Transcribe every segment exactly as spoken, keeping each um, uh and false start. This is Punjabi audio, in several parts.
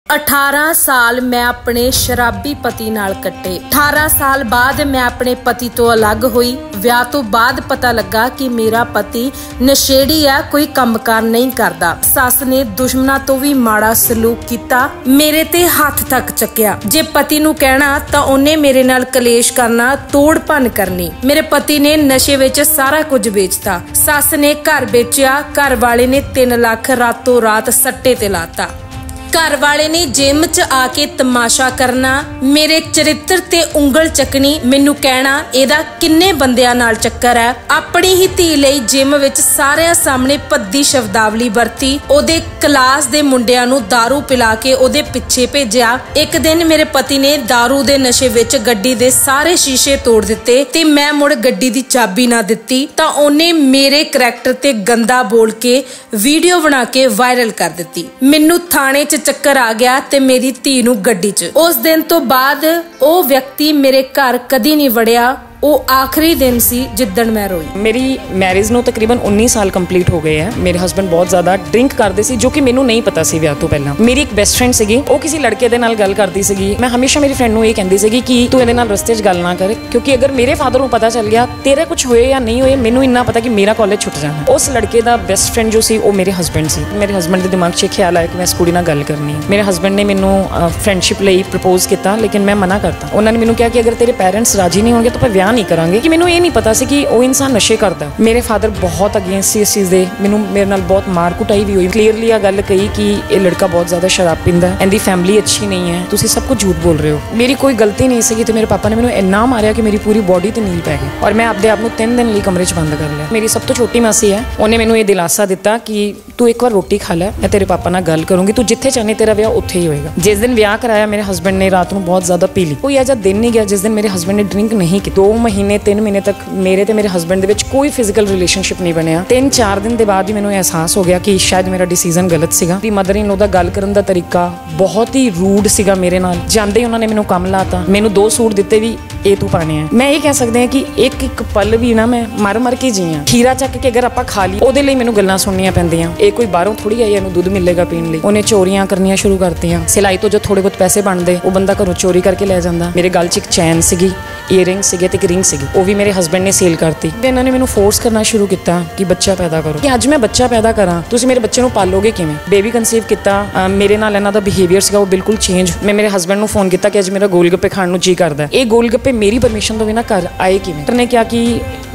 अठारह साल मैं अपने शराबी पति नाल कट्टे। अठारह साल बाद मैं अपने पति तो अलग हुई। विआह तो बाद पता लगा कि मेरा पति नशेड़ी है, कोई कंमकार नहीं करदा। सस ने दुश्मना तो भी माड़ा सलूक किया, मेरे ते हाथ तक चक्या। जे पति नूं कहना तां ओने मेरे नाल कलेश करना, तोड़ भन करनी। मेरे पति ने नशे विच सारा कुछ बेचता। सस ने घर बेचिया। घर वाले ने तीन लाख रातों रात सट्टे ते लाता। घर वाले ने जिम च आके तमाशा करना, मेरे चरित्र ते उंगल चकनी, मैनू कहना एदा किन्ने बंदियां नाल चक्कर है। अपनी ही धी लई जिम विच सारिਆਂ सामने भद्दी शब्दावली वरती। ओदे क्लास दे मुंडियां नू दारू पिला के ओदे पिछे भेजिया। एक दिन मेरे पति ने दारू दे नशे विच गड्डी दे सारे शीशे तोड़ दिते ते मैं मुड़ गड्डी दी चाबी ना दित्ती तां ओने मेरे करैक्टर ते गंदा बोल के वीडियो बना के वायरल कर दित्ती। मैनू थाने च चक्कर आ गया ते मेरी धी नू गड्डी च। उस दिन तो बाद ओ व्यक्ति मेरे घर कदी नहीं वड़िया। वो आखिरी दिन सी जिद्दन मैं रोई। मेरी मैरिज ਨੂੰ ਤਕਰੀਬਨ ਉੱਨੀ ਸਾਲ ਕੰਪਲੀਟ ਹੋ ਗਏ ਹੈ। ਮੇਰੇ ਹਸਬੰਡ ਬਹੁਤ ਜ਼ਿਆਦਾ ਡਰਿੰਕ ਕਰਦੇ ਸੀ, ਜੋ ਕਿ ਮੈਨੂੰ ਨਹੀਂ ਪਤਾ ਸੀ ਵਿਆਹ ਤੋਂ ਪਹਿਲਾਂ। ਮੇਰੀ ਇੱਕ ਬੈਸਟ ਫਰੈਂਡ ਸੀਗੀ, ਉਹ ਕਿਸੇ ਲੜਕੇ ਦੇ ਨਾਲ ਗੱਲ ਕਰਦੀ ਸੀਗੀ। ਮੈਂ ਹਮੇਸ਼ਾ ਮੇਰੀ ਫਰੈਂਡ ਨੂੰ ਇਹ ਕਹਿੰਦੀ ਸੀਗੀ ਕਿ ਤੂੰ ਇਹਦੇ ਨਾਲ ਰਸਤੇ 'ਚ ਗੱਲ ਨਾ ਕਰ, ਕਿਉਂਕਿ ਅਗਰ ਮੇਰੇ ਫਾਦਰ ਨੂੰ ਪਤਾ ਚੱਲ ਗਿਆ ਤੇਰਾ ਕੁਝ ਹੋਏ ਜਾਂ ਨਹੀਂ ਹੋਏ, ਮੈਨੂੰ ਇੰਨਾ ਪਤਾ ਕਿ ਮੇਰਾ ਕਾਲਜ ਛੁੱਟ ਜਾਣਾ। ਉਸ ਲੜਕੇ ਦਾ ਬੈਸਟ ਫਰੈਂਡ ਜੋ ਸੀ ਉਹ ਮੇਰੇ ਹਸਬੰਡ ਸੀ। ਮੇਰੇ ਹਸਬੰਡ ਦੇ ਦਿਮਾਗ 'ਚ ਖਿਆਲ ਆਇਆ ਕਿ ਮੈਂ ਇਸ ਕੁੜੀ ਨਾਲ ਗੱਲ ਕਰਨੀ ਹੈ। ਮੇਰੇ ਹਸਬੰਡ ਨੇ ਮੈਨੂੰ ਫਰੈਂਡਸ਼ਿਪ ਲਈ ਪ੍ਰਪੋਜ਼ ਕੀਤਾ, ਲੇਕਿਨ ਮੈਂ ਮਨਾ ਕਰਤਾ। ਉਹਨਾਂ ਨੇ ਮੈਨੂੰ ਕਿਹਾ ਕਿ ਅਗਰ ਤੇਰੇ ਪੈਰੈਂਟਸ ਰਾਜੀ ਨਹੀਂ ਹੋਣਗੇ ਤਾਂ ਆਪਾਂ ਵਿਆਹ ਨਹੀਂ ਕਰਾਂਗੇ। ਕਿ ਮੈਨੂੰ ਇਹ ਨਹੀਂ ਪਤਾ ਸੀ ਕਿ ਉਹ ਇਨਸਾਨ ਨਸ਼ੇ ਕਰਦਾ। ਮੇਰੇ ਫਾਦਰ ਬਹੁਤ ਅਗੇਂਸਟ ਸੀ ਇਸ ਚੀਜ਼ ਦੇ। ਮੈਨੂੰ ਮੇਰੇ ਨਾਲ ਬਹੁਤ ਮਾਰ ਕੁਟਾਈ ਵੀ ਹੋਈ। ਕਲੀਅਰਲੀ ਆ ਗੱਲ ਕਹੀ ਕਿ ਇਹ ਲੜਕਾ ਬਹੁਤ ਜ਼ਿਆਦਾ ਸ਼ਰਾਬ ਪੀਂਦਾ, ਇਹਦੀ ਫੈਮਿਲੀ ਅੱਛੀ ਨਹੀਂ ਹੈ, ਤੁਸੀਂ ਸਭ ਕੁਝ ਝੂਠ ਬੋਲ ਰਹੇ ਹੋ। ਮੇਰੀ ਕੋਈ ਗਲਤੀ ਨਹੀਂ ਸੀਗੀ ਤੇ ਮੇਰੇ ਪਾਪਾ ਨੇ ਮੈਨੂੰ ਇੰਨਾ ਮਾਰਿਆ ਕਿ ਮੇਰੀ ਪੂਰੀ ਬੋਡੀ ਤੇ ਨੀਲ ਪੈ ਗਈ ਔਰ ਮੈਂ ਆਪਦੇ ਆਪ ਨੂੰ ਤਿੰਨ ਦਿਨ ਲਈ ਕਮਰੇ 'ਚ ਬੰਦ ਕਰ ਲਿਆ। ਮੇਰੀ ਸਭ ਤੋਂ ਛੋਟੀ ਮਾਸੀ ਹੈ, ਉਹਨੇ ਮੈਨੂੰ ਇਹ ਦਿਲਾਸਾ ਦਿੱਤਾ ਕਿ ਤੂੰ ਇੱਕ ਵਾਰ ਰੋਟੀ ਖਾ ਲੈ, ਮੈਂ ਤੇਰੇ ਪਾਪਾ ਨਾਲ ਗੱਲ ਕਰੂੰਗੀ, ਤੂੰ ਜਿੱਥੇ ਚਾਹਨੀ ਤੇਰਾ ਵਿਆਹ ਉੱਥੇ ਹੀ ਹੋਏਗਾ। ਜਿਸ ਦਿਨ ਵਿਆਹ ਕਰਾਇਆ ਮੇਰੇ ਹਸਬੈਂਡ ਨੇ ਰਾਤ ਨੂੰ ਬਹੁਤ ਜ਼ਿਆਦਾ ਪੀ ਲਈ। ਕੋਈ ਐਜਾ ਦਿਨ ਨਹੀਂ ਗਿਆ ਜਿਸ ਦਿਨ ਮੇਰੇ ਹਸਬੈਂਡ ਨੇ ਡਰਿੰਕ ਨਹੀਂ ਕੀਤੀ। ਦੋ ਮਹੀਨੇ ਤਿੰਨ ਮਹੀਨੇ ਤੱਕ ਮੇਰੇ ਤੇ ਮੇਰੇ ਹਸਬੈਂਡ ਦੇ ਵਿੱਚ ਕੋਈ ਫਿਜ਼ੀਕਲ ਰਿਲੇਸ਼ਨਸ਼ਿਪ ਨਹੀਂ ਬਣਿਆ। ਤਿੰਨ ਚਾਰ ਦਿਨ ਦੇ ਬਾਅਦ ਹੀ ਮੈਨੂੰ ਅਹਿਸਾਸ ਹੋ ਗਿਆ ਕਿ ਸ਼ਾਇਦ ਮੇਰਾ ਡਿਸੀਜਨ ਗਲਤ ਸੀਗਾ। ਦੀ ਮਦਰ ਇਨ ਲੋ ਦਾ ਗੱਲ ਕਰਨ ਦਾ ਤਰੀਕਾ ਬਹੁਤ ਹੀ ਰੂਡ ਸੀਗਾ ਮੇਰੇ ਨਾਲ। ਜਾਂਦੇ ਹੀ ਉਹਨਾਂ ਨੇ ਮੈਨੂੰ ਕੰਮ ਲਾਤਾ। ਮੈਨੂੰ ਦੋ ਸੂਟ ਦਿੱਤੇ ਵੀ ਇਹ ਤੂੰ ਪਾਣੇ ਆ। ਮੈਂ ਇਹ ਕਹਿ ਸਕਦੇ ਹਾਂ ਕਿ ਇੱਕ ਇੱਕ ਪਲ ਵੀ ਨਾ ਮੈਂ ਮਰ ਮਰ ਕੇ ਜੀ ਹਾਂ। ਖੀਰਾ ਚੱਕ ਕੇ ਅਗਰ ਆਪਾਂ ਖਾ ਲਈ ਉਹਦੇ ਲਈ ਮੈਨੂੰ ਗੱਲਾਂ ਸੁਣਨੀਆਂ ਪੈਂਦੀਆਂ। ਇਹ ਕੋਈ ਬਾਹਰੋਂ ਥੋੜੀ ਆਈ ਇਹਨੂੰ ਦੁੱਧ ਮਿਲੇਗਾ ਪੀਣ ਲਈ। ਉਹਨੇ ਚੋਰੀਆਂ ਕਰਨੀਆਂ ਸ਼ੁਰੂ ਕਰਤੀਆਂ। ਸਿਲਾਈ ਤੋਂ ਜੋ ਥੋੜੇ ਬਹੁਤ ਪੈਸੇ ਬਣਦੇ ਉਹ ਬੰਦਾ ਘਰੋਂ ਚੋਰੀ ਕਰਕੇ ਲੈ ਜਾਂਦਾ। ਮੇਰੇ ਗਲ 'ਚ ਇੱਕ ਚੈਨ ਸੀਗੀ, ਈਅਰਿੰਗ ਸੀਗੇ ਤੇ ਇੱਕ ਰਿੰਗ ਸੀਗੀ, ਉਹ ਵੀ ਮੇਰੇ ਹਸਬੈਂਡ ਨੇ ਸੇਲ ਕਰਤੀ। ਇਹਨਾਂ ਨੇ ਮੈਨੂੰ ਫੋਰਸ ਕਰਨਾ ਸ਼ੁਰੂ ਕੀਤਾ ਕਿ ਬੱਚਾ ਪੈਦਾ ਕਰੋ। ਕਿ ਅੱਜ ਮੈਂ ਬੱਚਾ ਪੈਦਾ ਕਰਾਂ, ਤੁਸੀਂ ਮੇਰੇ ਬੱਚੇ ਨੂੰ ਪਾਲੋਗੇ ਕਿਵੇਂ? ਬੇਬੀ ਕਨਸੀਵ ਕੀਤਾ। ਮੇਰੇ ਨਾਲ ਇਹਨਾਂ ਦਾ ਬਿਹੇਵੀਅਰ ਸੀਗਾ ਉਹ ਬਿਲਕੁਲ ਚੇਂਜ। ਮੈਂ ਮੇਰੇ ਹਸਬੈਂਡ ਨੂੰ ਫੋਨ ਕੀਤਾ ਕਿ ਅੱਜ ਮੇਰਾ ਗੋਲ ਗੱਪੇ ਖਾਣ ਨੂੰ ਜੀ ਕਰਦਾ। ਇਹ ਗੋਲ ਗੱਪੇ ਮੇਰੀ ਪਰਮਿਸ਼ਨ ਤੋਂ ਬਿਨਾਂ ਘਰ ਆਏ ਕਿਵੇਂ? ਡਾਕਟਰ ਨੇ ਕਿਹਾ ਕਿ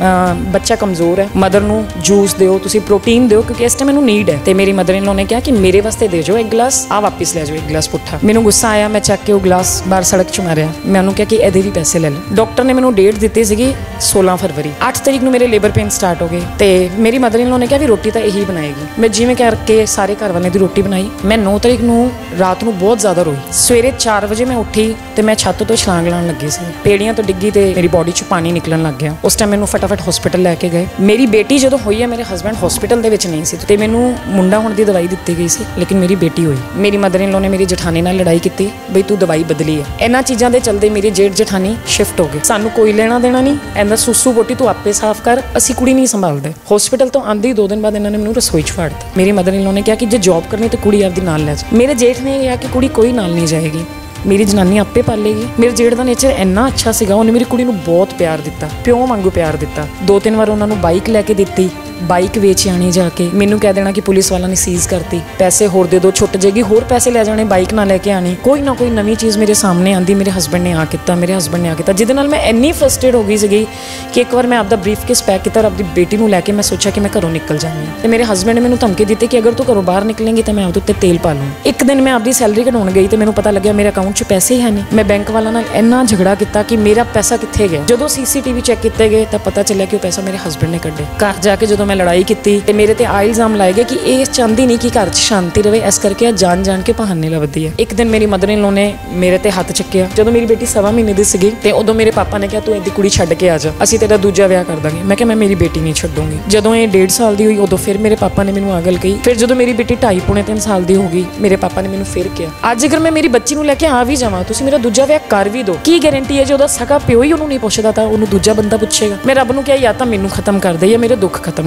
ਬੱਚਾ ਕਮਜ਼ੋਰ ਹੈ, ਮਦਰ ਨੂੰ ਜੂਸ ਦਿਓ, ਤੁਸੀਂ ਪ੍ਰੋਟੀਨ ਦਿਓ, ਕਿਉਂਕਿ ਇਸ ਟਾਈਮ ਮੈਨੂੰ ਨੀਡ ਹੈ। ਤੇ ਮੇਰੀ ਮਦਰ ਇਨ ਲੋ ਨੇ ਕਿਹਾ ਕਿ ਮੇਰੇ ਵਾਸਤੇ ਦੇ ਜਾਓ ਇੱਕ ਗਲਾਸ, ਆ ਵਾਪਿਸ ਲੈ ਜਾਓ ਇੱਕ ਗਲਾਸ ਪੁੱਠਾ। ਮੈਨੂੰ ਗੁੱਸਾ ਆਇਆ, ਮੈਂ ਚੱਕ ਕੇ ਉਹ ਗਲਾਸ ਬਾਹਰ ਸੜਕ 'ਚ ਮਾਰਿਆ। ਮੈਂ ਉਹਨੂੰ ਕਿਹਾ ਕਿ ਇਹਦੇ ਵੀ ਪੈਸੇ ਲੈ ਲਓ। ਡਾਕਟਰ ਨੇ ਮੈਨੂੰ ਡੇਟ ਦਿੱਤੀ ਸੀਗੀ ਸੋਲਾਂ ਫਰਵਰੀ। ਅੱਠ ਤਰੀਕ ਨੂੰ ਮੇਰੇ ਲੇਬਰ ਪੇਨ ਸਟਾਰਟ ਹੋ ਗਏ ਤੇ ਮੇਰੀ ਮਦਰ ਇਨ ਲੋ ਨੇ ਕਿਹਾ ਵੀ ਰੋਟੀ ਤਾਂ ਇਹੀ ਬਣਾਏਗੀ। ਮੈਂ ਜਿਵੇਂ ਕਰਕੇ ਸਾਰੇ ਘਰ ਵਾਲਿਆਂ ਦੀ ਰੋਟੀ ਬਣਾਈ। ਮੈਂ ਨੌ ਤਰੀਕ ਨੂੰ ਰਾਤ ਨੂੰ ਬਹੁਤ ਜ਼ਿਆਦਾ ਰੋਈ। ਸਵੇਰੇ ਚਾਰ ਵਜੇ ਮੈਂ ਉੱਠੀ ਤੇ ਮੈਂ ਛੱਤ ਤੋਂ ਛਲਾਂਗ ਲਾਉਣ ਲੱਗੀ ਸੀ। ਪੇੜੀਆਂ ਤੋਂ ਡਿੱਗੀ ਤੇ ਮੇਰੀ ਬੋਡੀ 'ਚ ਪਾਣੀ ਨਿਕਲਣ ਲੱਗ ਗਿਆ। ਉਸ ਟਾਈਮ ਮੈਨੂੰ ਫਟਾਫਟ ਹਸਪੀਟਲ ਲੈ ਕੇ ਗਏ। ਮੇਰੀ ਬੇਟੀ ਜਦੋਂ ਹੋਈ ਹੈ ਮੇਰੇ ਹਸਬੈਂਡ ਹਸਪੀਟਲ ਦੇ ਵਿੱਚ ਨਹੀਂ ਸੀ ਤੇ ਮੈਨੂੰ ਮੁੰਡਾ ਹੋਣ ਦੀ ਦਵਾਈ ਦਿੱਤੀ ਗਈ ਸੀ, ਲੇਕਿਨ ਮੇਰੀ ਬੇਟੀ ਹੋਈ। ਮੇਰੀ ਮਦਰ ਇਨ ਲੋ ਨੇ ਮੇਰੀ ਜਠਾਣੀ ਨਾਲ ਲੜਾਈ ਕੀਤੀ ਬਈ ਤੂੰ ਦਵਾਈ ਬਦਲੀ ਹੈ। ਇਹਨਾਂ ਚੀਜ਼ਾਂ ਦੇ ਚਲਦੇ ਮੇਰੀ ਜੇਠ ਜਠਾਣੀ ਸ਼ਿਫਟ ਹੋ ਗਏ। ਸਾਨੂੰ ਕੋਈ ਲੈਣਾ ਦੇਣਾ ਨਹੀਂ, ਇਹਦਾ ਸੁਸੂ ਬੋਟੀ ਤੂੰ ਆਪੇ ਸਾਫ਼ ਕਰ, ਅਸੀਂ ਕੁੜੀ ਨਹੀਂ ਸੰਭਾਲਦੇ। ਹਸਪੀਟਲ ਤੋਂ ਆਂਦੇ ਹੀ ਦੋ ਦਿਨ ਬਾਅਦ ਇਹਨਾਂ ਨੇ ਮੈਨੂੰ ਰਸੋਈ 'ਚ ਫਾੜਤਾ। ਮੇਰੀ ਮਦਰ ਇਨ ਲੋ ਨੇ ਕਿਹਾ ਕਿ ਜੇ ਜੌਬ ਕਰਨੀ ਤਾਂ ਕੁੜੀ ਆਪਦੀ ਨਾਲ ਲੈ ਜਾ। ਮੇਰੇ ਜੇਠ ਨੇ ਕਿਹਾ ਕਿ ਕੁੜੀ ਕੋਈ ਨਾਲ ਨਹੀਂ ਜਾਏਗੀ, ਮੇਰੀ ਜਨਾਨੀ ਆਪੇ ਪਾਲੇਗੀ। ਮੇਰੇ ਜੇਠ ਦਾ ਨੇਚਰ ਇੰਨਾ ਅੱਛਾ ਸੀਗਾ, ਉਹਨੇ ਮੇਰੀ ਕੁੜੀ ਨੂੰ ਬਹੁਤ ਪਿਆਰ ਦਿੱਤਾ, ਪਿਓ ਵਾਂਗੂ ਪਿਆਰ ਦਿੱਤਾ। ਦੋ ਤਿੰਨ ਵਾਰ ਉਹਨਾਂ ਨੂੰ ਬਾਈਕ ਲੈ ਕੇ ਦਿੱਤੀ, ਬਾਈਕ ਵੇਚ ਆਣੀ ਜਾ ਕੇ। ਮੈਨੂੰ ਕਹਿ ਦੇਣਾ ਕਿ ਪੁਲਿਸ ਵਾਲਾ ਨੇ ਸੀਜ਼ ਕਰਤੀ, ਪੈਸੇ ਹੋਰ ਦੇ ਦੋ, ਛੁੱਟ ਜੇਗੀ, ਹੋਰ ਪੈਸੇ ਲੈ ਜਾਣੇ, ਬਾਈਕ ਨਾ ਲੈ ਕੇ ਆਣੀ। ਕੋਈ ਨਾ ਕੋਈ ਨਵੀਂ ਚੀਜ਼ ਮੇਰੇ ਸਾਹਮਣੇ ਆਂਦੀ। ਮੇਰੇ ਹਸਬੈਂਡ ਨੇ ਆ ਕੀਤਾ, ਮੇਰੇ ਹਸਬੈਂਡ ਨੇ ਆ ਕੀਤਾ, ਜਿਹਦੇ ਨਾਲ ਮੈਂ ਇੰਨੀ ਫਰਸਟ੍ਰੇਟ ਹੋ ਗਈ ਸੀਗੀ ਕਿ ਇੱਕ ਵਾਰ ਮੈਂ ਆਪਦਾ ਬਰੀਫ ਕੇਸ ਪੈਕ ਕੀਤਾ ਔਰ ਆਪਦੀ ਬੇਟੀ ਨੂੰ ਲੈ ਕੇ ਮੈਂ ਸੋਚਿਆ ਕਿ ਮੈਂ ਘਰੋਂ ਨਿਕਲ ਜਾਂਦੀ ਹਾਂ। ਤੇ ਮੇਰੇ ਹਸਬੈਂਡ ਨੇ ਮੈਨੂੰ ਧਮਕੀ ਦਿੱਤੀ ਕਿ ਅਗਰ ਤੂੰ ਘਰੋਂ ਬਾਹਰ ਨਿਕਲੇਂਗੀ ਤਾਂ ਮੈਂ ਉਹਦੇ ਉੱਤੇ ਤੇਲ ਪਾ ਲੂੰ। ਇੱਕ ਦਿਨ ਮੈਂ ਆਪਦੀ ਸੈਲਰੀ ਕਢਾਉਣ ਗਈ ਤੇ ਮੈਨੂੰ ਪਤਾ ਲੱਗਿਆ ਮੇਰੇ ਅਕਾਊਂਟ 'ਚ ਪੈਸੇ ਹੀ ਹੈ ਨਹੀਂ। ਮੈਂ ਬੈਂਕ ਵਾਲਾ ਨਾਲ ਇੰਨਾ ਝਗੜਾ ਕੀਤਾ ਕਿ ਮੇਰਾ ਪੈਸਾ ਕਿੱਥੇ ਗਿਆ। ਜਦੋਂ ਸੀਸੀਟੀਵੀ ਚੈੱਕ ਕੀਤੇ ਗਏ ਤਾਂ ਪਤਾ ਚੱਲਿਆ ਕਿ ਉਹ ਪੈਸਾ ਮੇਰੇ ਹਸਬੈਂਡ ਨੇ ਕੱਢੇ। ਘਰ ਜਾ ਕੇ ਜਦੋਂ ਮੈਂ ਲੜਾਈ ਕੀਤੀ ਤੇ ਮੇਰੇ ਤੇ ਆ ਇਲਜ਼ਾਮ ਲਾਏ ਗਏ ਕਿ ਇਹ ਚਾਹੁੰਦੀ ਨਹੀਂ ਕਿ ਘਰ 'ਚ ਸ਼ਾਂਤੀ ਰਵੇ, ਇਸ ਕਰਕੇ ਜਾਣ ਜਾਣ ਕੇ ਬਹਾਨੇ ਲੱਭਦੀ ਹੈ। ਇੱਕ ਦਿਨ ਮੇਰੀ ਮਦਰ ਇਨ ਲੋ ਨੇ ਮੇਰੇ ਤੇ ਹੱਥ ਚੱਕਿਆ। ਜਦੋਂ ਮੇਰੀ ਬੇਟੀ ਸਵਾ ਮਹੀਨੇ ਦੀ ਸੀਗੀ ਤੇ ਉਦੋਂ ਮੇਰੇ ਪਾਪਾ ਨੇ ਕਿਹਾ ਤੂੰ ਇਹਦੀ ਕੁੜੀ ਛੱਡ ਕੇ ਆ ਜਾ, ਅਸੀਂ ਤੇਰਾ ਦੂਜਾ ਵਿਆਹ ਕਰ ਦਾਂਗੇ। ਮੈਂ ਕਿਹਾ ਮੈਂ ਮੇਰੀ ਬੇਟੀ ਨਹੀਂ ਛੱਡੂੰਗੀ। ਜਦੋਂ ਇਹ ਡੇਢ ਸਾਲ ਦੀ ਹੋਈ ਉਦੋਂ ਫਿਰ ਮੇਰੇ ਪਾਪਾ ਨੇ ਮੈਨੂੰ ਆ ਗੱਲ ਕਹੀ। ਫਿਰ ਜਦੋਂ ਮੇਰੀ ਬੇਟੀ ਢਾਈ ਪੌਣੇ ਤਿੰਨ ਸਾਲ ਦੀ ਹੋ ਗਈ ਮੇਰੇ ਪਾਪਾ ਨੇ ਮੈਨੂੰ ਫਿਰ ਕਿਹਾ ਅੱਜ ਅਗਰ ਮੈਂ ਮੇਰੀ ਬੱਚੀ ਨੂੰ ਲੈ ਕੇ ਆ ਵੀ ਜਾਵਾਂ ਤੁਸੀਂ ਮੇਰਾ ਦੂਜਾ ਵਿਆਹ ਕਰ ਵੀ ਦਿਓ, ਕੀ ਗਾਰੰਟੀ ਹੈ ਜੇ ਉਹਦਾ ਸਕਾ ਪਿਓ ਹੀ ਉਹਨੂੰ ਨਹੀਂ ਪੁੱਛਦਾ ਤਾਂ ਉਹਨੂੰ ਦੂਜਾ ਬੰਦਾ ਪੁੱਛੇਗਾ। ਮੈਂ ਰੱਬ ਨੂੰ ਕਿਹਾ ਜਾਂ ਤਾਂ ਮੈਨੂੰ ਖਤਮ ਕਰ ਦੇ ਜਾਂ ਮੇਰੇ ਦੁੱਖ ਖਤਮ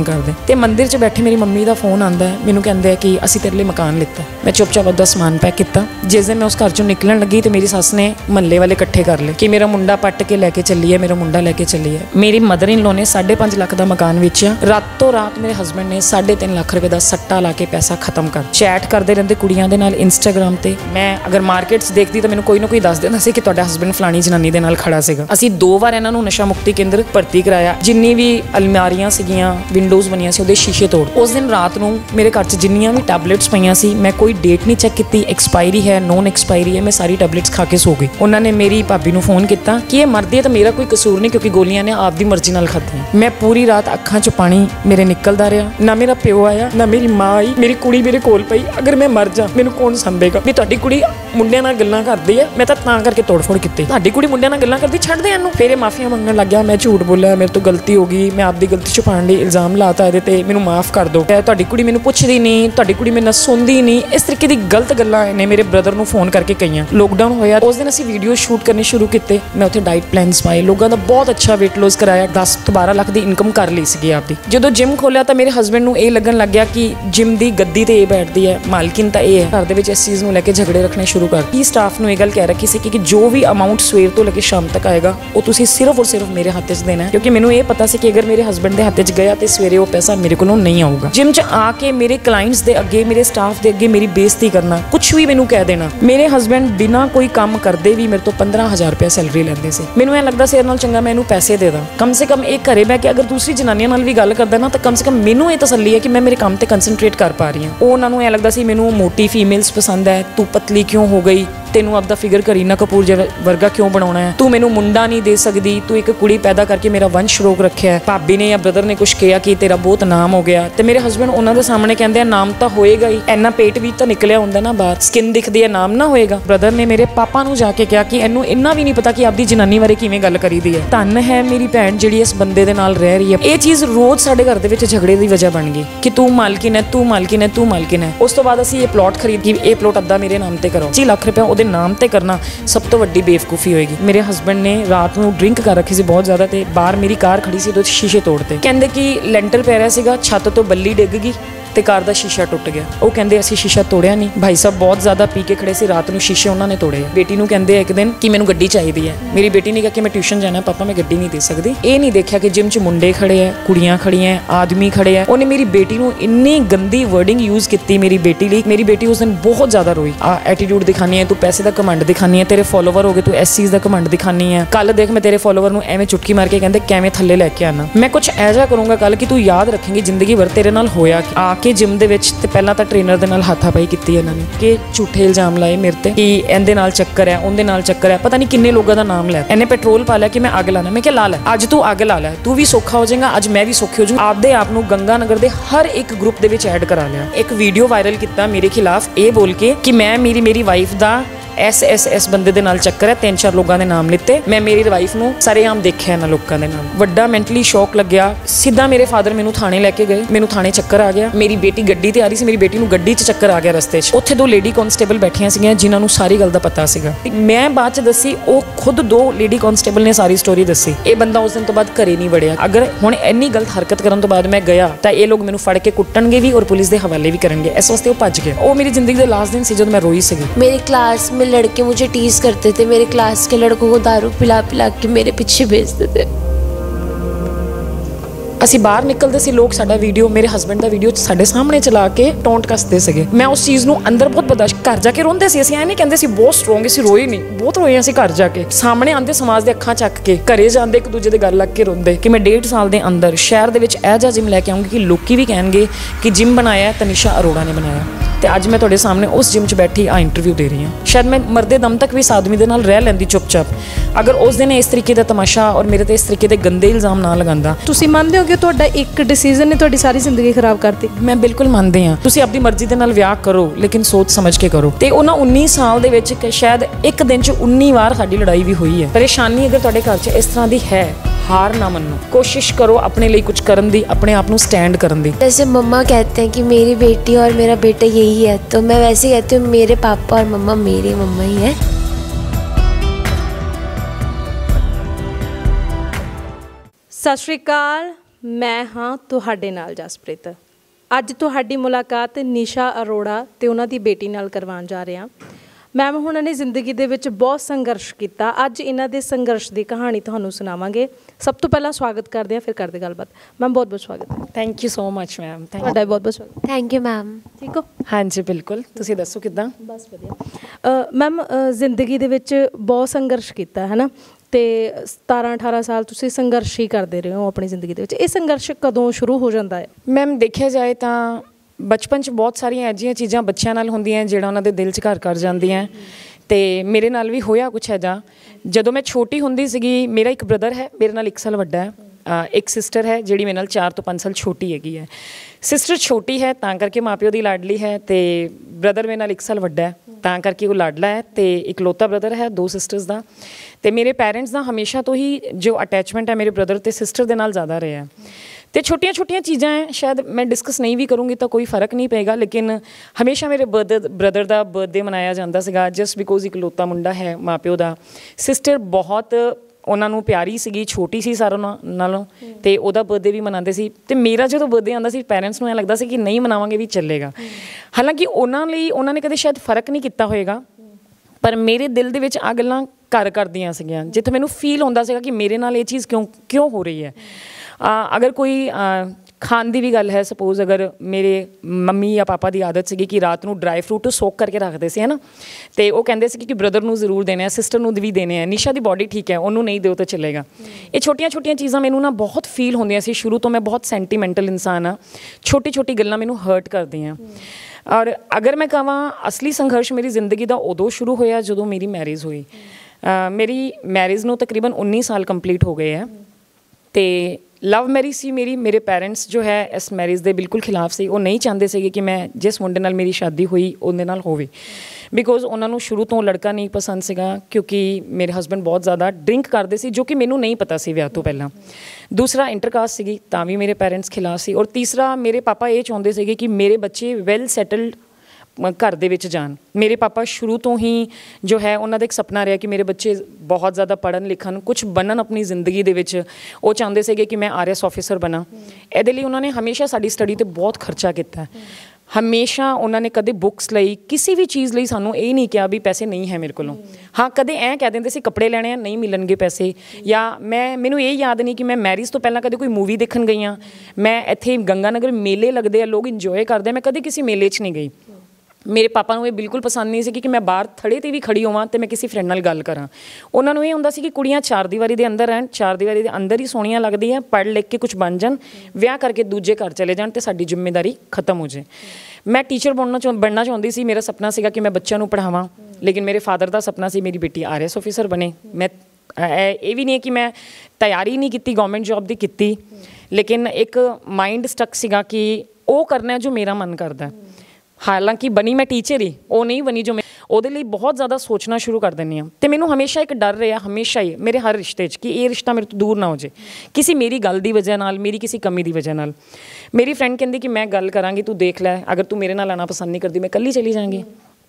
ਕਰਦੇ। ਤੇ ਮੰਦਿਰ 'ਚ ਬੈਠੇ ਮੇਰੀ ਮੰਮੀ ਦਾ ਫੋਨ ਆਉਂਦਾ ਹੈ, ਮੈਨੂੰ ਕਹਿੰਦੇ ਆ ਕਿ ਅਸੀਂ ਤੇਰੇ ਲਈ ਮਕਾਨ ਲਿੱਤਾ। ਮੈਂ ਚੁੱਪਚਾਪ ਉਹਦਾ ਸਮਾਨ ਪੈਕ ਕੀਤਾ। ਜਿਸ ਦਿਨ ਮੈਂ ਉਸ ਘਰ 'ਚੋਂ ਨਿਕਲਣ ਲੱਗੀ ਤੇ ਮੇਰੀ ਸੱਸ ਨੇ ਮਹੱਲੇ ਵਾਲੇ ਇਕੱਠੇ ਕਰ ਲਏ ਕਿ ਮੇਰਾ ਮੁੰਡਾ ਪੱਟ ਕੇ ਲੈ ਕੇ ਚੱਲੀ ਹੈ, ਮੇਰਾ ਮੁੰਡਾ ਲੈ ਕੇ ਚੱਲੀ ਹੈ। ਮੇਰੀ ਮਦਰ ਇਨ ਲੋ ਨੇ ਸਾਢੇ ਪੰਜ ਲੱਖ ਦਾ ਮਕਾਨ ਵੇਚਿਆ। ਰਾਤੋਂ ਰਾਤ ਮੇਰੇ ਹਸਬੈਂਡ ਨੇ ਸਾਢੇ ਤਿੰਨ ਲੱਖ ਰੁਪਏ ਦਾ ਸੱਟਾ ਲਾ ਕੇ ਪੈਸਾ ਖਤਮ ਕਰ। ਚੈਟ ਕਰਦੇ ਰਹਿੰਦੇ ਕੁੜੀਆਂ ਦੇ ਨਾਲ ਇੰਸਟਾਗ੍ਰਾਮ ਤੇ। ਮੈਂ ਅਗਰ ਮਾਰਕੀਟ 'ਚ ਦੇਖਦੀ ਤਾਂ ਮੈਨੂੰ ਕੋਈ ਨਾ ਕੋਈ ਦੱਸ ਦਿੰਦਾ ਸੀ ਕਿ ਤੁਹਾਡਾ ਹਸਬੈਂਡ ਫਲਾਣੀ ਜਨਾਨੀ ਦੇ ਨਾਲ ਖੜਾ ਸੀਗਾ। ਅਸੀਂ ਦੋ ਵਾਰ ਇਹਨਾਂ ਨੂੰ ਨਸ਼ਾ ਮੁਕਤੀ ਕੇਂਦਰ ਭਰਤੀ ਕਰਾਇਆ। ਜਿੰਨੀ ਵੀ ਅਲਮਾਰੀਆਂ ਸੀਗੀਆਂ, ਵਿੰਡੋਜ਼ ਬਣੀਆਂ ਸੀ, ਉਹਦੇ ਸ਼ੀਸ਼ੇ ਤੋੜ। ਉਸ ਦਿਨ ਰਾਤ ਨੂੰ ਮੇਰੇ ਘਰ 'ਚ ਜਿੰਨੀਆਂ ਵੀ ਟੈਬਲੇਟਸ ਪਈਆਂ ਸੀ, ਮੈਂ ਕੋਈ ਡੇਟ ਨਹੀਂ ਚੈੱਕ ਕੀਤੀ, ਐਕਸਪਾਇਰੀ ਹੈ, ਨੋਨ ਐਕਸਪਾਇਰੀ ਹੈ, ਮੈਂ ਸਾਰੀ ਟੈਬਲੇਟਸ ਖਾ ਕੇ ਸੋ ਗਈ। ਉਹਨਾਂ ਨੇ ਮੇਰੀ ਭਾਬੀ ਨੂੰ ਫੋਨ ਕੀਤਾ ਕਿ ਇਹ ਮਰਦੀ ਹੈ ਤਾਂ ਮੇਰਾ ਕੋਈ ਕਸੂਰ ਨਹੀਂ, ਕਿਉਂਕਿ ਗੋਲੀਆਂ ਨੇ ਆਪਦੀ ਮਰਜ਼ੀ ਨਾਲ ਖਾਧੀਆਂ। ਮੈਂ ਪੂਰੀ ਰਾਤ ਅੱਖਾਂ 'ਚ ਪਾਣੀ ਮੇਰੇ ਨਿਕਲਦਾ ਰਿਹਾ। ਨਾ ਮੇਰਾ ਪਿਓ ਆਇਆ, ਨਾ ਮੇਰੀ ਮਾਂ ਆਈ, ਮੇਰੀ ਕੁੜੀ ਮੇਰੇ ਕੋਲ ਪਈ। ਅਗਰ ਮੈਂ ਮਰ ਜਾ ਮੈਨੂੰ ਕੌਣ ਸੰਭੇਗਾ? ਵੀ ਤੁਹਾਡੀ ਕੁੜੀ ਮੁੰਡਿਆਂ ਨਾਲ ਗੱਲਾਂ ਕਰਦੀ ਹੈ, ਮੈਂ ਤਾਂ ਤਾਂ ਕਰਕੇ ਤੋੜਫੋੜ ਕੀਤੀ। ਤੁਹਾਡੀ ਕੁੜੀ ਮੁੰਡਿਆਂ ਨਾਲ ਗੱਲਾਂ ਕਰਦੀ, ਛੱਡ ਦੇ ਇਹਨੂੰ। ਫਿਰ ਇਹ ਮਾਫੀਆਂ ਮੰਗਣ ਲੱਗ ਗਿਆ, ਮੈਂ ਝੂਠ ਬੋਲਿਆ, ਮੇਰੇ ਤੋਂ ਗਲਤੀ ਹੋ ਗਈ, ਮੈਂ ਆਪਦੀ ਗਲਤੀ ਛੁਪਾਉਣ ਲਈ ਇਲਜ਼ਾਮ ਲਾਤਾ ਇਹਦੇ ਤੇ, ਮੈਨੂੰ ਮਾਫ ਕਰ ਦਿਓ। ਤੁਹਾਡੀ ਕੁੜੀ ਮੈਨੂੰ ਪੁੱਛਦੀ ਨਹੀਂ, ਤੁਹਾਡੀ ਕੁੜੀ ਮੇਰੇ ਨਾਲ ਸੁਣਦੀ ਨਹੀਂ। ਇਸ ਤਰੀਕੇ ਦੀ ਗਲਤ ਗੱਲਾਂ ਇਹਨੇ ਮੇਰੇ ਬ੍ਰਦਰ ਨੂੰ ਫੋਨ ਕਰਕੇ ਕਹੀਆਂ। ਲੋਕਡਾਊਨ ਹੋਇਆ, ਉਸ ਦਿਨ ਅਸੀਂ ਵੀਡੀਓ ਸ਼ੂਟ ਕਰਨੇ ਸ਼ੁਰੂ ਕੀਤੇ। ਮੈਂ ਉੱਥੇ ਡਾਈਟ ਪਲਾਨਸ ਪਾਏ, ਲੋਕਾਂ ਦਾ ਬਹੁਤ ਅੱਛਾ weight loss ਕਰਾਇਆ। ਦਸ ਤੋਂ ਬਾਰਾਂ ਲੱਖ ਦੀ ਇਨਕਮ ਕਰ ਲਈ ਸੀਗੀ ਆਪਦੀ। ਜਦੋਂ ਜਿਮ ਖੋਲਿਆ ਤਾਂ ਮੇਰੇ ਹਸਬੈਂਡ ਨੂੰ ਇਹ ਲੱਗਣ ਲੱਗ ਗਿਆ ਕਿ ਜਿਮ ਦੀ ਗੱਦੀ ਤੇ ਇਹ ਬੈਠਦੀ ਹੈ, ਮਾਲਕਿਨ ਤਾਂ ਇਹ ਹੈ। ਘਰ ਦੇ ਵਿੱਚ ਇਸ ਚੀਜ਼ ਨੂੰ ਲੈ ਕੇ ਝਗੜੇ ਰੱਖਣੇ ਸ਼ੁਰੂ ਕਰ ਦਿੱਤੇ। ਸਟਾਫ ਨੂੰ ਇਹ ਗੱਲ ਕਹਿ ਰੱਖੀ ਸੀ ਕਿ ਜੋ ਵੀ ਅਮਾਉਂਟ ਸਵੇਰ ਤੋਂ ਲੈ ਕੇ ਸ਼ਾਮ ਤੱਕ ਆਏਗਾ ਉਹ ਤੁਸੀਂ ਸਿਰਫ ਔਰ ਸਿਰਫ ਮੇਰੇ ਹੱਥ 'ਚ ਦੇਣਾ ਹੈ, ਕਿਉਂਕਿ ਮੈਨੂੰ ਇਹ ਪਤਾ ਸੀ ਕਿ ਅਗਰ ਮੇਰੇ ਹਸਬੈਂਡ ਦੇ ਹੱਥ 'ਚ ਗਿਆ ਤੇ ਸਵੇਰੇ ਉਹ ਪੈਸਾ ਮੇਰੇ ਕੋਲੋਂ ਨਹੀਂ ਆਊਗਾ। ਜਿਮ 'ਚ ਆ ਕੇ ਮੇਰੇ ਕਲਾਇੰਟਸ ਦੇ ਅੱਗੇ, ਮੇਰੇ ਸਟਾਫ ਦੇ ਅੱਗੇ ਮੇਰੀ ਬੇਇੱਜ਼ਤੀ ਕਰਨਾ, ਕੁਝ ਵੀ ਮੈਨੂੰ ਕਹਿ ਦੇਣਾ। ਮੇਰੇ ਹਸਬੈਂਡ ਬਿਨਾਂ ਕੋਈ ਕੰਮ ਕਰਦੇ ਵੀ ਮੇਰੇ ਤੋਂ ਪੰਦਰਾਂ ਹਜ਼ਾਰ ਰੁਪਏ ਸੈਲਰੀ ਲੈਂਦੇ ਸੀ। ਮੈਨੂੰ ਇਹ ਲੱਗਦਾ ਸੀ ਇਹਦੇ ਨਾਲ ਚੰਗਾ ਮੈਂ ਇਹਨੂੰ ਪੈਸੇ ਦੇ ਦਾਂ। ਕਮ ਸੇ ਕਮ ਇਹ ਘਰੇ ਬਹਿ ਕੇ ਅਗਰ ਦੂਸਰੀ ਜਨਾਨੀਆਂ ਨਾਲ ਵੀ ਗੱਲ ਕਰਦਾ ਨਾ ਤਾਂ ਕਮ ਸੇ ਕਮ ਮੈਨੂੰ ਇਹ ਤਸੱਲੀ ਹੈ ਕਿ ਮੈਂ ਮੇਰੇ ਕੰਮ ਤੇ ਕੰਸੈਂਟਰੇਟ ਕਰ ਪਾ ਰਹੀ ਹਾਂ। ਉਹ ਉਹਨਾਂ ਨੂੰ ਇਹ ਲੱਗਦਾ ਸੀ ਮੈਨੂੰ ਮੋਟੀ ਫੀਮੇਲਸ ਪਸੰਦ ਹੈ, ਤੂੰ ਪਤਲੀ ਕਿਉਂ ਹੋ ਗਈ, ਤੈਨੂੰ ਆਪਦਾ ਫਿਗਰ ਕਰੀਨਾ ਕਪੂਰ ਵਰਗਾ ਕਿਉਂ ਬਣਾਉਣਾ ਹੈ, ਤੂੰ ਮੈਨੂੰ ਮੁੰਡਾ ਨਹੀਂ ਦੇ ਸਕਦੀ, ਤੂੰ ਇੱਕ ਕੁੜੀ ਪੈਦਾ ਕਰਕੇ ਮੇਰਾ ਵੰਸ਼ ਰੋਕ ਰੱਖਿਆ ਹੈ। ਭਾਬੀ ਨੇ ਜਾਂ ਬ੍ਰਦਰ ਨੇ ਕੁਝ ਕਿਹਾ ਕਿ ਤੇਰਾ ਬਹੁਤ ਨਾਮ ਹੋ ਗਿਆ, ਤੇ ਮੇਰੇ ਹਸਬੈਂਡ ਉਹਨਾਂ ਦੇ ਸਾਹਮਣੇ ਕਹਿੰਦੇ ਆ ਨਾਮ ਤਾਂ ਹੋਏਗਾ ਹੀ, ਇੰਨਾ ਪੇਟ ਵੀ ਤਾਂ ਨਿਕਲਿਆ ਹੁੰਦਾ ਨਾ ਬਾਹਰ, ਸਕਿਨ ਦਿਖਦੀ ਹੈ, ਨਾਮ ਨਾ ਹੋਏਗਾ। ਬ੍ਰਦਰ ਨੇ ਮੇਰੇ ਪਾਪਾ ਨੂੰ ਜਾ ਕੇ ਕਿਹਾ ਕਿ ਇਹਨੂੰ ਇੰਨਾ ਵੀ ਨਹੀਂ ਪਤਾ ਕਿ ਆਪਦੀ ਜਨਾਨੀ ਬਾਰੇ ਕਿਵੇਂ ਗੱਲ ਕਰੀਦੀ ਹੈ। ਧੰਨ ਹੈ ਮੇਰੀ ਭੈਣ ਜਿਹੜੀ ਇਸ ਬੰਦੇ ਦੇ ਨਾਲ ਰਹਿ ਰਹੀ ਹੈ। ਇਹ ਚੀਜ਼ ਰੋਜ਼ ਸਾਡੇ ਘਰ ਦੇ ਵਿੱਚ ਝਗੜੇ ਦੀ ਵਜ੍ਹਾ ਬਣ ਗਈ ਕਿ ਤੂੰ ਮਾਲਕਿਨ ਹੈ, ਤੂੰ ਮਾਲਕਿਨ ਹੈ, ਤੂੰ ਮਾਲਕਿਨ ਹੈ। ਉਸ ਤੋਂ ਬਾਅਦ ਅਸੀਂ ਇਹ ਪਲਾਟ ਖਰੀਦ ਕੇ ਇਹ ਪਲਾਟ ਅੱਧਾ ਮੇਰੇ ਨਾਮ ਤੇ ਕਰੋ। ਪੱਚੀ ਲੱਖ ਰੁਪਏ ਉਹਦੇ ਨਾਮ ਤੇ ਕਰਨਾ ਸਭ ਤੋਂ ਵੱਡੀ ਬੇਵਕੂਫੀ ਹੋਏਗੀ। ਮੇਰੇ ਹਸਬੈਂਡ ਨੇ ਰਾਤ ਨੂੰ ਡਰਿੰਕ ਕਰ ਰੱਖੀ ਸੀ ਬਹੁਤ ਜ਼ਿਆਦਾ, ਤੇ ਬਾਹਰ ਮੇਰੀ ਕਾਰ ਖੜੀ ਸੀ, ਉਹਦੇ ਸ਼ੀਸ਼ੇ ਤੋੜਤੇ। ਕਹਿੰਦੇ ਕਿ ਲੈਂਟਰ ਪੈ ਰਿਹਾ ਸੀਗਾ, ਛੱਤ ਤੋਂ ਬੱਲੀ ਡਿੱਗ ਗਈ ਤੇ ਕਾਰ ਦਾ ਸ਼ੀਸ਼ਾ ਟੁੱਟ ਗਿਆ। ਉਹ ਕਹਿੰਦੇ ਅਸੀਂ ਸ਼ੀਸ਼ਾ ਤੋੜਿਆ ਨਹੀਂ। ਭਾਈ ਸਾਹਿਬ ਬਹੁਤ ਜ਼ਿਆਦਾ ਪੀ ਕੇ ਖੜੇ ਸੀ, ਰਾਤ ਨੂੰ ਸ਼ੀਸ਼ੇ ਉਹਨਾਂ ਨੇ ਤੋੜੇ। ਬੇਟੀ ਨੂੰ ਕਹਿੰਦੇ ਇੱਕ ਦਿਨ ਕਿ ਮੈਨੂੰ ਗੱਡੀ ਚਾਹੀਦੀ ਹੈ। ਮੇਰੀ ਬੇਟੀ ਨੇ ਕਿਹਾ ਕਿ ਮੈਂ ਟਿਊਸ਼ਨ ਜਾਣਾ, ਪਾਪਾ ਮੈਂ ਗੱਡੀ ਨਹੀਂ ਦੇ ਸਕਦੀ। ਇਹ ਨਹੀਂ ਦੇਖਿਆ ਕਿ ਜਿਮ 'ਚ ਮੁੰਡੇ ਖੜੇ ਹੈ, ਕੁੜੀਆਂ ਖੜੀਆਂ, ਆਦਮੀ ਖੜੇ ਹੈ। ਉਹਨੇ ਮੇਰੀ ਬੇਟੀ ਨੂੰ ਇੰਨੀ ਗੰਦੀ ਵਰਡਿੰਗ ਯੂਜ਼ ਕੀਤੀ ਮੇਰੀ ਬੇਟੀ ਲਈ। ਮੇਰੀ ਬੇਟੀ ਉਸ ਦਿਨ ਬਹੁਤ ਜ਼ਿਆਦਾ ਰੋਈ। ਆ ਐਟੀਟਿਊਡ ਦਿਖਾਨੀ ਹੈ, ਤੂੰ ਪੈਸੇ ਦਾ ਘਮੰਡ ਦਿਖਾਨੀ ਹੈ, ਤੇਰੇ ਫੋਲੋਵਰ ਹੋ ਗਏ, ਤੂੰ ਇਸ ਚੀਜ਼ ਦਾ ਘਮੰਡ ਦਿਖਾਨੀ ਹੈ। ਕੱਲ ਦੇਖ ਮੈਂ ਤੇਰੇ ਫੋਲੋਵਰ ਨੂੰ ਐਵੇਂ ਚੁਟਕੀ ਮਾਰ ਕੇ ਕਹਿੰਦੇ ਕਿਵੇਂ ਥੱਲੇ ਲੈ ਕੇ ਆਣਾ। ਮੈਂ ਕੁਝ ਐਜਾ ਕਰੂੰਗਾ ਕੱਲ ਕਿ ਤੂੰ ਯਾਦ ਰੱਖੇਂਗੀ ਜ਼ਿੰਦਗੀ ਭਰ ਤੇਰੇ ਨਾਲ ਹੋਇਆ ਕਿ ਆ ਕੇ ਜਿਮ ਦੇ ਵਿੱਚ। ਤੇ ਪਹਿਲਾਂ ਤਾਂ ਟ੍ਰੇਨਰ ਦੇ ਨਾਲ ਹੱਥਾਪਾਈ ਕੀਤੀ ਇਹਨਾਂ ਨੇ ਕਿ ਝੂਠੇ ਇਲਜ਼ਾਮ ਲਾਏ ਮੇਰੇ ਤੇ ਕਿ ਇਹਦੇ ਨਾਲ ਚੱਕਰ ਹੈ, ਉਹਦੇ ਨਾਲ ਚੱਕਰ ਹੈ, ਪਤਾ ਨਹੀਂ ਕਿੰਨੇ ਲੋਕਾਂ ਦਾ ਨਾਮ ਲੈ। ਇਹਨੇ ਪੈਟਰੋਲ ਪਾ ਲਿਆ ਕਿ ਮੈਂ ਅੱਗ ਲਾਣਾ। ਮੈਂ ਕਿਹਾ ਲਾ ਲੈ, ਅੱਜ ਤੂੰ ਅੱਗ ਲਾ ਲੈ, ਤੂੰ ਵੀ ਸੌਖਾ ਹੋ ਜਾਏਗਾ, ਅੱਜ ਮੈਂ ਵੀ ਸੌਖੀ ਹੋ ਜਾਊਂ। ਆਪਦੇ ਆਪ ਨੂੰ ਗੰਗਾ ਨਗਰ ਦੇ ਹਰ ਇੱਕ ਗਰੁੱਪ ਦੇ ਵਿੱਚ ਐਡ ਕਰਾ ਲਿਆ। ਇੱਕ ਵੀਡੀਓ ਵਾਇਰਲ ਕੀਤਾ ਮੇਰੇ ਖਿਲਾਫ ਇਹ ਬੋਲ ਕੇ ਕਿ ਮੈਂ ਮੇਰੀ ਮੇਰੀ ਵਾਈਫ ਦਾ ਐਸ ਐਸ ਐਸ ਬੰਦੇ ਦੇ ਨਾਲ ਚੱਕਰ ਹੈ। ਤਿੰਨ ਚਾਰ ਲੋਕਾਂ ਦੇ ਨਾਮ ਲਿੱਤੇ। ਮੈਂ ਮੇਰੀ ਵਾਈਫ ਨੂੰ ਸਰੇਆਮ ਦੇਖਿਆ ਇਹਨਾਂ ਲੋਕਾਂ ਦੇ ਨਾਲ। ਵੱਡਾ ਮੈਂਟਲੀ ਸ਼ੌਕ ਲੱਗਿਆ। ਸਿੱਧਾ ਮੇਰੇ ਫਾਦਰ ਮੈਨੂੰ ਥਾਣੇ ਲੈ ਕੇ ਗਏ। ਮੈਨੂੰ ਥਾਣੇ ਚੱਕਰ ਆ ਗਿਆ। ਮੇਰੀ ਬੇਟੀ ਗੱਡੀ ਤੇ ਆ ਰਹੀ ਸੀ, ਮੇਰੀ ਬੇਟੀ ਨੂੰ ਗੱਡੀ 'ਚ ਚੱਕਰ ਆ ਗਿਆ ਰਸਤੇ 'ਚ। ਉੱਥੇ ਦੋ ਲੇਡੀ ਕਾਂਸਟੇਬਲ ਬੈਠੀਆਂ ਸੀਗੀਆਂ ਜਿਨ੍ਹਾਂ ਨੂੰ ਸਾਰੀ ਗੱਲ ਦਾ ਪਤਾ ਸੀਗਾ। ਮੈਂ ਬਾਅਦ 'ਚ ਦੱਸੀ, ਉਹ ਖੁਦ ਦੋ ਲੇਡੀ ਕਾਂਸਟੇਬਲ ਨੇ ਸਾਰੀ ਸਟੋਰੀ ਦੱਸੀ। ਇਹ ਬੰਦਾ ਉਸ ਦਿਨ ਤੋਂ ਬਾਅਦ ਘਰੇ ਨਹੀਂ ਵੜਿਆ। ਅਗਰ ਹੁਣ ਇੰਨੀ ਗਲਤ ਹਰਕਤ ਕਰਨ ਤੋਂ ਬਾਅਦ ਮੈਂ ਗਿਆ ਤਾਂ ਇਹ ਲੋਕ ਮੈਨੂੰ ਫੜ ਕੇ ਕੁੱਟਣਗੇ ਵੀ ਔਰ ਪੁਲਿਸ ਦੇ ਹਵਾਲੇ ਵੀ ਕਰਨਗੇ। ਇਸ ਵਾਸਤੇ ਉਹ ਭੱਜ ਗਿਆ। ਉਹ ਮੇਰੀ ਜ਼ਿੰਦਗੀ ਦੇ ਲਾਸਟ ਦਿਨ ਸੀ ਜਦੋਂ ਮੈਂ ਰੋਈ ਸੀਗੀ। मेरी क्लास में लड़के मुझे टीज करते थे, मेरे क्लास के लड़कों को दारू पिला पिला के मेरे पीछे भेजते थे। ਅਸੀਂ ਬਾਹਰ ਨਿਕਲਦੇ ਸੀ, ਲੋਕ ਸਾਡਾ ਵੀਡੀਓ, ਮੇਰੇ ਹਸਬੈਂਡ ਦਾ ਵੀਡੀਓ ਸਾਡੇ ਸਾਹਮਣੇ ਚਲਾ ਕੇ ਟੌਂਟ ਕੱਸਦੇ ਸੀਗੇ। ਮੈਂ ਉਸ ਚੀਜ਼ ਨੂੰ ਅੰਦਰ ਬਹੁਤ ਬਰਦਾਸ਼ਤ, ਘਰ ਜਾ ਕੇ ਰੋਂਦੇ ਸੀ। ਅਸੀਂ ਐ ਨਹੀਂ ਕਹਿੰਦੇ ਸੀ ਬਹੁਤ ਸਟਰੋਂਗ ਸੀ, ਰੋਏ ਨਹੀਂ, ਬਹੁਤ ਰੋਏ ਅਸੀਂ ਘਰ ਜਾ ਕੇ। ਸਾਹਮਣੇ ਆਂਦੇ ਸਮਾਜ ਦੇ ਅੱਖਾਂ ਚੱਕ ਕੇ, ਘਰੇ ਜਾਂਦੇ ਇੱਕ ਦੂਜੇ ਦੇ ਗੱਲ ਲੱਗ ਕੇ ਰੋਂਦੇ ਕਿ ਮੈਂ ਡੇਢ ਸਾਲ ਦੇ ਅੰਦਰ ਸ਼ਹਿਰ ਦੇ ਵਿੱਚ ਇਹ ਜਿਹਾ ਜਿਮ ਲੈ ਕੇ ਆਉਂਗੀ ਕਿ ਲੋਕੀ ਵੀ ਕਹਿਣਗੇ ਕਿ ਜਿਮ ਬਣਾਇਆ ਤਨੀਸ਼ਾ ਅਰੋੜਾ ਨੇ ਬਣਾਇਆ। ਤੇ ਅੱਜ ਮੈਂ ਤੁਹਾਡੇ ਸਾਹਮਣੇ ਉਸ ਜਿਮ 'ਚ ਬੈਠੀ ਆ ਇੰਟਰਵਿਊ ਦੇ ਰਹੀ ਹਾਂ। ਸ਼ਾਇਦ ਮੈਂ ਮਰਦੇ ਦਮ ਤੱਕ ਵੀ ਇਸ ਆਦਮੀ ਦੇ ਨਾਲ ਰਹਿ ਲੈਂਦੀ ਚੁੱਪ-ਚਾਪ, ਅਗਰ ਉਸ ਦਿਨ ਇਸ ਤਰੀਕੇ ਦਾ ਤਮਾਸ਼ਾ ਔਰ ਮੇਰੇ ਤੇ ਇਸ ਤਰੀਕੇ ਦੇ ਗੰਦੇ ਇਲਜ਼ਾਮ ਨਾ ਲਗਾਉਂਦਾ। ਤੁਸੀਂ ਮੰਨਦੇ ਹੋ ਕਿ ਤੁਹਾਡਾ ਇੱਕ ਡਿਸੀਜਨ ਨੇ ਤੁਹਾਡੀ ਸਾਰੀ ਜ਼ਿੰਦਗੀ ਖਰਾਬ ਕਰਤੀ? ਮੈਂ ਬਿਲਕੁਲ ਮੰਨਦੀ ਹਾਂ। ਤੁਸੀਂ ਆਪਣੀ ਮਰਜ਼ੀ ਦੇ ਨਾਲ ਵਿਆਹ ਕਰੋ, ਲੇਕਿਨ ਸੋਚ ਸਮਝ ਕੇ ਕਰੋ। ਤੇ ਉਹਨਾਂ ਉੱਨੀ ਸਾਲ ਦੇ ਵਿੱਚ ਸ਼ਾਇਦ ਇੱਕ ਦਿਨ 'ਚ ਉੱਨੀ ਵਾਰ ਸਾਡੀ ਲੜਾਈ ਵੀ ਹੋਈ ਹੈ। ਪਰੇਸ਼ਾਨੀ ਅਗਰ ਤੁਹਾਡੇ ਘਰ 'ਚ ਇਸ ਤਰ੍ਹਾਂ ਦੀ ਹੈ, हार ना मनो, कोशिश करो अपने लिए कुछ करन दी, अपने आप को स्टैंड करन दी। जैसे मम्मा कहते हैं कि मेरी बेटी और मेरा बेटा यही है, तो मैं वैसे कहती हूँ मेरे पापा और मम्मा मेरी मम्मा ही है। सत श्री अकाल, ਮੈਂ ਹਾਂ ਤੁਹਾਡੇ ਨਾਲ ਜਸਪ੍ਰੀਤ। ਅੱਜ ਤੁਹਾਡੀ ਮੁਲਾਕਾਤ ਨਿਸ਼ਾ ਅਰੋੜਾ ਤੇ ਉਹਨਾਂ ਦੀ ਬੇਟੀ ਨਾਲ ਕਰਵਾਉਣ ਜਾ ਰਹੇ ਹਾਂ। ਮੈਮ ਹੁਣਾਂ ਨੇ ਜ਼ਿੰਦਗੀ ਦੇ ਵਿੱਚ ਬਹੁਤ ਸੰਘਰਸ਼ ਕੀਤਾ। ਅੱਜ ਇਹਨਾਂ ਦੇ ਸੰਘਰਸ਼ ਦੀ ਕਹਾਣੀ ਤੁਹਾਨੂੰ ਸੁਣਾਵਾਂਗੇ। ਸਭ ਤੋਂ ਪਹਿਲਾਂ ਸਵਾਗਤ ਕਰਦੇ ਹਾਂ, ਫਿਰ ਕਰਦੇ ਗੱਲਬਾਤ। ਮੈਮ ਬਹੁਤ ਬਹੁਤ ਸਵਾਗਤ ਹੈ। Thank you so much ma'am. ਤੁਹਾਡਾ ਬਹੁਤ ਬਹੁਤ ਸਵਾਗਤ। Thank you ma'am. ਠੀਕ ਹੋ? ਹਾਂਜੀ ਬਿਲਕੁਲ, ਤੁਸੀਂ ਦੱਸੋ ਕਿੱਦਾਂ? ਬਸ ਵਧੀਆ। ਮੈਮ ਜ਼ਿੰਦਗੀ ਦੇ ਵਿੱਚ ਬਹੁਤ ਸੰਘਰਸ਼ ਕੀਤਾ ਹੈ ਨਾ, ਤੇ ਸਤਾਰਾਂ ਅਠਾਰਾਂ ਸਾਲ ਤੁਸੀਂ ਸੰਘਰਸ਼ ਹੀ ਕਰਦੇ ਰਹੇ ਹੋ ਆਪਣੀ ਜ਼ਿੰਦਗੀ ਦੇ ਵਿੱਚ। ਇਹ ਸੰਘਰਸ਼ ਕਦੋਂ ਸ਼ੁਰੂ ਹੋ ਜਾਂਦਾ ਹੈ? ਮੈਮ ਦੇਖਿਆ ਜਾਏ ਤਾਂ ਬਚਪਨ 'ਚ ਬਹੁਤ ਸਾਰੀਆਂ ਅਜਿਹੀਆਂ ਚੀਜ਼ਾਂ ਬੱਚਿਆਂ ਨਾਲ ਹੁੰਦੀਆਂ ਜਿਹੜਾ ਉਹਨਾਂ ਦੇ ਦਿਲ 'ਚ ਘਰ ਕਰ ਜਾਂਦੀਆਂ, ਅਤੇ ਮੇਰੇ ਨਾਲ ਵੀ ਹੋਇਆ ਕੁਛ ਇੱਦਾਂ। ਜਦੋਂ ਮੈਂ ਛੋਟੀ ਹੁੰਦੀ ਸੀਗੀ, ਮੇਰਾ ਇੱਕ ਬ੍ਰਦਰ ਹੈ ਮੇਰੇ ਨਾਲ ਇੱਕ ਸਾਲ ਵੱਡਾ ਹੈ, ਇੱਕ ਸਿਸਟਰ ਹੈ ਜਿਹੜੀ ਮੇਰੇ ਨਾਲ ਚਾਰ ਤੋਂ ਪੰਜ ਸਾਲ ਛੋਟੀ ਹੈਗੀ ਹੈ। ਸਿਸਟਰ ਛੋਟੀ ਹੈ ਤਾਂ ਕਰਕੇ ਮਾਂ ਪਿਓ ਦੀ ਲਾਡਲੀ ਹੈ, ਅਤੇ ਬ੍ਰਦਰ ਮੇਰੇ ਨਾਲ ਇੱਕ ਸਾਲ ਵੱਡਾ ਹੈ ਤਾਂ ਕਰਕੇ ਉਹ ਲਾਡਲਾ ਹੈ, ਅਤੇ ਇਕਲੌਤਾ ਬ੍ਰਦਰ ਹੈ ਦੋ ਸਿਸਟਰਸ ਦਾ। ਅਤੇ ਮੇਰੇ ਪੇਰੈਂਟਸ ਦਾ ਹਮੇਸ਼ਾ ਤੋਂ ਹੀ ਜੋ ਅਟੈਚਮੈਂਟ ਹੈ ਮੇਰੇ ਬ੍ਰਦਰ ਅਤੇ ਸਿਸਟਰ ਦੇ ਨਾਲ ਜ਼ਿਆਦਾ ਰਿਹਾ। ਅਤੇ ਛੋਟੀਆਂ ਛੋਟੀਆਂ ਚੀਜ਼ਾਂ ਹੈ, ਸ਼ਾਇਦ ਮੈਂ ਡਿਸਕਸ ਨਹੀਂ ਵੀ ਕਰੂੰਗੀ ਤਾਂ ਕੋਈ ਫ਼ਰਕ ਨਹੀਂ ਪਏਗਾ, ਲੇਕਿਨ ਹਮੇਸ਼ਾ ਮੇਰੇ ਬਰਦਰ ਬ੍ਰਦਰ ਦਾ ਬਰਥਡੇ ਮਨਾਇਆ ਜਾਂਦਾ ਸੀਗਾ ਜਸਟ ਬਿਕੋਜ਼ ਇਕਲੌਤਾ ਮੁੰਡਾ ਹੈ ਮਾਂ ਪਿਓ ਦਾ। ਸਿਸਟਰ ਬਹੁਤ ਉਹਨਾਂ ਨੂੰ ਪਿਆਰੀ ਸੀਗੀ, ਛੋਟੀ ਸੀ ਸਾਰਿਆਂ ਨਾਲੋਂ, ਅਤੇ ਉਹਦਾ ਬਰਥਡੇ ਵੀ ਮਨਾਉਂਦੇ ਸੀ। ਅਤੇ ਮੇਰਾ ਜਦੋਂ ਬਰਥਡੇ ਆਉਂਦਾ ਸੀ ਪੇਰੈਂਟਸ ਨੂੰ ਐਂ ਲੱਗਦਾ ਸੀ ਕਿ ਨਹੀਂ ਮਨਾਵਾਂਗੇ ਵੀ ਚੱਲੇਗਾ। ਹਾਲਾਂਕਿ ਉਹਨਾਂ ਲਈ ਉਹਨਾਂ ਨੇ ਕਦੇ ਸ਼ਾਇਦ ਫ਼ਰਕ ਨਹੀਂ ਕੀਤਾ ਹੋਏਗਾ, ਪਰ ਮੇਰੇ ਦਿਲ ਦੇ ਵਿੱਚ ਆਹ ਗੱਲਾਂ ਘਰ ਕਰਦੀਆਂ ਸੀਗੀਆਂ, ਜਿੱਥੇ ਮੈਨੂੰ ਫੀਲ ਹੁੰਦਾ ਸੀਗਾ ਕਿ ਮੇਰੇ ਨਾਲ ਇਹ ਚੀਜ਼ ਕਿਉਂ ਕਿਉਂ ਹੋ ਰਹੀ ਹੈ। ਅਗਰ ਕੋਈ ਖਾਣ ਦੀ ਵੀ ਗੱਲ ਹੈ, ਸਪੋਜ਼ ਅਗਰ ਮੇਰੇ ਮੰਮੀ ਜਾਂ ਪਾਪਾ ਦੀ ਆਦਤ ਸੀਗੀ ਕਿ ਰਾਤ ਨੂੰ ਡਰਾਈ ਫਰੂਟ ਸੋਕ ਕਰਕੇ ਰੱਖਦੇ ਸੀ ਹੈ ਨਾ, ਅਤੇ ਉਹ ਕਹਿੰਦੇ ਸੀ ਕਿ ਬ੍ਰਦਰ ਨੂੰ ਜ਼ਰੂਰ ਦੇਣੇ ਆ, ਸਿਸਟਰ ਨੂੰ ਵੀ ਦੇਣੇ ਆ, ਨਿਸ਼ਾ ਦੀ ਬੋਡੀ ਠੀਕ ਹੈ ਉਹਨੂੰ ਨਹੀਂ ਦਿਓ ਤਾਂ ਚੱਲੇਗਾ। ਇਹ ਛੋਟੀਆਂ ਛੋਟੀਆਂ ਚੀਜ਼ਾਂ ਮੈਨੂੰ ਨਾ ਬਹੁਤ ਫੀਲ ਹੁੰਦੀਆਂ ਸੀ। ਸ਼ੁਰੂ ਤੋਂ ਮੈਂ ਬਹੁਤ ਸੈਂਟੀਮੈਂਟਲ ਇਨਸਾਨ ਹਾਂ, ਛੋਟੀ ਛੋਟੀ ਗੱਲਾਂ ਮੈਨੂੰ ਹਰਟ ਕਰਦੀਆਂ। ਔਰ ਅਗਰ ਮੈਂ ਕਹਾਂ ਅਸਲੀ ਸੰਘਰਸ਼ ਮੇਰੀ ਜ਼ਿੰਦਗੀ ਦਾ ਉਦੋਂ ਸ਼ੁਰੂ ਹੋਇਆ ਜਦੋਂ ਮੇਰੀ ਮੈਰਿਜ ਹੋਈ। ਮੇਰੀ ਮੈਰਿਜ ਨੂੰ ਤਕਰੀਬਨ ਉੱਨੀ ਸਾਲ ਕੰਪਲੀਟ ਹੋ ਗਏ ਹੈ, ਅਤੇ ਲਵ ਮੈਰਿਜ ਸੀ ਮੇਰੀ। ਮੇਰੇ ਪੇਰੈਂਟਸ ਜੋ ਹੈ ਇਸ ਮੈਰਿਜ ਦੇ ਬਿਲਕੁਲ ਖਿਲਾਫ ਸੀ। ਉਹ ਨਹੀਂ ਚਾਹੁੰਦੇ ਸੀਗੇ ਕਿ ਮੈਂ ਜਿਸ ਮੁੰਡੇ ਨਾਲ ਮੇਰੀ ਸ਼ਾਦੀ ਹੋਈ ਉਹਦੇ ਨਾਲ ਹੋਵੇ, ਬਿਕੋਜ਼ ਉਹਨਾਂ ਨੂੰ ਸ਼ੁਰੂ ਤੋਂ ਲੜਕਾ ਨਹੀਂ ਪਸੰਦ ਸੀਗਾ, ਕਿਉਂਕਿ ਮੇਰੇ ਹਸਬੈਂਡ ਬਹੁਤ ਜ਼ਿਆਦਾ ਡਰਿੰਕ ਕਰਦੇ ਸੀ, ਜੋ ਕਿ ਮੈਨੂੰ ਨਹੀਂ ਪਤਾ ਸੀ ਵਿਆਹ ਤੋਂ ਪਹਿਲਾਂ। ਦੂਸਰਾ ਇੰਟਰਕਾਸਟ ਸੀਗੀ ਤਾਂ ਵੀ ਮੇਰੇ ਪੇਰੈਂਟਸ ਖਿਲਾਫ ਸੀ। ਔਰ ਤੀਸਰਾ ਮੇਰੇ ਪਾਪਾ ਇਹ ਚਾਹੁੰਦੇ ਸੀਗੇ ਕਿ ਮੇਰੇ ਬੱਚੇ ਵੈਲ ਸੈਟਲਡ ਘਰ ਦੇ ਵਿੱਚ ਜਾਣ। ਮੇਰੇ ਪਾਪਾ ਸ਼ੁਰੂ ਤੋਂ ਹੀ ਜੋ ਹੈ ਉਹਨਾਂ ਦਾ ਇੱਕ ਸੁਪਨਾ ਰਿਹਾ ਕਿ ਮੇਰੇ ਬੱਚੇ ਬਹੁਤ ਜ਼ਿਆਦਾ ਪੜ੍ਹਨ ਲਿਖਣ, ਕੁਛ ਬਣਨ ਆਪਣੀ ਜ਼ਿੰਦਗੀ ਦੇ ਵਿੱਚ। ਉਹ ਚਾਹੁੰਦੇ ਸੀਗੇ ਕਿ ਮੈਂ ਆਰ ਐਸ ਆਫਿਸਰ ਬਣਾ। ਇਹਦੇ ਲਈ ਉਹਨਾਂ ਨੇ ਹਮੇਸ਼ਾ ਸਾਡੀ ਸਟੱਡੀ 'ਤੇ ਬਹੁਤ ਖਰਚਾ ਕੀਤਾ। ਹਮੇਸ਼ਾ ਉਹਨਾਂ ਨੇ ਕਦੇ ਬੁੱਕਸ ਲਈ, ਕਿਸੇ ਵੀ ਚੀਜ਼ ਲਈ ਸਾਨੂੰ ਇਹ ਨਹੀਂ ਕਿਹਾ ਵੀ ਪੈਸੇ ਨਹੀਂ ਹੈ ਮੇਰੇ ਕੋਲੋਂ। ਹਾਂ, ਕਦੇ ਐਂ ਕਹਿ ਦਿੰਦੇ ਸੀ ਕੱਪੜੇ ਲੈਣੇ ਆ ਨਹੀਂ ਮਿਲਣਗੇ ਪੈਸੇ, ਜਾਂ ਮੈਂ ਮੈਨੂੰ ਇਹ ਯਾਦ ਨਹੀਂ ਕਿ ਮੈਂ ਮੈਰਿਜ ਤੋਂ ਪਹਿਲਾਂ ਕਦੇ ਕੋਈ ਮੂਵੀ ਦੇਖਣ ਗਈ ਹਾਂ। ਮੈਂ ਇੱਥੇ ਗੰਗਾ ਨਗਰ ਮੇਲੇ ਲੱਗਦੇ ਆ, ਲੋਕ ਇੰਜੋਏ ਕਰਦੇ ਆ, ਮੈਂ ਕਦੇ ਕਿਸੇ ਮੇਲੇ 'ਚ ਨਹੀਂ ਗਈ। ਮੇਰੇ ਪਾਪਾ ਨੂੰ ਇਹ ਬਿਲਕੁਲ ਪਸੰਦ ਨਹੀਂ ਸੀ ਕਿ ਮੈਂ ਬਾਹਰ ਥੜੇ 'ਤੇ ਵੀ ਖੜੀ ਹੋਵਾਂ ਅਤੇ ਮੈਂ ਕਿਸੇ ਫਰੈਂਡ ਨਾਲ ਗੱਲ ਕਰਾਂ। ਉਹਨਾਂ ਨੂੰ ਇਹ ਹੁੰਦਾ ਸੀ ਕਿ ਕੁੜੀਆਂ ਚਾਰ ਦੀਵਾਰੀ ਦੇ ਅੰਦਰ ਰਹਿਣ, ਚਾਰ ਦੀਵਾਰੀ ਦੇ ਅੰਦਰ ਹੀ ਸੋਹਣੀਆਂ ਲੱਗਦੀਆਂ, ਪੜ੍ਹ ਲਿਖ ਕੇ ਕੁਛ ਬਣ ਜਾਣ, ਵਿਆਹ ਕਰਕੇ ਦੂਜੇ ਘਰ ਚਲੇ ਜਾਣ ਅਤੇ ਸਾਡੀ ਜ਼ਿੰਮੇਵਾਰੀ ਖਤਮ ਹੋ ਜਾਏ। ਮੈਂ ਟੀਚਰ ਬਣਨਾ ਚਾਹ ਬਣਨਾ ਚਾਹੁੰਦੀ ਸੀ। ਮੇਰਾ ਸੁਪਨਾ ਸੀਗਾ ਕਿ ਮੈਂ ਬੱਚਿਆਂ ਨੂੰ ਪੜ੍ਹਾਵਾਂ, ਲੇਕਿਨ ਮੇਰੇ ਫਾਦਰ ਦਾ ਸੁਪਨਾ ਸੀ ਮੇਰੀ ਬੇਟੀ ਆਰ ਐਸ ਆਫਿਸਰ ਬਣੇ। ਮੈਂ ਇਹ ਵੀ ਨਹੀਂ ਹੈ ਕਿ ਮੈਂ ਤਿਆਰੀ ਨਹੀਂ ਕੀਤੀ, ਗੌਰਮੈਂਟ ਜੋਬ ਦੀ ਕੀਤੀ, ਲੇਕਿਨ ਇੱਕ ਮਾਈਂਡ ਸਟਕ ਸੀਗਾ ਕਿ ਉਹ ਕਰਨਾ ਜੋ ਮੇਰਾ ਮਨ ਕਰਦਾ। ਹਾਲਾਂਕਿ ਬਣੀ ਮੈਂ ਟੀਚਰ ਹੀ, ਉਹ ਨਹੀਂ ਬਣੀ ਜੋ ਮੈਂ ਉਹਦੇ ਲਈ ਬਹੁਤ ਜ਼ਿਆਦਾ ਸੋਚਣਾ ਸ਼ੁਰੂ ਕਰ ਦਿੰਦੀ ਹਾਂ। ਅਤੇ ਮੈਨੂੰ ਹਮੇਸ਼ਾ ਇੱਕ ਡਰ ਰਿਹਾ, ਹਮੇਸ਼ਾ ਹੀ ਮੇਰੇ ਹਰ ਰਿਸ਼ਤੇ 'ਚ, ਕਿ ਇਹ ਰਿਸ਼ਤਾ ਮੇਰੇ ਤੋਂ ਦੂਰ ਨਾ ਹੋ ਜਾਏ ਕਿਸੇ ਮੇਰੀ ਗੱਲ ਦੀ ਵਜ੍ਹਾ ਨਾਲ, ਮੇਰੀ ਕਿਸੇ ਕਮੀ ਦੀ ਵਜ੍ਹਾ ਨਾਲ। ਮੇਰੀ ਫਰੈਂਡ ਕਹਿੰਦੀ ਕਿ ਮੈਂ ਗੱਲ ਕਰਾਂਗੀ, ਤੂੰ ਦੇਖ ਲੈ, ਅਗਰ ਤੂੰ ਮੇਰੇ ਨਾਲ ਆਉਣਾ ਪਸੰਦ ਨਹੀਂ ਕਰਦੀ ਮੈਂ ਇਕੱਲੀ ਚਲੀ ਜਾਵਾਂਗੀ।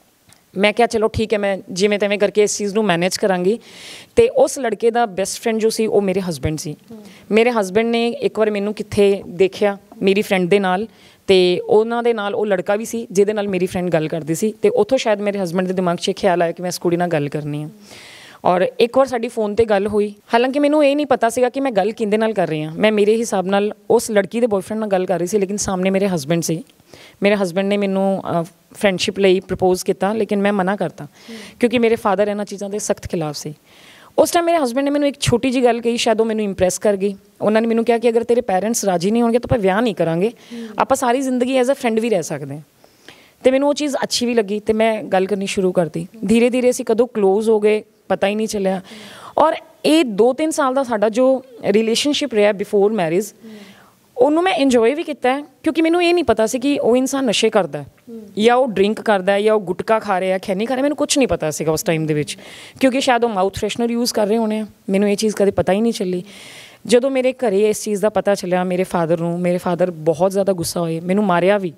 ਮੈਂ ਕਿਹਾ ਚਲੋ ਠੀਕ ਹੈ, ਮੈਂ ਜਿਵੇਂ ਤਿਵੇਂ ਕਰਕੇ ਇਸ ਚੀਜ਼ ਨੂੰ ਮੈਨੇਜ ਕਰਾਂਗੀ। ਅਤੇ ਉਸ ਲੜਕੇ ਦਾ ਬੈਸਟ ਫਰੈਂਡ ਜੋ ਸੀ ਉਹ ਮੇਰੇ ਹਸਬੈਂਡ ਸੀ। ਮੇਰੇ ਹਸਬੈਂਡ ਨੇ ਇੱਕ ਵਾਰ ਮੈਨੂੰ ਕਿੱਥੇ ਦੇਖਿਆ ਮੇਰੀ ਫਰੈਂਡ ਦੇ ਨਾਲ, ਅਤੇ ਉਹਨਾਂ ਦੇ ਨਾਲ ਉਹ ਲੜਕਾ ਵੀ ਸੀ ਜਿਹਦੇ ਨਾਲ ਮੇਰੀ ਫਰੈਂਡ ਗੱਲ ਕਰਦੀ ਸੀ, ਅਤੇ ਉੱਥੋਂ ਸ਼ਾਇਦ ਮੇਰੇ ਹਸਬੈਂਡ ਦੇ ਦਿਮਾਗ 'ਚ ਇਹ ਖਿਆਲ ਆਇਆ ਕਿ ਮੈਂ ਇਸ ਕੁੜੀ ਨਾਲ ਗੱਲ ਕਰਨੀ ਆ। ਔਰ ਇੱਕ ਵਾਰ ਸਾਡੀ ਫ਼ੋਨ 'ਤੇ ਗੱਲ ਹੋਈ। ਹਾਲਾਂਕਿ ਮੈਨੂੰ ਇਹ ਨਹੀਂ ਪਤਾ ਸੀਗਾ ਕਿ ਮੈਂ ਗੱਲ ਕਿਹਦੇ ਨਾਲ ਕਰ ਰਹੀ ਹਾਂ। ਮੈਂ ਮੇਰੇ ਹਿਸਾਬ ਨਾਲ ਉਸ ਲੜਕੀ ਦੇ ਬॉयਫ੍ਰੈਂਡ ਨਾਲ ਗੱਲ ਕਰ ਰਹੀ ਸੀ, ਲੇਕਿਨ ਸਾਹਮਣੇ ਮੇਰੇ ਹਸਬੈਂਡ ਸੀ। ਮੇਰੇ ਹਸਬੈਂਡ ਨੇ ਮੈਨੂੰ ਫਰੈਂਡਸ਼ਿਪ ਲਈ ਪ੍ਰਪੋਜ਼ ਕੀਤਾ, ਲੇਕਿਨ ਮੈਂ ਮਨਾ ਕਰਤਾ ਕਿਉਂਕਿ ਮੇਰੇ ਫਾਦਰ ਇਹਨਾਂ ਚੀਜ਼ਾਂ ਦੇ ਸਖਤ ਖਿਲਾਫ ਸੀ। ਉਸ ਟਾਈਮ ਮੇਰੇ ਹਸਬੈਂਡ ਨੇ ਮੈਨੂੰ ਇੱਕ ਛੋਟੀ ਜਿਹੀ ਗੱਲ ਕਹੀ, ਸ਼ਾਇਦ ਉਹ ਮੈਨੂੰ ਇੰਪਰੈਸ ਕਰ ਗਈ। ਉਹਨਾਂ ਨੇ ਮੈਨੂੰ ਕਿਹਾ ਕਿ ਅਗਰ ਤੇਰੇ ਪੇਰੈਂਟਸ ਰਾਜੀ ਨਹੀਂ ਹੋਣਗੇ ਤਾਂ ਆਪਾਂ ਵਿਆਹ ਨਹੀਂ ਕਰਾਂਗੇ, ਆਪਾਂ ਸਾਰੀ ਜ਼ਿੰਦਗੀ ਐਜ਼ ਅ ਫਰੈਂਡ ਵੀ ਰਹਿ ਸਕਦੇ ਹਾਂ। ਅਤੇ ਮੈਨੂੰ ਉਹ ਚੀਜ਼ ਅੱਛੀ ਵੀ ਲੱਗੀ ਅਤੇ ਮੈਂ ਗੱਲ ਕਰਨੀ ਸ਼ੁਰੂ ਕਰਤੀ। ਧੀਰੇ ਧੀਰੇ ਅਸੀਂ ਕਦੋਂ ਕਲੋਜ਼ ਹੋ ਗਏ ਪਤਾ ਹੀ ਨਹੀਂ ਚੱਲਿਆ। ਔਰ ਇਹ ਦੋ ਤਿੰਨ ਸਾਲ ਦਾ ਸਾਡਾ ਜੋ ਰਿਲੇਸ਼ਨਸ਼ਿਪ ਰਿਹਾ ਬਿਫੋਰ ਮੈਰਿਜ, ਉਹਨੂੰ ਮੈਂ ਇੰਜੋਏ ਵੀ ਕੀਤਾ ਹੈ, ਕਿਉਂਕਿ ਮੈਨੂੰ ਇਹ ਨਹੀਂ ਪਤਾ ਸੀ ਕਿ ਉਹ ਇਨਸਾਨ ਨਸ਼ੇ ਕਰਦਾ ਜਾਂ ਉਹ ਡਰਿੰਕ ਕਰਦਾ ਜਾਂ ਉਹ ਗੁਟਕਾ ਖਾ ਰਿਹਾ, ਖੈਨੀ ਖਾ ਰਿਹਾ। ਮੈਨੂੰ ਕੁਛ ਨਹੀਂ ਪਤਾ ਸੀਗਾ ਉਸ ਟਾਈਮ ਦੇ ਵਿੱਚ, ਕਿਉਂਕਿ ਸ਼ਾਇਦ ਉਹ ਮਾਊਥ ਫਰੈਸ਼ਨਰ ਯੂਜ਼ ਕਰ ਰਹੇ ਹੋਣੇ ਆ। ਮੈਨੂੰ ਇਹ ਚੀਜ਼ ਕਦੇ ਪਤਾ ਹੀ ਨਹੀਂ ਚੱਲੀ। ਜਦੋਂ ਮੇਰੇ ਘਰ ਇਸ ਚੀਜ਼ ਦਾ ਪਤਾ ਚੱਲਿਆ ਮੇਰੇ ਫਾਦਰ ਨੂੰ, ਮੇਰੇ ਫਾਦਰ ਬਹੁਤ ਜ਼ਿਆਦਾ ਗੁੱਸਾ ਹੋਏ, ਮੈਨੂੰ ਮਾਰਿਆ ਵੀ।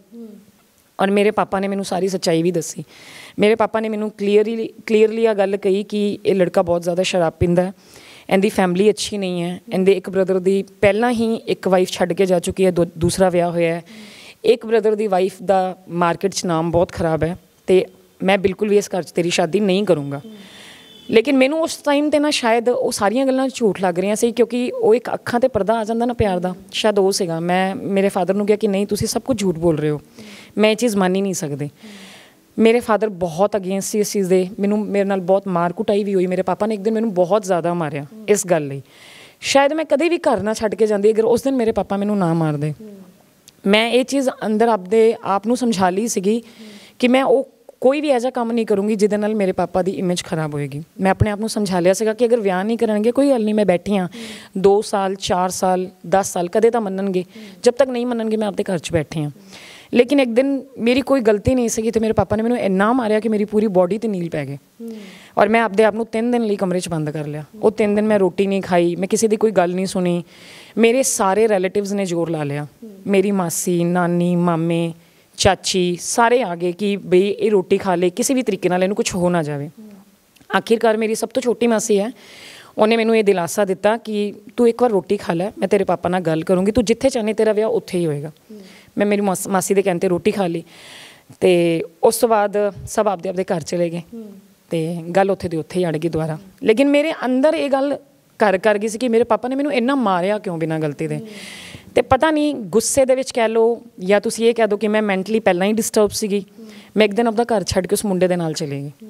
ਔਰ ਮੇਰੇ ਪਾਪਾ ਨੇ ਮੈਨੂੰ ਸਾਰੀ ਸੱਚਾਈ ਵੀ ਦੱਸੀ। ਮੇਰੇ ਪਾਪਾ ਨੇ ਮੈਨੂੰ ਕਲੀਅਰਲੀ ਕਲੀਅਰਲੀ ਆ ਗੱਲ ਕਹੀ ਕਿ ਇਹ ਲੜਕਾ ਬਹੁਤ ਜ਼ਿਆਦਾ ਸ਼ਰਾਬ ਪੀਂਦਾ ਹੈ, ਇਹਦੀ ਫੈਮਿਲੀ ਅੱਛੀ ਨਹੀਂ ਹੈ। ਇਹਦੇ ਇੱਕ ਬ੍ਰਦਰ ਦੀ ਪਹਿਲਾਂ ਹੀ ਇੱਕ ਵਾਈਫ ਛੱਡ ਕੇ ਜਾ ਚੁੱਕੀ ਹੈ, ਦੂਸਰਾ ਵਿਆਹ ਹੋਇਆ ਹੈ। ਇੱਕ ਬ੍ਰਦਰ ਦੀ ਵਾਈਫ ਦਾ ਮਾਰਕੀਟ 'ਚ ਨਾਮ ਬਹੁਤ ਖਰਾਬ ਹੈ ਅਤੇ ਮੈਂ ਬਿਲਕੁਲ ਵੀ ਇਸ ਘਰ 'ਚ ਤੇਰੀ ਸ਼ਾਦੀ ਨਹੀਂ ਕਰੂੰਗਾ। ਲੇਕਿਨ ਮੈਨੂੰ ਉਸ ਟਾਈਮ 'ਤੇ ਨਾ ਸ਼ਾਇਦ ਉਹ ਸਾਰੀਆਂ ਗੱਲਾਂ ਝੂਠ ਲੱਗ ਰਹੀਆਂ ਸੀ, ਕਿਉਂਕਿ ਉਹ ਇੱਕ ਅੱਖਾਂ 'ਤੇ ਪਰਦਾ ਆ ਜਾਂਦਾ ਨਾ ਪਿਆਰ ਦਾ, ਸ਼ਾਇਦ ਉਹ ਸੀਗਾ। ਮੈਂ ਮੇਰੇ ਫਾਦਰ ਨੂੰ ਕਿਹਾ ਕਿ ਨਹੀਂ, ਤੁਸੀਂ ਸਭ ਕੁਝ ਝੂਠ ਬੋਲ ਰਹੇ ਹੋ, ਮੈਂ ਇਹ ਚੀਜ਼ ਮੰਨ ਹੀ ਨਹੀਂ ਸਕਦੇ। ਮੇਰੇ ਫਾਦਰ ਬਹੁਤ ਅਗੇਂਸਟ ਸੀ ਇਸ ਚੀਜ਼ ਦੇ। ਮੈਨੂੰ ਮੇਰੇ ਨਾਲ ਬਹੁਤ ਮਾਰ ਕੁਟਾਈ ਵੀ ਹੋਈ। ਮੇਰੇ ਪਾਪਾ ਨੇ ਇੱਕ ਦਿਨ ਮੈਨੂੰ ਬਹੁਤ ਜ਼ਿਆਦਾ ਮਾਰਿਆ ਇਸ ਗੱਲ ਲਈ। ਸ਼ਾਇਦ ਮੈਂ ਕਦੇ ਵੀ ਘਰ ਨਾ ਛੱਡ ਕੇ ਜਾਂਦੀ ਅਗਰ ਉਸ ਦਿਨ ਮੇਰੇ ਪਾਪਾ ਮੈਨੂੰ ਨਾ ਮਾਰਦੇ। ਮੈਂ ਇਹ ਚੀਜ਼ ਅੰਦਰ ਆਪਦੇ ਆਪ ਨੂੰ ਸਮਝਾ ਲਈ ਸੀਗੀ ਕਿ ਮੈਂ ਉਹ ਕੋਈ ਵੀ ਐਜਾ ਕੰਮ ਨਹੀਂ ਕਰੂੰਗੀ ਜਿਹਦੇ ਨਾਲ ਮੇਰੇ ਪਾਪਾ ਦੀ ਇਮੇਜ ਖਰਾਬ ਹੋਏਗੀ। ਮੈਂ ਆਪਣੇ ਆਪ ਨੂੰ ਸਮਝਾ ਲਿਆ ਸੀਗਾ ਕਿ ਅਗਰ ਵਿਆਹ ਨਹੀਂ ਕਰਨਗੇ ਕੋਈ ਗੱਲ ਨਹੀਂ, ਮੈਂ ਬੈਠੀ ਹਾਂ ਦੋ ਸਾਲ ਚਾਰ ਸਾਲ ਦਸ ਸਾਲ ਕਦੇ ਤਾਂ ਮੰਨਣਗੇ, ਜਦ ਤੱਕ ਨਹੀਂ ਮੰਨਣਗੇ ਮੈਂ ਆਪਦੇ ਘਰ 'ਚ ਬੈਠੀ ਹਾਂ। ਲੇਕਿਨ ਇੱਕ ਦਿਨ ਮੇਰੀ ਕੋਈ ਗਲਤੀ ਨਹੀਂ ਸੀਗੀ ਅਤੇ ਮੇਰੇ ਪਾਪਾ ਨੇ ਮੈਨੂੰ ਇੰਨਾ ਮਾਰਿਆ ਕਿ ਮੇਰੀ ਪੂਰੀ ਬੋਡੀ 'ਤੇ ਨੀਲ ਪੈ ਗਏ ਔਰ ਮੈਂ ਆਪਦੇ ਆਪ ਨੂੰ ਤਿੰਨ ਦਿਨ ਲਈ ਕਮਰੇ 'ਚ ਬੰਦ ਕਰ ਲਿਆ। ਉਹ ਤਿੰਨ ਦਿਨ ਮੈਂ ਰੋਟੀ ਨਹੀਂ ਖਾਈ, ਮੈਂ ਕਿਸੇ ਦੀ ਕੋਈ ਗੱਲ ਨਹੀਂ ਸੁਣੀ। ਮੇਰੇ ਸਾਰੇ ਰਿਲੇਟਿਵਸ ਨੇ ਜ਼ੋਰ ਲਾ ਲਿਆ, ਮੇਰੀ ਮਾਸੀ, ਨਾਨੀ, ਮਾਮੇ, ਚਾਚੀ ਸਾਰੇ ਆ ਗਏ ਕਿ ਬਈ ਇਹ ਰੋਟੀ ਖਾ ਲੇ, ਕਿਸੇ ਵੀ ਤਰੀਕੇ ਨਾਲ ਇਹਨੂੰ ਕੁਛ ਹੋ ਨਾ ਜਾਵੇ। ਆਖਿਰਕਾਰ ਮੇਰੀ ਸਭ ਤੋਂ ਛੋਟੀ ਮਾਸੀ ਹੈ, ਉਹਨੇ ਮੈਨੂੰ ਇਹ ਦਿਲਾਸਾ ਦਿੱਤਾ ਕਿ ਤੂੰ ਇੱਕ ਵਾਰ ਰੋਟੀ ਖਾ ਲੈ, ਮੈਂ ਤੇਰੇ ਪਾਪਾ ਨਾਲ ਗੱਲ ਕਰੂੰਗੀ, ਤੂੰ ਜਿੱਥੇ ਚਾਹਨੀ ਤੇਰਾ ਵਿਆਹ ਉੱਥੇ ਹੀ ਹੋਏਗਾ। ਮੈਂ ਮੇਰੀ ਮਾਸ ਮਾਸੀ ਦੇ ਕਹਿਣ 'ਤੇ ਰੋਟੀ ਖਾ ਲਈ ਅਤੇ ਉਸ ਤੋਂ ਬਾਅਦ ਸਭ ਆਪਦੇ ਆਪਦੇ ਘਰ ਚਲੇ ਗਏ ਅਤੇ ਗੱਲ ਉੱਥੇ ਦੀ ਉੱਥੇ ਹੀ ਅੜ ਗਈ ਦੁਬਾਰਾ। ਲੇਕਿਨ ਮੇਰੇ ਅੰਦਰ ਇਹ ਗੱਲ ਕਰ ਕਰ ਗਈ ਸੀ ਕਿ ਮੇਰੇ ਪਾਪਾ ਨੇ ਮੈਨੂੰ ਇੰਨਾ ਮਾਰਿਆ ਕਿਉਂ ਬਿਨਾਂ ਗਲਤੀ ਦੇ। ਅਤੇ ਪਤਾ ਨਹੀਂ ਗੁੱਸੇ ਦੇ ਵਿੱਚ ਕਹਿ ਲਓ ਜਾਂ ਤੁਸੀਂ ਇਹ ਕਹਿ ਦਿਓ ਕਿ ਮੈਂ ਮੈਂਟਲੀ ਪਹਿਲਾਂ ਹੀ ਡਿਸਟਰਬ ਸੀਗੀ। ਮੈਂ ਇੱਕ ਦਿਨ ਆਪਦਾ ਘਰ ਛੱਡ ਕੇ ਉਸ ਮੁੰਡੇ ਦੇ ਨਾਲ ਚਲੇ ਗਈ।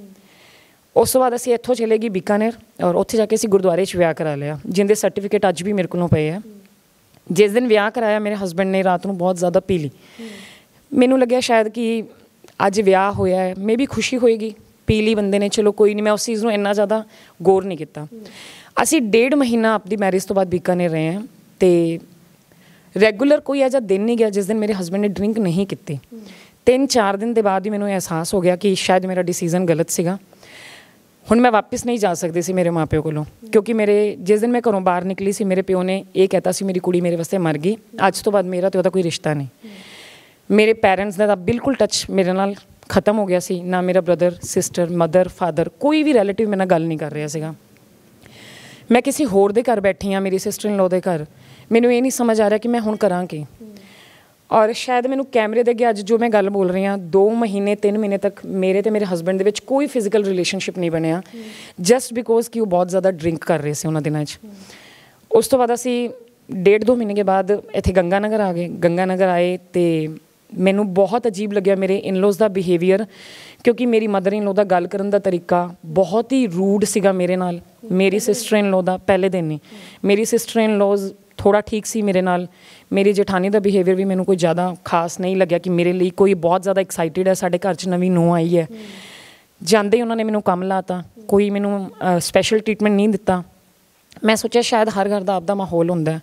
ਉਸ ਤੋਂ ਬਾਅਦ ਅਸੀਂ ਇੱਥੋਂ ਚਲੇ ਗਏ ਬੀਕਾਨੇਰ ਔਰ ਉੱਥੇ ਜਾ ਕੇ ਅਸੀਂ ਗੁਰਦੁਆਰੇ 'ਚ ਵਿਆਹ ਕਰਾ ਲਿਆ, ਜਿਹਦੇ ਸਰਟੀਫਿਕੇਟ ਅੱਜ ਵੀ ਮੇਰੇ ਕੋਲੋਂ ਪਏ ਆ। ਜਿਸ ਦਿਨ ਵਿਆਹ ਕਰਾਇਆ ਮੇਰੇ ਹਸਬੈਂਡ ਨੇ ਰਾਤ ਨੂੰ ਬਹੁਤ ਜ਼ਿਆਦਾ ਪੀ ਲਈ। ਮੈਨੂੰ ਲੱਗਿਆ ਸ਼ਾਇਦ ਕਿ ਅੱਜ ਵਿਆਹ ਹੋਇਆ ਹੈ, ਮੇ ਵੀ ਖੁਸ਼ੀ ਹੋਏਗੀ, ਪੀ ਲਈ ਬੰਦੇ ਨੇ, ਚਲੋ ਕੋਈ ਨਹੀਂ। ਮੈਂ ਉਸ ਚੀਜ਼ ਨੂੰ ਇੰਨਾ ਜ਼ਿਆਦਾ ਗੌਰ ਨਹੀਂ ਕੀਤਾ। ਅਸੀਂ ਡੇਢ ਮਹੀਨਾ ਆਪਣੀ ਮੈਰਿਜ ਤੋਂ ਬਾਅਦ ਬੀਕਾਨੇਰ ਰਹੇ ਹਾਂ ਅਤੇ ਰੈਗੂਲਰ ਕੋਈ ਐਜਾ ਦਿਨ ਨਹੀਂ ਗਿਆ ਜਿਸ ਦਿਨ ਮੇਰੇ ਹਸਬੈਂਡ ਨੇ ਡਰਿੰਕ ਨਹੀਂ ਕੀਤੀ। ਤਿੰਨ ਚਾਰ ਦਿਨ ਦੇ ਬਾਅਦ ਹੀ ਮੈਨੂੰ ਅਹਿਸਾਸ ਹੋ ਗਿਆ ਕਿ ਸ਼ਾਇਦ ਮੇਰਾ ਡਿਸੀਜ਼ਨ ਗਲਤ ਸੀਗਾ। ਹੁਣ ਮੈਂ ਵਾਪਿਸ ਨਹੀਂ ਜਾ ਸਕਦੀ ਸੀ ਮੇਰੇ ਮਾਂ ਪਿਓ ਕੋਲੋਂ, ਕਿਉਂਕਿ ਮੇਰੇ ਜਿਸ ਦਿਨ ਮੈਂ ਘਰੋਂ ਬਾਹਰ ਨਿਕਲੀ ਸੀ ਮੇਰੇ ਪਿਓ ਨੇ ਇਹ ਕਹਿਤਾ ਸੀ ਮੇਰੀ ਕੁੜੀ ਮੇਰੇ ਵਾਸਤੇ ਮਰ ਗਈ, ਅੱਜ ਤੋਂ ਬਾਅਦ ਮੇਰਾ ਅਤੇ ਉਹਦਾ ਕੋਈ ਰਿਸ਼ਤਾ ਨਹੀਂ। ਮੇਰੇ ਪੇਰੈਂਟਸ ਦਾ ਤਾਂ ਬਿਲਕੁਲ ਟੱਚ ਮੇਰੇ ਨਾਲ ਖਤਮ ਹੋ ਗਿਆ ਸੀ। ਨਾ ਮੇਰਾ ਬ੍ਰਦਰ, ਸਿਸਟਰ, ਮਦਰ, ਫਾਦਰ, ਕੋਈ ਵੀ ਰਿਲੇਟਿਵ ਮੇਰੇ ਨਾਲ ਗੱਲ ਨਹੀਂ ਕਰ ਰਿਹਾ ਸੀਗਾ। ਮੈਂ ਕਿਸੇ ਹੋਰ ਦੇ ਘਰ ਬੈਠੀ ਹਾਂ, ਮੇਰੀ ਸਿਸਟਰ ਇਨ ਲੋ ਦੇ ਘਰ। ਮੈਨੂੰ ਇਹ ਨਹੀਂ ਸਮਝ ਆ ਰਿਹਾ ਕਿ ਮੈਂ ਹੁਣ ਕਰਾਂ ਕੀ। ਔਰ ਸ਼ਾਇਦ ਮੈਨੂੰ ਕੈਮਰੇ ਦੇ ਅੱਗੇ ਅੱਜ ਜੋ ਮੈਂ ਗੱਲ ਬੋਲ ਰਹੀ ਹਾਂ, ਦੋ ਮਹੀਨੇ ਤਿੰਨ ਮਹੀਨੇ ਤੱਕ ਮੇਰੇ ਅਤੇ ਮੇਰੇ ਹਸਬੈਂਡ ਦੇ ਵਿੱਚ ਕੋਈ ਫਿਜ਼ੀਕਲ ਰਿਲੇਸ਼ਨਸ਼ਿਪ ਨਹੀਂ ਬਣਿਆ, ਜਸਟ ਬਿਕੋਜ਼ ਕਿ ਉਹ ਬਹੁਤ ਜ਼ਿਆਦਾ ਡਰਿੰਕ ਕਰ ਰਹੇ ਸੀ ਉਹਨਾਂ ਦਿਨਾਂ 'ਚ। ਉਸ ਤੋਂ ਬਾਅਦ ਅਸੀਂ ਡੇਢ ਦੋ ਮਹੀਨੇ ਕੇ ਬਾਅਦ ਇੱਥੇ ਗੰਗਾ ਨਗਰ ਆ ਗਏ। ਗੰਗਾ ਨਗਰ ਆਏ ਅਤੇ ਮੈਨੂੰ ਬਹੁਤ ਅਜੀਬ ਲੱਗਿਆ ਮੇਰੇ ਇਨਲੋਜ਼ ਦਾ ਬਿਹੇਵੀਅਰ, ਕਿਉਂਕਿ ਮੇਰੀ ਮਦਰ ਇਨ ਲੋ ਦਾ ਗੱਲ ਕਰਨ ਦਾ ਤਰੀਕਾ ਬਹੁਤ ਹੀ ਰੂਡ ਸੀਗਾ ਮੇਰੇ ਨਾਲ। ਮੇਰੀ ਸਿਸਟਰ ਇਨ ਲੋ ਦਾ ਪਹਿਲੇ ਦਿਨ ਹੀ, ਮੇਰੀ ਸਿਸਟਰ ਇਨ ਲੋਜ਼ ਥੋੜ੍ਹਾ ਠੀਕ ਸੀ ਮੇਰੇ ਨਾਲ। ਮੇਰੀ ਜੇਠਾਨੀ ਦਾ ਬਿਹੇਵੀਅਰ ਵੀ ਮੈਨੂੰ ਕੋਈ ਜ਼ਿਆਦਾ ਖਾਸ ਨਹੀਂ ਲੱਗਿਆ ਕਿ ਮੇਰੇ ਲਈ ਕੋਈ ਬਹੁਤ ਜ਼ਿਆਦਾ ਐਕਸਾਈਟਿਡ ਹੈ ਸਾਡੇ ਘਰ 'ਚ ਨਵੀਂ ਨੂੰਹ ਆਈ ਹੈ। ਜਾਂਦੇ ਹੀ ਉਹਨਾਂ ਨੇ ਮੈਨੂੰ ਕੰਮ ਲਾਤਾ, ਕੋਈ ਮੈਨੂੰ ਸਪੈਸ਼ਲ ਟਰੀਟਮੈਂਟ ਨਹੀਂ ਦਿੱਤਾ। ਮੈਂ ਸੋਚਿਆ ਸ਼ਾਇਦ ਹਰ ਘਰ ਦਾ ਆਪਦਾ ਮਾਹੌਲ ਹੁੰਦਾ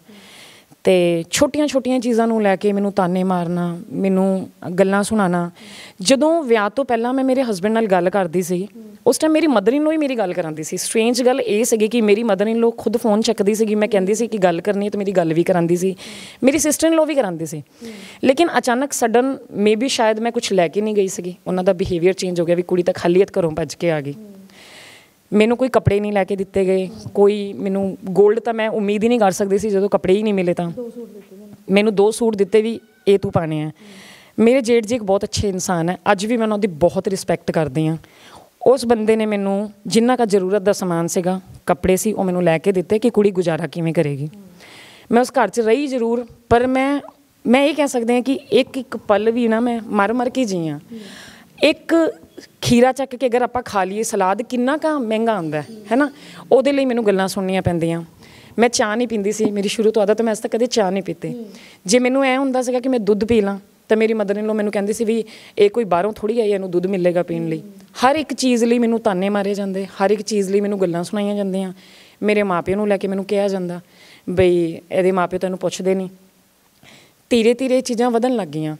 ਅਤੇ ਛੋਟੀਆਂ ਛੋਟੀਆਂ ਚੀਜ਼ਾਂ ਨੂੰ ਲੈ ਕੇ ਮੈਨੂੰ ਤਾਨੇ ਮਾਰਨਾ, ਮੈਨੂੰ ਗੱਲਾਂ ਸੁਣਾਉਣਾ। ਜਦੋਂ ਵਿਆਹ ਤੋਂ ਪਹਿਲਾਂ ਮੈਂ ਮੇਰੇ ਹਸਬੈਂਡ ਨਾਲ ਗੱਲ ਕਰਦੀ ਸੀ, ਉਸ ਟਾਈਮ ਮੇਰੀ ਮਦਰ ਇਨ ਲੋ ਹੀ ਮੇਰੀ ਗੱਲ ਕਰਾਉਂਦੀ ਸੀ। ਸਟਰੇਂਜ ਗੱਲ ਇਹ ਸੀਗੀ ਕਿ ਮੇਰੀ ਮਦਰ ਇਨ ਲੋ ਖੁਦ ਫੋਨ ਚੱਕਦੀ ਸੀਗੀ, ਮੈਂ ਕਹਿੰਦੀ ਸੀ ਕਿ ਗੱਲ ਕਰਨੀ ਹੈ ਤਾਂ ਮੇਰੀ ਗੱਲ ਵੀ ਕਰਾਉਂਦੀ ਸੀ। ਮੇਰੀ ਸਿਸਟਰ ਇਨ ਲੋ ਵੀ ਕਰਾਉਂਦੀ ਸੀ। ਲੇਕਿਨ ਅਚਾਨਕ ਸਡਨ ਮੇ ਬੀ ਸ਼ਾਇਦ ਮੈਂ ਕੁਛ ਲੈ ਕੇ ਨਹੀਂ ਗਈ ਸੀਗੀ, ਉਹਨਾਂ ਦਾ ਬਿਹੇਵੀਅਰ ਚੇਂਜ ਹੋ ਗਿਆ ਵੀ ਕੁੜੀ ਤਾਂ ਖਾਲੀਅਤ ਘਰੋਂ ਭੱਜ ਕੇ ਆ ਗਈ। ਮੈਨੂੰ ਕੋਈ ਕੱਪੜੇ ਨਹੀਂ ਲੈ ਕੇ ਦਿੱਤੇ ਗਏ, ਕੋਈ ਮੈਨੂੰ ਗੋਲਡ ਤਾਂ ਮੈਂ ਉਮੀਦ ਹੀ ਨਹੀਂ ਕਰ ਸਕਦੀ ਸੀ ਜਦੋਂ ਕੱਪੜੇ ਹੀ ਨਹੀਂ ਮਿਲੇ ਤਾਂ। ਮੈਨੂੰ ਦੋ ਸੂਟ ਦਿੱਤੇ ਵੀ ਇਹ ਤੂੰ ਪਾਣੇ ਆ। ਮੇਰੇ ਜੇਠ ਜੀ ਇੱਕ ਬਹੁਤ ਅੱਛੇ ਇਨਸਾਨ ਹੈ, ਅੱਜ ਵੀ ਮੈਂ ਉਹਨਾਂ ਦੀ ਬਹੁਤ ਰਿਸਪੈਕਟ ਕਰਦੀ ਹਾਂ। ਉਸ ਬੰਦੇ ਨੇ ਮੈਨੂੰ ਜਿੰਨਾ ਕੁ ਜ਼ਰੂਰਤ ਦਾ ਸਮਾਨ ਸੀਗਾ, ਕੱਪੜੇ ਸੀ, ਉਹ ਮੈਨੂੰ ਲੈ ਕੇ ਦਿੱਤੇ ਕਿ ਕੁੜੀ ਗੁਜ਼ਾਰਾ ਕਿਵੇਂ ਕਰੇਗੀ। ਮੈਂ ਉਸ ਘਰ 'ਚ ਰਹੀ ਜ਼ਰੂਰ, ਪਰ ਮੈਂ ਮੈਂ ਇਹ ਕਹਿ ਸਕਦੀ ਹਾਂ ਕਿ ਇੱਕ ਇੱਕ ਪਲ ਵੀ ਨਾ ਮੈਂ ਮਰ ਮਰ ਕੇ ਜੀ ਹਾਂ। ਇੱਕ ਖੀਰਾ ਚੱਕ ਕੇ ਅਗਰ ਆਪਾਂ ਖਾ ਲਈਏ ਸਲਾਦ, ਕਿੰਨਾ ਕੁ ਮਹਿੰਗਾ ਆਉਂਦਾ ਹੈ ਨਾ, ਉਹਦੇ ਲਈ ਮੈਨੂੰ ਗੱਲਾਂ ਸੁਣਨੀਆਂ ਪੈਂਦੀਆਂ। ਮੈਂ ਚਾਹ ਨਹੀਂ ਪੀਂਦੀ ਸੀ, ਮੇਰੀ ਸ਼ੁਰੂ ਤੋਂ ਆਦਤ, ਮੈਂ ਅੱਜ ਤੱਕ ਕਦੇ ਚਾਹ ਨਹੀਂ ਪੀਤੀ। ਜੇ ਮੈਨੂੰ ਐਂ ਹੁੰਦਾ ਸੀਗਾ ਕਿ ਮੈਂ ਦੁੱਧ ਪੀ ਲਾਂ ਤਾਂ ਮੇਰੀ ਮਦਰ ਇਨ ਲੋ ਮੈਨੂੰ ਕਹਿੰਦੀ ਸੀ ਵੀ ਇਹ ਕੋਈ ਬਾਹਰੋਂ ਥੋੜ੍ਹੀ ਆਈ, ਇਹਨੂੰ ਦੁੱਧ ਮਿਲੇਗਾ ਪੀਣ ਲਈ। ਹਰ ਇੱਕ ਚੀਜ਼ ਲਈ ਮੈਨੂੰ ਤਾਨੇ ਮਾਰੇ ਜਾਂਦੇ, ਹਰ ਇੱਕ ਚੀਜ਼ ਲਈ ਮੈਨੂੰ ਗੱਲਾਂ ਸੁਣਾਈਆਂ ਜਾਂਦੀਆਂ। ਮੇਰੇ ਮਾਂ ਪਿਓ ਨੂੰ ਲੈ ਕੇ ਮੈਨੂੰ ਕਿਹਾ ਜਾਂਦਾ ਬਈ ਇਹਦੇ ਮਾਂ ਪਿਓ ਤੈਨੂੰ ਪੁੱਛਦੇ ਨਹੀਂ। ਧੀਰੇ ਧੀਰੇ ਚੀਜ਼ਾਂ ਵਧਣ ਲੱਗ ਗਈਆਂ।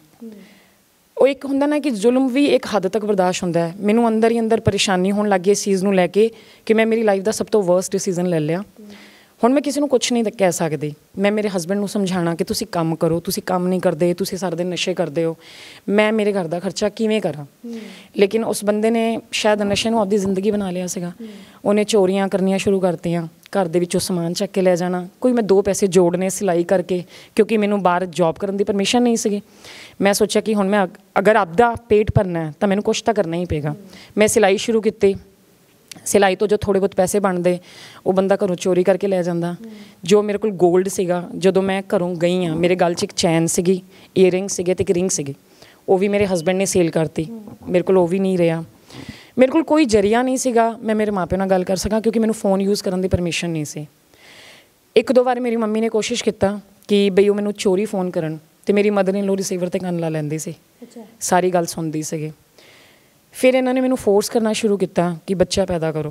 ਉਹ ਇੱਕ ਹੁੰਦਾ ਨਾ ਕਿ ਜ਼ੁਲਮ ਵੀ ਇੱਕ ਹੱਦ ਤੱਕ ਬਰਦਾਸ਼ਤ ਹੁੰਦਾ ਹੈ। ਮੈਨੂੰ ਅੰਦਰ ਹੀ ਅੰਦਰ ਪਰੇਸ਼ਾਨੀ ਹੋਣ ਲੱਗ ਗਈ ਇਸ ਚੀਜ਼ ਨੂੰ ਲੈ ਕੇ ਕਿ ਮੈਂ ਮੇਰੀ ਲਾਈਫ ਦਾ ਸਭ ਤੋਂ ਵਰਸਟ ਡਿਸੀਜ਼ਨ ਲੈ ਲਿਆ। ਹੁਣ ਮੈਂ ਕਿਸੇ ਨੂੰ ਕੁਛ ਨਹੀਂ ਕਹਿ ਸਕਦੀ। ਮੈਂ ਮੇਰੇ ਹਸਬੈਂਡ ਨੂੰ ਸਮਝਾਉਣਾ ਕਿ ਤੁਸੀਂ ਕੰਮ ਕਰੋ, ਤੁਸੀਂ ਕੰਮ ਨਹੀਂ ਕਰਦੇ, ਤੁਸੀਂ ਸਾਰਾ ਦਿਨ ਨਸ਼ੇ ਕਰਦੇ ਹੋ, ਮੈਂ ਮੇਰੇ ਘਰ ਦਾ ਖਰਚਾ ਕਿਵੇਂ ਕਰਾਂ। ਲੇਕਿਨ ਉਸ ਬੰਦੇ ਨੇ ਸ਼ਾਇਦ ਨਸ਼ੇ ਨੂੰ ਆਪਦੀ ਜ਼ਿੰਦਗੀ ਬਣਾ ਲਿਆ ਸੀਗਾ। ਉਹਨੇ ਚੋਰੀਆਂ ਕਰਨੀਆਂ ਸ਼ੁਰੂ ਕਰਤੀਆਂ, घर ਦੇ ਵਿੱਚੋਂ ਸਮਾਨ ਚੱਕ ਕੇ ਲੈ ਜਾਣਾ, ਕੋਈ ਮੈਂ ਦੋ ਪੈਸੇ ਜੋੜਨੇ ਸਿਲਾਈ ਕਰਕੇ, ਕਿਉਂਕਿ ਮੈਨੂੰ ਬਾਹਰ ਜੌਬ ਕਰਨ ਦੀ ਪਰਮਿਸ਼ਨ ਨਹੀਂ ਸੀਗੀ। ਮੈਂ ਸੋਚਿਆ ਕਿ ਹੁਣ ਮੈਂ ਅਗਰ ਆਪਦਾ ਪੇਟ ਭਰਨਾ ਹੈ ਤਾਂ ਮੈਨੂੰ ਕੁਛ ਤਾਂ ਕਰਨਾ ਹੀ ਪਏਗਾ। ਮੈਂ ਸਿਲਾਈ ਸ਼ੁਰੂ ਕੀਤੀ। ਸਿਲਾਈ ਤੋਂ ਜੋ ਥੋੜ੍ਹੇ ਬਹੁਤ ਪੈਸੇ ਬਣਦੇ ਉਹ ਬੰਦਾ ਘਰੋਂ ਚੋਰੀ ਕਰਕੇ ਲੈ ਜਾਂਦਾ। ਜੋ ਮੇਰੇ ਕੋਲ ਗੋਲਡ ਸੀਗਾ, ਜਦੋਂ ਮੈਂ ਘਰੋਂ ਗਈ ਹਾਂ ਮੇਰੇ ਗਲ 'ਚ ਇੱਕ ਚੈਨ ਸੀਗੀ, ਈਅਰਿੰਗ ਸੀਗੇ ਅਤੇ ਇੱਕ ਰਿੰਗ ਸੀਗੀ, ਉਹ ਵੀ ਮੇਰੇ ਹਸਬੈਂਡ ਨੇ ਸੇਲ ਕਰਤੀ। ਮੇਰੇ ਕੋਲ ਉਹ ਵੀ ਨਹੀਂ ਰਿਹਾ। ਮੇਰੇ ਕੋਲ ਕੋਈ ਜ਼ਰੀਆ ਨਹੀਂ ਸੀਗਾ ਮੈਂ ਮੇਰੇ ਮਾਂ ਪਿਓ ਨਾਲ ਗੱਲ ਕਰ ਸਕਾਂ, ਕਿਉਂਕਿ ਮੈਨੂੰ ਫ਼ੋਨ ਯੂਜ਼ ਕਰਨ ਦੀ ਪਰਮਿਸ਼ਨ ਨਹੀਂ ਸੀ। ਇੱਕ ਦੋ ਵਾਰ ਮੇਰੀ ਮੰਮੀ ਨੇ ਕੋਸ਼ਿਸ਼ ਕੀਤਾ ਕਿ ਬਈ ਉਹ ਮੈਨੂੰ ਚੋਰੀ ਫ਼ੋਨ ਕਰਨ, ਅਤੇ ਮੇਰੀ ਮਦਰ ਇਨ ਲੋ ਰਿਸੀਵਰ 'ਤੇ ਕੰਨ ਲਾ ਲੈਂਦੀ ਸੀ, ਸਾਰੀ ਗੱਲ ਸੁਣਦੀ ਸੀਗੀ। ਫਿਰ ਇਹਨਾਂ ਨੇ ਮੈਨੂੰ ਫੋਰਸ ਕਰਨਾ ਸ਼ੁਰੂ ਕੀਤਾ ਕਿ ਬੱਚਾ ਪੈਦਾ ਕਰੋ।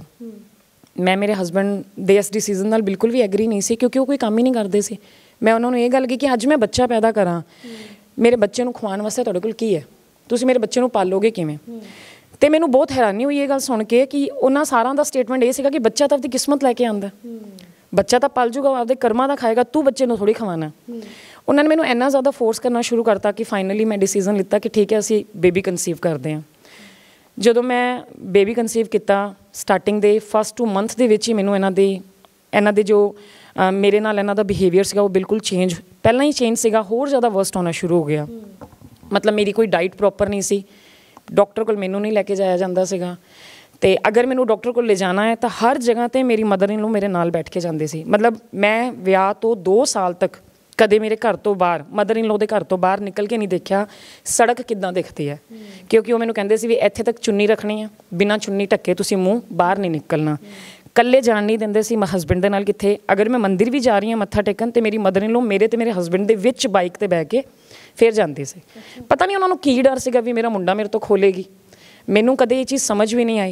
ਮੈਂ ਮੇਰੇ ਹਸਬੈਂਡ ਦੇ ਇਸ ਡਿਸੀਜ਼ਨ ਨਾਲ ਬਿਲਕੁਲ ਵੀ ਐਗਰੀ ਨਹੀਂ ਸੀ, ਕਿਉਂਕਿ ਉਹ ਕੋਈ ਕੰਮ ਹੀ ਨਹੀਂ ਕਰਦੇ ਸੀ। ਮੈਂ ਉਹਨਾਂ ਨੂੰ ਇਹ ਗੱਲ ਕਹੀ ਕਿ ਅੱਜ ਮੈਂ ਬੱਚਾ ਪੈਦਾ ਕਰਾਂ, ਮੇਰੇ ਬੱਚੇ ਨੂੰ ਖਵਾਉਣ ਵਾਸਤੇ ਤੁਹਾਡੇ ਕੋਲ ਕੀ ਹੈ, ਤੁਸੀਂ ਮੇਰੇ ਬੱਚੇ ਨੂੰ ਪਾਲੋਗੇ ਕਿਵੇਂ? ਅਤੇ ਮੈਨੂੰ ਬਹੁਤ ਹੈਰਾਨੀ ਹੋਈ ਇਹ ਗੱਲ ਸੁਣ ਕੇ ਕਿ ਉਹਨਾਂ ਸਾਰਿਆਂ ਦਾ ਸਟੇਟਮੈਂਟ ਇਹ ਸੀਗਾ ਕਿ ਬੱਚਾ ਤਾਂ ਆਪਣੀ ਕਿਸਮਤ ਲੈ ਕੇ ਆਉਂਦਾ, ਬੱਚਾ ਤਾਂ ਪਲ ਜੂਗਾ, ਆਪਦੇ ਕਰਮਾਂ ਦਾ ਖਾਏਗਾ, ਤੂੰ ਬੱਚੇ ਨੂੰ ਥੋੜ੍ਹੀ ਖਵਾਉਣਾ। ਉਹਨਾਂ ਨੇ ਮੈਨੂੰ ਇੰਨਾ ਜ਼ਿਆਦਾ ਫੋਰਸ ਕਰਨਾ ਸ਼ੁਰੂ ਕਰਤਾ ਕਿ ਫਾਈਨਲੀ ਮੈਂ ਡਿਸੀਜ਼ਨ ਲਿੱਤਾ ਕਿ ਠੀਕ ਹੈ ਅਸੀਂ ਬੇਬੀ ਕਨਸੀਵ ਕਰਦੇ ਹਾਂ। ਜਦੋਂ ਮੈਂ ਬੇਬੀ ਕਨਸੀਵ ਕੀਤਾ, ਸਟਾਰਟਿੰਗ ਦੇ ਫਸਟ ਟੂ ਮੰਥ ਦੇ ਵਿੱਚ ਹੀ ਮੈਨੂੰ ਇਹਨਾਂ ਦੇ ਇਹਨਾਂ ਦੇ ਜੋ ਮੇਰੇ ਨਾਲ ਇਹਨਾਂ ਦਾ ਬਿਹੇਵੀਅਰ ਸੀਗਾ ਉਹ ਬਿਲਕੁਲ ਚੇਂਜ, ਪਹਿਲਾਂ ਹੀ ਚੇਂਜ ਸੀਗਾ, ਹੋਰ ਜ਼ਿਆਦਾ ਵਰਸਟ ਹੋਣਾ ਸ਼ੁਰੂ ਹੋ ਗਿਆ। ਮਤਲਬ ਮੇਰੀ ਕੋਈ ਡਾਈਟ ਪ੍ਰੋਪਰ ਨਹੀਂ ਸੀ, ਡਾਕਟਰ ਕੋਲ ਮੈਨੂੰ ਨਹੀਂ ਲੈ ਕੇ ਜਾਇਆ ਜਾਂਦਾ ਸੀਗਾ, ਅਤੇ ਅਗਰ ਮੈਨੂੰ ਡਾਕਟਰ ਕੋਲ ਲੈ ਜਾਣਾ ਹੈ ਤਾਂ ਹਰ ਜਗ੍ਹਾ 'ਤੇ ਮੇਰੀ ਮਦਰ ਇਨ ਲੋ ਮੇਰੇ ਨਾਲ ਬੈਠ ਕੇ ਜਾਂਦੇ ਸੀ। ਮਤਲਬ ਮੈਂ ਵਿਆਹ ਤੋਂ ਦੋ ਸਾਲ ਤੱਕ ਕਦੇ ਮੇਰੇ ਘਰ ਤੋਂ ਬਾਹਰ, ਮਦਰ ਇਨ ਲੋ ਦੇ ਘਰ ਤੋਂ ਬਾਹਰ ਨਿਕਲ ਕੇ ਨਹੀਂ ਦੇਖਿਆ ਸੜਕ ਕਿੱਦਾਂ ਦਿਖਦੀ ਹੈ, ਕਿਉਂਕਿ ਉਹ ਮੈਨੂੰ ਕਹਿੰਦੇ ਸੀ ਵੀ ਇੱਥੇ ਤੱਕ ਚੁੰਨੀ ਰੱਖਣੀ ਹੈ, ਬਿਨਾਂ ਚੁੰਨੀ ਢੱਕੇ ਤੁਸੀਂ ਮੂੰਹ ਬਾਹਰ ਨਹੀਂ ਨਿਕਲਣਾ। ਇਕੱਲੇ ਜਾਣ ਨਹੀਂ ਦਿੰਦੇ ਸੀ ਮੈਂ ਹਸਬੈਂਡ ਦੇ ਨਾਲ ਕਿੱਥੇ। ਅਗਰ ਮੈਂ ਮੰਦਿਰ ਵੀ ਜਾ ਰਹੀ ਹਾਂ ਮੱਥਾ ਟੇਕਣ, ਅਤੇ ਮੇਰੀ ਮਦਰ ਇਨ ਲੋ ਮੇਰੇ ਅਤੇ ਮੇਰੇ ਹਸਬੈਂਡ ਦੇ ਵਿੱਚ ਬਾਈਕ 'ਤੇ ਬਹਿ ਕੇ ਫਿਰ ਜਾਂਦੇ ਸੀ। ਪਤਾ ਨਹੀਂ ਉਹਨਾਂ ਨੂੰ ਕੀ ਡਰ ਸੀਗਾ ਵੀ ਮੇਰਾ ਮੁੰਡਾ ਮੇਰੇ ਤੋਂ ਖੋਲੇਗੀ। ਮੈਨੂੰ ਕਦੇ ਇਹ ਚੀਜ਼ ਸਮਝ ਵੀ ਨਹੀਂ ਆਈ।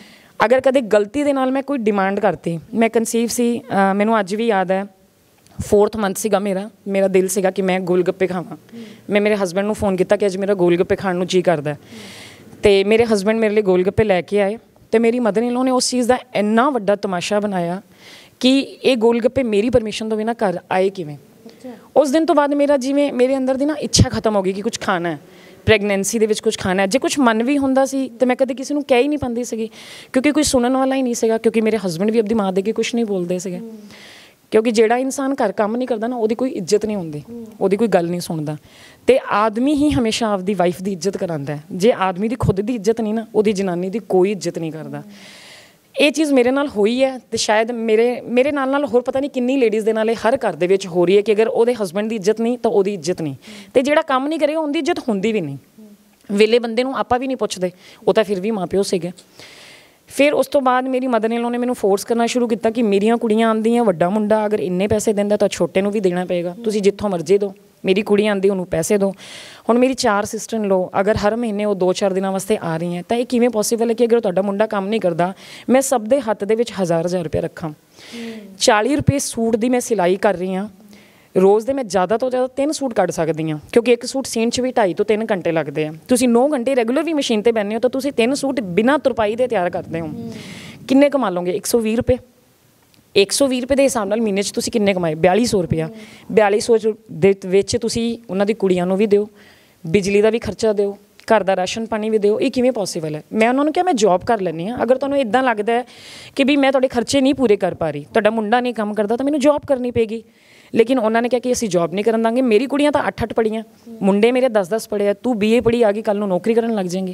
ਅਗਰ ਕਦੇ ਗਲਤੀ ਦੇ ਨਾਲ ਮੈਂ ਕੋਈ ਡਿਮਾਂਡ ਕਰਤੀ, ਮੈਂ ਕਨਸੀਵ ਸੀ, ਮੈਨੂੰ ਅੱਜ ਵੀ ਯਾਦ ਹੈ ਫੋਰਥ ਮੰਥ ਸੀਗਾ ਮੇਰਾ ਮੇਰਾ ਦਿਲ ਸੀਗਾ ਕਿ ਮੈਂ ਗੋਲ ਗੱਪੇ ਖਾਵਾਂ। ਮੈਂ ਮੇਰੇ ਹਸਬੈਂਡ ਨੂੰ ਫ਼ੋਨ ਕੀਤਾ ਕਿ ਅੱਜ ਮੇਰਾ ਗੋਲ ਗੱਪੇ ਖਾਣ ਨੂੰ ਜੀਅ ਕਰਦਾ, ਅਤੇ ਮੇਰੇ ਹਸਬੈਂਡ ਮੇਰੇ ਲਈ ਗੋਲ ਗੱਪੇ ਲੈ ਕੇ ਆਏ, ਅਤੇ ਮੇਰੀ ਮਦਰ ਇਨ ਲੋ ਨੇ ਉਸ ਚੀਜ਼ ਦਾ ਇੰਨਾ ਵੱਡਾ ਤਮਾਸ਼ਾ ਬਣਾਇਆ ਕਿ ਇਹ ਗੋਲ ਗੱਪੇ ਮੇਰੀ ਪਰਮਿਸ਼ਨ ਤੋਂ ਬਿਨਾਂ ਘਰ ਆਏ ਕਿਵੇਂ। ਉਸ ਦਿਨ ਤੋਂ ਬਾਅਦ ਮੇਰਾ ਜਿਵੇਂ ਮੇਰੇ ਅੰਦਰ ਦੀ ਨਾ ਇੱਛਾ ਖਤਮ ਹੋ ਗਈ ਕਿ ਕੁਛ ਖਾਣਾ ਹੈ, ਪ੍ਰੈਗਨੈਂਸੀ ਦੇ ਵਿੱਚ ਕੁਛ ਖਾਣਾ ਹੈ। ਜੇ ਕੁਛ ਮਨ ਵੀ ਹੁੰਦਾ ਸੀ ਤਾਂ ਮੈਂ ਕਦੇ ਕਿਸੇ ਨੂੰ ਕਹਿ ਹੀ ਨਹੀਂ ਪਾਉਂਦੀ ਸੀਗੀ, ਕਿਉਂਕਿ ਕੋਈ ਸੁਣਨ ਵਾਲਾ ਹੀ ਨਹੀਂ ਸੀਗਾ, ਕਿਉਂਕਿ ਮੇਰੇ ਹਸਬੈਂਡ ਵੀ ਆਪਣੀ ਮਾਂ ਦੇ ਕੇ ਕੁਛ ਨਹੀਂ ਬੋਲਦੇ ਸੀਗੇ। ਕਿਉਂਕਿ ਜਿਹੜਾ ਇਨਸਾਨ ਘਰ ਕੰਮ ਨਹੀਂ ਕਰਦਾ ਨਾ ਉਹਦੀ ਕੋਈ ਇੱਜ਼ਤ ਨਹੀਂ ਹੁੰਦੀ, ਉਹਦੀ ਕੋਈ ਗੱਲ ਨਹੀਂ ਸੁਣਦਾ। ਅਤੇ ਆਦਮੀ ਹੀ ਹਮੇਸ਼ਾ ਆਪਦੀ ਵਾਈਫ ਦੀ ਇੱਜ਼ਤ ਕਰਾਉਂਦਾ। ਜੇ ਆਦਮੀ ਦੀ ਖੁਦ ਦੀ ਇੱਜ਼ਤ ਨਹੀਂ ਨਾ, ਉਹਦੀ ਜਨਾਨੀ ਦੀ ਕੋਈ ਇੱਜ਼ਤ ਨਹੀਂ ਕਰਦਾ। ਇਹ ਚੀਜ਼ ਮੇਰੇ ਨਾਲ ਹੋਈ ਹੈ, ਅਤੇ ਸ਼ਾਇਦ ਮੇਰੇ ਮੇਰੇ ਨਾਲ ਨਾਲ ਹੋਰ ਪਤਾ ਨਹੀਂ ਕਿੰਨੀ ਲੇਡੀਜ਼ ਦੇ ਨਾਲ ਇਹ ਹਰ ਘਰ ਦੇ ਵਿੱਚ ਹੋ ਰਹੀ ਹੈ ਕਿ ਅਗਰ ਉਹਦੇ ਹਸਬੈਂਡ ਦੀ ਇੱਜ਼ਤ ਨਹੀਂ ਤਾਂ ਉਹਦੀ ਇੱਜ਼ਤ ਨਹੀਂ, ਅਤੇ ਜਿਹੜਾ ਕੰਮ ਨਹੀਂ ਕਰੇਗਾ ਉਹਦੀ ਇੱਜ਼ਤ ਹੁੰਦੀ ਵੀ ਨਹੀਂ। ਵੇਲੇ ਬੰਦੇ ਨੂੰ ਆਪਾਂ ਵੀ ਨਹੀਂ ਪੁੱਛਦੇ, ਉਹ ਤਾਂ ਫਿਰ ਵੀ ਮਾਂ ਪਿਓ ਸੀਗੇ। ਫਿਰ ਉਸ ਤੋਂ ਬਾਅਦ ਮੇਰੀ ਮਦਰ ਇਨ ਲੋ ਨੇ ਮੈਨੂੰ ਫੋਰਸ ਕਰਨਾ ਸ਼ੁਰੂ ਕੀਤਾ ਕਿ ਮੇਰੀਆਂ ਕੁੜੀਆਂ ਆਉਂਦੀਆਂ, ਵੱਡਾ ਮੁੰਡਾ ਅਗਰ ਇੰਨੇ ਪੈਸੇ ਦਿੰਦਾ ਤਾਂ ਛੋਟੇ ਨੂੰ ਵੀ ਦੇਣਾ ਪਏਗਾ, ਤੁਸੀਂ ਜਿੱਥੋਂ ਮਰਜ਼ੀ ਦਿਓ, ਮੇਰੀ ਕੁੜੀ ਆਉਂਦੀ ਉਹਨੂੰ ਪੈਸੇ ਦਿਓ। ਹੁਣ ਮੇਰੀ ਚਾਰ ਸਿਸਟਰ ਇਨ ਲੋ ਅਗਰ ਹਰ ਮਹੀਨੇ ਉਹ ਦੋ ਚਾਰ ਦਿਨਾਂ ਵਾਸਤੇ ਆ ਰਹੀ ਹੈ ਤਾਂ ਇਹ ਕਿਵੇਂ ਪੋਸੀਬਲ ਹੈ ਕਿ ਅਗਰ ਤੁਹਾਡਾ ਮੁੰਡਾ ਕੰਮ ਨਹੀਂ ਕਰਦਾ, ਮੈਂ ਸਭ ਦੇ ਹੱਥ ਦੇ ਵਿੱਚ ਹਜ਼ਾਰ ਹਜ਼ਾਰ ਰੁਪਇਆ ਰੱਖਾਂ। ਚਾਲੀ ਰੁਪਏ ਸੂਟ ਦੀ ਮੈਂ ਸਿਲਾਈ ਕਰ ਰਹੀ ਹਾਂ, ਰੋਜ਼ ਦੇ ਮੈਂ ਜ਼ਿਆਦਾ ਤੋਂ ਜ਼ਿਆਦਾ ਤਿੰਨ ਸੂਟ ਕੱਢ ਸਕਦੀ ਹਾਂ, ਕਿਉਂਕਿ ਇੱਕ ਸੂਟ ਸੀਨ 'ਚ ਵੀ ਢਾਈ ਤੋਂ ਤਿੰਨ ਘੰਟੇ ਲੱਗਦੇ ਆ। ਤੁਸੀਂ ਨੌ ਘੰਟੇ ਰੈਗੂਲਰ ਵੀ ਮਸ਼ੀਨ 'ਤੇ ਬਹਿੰਦੇ ਹੋ ਤਾਂ ਤੁਸੀਂ ਤਿੰਨ ਸੂਟ ਬਿਨਾਂ ਤੁਰਪਾਈ ਦੇ ਤਿਆਰ ਕਰਦੇ ਹੋ। ਕਿੰਨੇ ਕਮਾ ਲਓਗੇ? ਇੱਕ ਸੌ ਵੀਹ ਰੁਪਏ ਇੱਕ ਸੌ ਵੀਹ ਰੁਪਏ ਦੇ ਹਿਸਾਬ ਨਾਲ ਮਹੀਨੇ 'ਚ ਤੁਸੀਂ ਕਿੰਨੇ ਕਮਾਏ? ਬਿਆਲੀ ਸੌ ਰੁਪਇਆ। ਬਿਆਲੀ ਸੌ ਦੇ ਵਿੱਚ ਤੁਸੀਂ ਉਹਨਾਂ ਦੀ ਕੁੜੀਆਂ ਨੂੰ ਵੀ ਦਿਓ, ਬਿਜਲੀ ਦਾ ਵੀ ਖਰਚਾ ਦਿਓ, ਘਰ ਦਾ ਰਾਸ਼ਨ ਪਾਣੀ ਵੀ ਦਿਓ। ਇਹ ਕਿਵੇਂ ਪੋਸੀਬਲ ਹੈ? ਮੈਂ ਉਹਨਾਂ ਨੂੰ ਕਿਹਾ ਮੈਂ ਜੋਬ ਕਰ ਲੈਂਦੀ ਹਾਂ, ਅਗਰ ਤੁਹਾਨੂੰ ਇੱਦਾਂ ਲੱਗਦਾ ਹੈ ਕਿ ਵੀ ਮੈਂ ਤੁਹਾਡੇ ਖਰਚੇ ਨਹੀਂ ਪੂਰੇ ਕਰ ਪਾ ਰਹੀ, ਤੁਹਾਡਾ ਮੁੰਡਾ ਨਹੀਂ ਕੰਮ ਕਰਦਾ ਤਾਂ ਮੈਨੂੰ ਜੋਬ ਕਰਨੀ ਪਏਗੀ। ਲੇਕਿਨ ਉਹਨਾਂ ਨੇ ਕਿਹਾ ਕਿ ਅਸੀਂ ਜੋਬ ਨਹੀਂ ਕਰਨ ਦਾਂਗੇ। ਮੇਰੀ ਕੁੜੀਆਂ ਤਾਂ ਅੱਠ ਅੱਠ ਪੜ੍ਹੀਆਂ, ਮੁੰਡੇ ਮੇਰੇ ਦਸ ਦਸ ਪੜ੍ਹੇ ਆ, ਤੂੰ ਬੀ ਏ ਪੜ੍ਹੀ ਆ ਗਈ, ਕੱਲ੍ਹ ਨੂੰ ਨੌਕਰੀ ਕਰਨ ਲੱਗ ਜਾਏਗੀ।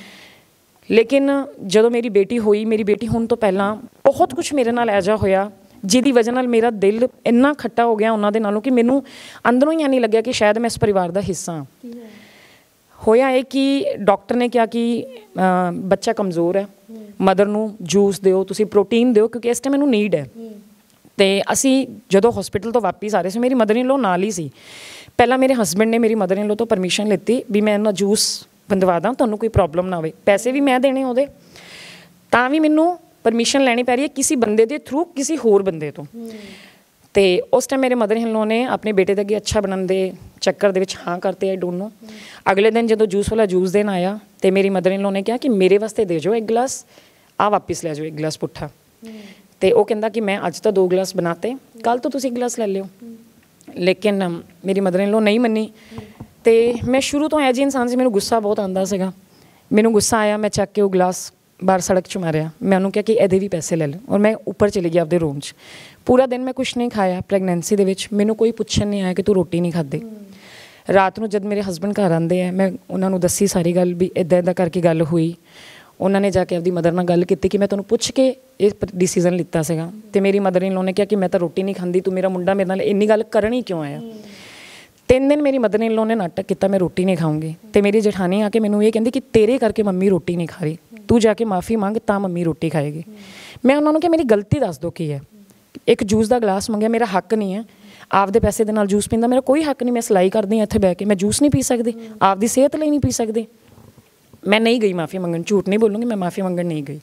ਲੇਕਿਨ ਜਦੋਂ ਮੇਰੀ ਬੇਟੀ ਹੋਈ, ਮੇਰੀ ਬੇਟੀ ਹੋਣ ਤੋਂ ਪਹਿਲਾਂ ਬਹੁਤ ਕੁਛ ਮੇਰੇ ਨਾਲ ਇਹੋ ਜਿਹਾ ਹੋਇਆ ਜਿਹਦੀ ਵਜ੍ਹਾ ਨਾਲ ਮੇਰਾ ਦਿਲ ਇੰਨਾ ਖੱਟਾ ਹੋ ਗਿਆ ਉਹਨਾਂ ਦੇ ਨਾਲੋਂ ਕਿ ਮੈਨੂੰ ਅੰਦਰੋਂ ਹੀ ਨਹੀਂ ਲੱਗਿਆ ਕਿ ਸ਼ਾਇਦ ਮੈਂ ਇਸ ਪਰਿਵਾਰ ਦਾ ਹਿੱਸਾ ਹਾਂ। ਹੋਇਆ ਇਹ ਕਿ ਡਾਕਟਰ ਨੇ ਕਿਹਾ ਕਿ ਬੱਚਾ ਕਮਜ਼ੋਰ ਹੈ, ਮਦਰ ਨੂੰ ਜੂਸ ਦਿਓ, ਤੁਸੀਂ ਪ੍ਰੋਟੀਨ ਦਿਓ, ਕਿਉਂਕਿ ਇਸ ਟਾਈਮ ਮੈਨੂੰ ਨੀਡ ਹੈ। ਅਤੇ ਅਸੀਂ ਜਦੋਂ ਹੋਸਪਿਟਲ ਤੋਂ ਵਾਪਿਸ ਆ ਰਹੇ ਸੀ, ਮੇਰੀ ਮਦਰ ਇਨ ਲੋ ਨਾਲ ਹੀ ਸੀ। ਪਹਿਲਾਂ ਮੇਰੇ ਹਸਬੈਂਡ ਨੇ ਮੇਰੀ ਮਦਰ ਇਨ ਲੋ ਤੋਂ ਪਰਮਿਸ਼ਨ ਲਿੱਤੀ ਵੀ ਮੈਂ ਇਹਨਾਂ ਜੂਸ ਬੰਦਵਾ ਦਾਂ, ਤੁਹਾਨੂੰ ਕੋਈ ਪ੍ਰੋਬਲਮ ਨਾ ਹੋਵੇ। ਪੈਸੇ ਵੀ ਮੈਂ ਦੇਣੇ ਉਹਦੇ, ਤਾਂ ਵੀ ਮੈਨੂੰ ਪਰਮਿਸ਼ਨ ਲੈਣੀ ਪੈ ਰਹੀ ਹੈ ਕਿਸੇ ਬੰਦੇ ਦੇ ਥਰੂ, ਕਿਸੇ ਹੋਰ ਬੰਦੇ ਤੋਂ। ਅਤੇ ਉਸ ਟਾਈਮ ਮੇਰੇ ਮਦਰ ਇਨ ਲੋ ਨੇ ਆਪਣੇ ਬੇਟੇ ਦੇ ਅੱਗੇ ਅੱਛਾ ਬਣਨ ਦੇ ਚੱਕਰ ਦੇ ਵਿੱਚ ਹਾਂ ਕਰਤੇ ਆਈ ਡੋਂਟ ਨੋ। ਅਗਲੇ ਦਿਨ ਜਦੋਂ ਜੂਸ ਵਾਲਾ ਜੂਸ ਦੇਣ ਆਇਆ ਅਤੇ ਮੇਰੀ ਮਦਰ ਇਨ ਲੋ ਨੇ ਕਿਹਾ ਕਿ ਮੇਰੇ ਵਾਸਤੇ ਦੇ ਜਾਓ ਇੱਕ ਗਲਾਸ, ਆ ਵਾਪਿਸ ਲੈ ਜਾਓ ਇੱਕ ਗਲਾਸ ਪੁੱਠਾ। ਅਤੇ ਉਹ ਕਹਿੰਦਾ ਕਿ ਮੈਂ ਅੱਜ ਤਾਂ ਦੋ ਗਲਾਸ ਬਣਾਤੇ, ਕੱਲ੍ਹ ਤੋਂ ਤੁਸੀਂ ਇੱਕ ਗਲਾਸ ਲੈ ਲਿਓ। ਲੇਕਿਨ ਮੇਰੀ ਮਦਰ ਇਨ ਲੋ ਨਹੀਂ ਮੰਨੀ। ਅਤੇ ਮੈਂ ਸ਼ੁਰੂ ਤੋਂ ਇਹੋ ਜਿਹੀ ਇਨਸਾਨ ਸੀ, ਮੈਨੂੰ ਗੁੱਸਾ ਬਹੁਤ ਆਉਂਦਾ ਸੀਗਾ। ਮੈਨੂੰ ਗੁੱਸਾ ਆਇਆ, ਮੈਂ ਚੱਕ ਕੇ ਉਹ ਗਲਾਸ बाहर सड़क च मारिया। मैं उन्होंने कहा कि ਇਹਦੇ भी पैसे ले लो और मैं ऊपर चली गई आपके रूम च। पूरा दिन मैं कुछ नहीं खाया प्रैगनेंसी ਦੇ ਵਿੱਚ। ਮੈਨੂੰ ਕੋਈ ਪੁੱਛਣ ਨਹੀਂ ਆਇਆ ਕਿ ਤੂੰ ਰੋਟੀ ਨਹੀਂ ਖਾਧੀ। ਰਾਤ ਨੂੰ ਜਦ ਮੇਰੇ ਹਸਬੈਂਡ ਘਰ ਆਉਂਦੇ ਆ ਮੈਂ ਉਹਨਾਂ ਨੂੰ ਦੱਸੀ ਸਾਰੀ ਗੱਲ ਵੀ ਇੱਦਾਂ ਇੱਦਾਂ ਕਰਕੇ ਗੱਲ ਹੋਈ। ਉਹਨਾਂ ਨੇ ਜਾ ਕੇ ਆਪਦੀ ਮਦਰ ਨਾਲ ਗੱਲ ਕੀਤੀ ਕਿ ਮੈਂ ਤੁਹਾਨੂੰ ਪੁੱਛ ਕੇ ਇਹ ਡਿਸੀਜ਼ਨ ਲਿੱਤਾ ਸੀਗਾ ਤੇ ਮੇਰੀ ਮਦਰ ਇਨ ਲੋ ਨੇ ਕਿਹਾ ਕਿ ਮੈਂ ਤਾਂ ਰੋਟੀ ਨਹੀਂ ਖਾਂਦੀ, ਤੂੰ ਮੇਰਾ ਮੁੰਡਾ ਮੇਰੇ ਨਾਲ ਇੰਨੀ ਗੱਲ ਕਰਨ ਹੀ ਕਿਉਂ ਆਇਆ। ਤਿੰਨ ਦਿਨ ਮੇਰੀ ਮਦਰ ਇਨ ਲੋ ਨੇ ਨਾਟਕ ਕੀਤਾ ਮੈਂ ਰੋਟੀ ਨਹੀਂ ਖਾਊਂਗੀ ਤੇ ਮੇਰੀ ਜਠਾਣੀ ਆ ਕੇ ਮੈਨੂੰ ਇਹ ਕਹਿੰਦੀ ਕਿ ਤੇਰੇ ਕਰਕੇ ਮੰਮੀ ਰੋਟੀ ਨਹੀਂ ਖਾ ਰਹੀ, ਤੂੰ ਜਾ ਕੇ ਮਾफ़ੀ ਮੰਗ ਤਾਂ ਮੰਮੀ ਰੋਟੀ ਖਾਏਗੀ। ਮੈਂ ਉਹਨਾਂ ਨੂੰ ਕਿਹਾ ਮੇਰੀ ਗਲਤੀ ਦੱਸ ਦਿਓ ਕੀ ਹੈ। ਇੱਕ ਜੂਸ ਦਾ ਗਲਾਸ ਮੰਗਿਆ, ਮੇਰਾ ਹੱਕ ਨਹੀਂ ਹੈ ਆਪਦੇ ਪੈਸੇ ਦੇ ਨਾਲ ਜੂਸ ਪੀਣ ਦਾ, ਮੇਰਾ ਕੋਈ ਹੱਕ ਨਹੀਂ। ਮੈਂ ਸਿਲਾਈ ਕਰਦੀ ਹਾਂ ਇੱਥੇ ਬਹਿ ਕੇ, ਮੈਂ ਜੂਸ ਨਹੀਂ ਪੀ ਸਕਦੀ, ਆਪਦੀ ਸਿਹਤ ਲਈ ਨਹੀਂ ਪੀ ਸਕਦੀ। ਮੈਂ ਨਹੀਂ ਗਈ ਮਾफ़ੀ ਮੰਗਣ, ਝੂਠ ਨਹੀਂ ਬੋਲੂੰਗੀ, ਮੈਂ ਮਾफ़ੀ ਮੰਗਣ ਨਹੀਂ ਗਈ।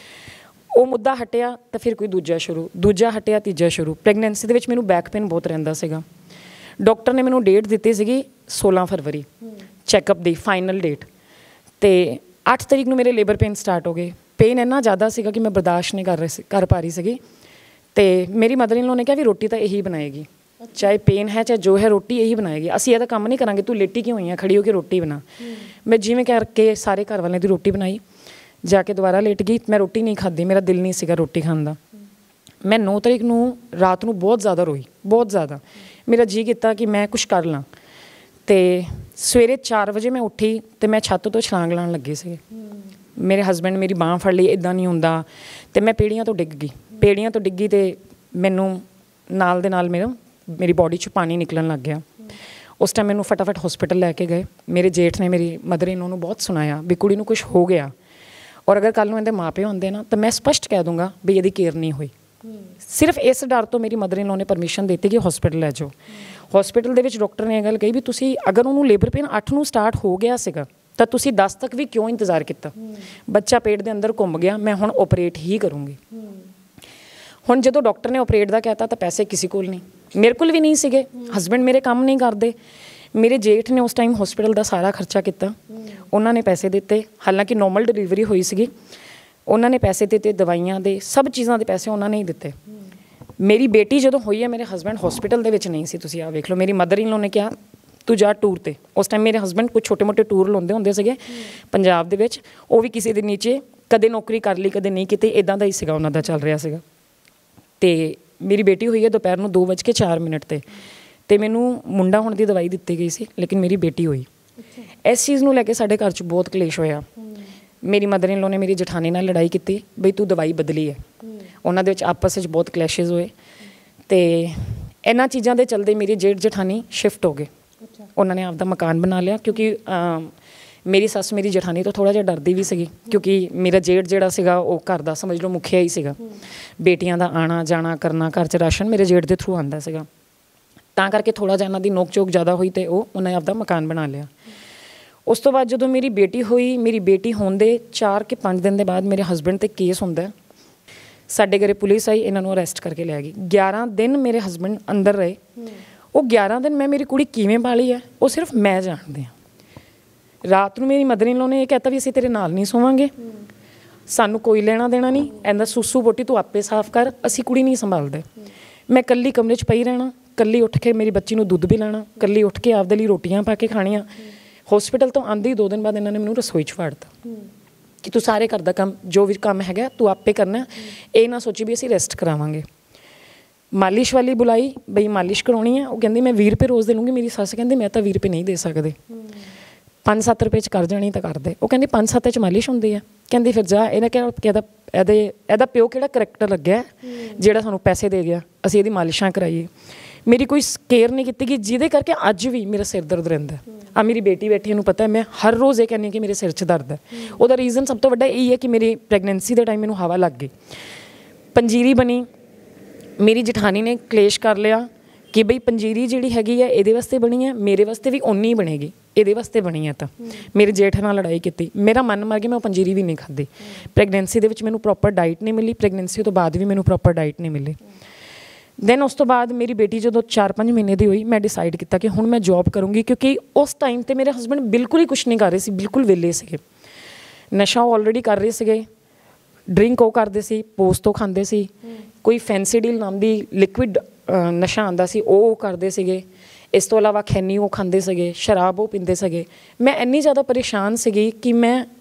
ਉਹ ਮੁੱਦਾ ਹਟਿਆ ਤਾਂ ਫਿਰ ਕੋਈ ਦੂਜਾ ਸ਼ੁਰੂ, ਦੂਜਾ ਹਟਿਆ ਤੀਜਾ ਸ਼ੁਰੂ। ਪ੍ਰੈਗਨੈਂਸੀ ਦੇ ਵਿੱਚ ਮੈਨੂੰ ਬੈਕ ਪੇਨ ਬਹੁਤ ਰਹਿੰਦਾ ਸੀਗਾ। ਡਾਕਟਰ ਨੇ ਮੈਨੂੰ ਡੇਟ ਦਿੱਤੀ ਸੀਗੀ ਸੋਲਾਂ ਫਰਵਰੀ ਚੈੱਕਅਪ ਦੀ ਫਾਈਨਲ ਡੇਟ, ਅਤੇ ਅੱਠ ਤਰੀਕ ਨੂੰ ਮੇਰੇ ਲੇਬਰ ਪੇਨ ਸਟਾਰਟ ਹੋ ਗਏ। ਪੇਨ ਇੰਨਾ ਜ਼ਿਆਦਾ ਸੀਗਾ ਕਿ ਮੈਂ ਬਰਦਾਸ਼ਤ ਨਹੀਂ ਕਰ ਰਹੀ ਸੀ ਕਰ ਪਾ ਰਹੀ ਸੀਗੀ। ਅਤੇ ਮੇਰੀ ਮਦਰ ਇਨ ਲੋ ਨੇ ਕਿਹਾ ਵੀ ਰੋਟੀ ਤਾਂ ਇਹੀ ਬਣਾਏਗੀ, ਚਾਹੇ ਪੇਨ ਹੈ ਚਾਹੇ ਜੋ ਹੈ ਰੋਟੀ ਇਹੀ ਬਣਾਏਗੀ, ਅਸੀਂ ਇਹਦਾ ਕੰਮ ਨਹੀਂ ਕਰਾਂਗੇ, ਤੂੰ ਲੇਟੀ ਕਿਉਂ ਹੋਈ ਆ, ਖੜੀ ਹੋ ਕੇ ਰੋਟੀ ਬਣਾ। ਮੈਂ ਜਿਵੇਂ ਕਰਕੇ ਸਾਰੇ ਘਰ ਵਾਲਿਆਂ ਦੀ ਰੋਟੀ ਬਣਾਈ, ਜਾ ਕੇ ਦੁਬਾਰਾ ਲੇਟ ਗਈ। ਮੈਂ ਰੋਟੀ ਨਹੀਂ ਖਾਧੀ, ਮੇਰਾ ਦਿਲ ਨਹੀਂ ਸੀਗਾ ਰੋਟੀ ਖਾਣ ਦਾ। ਮੈਂ ਨੌ ਤਰੀਕ ਨੂੰ ਰਾਤ ਨੂੰ ਬਹੁਤ ਜ਼ਿਆਦਾ ਰੋਈ, ਬਹੁਤ ਜ਼ਿਆਦਾ। ਮੇਰਾ ਜੀਅ ਕੀਤਾ ਕਿ ਮੈਂ ਕੁਛ ਕਰ ਲਾਂ। ਅਤੇ ਸਵੇਰੇ ਚਾਰ ਵਜੇ ਮੈਂ ਉੱਠੀ ਅਤੇ ਮੈਂ ਛੱਤ ਤੋਂ ਛਲਾਂਗ ਲਾਉਣ ਲੱਗੀ ਸੀ। ਮੇਰੇ ਹਸਬੈਂਡ ਮੇਰੀ ਬਾਂਹ ਫੜ ਲਈ, ਇੱਦਾਂ ਨਹੀਂ ਹੁੰਦਾ। ਅਤੇ ਮੈਂ ਪੀੜੀਆਂ ਤੋਂ ਡਿੱਗ ਗਈ, ਪੀੜੀਆਂ ਤੋਂ ਡਿੱਗੀ ਅਤੇ ਮੈਨੂੰ ਨਾਲ ਦੇ ਨਾਲ ਮੇਰਾ ਮੇਰੀ ਬੋਡੀ 'ਚ ਪਾਣੀ ਨਿਕਲਣ ਲੱਗ ਗਿਆ। ਉਸ ਟਾਈਮ ਮੈਨੂੰ ਫਟਾਫਟ ਹੋਸਪਿਟਲ ਲੈ ਕੇ ਗਏ। ਮੇਰੇ ਜੇਠ ਨੇ ਮੇਰੀ ਮਦਰ ਇਨ ਲੋ ਨੂੰ ਬਹੁਤ ਸੁਣਾਇਆ ਵੀ ਕੁੜੀ ਨੂੰ ਕੁਛ ਹੋ ਗਿਆ, ਔਰ ਅਗਰ ਕੱਲ੍ਹ ਨੂੰ ਇਹਦੇ ਮਾਂ ਪਿਓ ਹੁੰਦੇ ਨਾ ਤਾਂ ਮੈਂ ਸਪਸ਼ਟ ਕਹਿ ਦੂੰਗਾ ਵੀ ਇਹਦੀ ਕੇਅਰ ਨਹੀਂ ਹੋਈ। ਸਿਰਫ ਇਸ ਡਰ ਤੋਂ ਮੇਰੀ ਮਦਰ ਇਨ ਲੋ ਨੇ ਪਰਮਿਸ਼ਨ ਦਿੱਤੀ ਕਿ ਹੋਸਪਿਟਲ ਲੈ ਜਾਓ। ਹੋਸਪਿਟਲ ਦੇ ਵਿੱਚ ਡਾਕਟਰ ਨੇ ਇਹ ਗੱਲ ਕਹੀ ਵੀ ਤੁਸੀਂ ਅਗਰ ਉਹਨੂੰ ਲੇਬਰ ਪੇਨ ਅੱਠ ਨੂੰ ਸਟਾਰਟ ਹੋ ਗਿਆ ਸੀਗਾ ਤਾਂ ਤੁਸੀਂ ਦਸ ਤੱਕ ਵੀ ਕਿਉਂ ਇੰਤਜ਼ਾਰ ਕੀਤਾ। ਬੱਚਾ ਪੇਟ ਦੇ ਅੰਦਰ ਘੁੰਮ ਗਿਆ, ਮੈਂ ਹੁਣ ਓਪਰੇਟ ਹੀ ਕਰੂੰਗੀ। ਹੁਣ ਜਦੋਂ ਡਾਕਟਰ ਨੇ ਓਪਰੇਟ ਦਾ ਕਹਿਤਾ ਤਾਂ ਪੈਸੇ ਕਿਸੇ ਕੋਲ ਨਹੀਂ, ਮੇਰੇ ਕੋਲ ਵੀ ਨਹੀਂ ਸੀਗੇ। ਹਸਬੈਂਡ ਮੇਰੇ ਕੰਮ ਨਹੀਂ ਕਰਦੇ। ਮੇਰੇ ਜੇਠ ਨੇ ਉਸ ਟਾਈਮ ਹੋਸਪਿਟਲ ਦਾ ਸਾਰਾ ਖਰਚਾ ਕੀਤਾ, ਉਹਨਾਂ ਨੇ ਪੈਸੇ ਦਿੱਤੇ। ਹਾਲਾਂਕਿ ਨੋਰਮਲ ਡਿਲੀਵਰੀ ਹੋਈ ਸੀਗੀ, ਉਹਨਾਂ ਨੇ ਪੈਸੇ ਦਿੱਤੇ, ਦਵਾਈਆਂ ਦੇ ਸਭ ਚੀਜ਼ਾਂ ਦੇ ਪੈਸੇ ਉਹਨਾਂ ਨੇ ਹੀ ਦਿੱਤੇ। ਮੇਰੀ ਬੇਟੀ ਜਦੋਂ ਹੋਈ ਹੈ ਮੇਰੇ ਹਸਬੈਂਡ ਹੋਸਪਿਟਲ ਦੇ ਵਿੱਚ ਨਹੀਂ ਸੀ। ਤੁਸੀਂ ਆਹ ਵੇਖ ਲਓ, ਮੇਰੀ ਮਦਰ ਇਨ ਲੋ ਨੇ ਕਿਹਾ ਤੂੰ ਜਾ ਟੂਰ 'ਤੇ। ਉਸ ਟਾਈਮ ਮੇਰੇ ਹਸਬੈਂਡ ਕੁਛ ਛੋਟੇ ਮੋਟੇ ਟੂਰ ਲਾਉਂਦੇ ਹੁੰਦੇ ਸੀਗੇ ਪੰਜਾਬ ਦੇ ਵਿੱਚ, ਉਹ ਵੀ ਕਿਸੇ ਦੇ ਨੀਚੇ, ਕਦੇ ਨੌਕਰੀ ਕਰ ਲਈ ਕਦੇ ਨਹੀਂ ਕੀਤੀ, ਇੱਦਾਂ ਦਾ ਹੀ ਸੀਗਾ ਉਹਨਾਂ ਦਾ ਚੱਲ ਰਿਹਾ ਸੀਗਾ। ਅਤੇ ਮੇਰੀ ਬੇਟੀ ਹੋਈ ਹੈ ਦੁਪਹਿਰ ਨੂੰ ਦੋ ਵੱਜ ਕੇ ਚਾਰ ਮਿੰਟ 'ਤੇ ਅਤੇ ਮੈਨੂੰ ਮੁੰਡਾ ਹੋਣ ਦੀ ਦਵਾਈ ਦਿੱਤੀ ਗਈ ਸੀ, ਲੇਕਿਨ ਮੇਰੀ ਬੇਟੀ ਹੋਈ। ਇਸ ਚੀਜ਼ ਨੂੰ ਲੈ ਕੇ ਸਾਡੇ ਘਰ 'ਚ ਬਹੁਤ ਕਲੇਸ਼ ਹੋਇਆ। ਮੇਰੀ ਮਦਰ ਇਨ ਲੋ ਨੇ ਮੇਰੀ ਜਠਾਣੀ ਨਾਲ ਲੜਾਈ ਕੀਤੀ ਬਈ ਤੂੰ ਦਵਾਈ ਬਦਲੀ ਹੈ। ਉਹਨਾਂ ਦੇ ਵਿੱਚ ਆਪਸ ਵਿੱਚ ਬਹੁਤ ਕਲੈਸ਼ਿਜ਼ ਹੋਏ ਅਤੇ ਇਹਨਾਂ ਚੀਜ਼ਾਂ ਦੇ ਚਲਦੇ ਮੇਰੀ ਜੇਠ ਜਠਾਣੀ ਸ਼ਿਫਟ ਹੋ ਗਏ। ਉਹਨਾਂ ਨੇ ਆਪਦਾ ਮਕਾਨ ਬਣਾ ਲਿਆ, ਕਿਉਂਕਿ ਮੇਰੀ ਸੱਸ ਮੇਰੀ ਜਠਾਣੀ ਤੋਂ ਥੋੜ੍ਹਾ ਜਿਹਾ ਡਰਦੀ ਵੀ ਸੀਗੀ, ਕਿਉਂਕਿ ਮੇਰਾ ਜੇਠ ਜਿਹੜਾ ਸੀਗਾ ਉਹ ਘਰ ਦਾ ਸਮਝ ਲਓ ਮੁਖੀਆ ਹੀ ਸੀਗਾ। ਬੇਟੀਆਂ ਦਾ ਆਉਣਾ ਜਾਣਾ ਕਰਨਾ, ਘਰ 'ਚ ਰਾਸ਼ਨ ਮੇਰੇ ਜੇਠ ਦੇ ਥਰੂ ਆਉਂਦਾ ਸੀਗਾ, ਤਾਂ ਕਰਕੇ ਥੋੜ੍ਹਾ ਜਿਹਾ ਇਹਨਾਂ ਦੀ ਨੋਕ ਝੋਕ ਜ਼ਿਆਦਾ ਹੋਈ ਅਤੇ ਉਹ ਉਹਨਾਂ ਨੇ ਆਪਦਾ ਮਕਾਨ ਬਣਾ ਲਿਆ। ਉਸ ਤੋਂ ਬਾਅਦ ਜਦੋਂ ਮੇਰੀ ਬੇਟੀ ਹੋਈ, ਮੇਰੀ ਬੇਟੀ ਹੋਣ ਦੇ ਚਾਰ ਕਿ ਪੰਜ ਦਿਨ ਦੇ ਬਾਅਦ ਮੇਰੇ ਹਸਬੈਂਡ 'ਤੇ ਕੇਸ ਹੁੰਦਾ। ਸਾਡੇ ਘਰੇ ਪੁਲਿਸ ਆਈ, ਇਹਨਾਂ ਨੂੰ ਅਰੈਸਟ ਕਰਕੇ ਲੈ ਗਈ। ਗਿਆਰਾਂ ਦਿਨ ਮੇਰੇ ਹਸਬੈਂਡ ਅੰਦਰ ਰਹੇ। ਉਹ ਗਿਆਰਾਂ ਦਿਨ ਮੈਂ ਮੇਰੀ ਕੁੜੀ ਕਿਵੇਂ ਪਾਲੀ ਹੈ ਉਹ ਸਿਰਫ ਮੈਂ ਜਾਣਦੀ ਹਾਂ। ਰਾਤ ਨੂੰ ਮੇਰੀ ਮਦਰ ਇਨ ਲੋ ਨੇ ਇਹ ਕਹਿਤਾ ਵੀ ਅਸੀਂ ਤੇਰੇ ਨਾਲ ਨਹੀਂ ਸੋਵਾਂਗੇ, ਸਾਨੂੰ ਕੋਈ ਲੈਣਾ ਦੇਣਾ ਨਹੀਂ, ਇਹਦਾ ਸੁਸੂ ਬੋਟੀ ਤੂੰ ਆਪੇ ਸਾਫ਼ ਕਰ, ਅਸੀਂ ਕੁੜੀ ਨਹੀਂ ਸੰਭਾਲਦੇ। ਮੈਂ ਇਕੱਲੀ ਕਮਰੇ 'ਚ ਪਈ ਰਹਿਣਾ, ਇਕੱਲੀ ਉੱਠ ਕੇ ਮੇਰੀ ਬੱਚੀ ਨੂੰ ਦੁੱਧ ਪਿਲਾਉਣਾ, ਇਕੱਲੀ ਉੱਠ ਕੇ ਆਪਦੇ ਲਈ ਰੋਟੀਆਂ ਪਾ ਕੇ ਖਾਣੀਆਂ। ਹੋਸਪਿਟਲ ਤੋਂ ਆਉਂਦੇ ਹੀ ਦੋ ਦਿਨ ਬਾਅਦ ਇਹਨਾਂ ਨੇ ਮੈਨੂੰ ਰਸੋਈ 'ਚ ਫਾੜਤਾ ਕਿ ਤੂੰ ਸਾਰੇ ਘਰ ਦਾ ਕੰਮ ਜੋ ਵੀ ਕੰਮ ਹੈਗਾ ਤੂੰ ਆਪੇ ਕਰਨਾ, ਇਹ ਨਾ ਸੋਚੀ ਵੀ ਅਸੀਂ ਰੈਸਟ ਕਰਾਵਾਂਗੇ। ਮਾਲਿਸ਼ ਵਾਲੀ ਬੁਲਾਈ, ਬਈ ਮਾਲਿਸ਼ ਕਰਾਉਣੀ ਹੈ, ਉਹ ਕਹਿੰਦੀ ਮੈਂ ਵੀਹ ਰੁਪਏ ਰੋਜ਼ ਦੇ ਲੂੰਗੀ। ਮੇਰੀ ਸੱਸ ਕਹਿੰਦੀ ਮੈਂ ਤਾਂ ਵੀਹ ਰੁਪਏ ਨਹੀਂ ਦੇ ਸਕਦੇ, ਪੰਜ ਸੱਤ ਰੁਪਏ 'ਚ ਕਰ ਜਾਣੀ ਤਾਂ ਕਰ ਦੇ। ਉਹ ਕਹਿੰਦੀ ਪੰਜ ਸੱਤ 'ਚ ਮਾਲਿਸ਼ ਹੁੰਦੀ ਹੈ। ਕਹਿੰਦੀ ਫਿਰ ਜਾ, ਇਹਨੇ ਕਿਹਾ ਇਹਦਾ ਇਹਦੇ ਇਹਦਾ ਪਿਓ ਕਿਹੜਾ ਕਰੈਕਟਰ ਲੱਗਿਆ ਜਿਹੜਾ ਸਾਨੂੰ ਪੈਸੇ ਦੇ ਗਿਆ ਅਸੀਂ ਇਹਦੀ ਮਾਲਿਸ਼ਾਂ ਕਰਾਈਏ। ਮੇਰੀ ਕੋਈ ਕੇਅਰ ਨਹੀਂ ਕੀਤੀ ਗਈ, ਜਿਹਦੇ ਕਰਕੇ ਅੱਜ ਵੀ ਮੇਰਾ ਸਿਰ ਦਰਦ ਰਹਿੰਦਾ। ਆ ਮੇਰੀ ਬੇਟੀ ਬੈਠੀ, ਇਹਨੂੰ ਪਤਾ ਮੈਂ ਹਰ ਰੋਜ਼ ਇਹ ਕਹਿੰਦੀ ਹਾਂ ਕਿ ਮੇਰੇ ਸਿਰ 'ਚ ਦਰਦ ਹੈ। ਉਹਦਾ ਰੀਜ਼ਨ ਸਭ ਤੋਂ ਵੱਡਾ ਇਹ ਹੈ ਕਿ ਮੇਰੀ ਪ੍ਰੈਗਨੈਂਸੀ ਦੇ ਟਾਈਮ ਮੈਨੂੰ ਹਵਾ ਲੱਗ ਗਈ, ਪੰਜੀਰੀ ਬਣੀ। ਮੇਰੀ ਜਠਾਣੀ ਨੇ ਕਲੇਸ਼ ਕਰ ਲਿਆ ਕਿ ਬਈ ਪੰਜੀਰੀ ਜਿਹੜੀ ਹੈਗੀ ਹੈ ਇਹਦੇ ਵਾਸਤੇ ਬਣੀ ਹੈ, ਮੇਰੇ ਵਾਸਤੇ ਵੀ ਓਨੀ ਹੀ ਬਣੇਗੀ, ਇਹਦੇ ਵਾਸਤੇ ਬਣੀ ਹੈ। ਤਾਂ ਮੇਰੇ ਜੇਠ ਨਾਲ ਲੜਾਈ ਕੀਤੀ, ਮੇਰਾ ਮਨ ਮਰ ਗਿਆ, ਮੈਂ ਉਹ ਪੰਜੀਰੀ ਵੀ ਨਹੀਂ ਖਾਧੀ। ਪ੍ਰੈਗਨੈਂਸੀ ਦੇ ਵਿੱਚ ਮੈਨੂੰ ਪ੍ਰੋਪਰ ਡਾਈਟ ਨਹੀਂ ਮਿਲੀ, ਪ੍ਰੈਗਨੈਂਸੀ ਤੋਂ ਬਾਅਦ ਵੀ ਮੈਨੂੰ ਪ੍ਰੋਪਰ ਡਾਈਟ ਨਹੀਂ ਮਿਲੀ। ਦੈਨ ਉਸ ਤੋਂ ਬਾਅਦ ਮੇਰੀ ਬੇਟੀ ਜਦੋਂ ਚਾਰ ਪੰਜ ਮਹੀਨੇ ਦੀ ਹੋਈ, ਮੈਂ ਡਿਸਾਈਡ ਕੀਤਾ ਕਿ ਹੁਣ ਮੈਂ ਜੋਬ ਕਰੂੰਗੀ, ਕਿਉਂਕਿ ਉਸ ਟਾਈਮ 'ਤੇ ਮੇਰੇ ਹਸਬੈਂਡ ਬਿਲਕੁਲ ਹੀ ਕੁਛ ਨਹੀਂ ਕਰ ਰਹੇ ਸੀ, ਬਿਲਕੁਲ ਵਿਹਲੇ ਸੀਗੇ। ਨਸ਼ਾ ਉਹ ਆਲਰੇਡੀ ਕਰ ਰਹੇ ਸੀਗੇ, ਡਰਿੰਕ ਉਹ ਕਰਦੇ ਸੀ, ਪੋਸਟ ਉਹ ਖਾਂਦੇ ਸੀ, ਕੋਈ ਫੈਂਸੀ ਡੀਲ ਨਾਮ ਦੀ ਲਿਕੁਇਡ ਨਸ਼ਾ ਆਉਂਦਾ ਸੀ ਉਹ ਕਰਦੇ ਸੀਗੇ। ਇਸ ਤੋਂ ਇਲਾਵਾ ਖੈਨੀ ਉਹ ਖਾਂਦੇ ਸੀਗੇ, ਸ਼ਰਾਬ ਉਹ ਪੀਂਦੇ ਸੀਗੇ। ਮੈਂ ਇੰਨੀ ਜ਼ਿਆਦਾ ਪਰੇਸ਼ਾਨ ਸੀਗੀ ਕਿ ਮੈਂ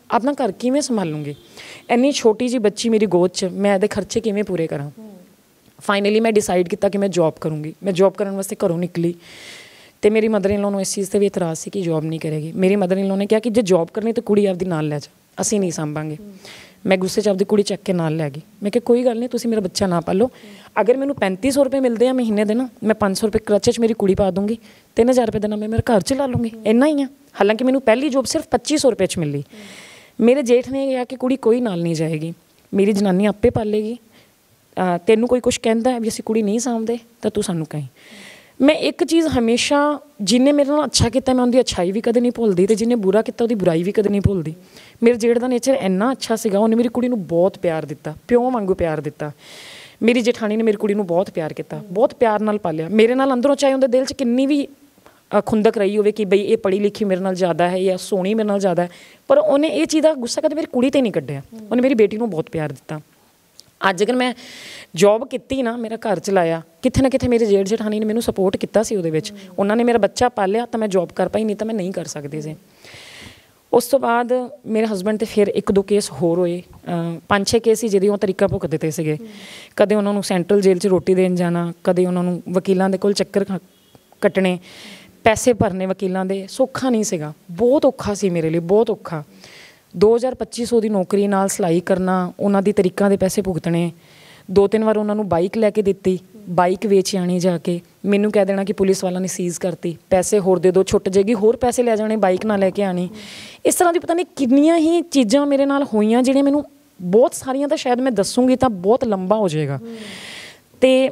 ਆਪਣਾ ਘਰ ਕਿਵੇਂ ਸੰਭਾਲੂੰਗੀ, ਇੰਨੀ ਛੋਟੀ ਜਿਹੀ ਬੱਚੀ ਮੇਰੀ ਗੋਦ 'ਚ, ਮੈਂ ਇਹਦੇ ਖਰਚੇ ਕਿਵੇਂ ਪੂਰੇ ਕਰਾਂ। ਫਾਈਨਲੀ ਮੈਂ ਡਿਸਾਈਡ ਕੀਤਾ ਕਿ ਮੈਂ ਜੌਬ ਕਰੂੰਗੀ। ਮੈਂ ਜੌਬ ਕਰਨ ਵਾਸਤੇ ਘਰੋਂ ਨਿਕਲੀ ਤੇ ਮੇਰੀ ਮਦਰ ਇਨ ਲੋ ਨੂੰ ਇਸ ਚੀਜ਼ 'ਤੇ ਵੀ ਇਤਰਾਜ਼ ਸੀ ਕਿ ਜੌਬ ਨਹੀਂ ਕਰੇਗੀ। ਮੇਰੀ ਮਦਰ ਇਨ ਲੋ ਨੇ ਕਿਹਾ ਕਿ ਜੇ ਜੌਬ ਕਰਨੀ ਤਾਂ ਕੁੜੀ ਆਪਦੀ ਨਾਲ ਲੈ ਜਾ, ਅਸੀਂ ਨਹੀਂ ਸਾਂਭਾਂਗੇ। ਮੈਂ ਗੁੱਸੇ 'ਚ ਆਪਦੀ ਕੁੜੀ ਚੱਕ ਕੇ ਨਾਲ ਲੈ ਗਈ। ਮੈਂ ਕਿਹਾ ਕੋਈ ਗੱਲ ਨਹੀਂ, ਤੁਸੀਂ ਮੇਰਾ ਬੱਚਾ ਨਾ ਪਾਲੋ, ਅਗਰ ਮੈਨੂੰ ਪੈਂਤੀ ਸੌ ਰੁਪਏ ਮਿਲਦੇ ਆ ਮਹੀਨੇ ਦੇ ਨਾ, ਮੈਂ ਪੰਜ ਸੌ ਰੁਪਏ ਕਰਚੇ 'ਚ ਮੇਰੀ ਕੁੜੀ ਪਾ ਦੂੰਗੀ, ਤਿੰਨ ਹਜ਼ਾਰ ਰੁਪਏ ਦੇ ਨਾਲ ਮੈਂ ਮੇਰਾ ਘਰ ਚਲਾ ਲੂੰਗੀ, ਇੰਨਾ ਹੀ ਆ। ਹਾਲਾਂਕਿ ਮੈਨੂੰ ਪਹਿਲੀ ਜੋਬ ਸਿਰਫ ਪੱਚੀ ਸੌ ਰੁਪਏ 'ਚ ਮਿਲੀ। ਮੇਰੇ ਜੇਠ ਨੇ ਕਿਹਾ ਕਿ ਕੁੜੀ ਕੋਈ ਨਾਲ ਨਹੀਂ ਜਾਏਗੀ, ਮੇਰੀ ਜਨਾਨੀ ਆਪੇ ਪਾਲੇਗੀ, ਤੈਨੂੰ ਕੋਈ ਕੁਛ ਕਹਿੰਦਾ ਵੀ ਅਸੀਂ ਕੁੜੀ ਨਹੀਂ ਸਾਂਭਦੇ ਤਾਂ ਤੂੰ ਸਾਨੂੰ ਕਹੀਂ। ਮੈਂ ਇੱਕ ਚੀਜ਼ ਹਮੇਸ਼ਾ, ਜਿਹਨੇ ਮੇਰੇ ਨਾਲ ਅੱਛਾ ਕੀਤਾ ਮੈਂ ਉਹਦੀ ਅੱਛਾਈ ਵੀ ਕਦੇ ਨਹੀਂ ਭੁੱਲਦੀ, ਅਤੇ ਜਿਹਨੇ ਬੁਰਾ ਕੀਤਾ ਉਹਦੀ ਬੁਰਾਈ ਵੀ ਕਦੇ ਨਹੀਂ ਭੁੱਲਦੀ। ਮੇਰੇ ਜੇਠ ਦਾ ਨੇਚਰ ਇੰਨਾ ਅੱਛਾ ਸੀਗਾ, ਉਹਨੇ ਮੇਰੀ ਕੁੜੀ ਨੂੰ ਬਹੁਤ ਪਿਆਰ ਦਿੱਤਾ, ਪਿਓ ਵਾਂਗੂ ਪਿਆਰ ਦਿੱਤਾ। ਮੇਰੀ ਜੇਠਾਣੀ ਨੇ ਮੇਰੀ ਕੁੜੀ ਨੂੰ ਬਹੁਤ ਪਿਆਰ ਕੀਤਾ, ਬਹੁਤ ਪਿਆਰ ਨਾਲ ਪਾਲਿਆ। ਮੇਰੇ ਨਾਲ ਅੰਦਰੋਂ ਚਾਹੇ ਉਹਦੇ ਦਿਲ 'ਚ ਕਿੰਨੀ ਵੀ ਖੁੰਦਕ ਰਹੀ ਹੋਵੇ ਕਿ ਬਈ ਇਹ ਪੜ੍ਹੀ ਲਿਖੀ ਮੇਰੇ ਨਾਲ ਜ਼ਿਆਦਾ ਹੈ ਜਾਂ ਸੋਹਣੀ ਮੇਰੇ ਨਾਲ ਜ਼ਿਆਦਾ ਹੈ, ਪਰ ਉਹਨੇ ਇਹ ਚੀਜ਼ ਦਾ ਗੁੱਸਾ ਕਦੇ ਮੇਰੀ ਕੁੜੀ 'ਤੇ ਨਹੀਂ ਕੱਢਿਆ। ਉਹਨੇ ਮੇਰੀ ਬੇਟੀ ਨੂੰ ਬਹੁਤ ਪਿਆਰ ਦਿੱਤਾ। ਅੱਜ ਅਗਰ ਮੈਂ ਜੌਬ ਕੀਤੀ ਨਾ, ਮੇਰਾ ਘਰ ਚਲਾਇਆ, ਕਿੱਥੇ ਨਾ ਕਿੱਥੇ ਮੇਰੇ ਜੇਠ ਜੇਠਾਣੀ ਨੇ ਮੈਨੂੰ ਸਪੋਰਟ ਕੀਤਾ ਸੀ ਉਹਦੇ ਵਿੱਚ। ਉਹਨਾਂ ਨੇ ਮੇਰਾ ਬੱਚਾ ਪਾਲਿਆ ਤਾਂ ਮੈਂ ਜੌਬ ਕਰ ਪਾਈ, ਨਹੀਂ ਤਾਂ ਮੈਂ ਨਹੀਂ ਕਰ ਸਕਦੀ ਸੀ। ਉਸ ਤੋਂ ਬਾਅਦ ਮੇਰੇ ਹਸਬੈਂਡ 'ਤੇ ਫਿਰ ਇੱਕ ਦੋ ਕੇਸ ਹੋਰ ਹੋਏ, ਪੰਜ ਛੇ ਕੇਸ ਸੀ ਜਿਹਦੇ ਉਹ ਤਰੀਕਾ ਭੁਗਤ ਦਿੱਤੇ ਸੀਗੇ। ਕਦੇ ਉਹਨਾਂ ਨੂੰ ਸੈਂਟਰਲ ਜੇਲ੍ਹ 'ਚ ਰੋਟੀ ਦੇਣ ਜਾਣਾ, ਕਦੇ ਉਹਨਾਂ ਨੂੰ ਵਕੀਲਾਂ ਦੇ ਕੋਲ ਚੱਕਰ ਕੱਟਣੇ, ਪੈਸੇ ਭਰਨੇ ਵਕੀਲਾਂ ਦੇ। ਸੌਖਾ ਨਹੀਂ ਸੀਗਾ, ਬਹੁਤ ਔਖਾ ਸੀ ਮੇਰੇ ਲਈ, ਬਹੁਤ ਔਖਾ। ਦੋ ਹਜ਼ਾਰ ਪੱਚੀ ਸੌ ਦੀ ਨੌਕਰੀ ਨਾਲ ਸਿਲਾਈ ਕਰਨਾ, ਉਹਨਾਂ ਦੀ ਤਰੀਕਾਂ ਦੇ ਪੈਸੇ ਭੁਗਤਣੇ। ਦੋ ਤਿੰਨ ਵਾਰ ਉਹਨਾਂ ਨੂੰ ਬਾਈਕ ਲੈ ਕੇ ਦਿੱਤੀ, ਬਾਈਕ ਵੇਚ ਆਣੀ ਜਾ ਕੇ, ਮੈਨੂੰ ਕਹਿ ਦੇਣਾ ਕਿ ਪੁਲਿਸ ਵਾਲਿਆਂ ਨੇ ਸੀਜ਼ ਕਰਤੀ, ਪੈਸੇ ਹੋਰ ਦੇ ਦਿਓ, ਛੁੱਟ ਜਾਏਗੀ, ਹੋਰ ਪੈਸੇ ਲੈ ਜਾਣੇ, ਬਾਈਕ ਨਾ ਲੈ ਕੇ ਆਣੀ। ਇਸ ਤਰ੍ਹਾਂ ਦੀ ਪਤਾ ਨਹੀਂ ਕਿੰਨੀਆਂ ਹੀ ਚੀਜ਼ਾਂ ਮੇਰੇ ਨਾਲ ਹੋਈਆਂ, ਜਿਹੜੀਆਂ ਮੈਨੂੰ ਬਹੁਤ ਸਾਰੀਆਂ ਤਾਂ ਸ਼ਾਇਦ ਮੈਂ ਦੱਸੂੰਗੀ ਤਾਂ ਬਹੁਤ ਲੰਬਾ ਹੋ ਜਾਏਗਾ। ਅਤੇ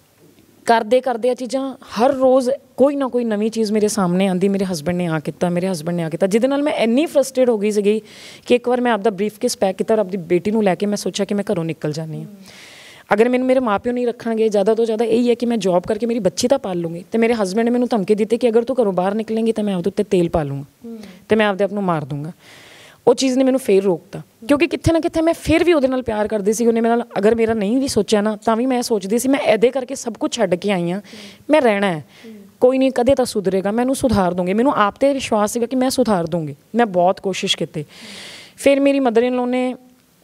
ਕਰਦੇ ਕਰਦੇ ਇਹ ਚੀਜ਼ਾਂ ਹਰ ਰੋਜ਼ ਕੋਈ ਨਾ ਕੋਈ ਨਵੀਂ ਚੀਜ਼ ਮੇਰੇ ਸਾਹਮਣੇ ਆਉਂਦੀ। ਮੇਰੇ ਹਸਬੈਂਡ ਨੇ ਆ ਕੀਤਾ, ਮੇਰੇ ਹਸਬੈਂਡ ਨੇ ਆ ਕੀਤਾ, ਜਿਹਦੇ ਨਾਲ ਮੈਂ ਇੰਨੀ ਫਰਸਟਰੇਟ ਹੋ ਗਈ ਸੀਗੀ ਕਿ ਇੱਕ ਵਾਰ ਮੈਂ ਆਪਦਾ ਬਰੀਫਕੇਸ ਪੈਕ ਕੀਤਾ ਔਰ ਆਪਦੀ ਬੇਟੀ ਨੂੰ ਲੈ ਕੇ ਮੈਂ ਸੋਚਿਆ ਕਿ ਮੈਂ ਘਰੋਂ ਨਿਕਲ ਜਾਂਦੀ ਹਾਂ। ਅਗਰ ਮੈਨੂੰ ਮੇਰੇ ਮਾਂ ਪਿਓ ਨਹੀਂ ਰੱਖਣਗੇ, ਜ਼ਿਆਦਾ ਤੋਂ ਜ਼ਿਆਦਾ ਇਹੀ ਹੈ ਕਿ ਮੈਂ ਜੌਬ ਕਰਕੇ ਮੇਰੀ ਬੱਚੀ ਤਾਂ ਪਾਲ ਲੂੰਗੀ। ਅਤੇ ਮੇਰੇ ਹਸਬੈਂਡ ਨੇ ਮੈਨੂੰ ਧਮਕੀ ਦਿੱਤੀ ਕਿ ਅਗਰ ਤੂੰ ਘਰੋਂ ਬਾਹਰ ਨਿਕਲੇਂਗੀ ਤਾਂ ਮੈਂ ਉਹਦੇ ਉੱਤੇ ਤੇਲ ਪਾ ਲੂੰਗਾ ਅਤੇ ਮੈਂ ਆਪਦੇ ਆਪ ਨੂੰ ਮਾਰ ਦੂੰਗਾ। ਉਹ ਚੀਜ਼ ਨੇ ਮੈਨੂੰ ਫਿਰ ਰੋਕਤਾ, ਕਿਉਂਕਿ ਕਿੱਥੇ ਨਾ ਕਿੱਥੇ ਮੈਂ ਫਿਰ ਵੀ ਉਹਦੇ ਨਾਲ ਪਿਆਰ ਕਰਦੀ ਸੀ। ਉਹਨੇ ਮੇਰੇ ਨਾਲ ਅਗਰ ਮੇਰਾ ਨਹੀਂ ਵੀ ਸੋਚਿਆ ਨਾ, ਤਾਂ ਵੀ ਮੈਂ ਸੋਚਦੀ ਸੀ ਮੈਂ ਇਹਦੇ ਕਰਕੇ ਸਭ ਕੁਝ ਛੱਡ ਕੇ ਆਈ ਹਾਂ, ਮੈਂ ਰਹਿਣਾ ਹੈ, ਕੋਈ ਨਹੀਂ, ਕਦੇ ਤਾਂ ਸੁਧਰੇਗਾ, ਮੈਂ ਇਹਨੂੰ ਸੁਧਾਰ ਦੂੰਗੀ। ਮੈਨੂੰ ਆਪ 'ਤੇ ਵਿਸ਼ਵਾਸ ਸੀਗਾ ਕਿ ਮੈਂ ਸੁਧਾਰ ਦੂੰਗੀ। ਮੈਂ ਬਹੁਤ ਕੋਸ਼ਿਸ਼ ਕੀਤੀ। ਫਿਰ ਮੇਰੀ ਮਦਰ ਇਨ ਲੋ ਨੇ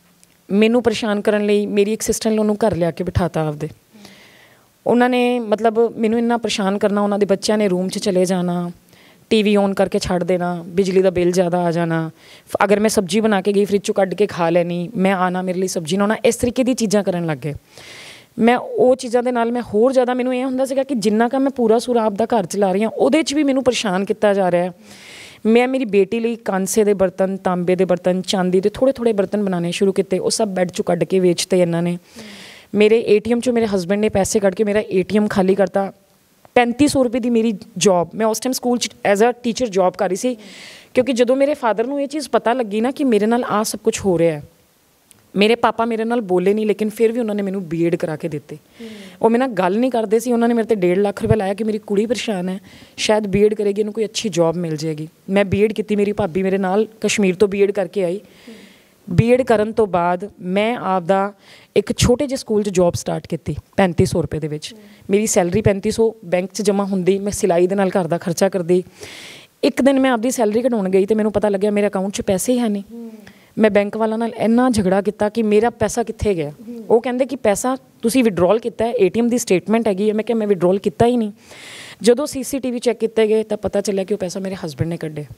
ਮੈਨੂੰ ਪਰੇਸ਼ਾਨ ਕਰਨ ਲਈ ਮੇਰੀ ਇੱਕ ਸਿਸਟਰ ਇਨ ਲੋ ਨੂੰ ਘਰ ਲਿਆ ਕੇ ਬਿਠਾਤਾ ਆਪਦੇ। ਉਹਨਾਂ ਨੇ ਮਤਲਬ ਮੈਨੂੰ ਇੰਨਾ ਪਰੇਸ਼ਾਨ ਕਰਨਾ, ਉਹਨਾਂ ਦੇ ਬੱਚਿਆਂ ਨੇ ਰੂਮ 'ਚ ਚਲੇ ਜਾਣਾ, ਟੀ ਵੀ ਔਨ ਕਰਕੇ ਛੱਡ ਦੇਣਾ, ਬਿਜਲੀ ਦਾ ਬਿੱਲ ਜ਼ਿਆਦਾ ਆ ਜਾਣਾ, ਅਗਰ ਮੈਂ ਸਬਜ਼ੀ ਬਣਾ ਕੇ ਗਈ ਫਰਿੱਜ 'ਚੋਂ ਕੱਢ ਕੇ ਖਾ ਲੈਣੀ, ਮੈਂ ਆਉਣਾ ਮੇਰੇ ਲਈ ਸਬਜ਼ੀ ਲਾਉਣਾ, ਇਸ ਤਰੀਕੇ ਦੀ ਚੀਜ਼ਾਂ ਕਰਨ ਲੱਗ ਗਏ। ਮੈਂ ਉਹ ਚੀਜ਼ਾਂ ਦੇ ਨਾਲ ਮੈਂ ਹੋਰ ਜ਼ਿਆਦਾ, ਮੈਨੂੰ ਇਹ ਹੁੰਦਾ ਸੀਗਾ ਕਿ ਜਿੰਨਾ ਕੁ ਮੈਂ ਪੂਰਾ ਸੂਰਾ ਆਪਦਾ ਘਰ ਚਲਾ ਰਹੀ ਹਾਂ, ਉਹਦੇ 'ਚ ਵੀ ਮੈਨੂੰ ਪਰੇਸ਼ਾਨ ਕੀਤਾ ਜਾ ਰਿਹਾ। ਮੈਂ ਮੇਰੀ ਬੇਟੀ ਲਈ ਕਾਂਸੇ ਦੇ ਬਰਤਨ, ਤਾਂਬੇ ਦੇ ਬਰਤਨ, ਚਾਂਦੀ ਦੇ ਥੋੜ੍ਹੇ ਥੋੜ੍ਹੇ ਬਰਤਨ ਬਣਾਉਣੇ ਸ਼ੁਰੂ ਕੀਤੇ। ਉਹ ਸਭ ਬੈੱਡ 'ਚੋਂ ਕੱਢ ਕੇ ਵੇਚਤੇ ਇਹਨਾਂ ਨੇ। ਮੇਰੇ ਏ ਟੀ ਐਮ 'ਚੋਂ ਮੇਰੇ ਹਸਬੈਂਡ ਨੇ ਪੈਸੇ ਕੱਢ ਕੇ ਮੇਰਾ ਏ ਟੀ ਐਮ ਖਾਲੀ ਕਰਤਾ। ਪੈਂਤੀ ਸੌ ਰੁਪਏ ਦੀ ਮੇਰੀ ਜੌਬ, ਮੈਂ ਉਸ ਟਾਈਮ ਸਕੂਲ 'ਚ ਐਜ਼ ਅ ਟੀਚਰ ਜੌਬ ਕਰ ਰਹੀ ਸੀ, ਕਿਉਂਕਿ ਜਦੋਂ ਮੇਰੇ ਫਾਦਰ ਨੂੰ ਇਹ ਚੀਜ਼ ਪਤਾ ਲੱਗੀ ਨਾ ਕਿ ਮੇਰੇ ਨਾਲ ਆਹ ਸਭ ਕੁਝ ਹੋ ਰਿਹਾ, ਮੇਰੇ ਪਾਪਾ ਮੇਰੇ ਨਾਲ ਬੋਲੇ ਨਹੀਂ, ਲੇਕਿਨ ਫਿਰ ਵੀ ਉਹਨਾਂ ਨੇ ਮੈਨੂੰ ਬੀ ਐਡ ਕਰਾ ਕੇ ਦਿੱਤੇ। ਉਹ ਮੇਰੇ ਨਾਲ ਗੱਲ ਨਹੀਂ ਕਰਦੇ ਸੀ, ਉਹਨਾਂ ਨੇ ਮੇਰੇ 'ਤੇ ਡੇਢ ਲੱਖ ਰੁਪਏ ਲਾਇਆ ਕਿ ਮੇਰੀ ਕੁੜੀ ਪਰੇਸ਼ਾਨ ਹੈ, ਸ਼ਾਇਦ ਬੀ ਐਡ ਕਰੇਗੀ, ਇਹਨੂੰ ਕੋਈ ਅੱਛੀ ਜੌਬ ਮਿਲ ਜਾਏਗੀ। ਮੈਂ ਬੀ ਐਡ ਕੀਤੀ, ਮੇਰੀ ਭਾਬੀ ਮੇਰੇ ਨਾਲ ਕਸ਼ਮੀਰ ਤੋਂ ਬੀ ਐਡ ਕਰਕੇ ਆਈ। ਬੀ ਐਡ ਕਰਨ ਤੋਂ ਬਾਅਦ ਮੈਂ ਆਪਦਾ ਇੱਕ ਛੋਟੇ ਜਿਹੇ ਸਕੂਲ 'ਚ ਜੌਬ ਸਟਾਰਟ ਕੀਤੀ ਪੈਂਤੀ ਸੌ ਰੁਪਏ ਦੇ ਵਿੱਚ। ਮੇਰੀ ਸੈਲਰੀ ਪੈਂਤੀ ਸੌ ਬੈਂਕ 'ਚ ਜਮ੍ਹਾਂ ਹੁੰਦੀ, ਮੈਂ ਸਿਲਾਈ ਦੇ ਨਾਲ ਘਰ ਦਾ ਖਰਚਾ ਕਰਦੀ। ਇੱਕ ਦਿਨ ਮੈਂ ਆਪਦੀ ਸੈਲਰੀ ਕਢਾਉਣ ਗਈ ਅਤੇ ਮੈਨੂੰ ਪਤਾ ਲੱਗਿਆ ਮੇਰੇ ਅਕਾਊਂਟ 'ਚ ਪੈਸੇ ਹੀ ਹੈ ਨਹੀਂ। ਮੈਂ ਬੈਂਕ ਵਾਲਿਆਂ ਨਾਲ ਇੰਨਾ ਝਗੜਾ ਕੀਤਾ ਕਿ ਮੇਰਾ ਪੈਸਾ ਕਿੱਥੇ ਗਿਆ। ਉਹ ਕਹਿੰਦੇ ਕਿ ਪੈਸਾ ਤੁਸੀਂ ਵਿਡਰੋਲ ਕੀਤਾ ਹੈ, ਏ ਟੀ ਐਮ ਦੀ ਸਟੇਟਮੈਂਟ ਹੈਗੀ ਹੈ। ਮੈਂ ਕਿਹਾ ਮੈਂ ਵਿਡਰੋਲ ਕੀਤਾ ਹੀ ਨਹੀਂ। ਜਦੋਂ ਸੀ ਸੀ ਟੀ ਵੀ ਚੈੱਕ ਕੀਤੇ ਗਏ ਤਾਂ ਪਤਾ ਚੱਲਿਆ ਕਿ ਉਹ ਪੈਸਾ ਮੇਰੇ ਹਸਬੈਂਡ ਨੇ ਕੱਢਿਆ।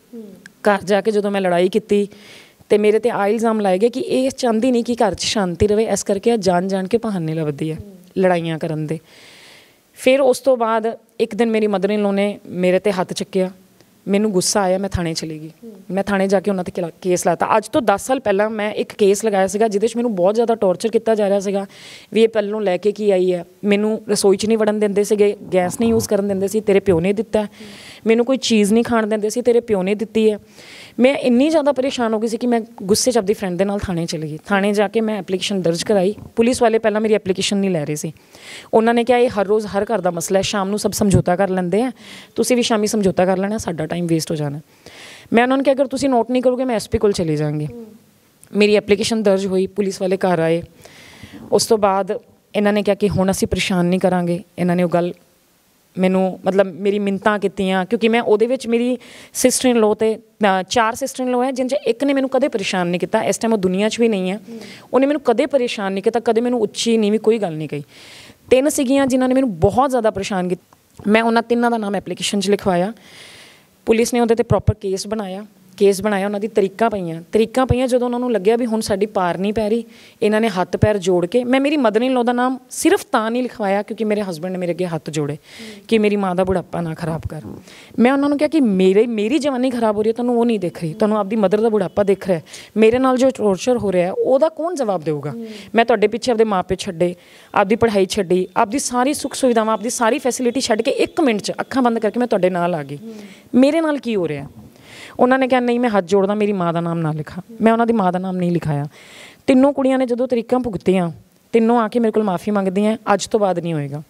ਘਰ ਜਾ ਕੇ ਜਦੋਂ ਮੈਂ ਲੜਾਈ ਕੀਤੀ ਅਤੇ ਮੇਰੇ 'ਤੇ ਆ ਇਲਜ਼ਾਮ ਲਾਏ ਗਏ ਕਿ ਇਹ ਚਾਹੁੰਦੀ ਨਹੀਂ ਕਿ ਘਰ 'ਚ ਸ਼ਾਂਤੀ ਰਹੇ, ਇਸ ਕਰਕੇ ਇਹ ਜਾਣ ਜਾਣ ਕੇ ਬਹਾਨੇ ਲੱਭਦੀ ਹੈ ਲੜਾਈਆਂ ਕਰਨ ਦੇ। ਫਿਰ ਉਸ ਤੋਂ ਬਾਅਦ ਇੱਕ ਦਿਨ ਮੇਰੀ ਮਦਰ ਇਨ ਲੋ ਨੇ ਮੇਰੇ 'ਤੇ ਹੱਥ ਚੱਕਿਆ, ਮੈਨੂੰ ਗੁੱਸਾ ਆਇਆ, ਮੈਂ ਥਾਣੇ ਚਲੀ ਗਈ। ਮੈਂ ਥਾਣੇ ਜਾ ਕੇ ਉਹਨਾਂ 'ਤੇ ਕੇਸ ਲਾਤਾ। ਅੱਜ ਤੋਂ ਦਸ ਸਾਲ ਪਹਿਲਾਂ ਮੈਂ ਇੱਕ ਕੇਸ ਲਗਾਇਆ ਸੀਗਾ ਜਿਹਦੇ 'ਚ ਮੈਨੂੰ ਬਹੁਤ ਜ਼ਿਆਦਾ ਟੌਰਚਰ ਕੀਤਾ ਜਾ ਰਿਹਾ ਸੀਗਾ ਵੀ ਇਹ ਪਹਿਲੋਂ ਲੈ ਕੇ ਕੀ ਆਈ ਹੈ, ਮੈਨੂੰ ਰਸੋਈ 'ਚ ਨਹੀਂ ਵੜਨ ਦਿੰਦੇ ਸੀਗੇ, ਗੈਸ ਨਹੀਂ ਯੂਜ਼ ਕਰਨ ਦਿੰਦੇ ਸੀ, ਤੇਰੇ ਪਿਓ ਨੇ ਦਿੱਤਾ, ਮੈਨੂੰ ਕੋਈ ਚੀਜ਼ ਨਹੀਂ ਖਾਣ ਦਿੰਦੇ ਸੀ, ਤੇਰੇ ਪਿਓ ਨੇ ਦਿੱਤੀ ਹੈ। ਮੈਂ ਇੰਨੀ ਜ਼ਿਆਦਾ ਪਰੇਸ਼ਾਨ ਹੋ ਗਈ ਸੀ ਕਿ ਮੈਂ ਗੁੱਸੇ 'ਚ ਆਪਦੀ ਫਰੈਂਡ ਦੇ ਨਾਲ ਥਾਣੇ ਚਲੀ ਗਈ। ਥਾਣੇ ਜਾ ਕੇ ਮੈਂ ਐਪਲੀਕੇਸ਼ਨ ਦਰਜ ਕਰਾਈ। ਪੁਲਿਸ ਵਾਲੇ ਪਹਿਲਾਂ ਮੇਰੀ ਐਪਲੀਕੇਸ਼ਨ ਨਹੀਂ ਲੈ ਰਹੇ ਸੀ। ਉਹਨਾਂ ਨੇ ਕਿਹਾ ਇਹ ਹਰ ਰੋਜ਼ ਹਰ ਘਰ ਦਾ ਮਸਲਾ ਹੈ, ਸ਼ਾਮ ਨੂੰ ਸਭ ਸਮਝੌਤਾ ਕਰ ਲੈਂਦੇ ਆ, ਤੁਸੀਂ ਵੀ ਸ਼ਾਮੀ ਸਮਝੌਤਾ ਕਰ ਲੈਣਾ, ਸਾਡਾ ਟਾਈਮ ਵੇਸਟ ਹੋ ਜਾਣਾ। ਮੈਂ ਉਹਨਾਂ ਨੂੰ ਕਿਹਾ ਅਗਰ ਤੁਸੀਂ ਨੋਟ ਨਹੀਂ ਕਰੋਗੇ ਮੈਂ ਐਸ ਪੀ ਕੋਲ ਚਲੀ ਜਾਵਾਂਗੀ। ਮੇਰੀ ਐਪਲੀਕੇਸ਼ਨ ਦਰਜ ਹੋਈ, ਪੁਲਿਸ ਵਾਲੇ ਘਰ ਆਏ। ਉਸ ਤੋਂ ਬਾਅਦ ਇਹਨਾਂ ਨੇ ਕਿਹਾ ਕਿ ਹੁਣ ਅਸੀਂ ਪਰੇਸ਼ਾਨ ਨਹੀਂ ਕਰਾਂਗੇ। ਇਹਨਾਂ ਨੇ ਉਹ ਗੱਲ ਮੈਨੂੰ ਮਤਲਬ ਮੇਰੀ ਮਿੰਨਤਾਂ ਕੀਤੀਆਂ, ਕਿਉਂਕਿ ਮੈਂ ਉਹਦੇ ਵਿੱਚ ਮੇਰੀ ਸਿਸਟਰ ਇਨ ਲੋ ਅਤੇ ਚਾਰ ਸਿਸਟਰ ਇਨ ਲੋ ਹੈ, ਜਿਨ੍ਹਾਂ 'ਚ ਇੱਕ ਨੇ ਮੈਨੂੰ ਕਦੇ ਪਰੇਸ਼ਾਨ ਨਹੀਂ ਕੀਤਾ। ਇਸ ਟਾਈਮ ਉਹ ਦੁਨੀਆ 'ਚ ਵੀ ਨਹੀਂ ਹੈ। ਉਹਨੇ ਮੈਨੂੰ ਕਦੇ ਪਰੇਸ਼ਾਨ ਨਹੀਂ ਕੀਤਾ, ਕਦੇ ਮੈਨੂੰ ਉੱਚੀ ਨੀਵੀਂ ਕੋਈ ਗੱਲ ਨਹੀਂ ਕਹੀ। ਤਿੰਨ ਸੀਗੀਆਂ ਜਿਨ੍ਹਾਂ ਨੇ ਮੈਨੂੰ ਬਹੁਤ ਜ਼ਿਆਦਾ ਪਰੇਸ਼ਾਨ ਕੀਤਾ। ਮੈਂ ਉਹਨਾਂ ਤਿੰਨਾਂ ਦਾ ਨਾਮ ਐਪਲੀਕੇਸ਼ਨ 'ਚ ਲਿਖਵਾਇਆ। ਪੁਲਿਸ ਨੇ ਉਹਦੇ 'ਤੇ ਪ੍ਰੋਪਰ ਕੇਸ ਬਣਾਇਆ ਕੇਸ ਬਣਾਇਆ ਉਹਨਾਂ ਦੀ ਤਰੀਕਾਂ ਪਈਆਂ ਤਰੀਕਾਂ ਪਈਆਂ ਜਦੋਂ ਉਹਨਾਂ ਨੂੰ ਲੱਗਿਆ ਵੀ ਹੁਣ ਸਾਡੀ ਪਾਰ ਨਹੀਂ ਪੈ ਰਹੀ, ਇਹਨਾਂ ਨੇ ਹੱਥ ਪੈਰ ਜੋੜ ਕੇ, ਮੈਂ ਮੇਰੀ ਮਦਰ ਇਨ ਲੋ ਦਾ ਨਾਮ ਸਿਰਫ ਤਾਂ ਨਹੀਂ ਲਿਖਵਾਇਆ ਕਿਉਂਕਿ ਮੇਰੇ ਹਸਬੈਂਡ ਨੇ ਮੇਰੇ ਅੱਗੇ ਹੱਥ ਜੋੜੇ ਕਿ ਮੇਰੀ ਮਾਂ ਦਾ ਬੁਢਾਪਾ ਨਾ ਖਰਾਬ ਕਰ। ਮੈਂ ਉਹਨਾਂ ਨੂੰ ਕਿਹਾ ਕਿ ਮੇਰੇ ਮੇਰੀ ਜਵਾਨੀ ਖਰਾਬ ਹੋ ਰਹੀ ਹੈ, ਤੁਹਾਨੂੰ ਉਹ ਨਹੀਂ ਦਿਖ ਰਹੀ, ਤੁਹਾਨੂੰ ਆਪਦੀ ਮਦਰ ਦਾ ਬੁਢਾਪਾ ਦਿਖ ਰਿਹਾ, ਮੇਰੇ ਨਾਲ ਜੋ ਟੌਰਚਰ ਹੋ ਰਿਹਾ ਉਹਦਾ ਕੌਣ ਜਵਾਬ ਦੇਊਗਾ। ਮੈਂ ਤੁਹਾਡੇ ਪਿੱਛੇ ਆਪਦੇ ਮਾਂ ਪਿਓ ਛੱਡੇ, ਆਪਦੀ ਪੜ੍ਹਾਈ ਛੱਡੀ, ਆਪਦੀ ਸਾਰੀ ਸੁੱਖ ਸੁਵਿਧਾਵਾਂ, ਆਪਦੀ ਸਾਰੀ ਫੈਸਿਲਿਟੀ ਛੱਡ ਕੇ ਇੱਕ ਮਿੰਟ 'ਚ ਅੱਖਾਂ ਬੰਦ ਕਰਕੇ ਮੈਂ ਤੁਹਾਡੇ ਨਾਲ ਆ ਗਈ, ਮੇਰੇ ਨਾਲ ਕੀ ਹੋ ਰਿਹਾ। ਉਹਨਾਂ ਨੇ ਕਿਹਾ ਨਹੀਂ ਮੈਂ ਹੱਥ ਜੋੜਦਾ, ਮੇਰੀ ਮਾਂ ਦਾ ਨਾਮ ਨਾ ਲਿਖਾ। ਮੈਂ ਉਹਨਾਂ ਦੀ ਮਾਂ ਦਾ ਨਾਮ ਨਹੀਂ ਲਿਖਾਇਆ। ਤਿੰਨੋਂ ਕੁੜੀਆਂ ਨੇ ਜਦੋਂ ਤਰੀਕਾਂ ਭੁਗਤੀਆਂ, ਤਿੰਨੋਂ ਆ ਕੇ ਮੇਰੇ ਕੋਲ ਮਾफ़ੀ ਮੰਗਦੀਆਂ, ਅੱਜ ਤੋਂ ਬਾਅਦ ਨਹੀਂ ਹੋਏਗਾ।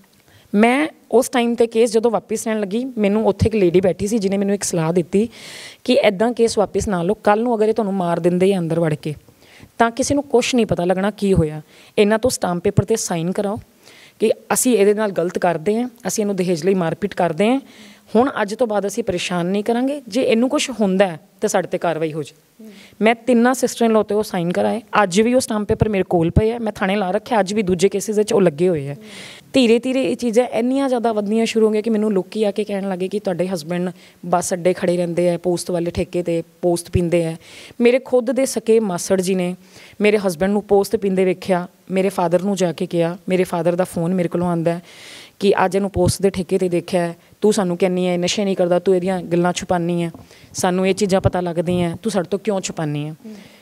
ਮੈਂ ਉਸ ਟਾਈਮ 'ਤੇ ਕੇਸ ਜਦੋਂ ਵਾਪਿਸ ਲੈਣ ਲੱਗੀ, ਮੈਨੂੰ ਉੱਥੇ ਇੱਕ ਲੇਡੀ ਬੈਠੀ ਸੀ ਜਿਹਨੇ ਮੈਨੂੰ ਇੱਕ ਸਲਾਹ ਦਿੱਤੀ ਕਿ ਇੱਦਾਂ ਕੇਸ ਵਾਪਿਸ ਨਾ ਲਓ, ਕੱਲ੍ਹ ਨੂੰ ਅਗਰ ਇਹ ਤੁਹਾਨੂੰ ਮਾਰ ਦਿੰਦੇ ਆ ਅੰਦਰ ਵੜ ਕੇ ਤਾਂ ਕਿਸੇ ਨੂੰ ਕੁਛ ਨਹੀਂ ਪਤਾ ਲੱਗਣਾ ਕੀ ਹੋਇਆ। ਇਹਨਾਂ ਤੋਂ ਸਟਾਂਪ ਪੇਪਰ 'ਤੇ ਸਾਈਨ ਕਰਾਓ ਕਿ ਅਸੀਂ ਇਹਦੇ ਨਾਲ ਗਲਤ ਕਰਦੇ ਹਾਂ, ਅਸੀਂ ਇਹਨੂੰ ਦਹੇਜ ਲਈ ਮਾਰਪੀਟ ਕਰਦੇ ਹਾਂ, ਹੁਣ ਅੱਜ ਤੋਂ ਬਾਅਦ ਅਸੀਂ ਪਰੇਸ਼ਾਨ ਨਹੀਂ ਕਰਾਂਗੇ, ਜੇ ਇਹਨੂੰ ਕੁਛ ਹੁੰਦਾ ਤਾਂ ਸਾਡੇ 'ਤੇ ਕਾਰਵਾਈ ਹੋ ਜਾਏ। ਮੈਂ ਤਿੰਨਾਂ ਸਿਸਟਰ ਇਨ ਲੋ 'ਤੇ ਉਹ ਸਾਈਨ ਕਰਾਏ। ਅੱਜ ਵੀ ਉਹ ਸਟਾਂਪ ਪੇਪਰ ਮੇਰੇ ਕੋਲ ਪਏ ਹੈ, ਮੈਂ ਥਾਣੇ ਲਾ ਰੱਖਿਆ, ਅੱਜ ਵੀ ਦੂਜੇ ਕੇਸਿਸ ਵਿੱਚ ਉਹ ਲੱਗੇ ਹੋਏ ਹੈ। ਧੀਰੇ ਧੀਰੇ ਇਹ ਚੀਜ਼ਾਂ ਇੰਨੀਆਂ ਜ਼ਿਆਦਾ ਵਧਣੀਆਂ ਸ਼ੁਰੂ ਹੋ ਗਈਆਂ ਕਿ ਮੈਨੂੰ ਲੋਕੀ ਆ ਕੇ ਕਹਿਣ ਲੱਗੇ ਕਿ ਤੁਹਾਡੇ ਹਸਬੈਂਡ ਬੱਸ ਅੱਡੇ ਖੜੇ ਰਹਿੰਦੇ ਹੈ, ਪੋਸਟ ਵਾਲੇ ਠੇਕੇ 'ਤੇ ਪੋਸਟ ਪੀਂਦੇ ਹੈ। ਮੇਰੇ ਖੁਦ ਦੇ ਸਕੇ ਮਾਸੜ ਜੀ ਨੇ ਮੇਰੇ ਹਸਬੈਂਡ ਨੂੰ ਪੋਸਟ ਪੀਂਦੇ ਵੇਖਿਆ, ਮੇਰੇ ਫਾਦਰ ਨੂੰ ਜਾ ਕੇ ਕਿਹਾ, ਮੇਰੇ ਫਾਦਰ ਦਾ ਫੋਨ ਮੇਰੇ ਕੋਲੋਂ ਆਉਂਦਾ ਕਿ ਅੱਜ ਇਹਨੂੰ ਪੋਸਟ ਦੇ ਠੇਕੇ 'ਤੇ ਦੇਖਿਆ, ਤੂੰ ਸਾਨੂੰ ਕਹਿੰਦੀ ਹੈ ਨਸ਼ੇ ਨਹੀਂ ਕਰਦਾ, ਤੂੰ ਇਹਦੀਆਂ ਗੱਲਾਂ ਛੁਪਾਉਂਦੀ ਹੈ, ਸਾਨੂੰ ਇਹ ਚੀਜ਼ਾਂ ਪਤਾ ਲੱਗਦੀਆਂ, ਤੂੰ ਸਾਡੇ ਤੋਂ ਕਿਉਂ ਛੁਪਾਉਂਦੀ ਹੈ।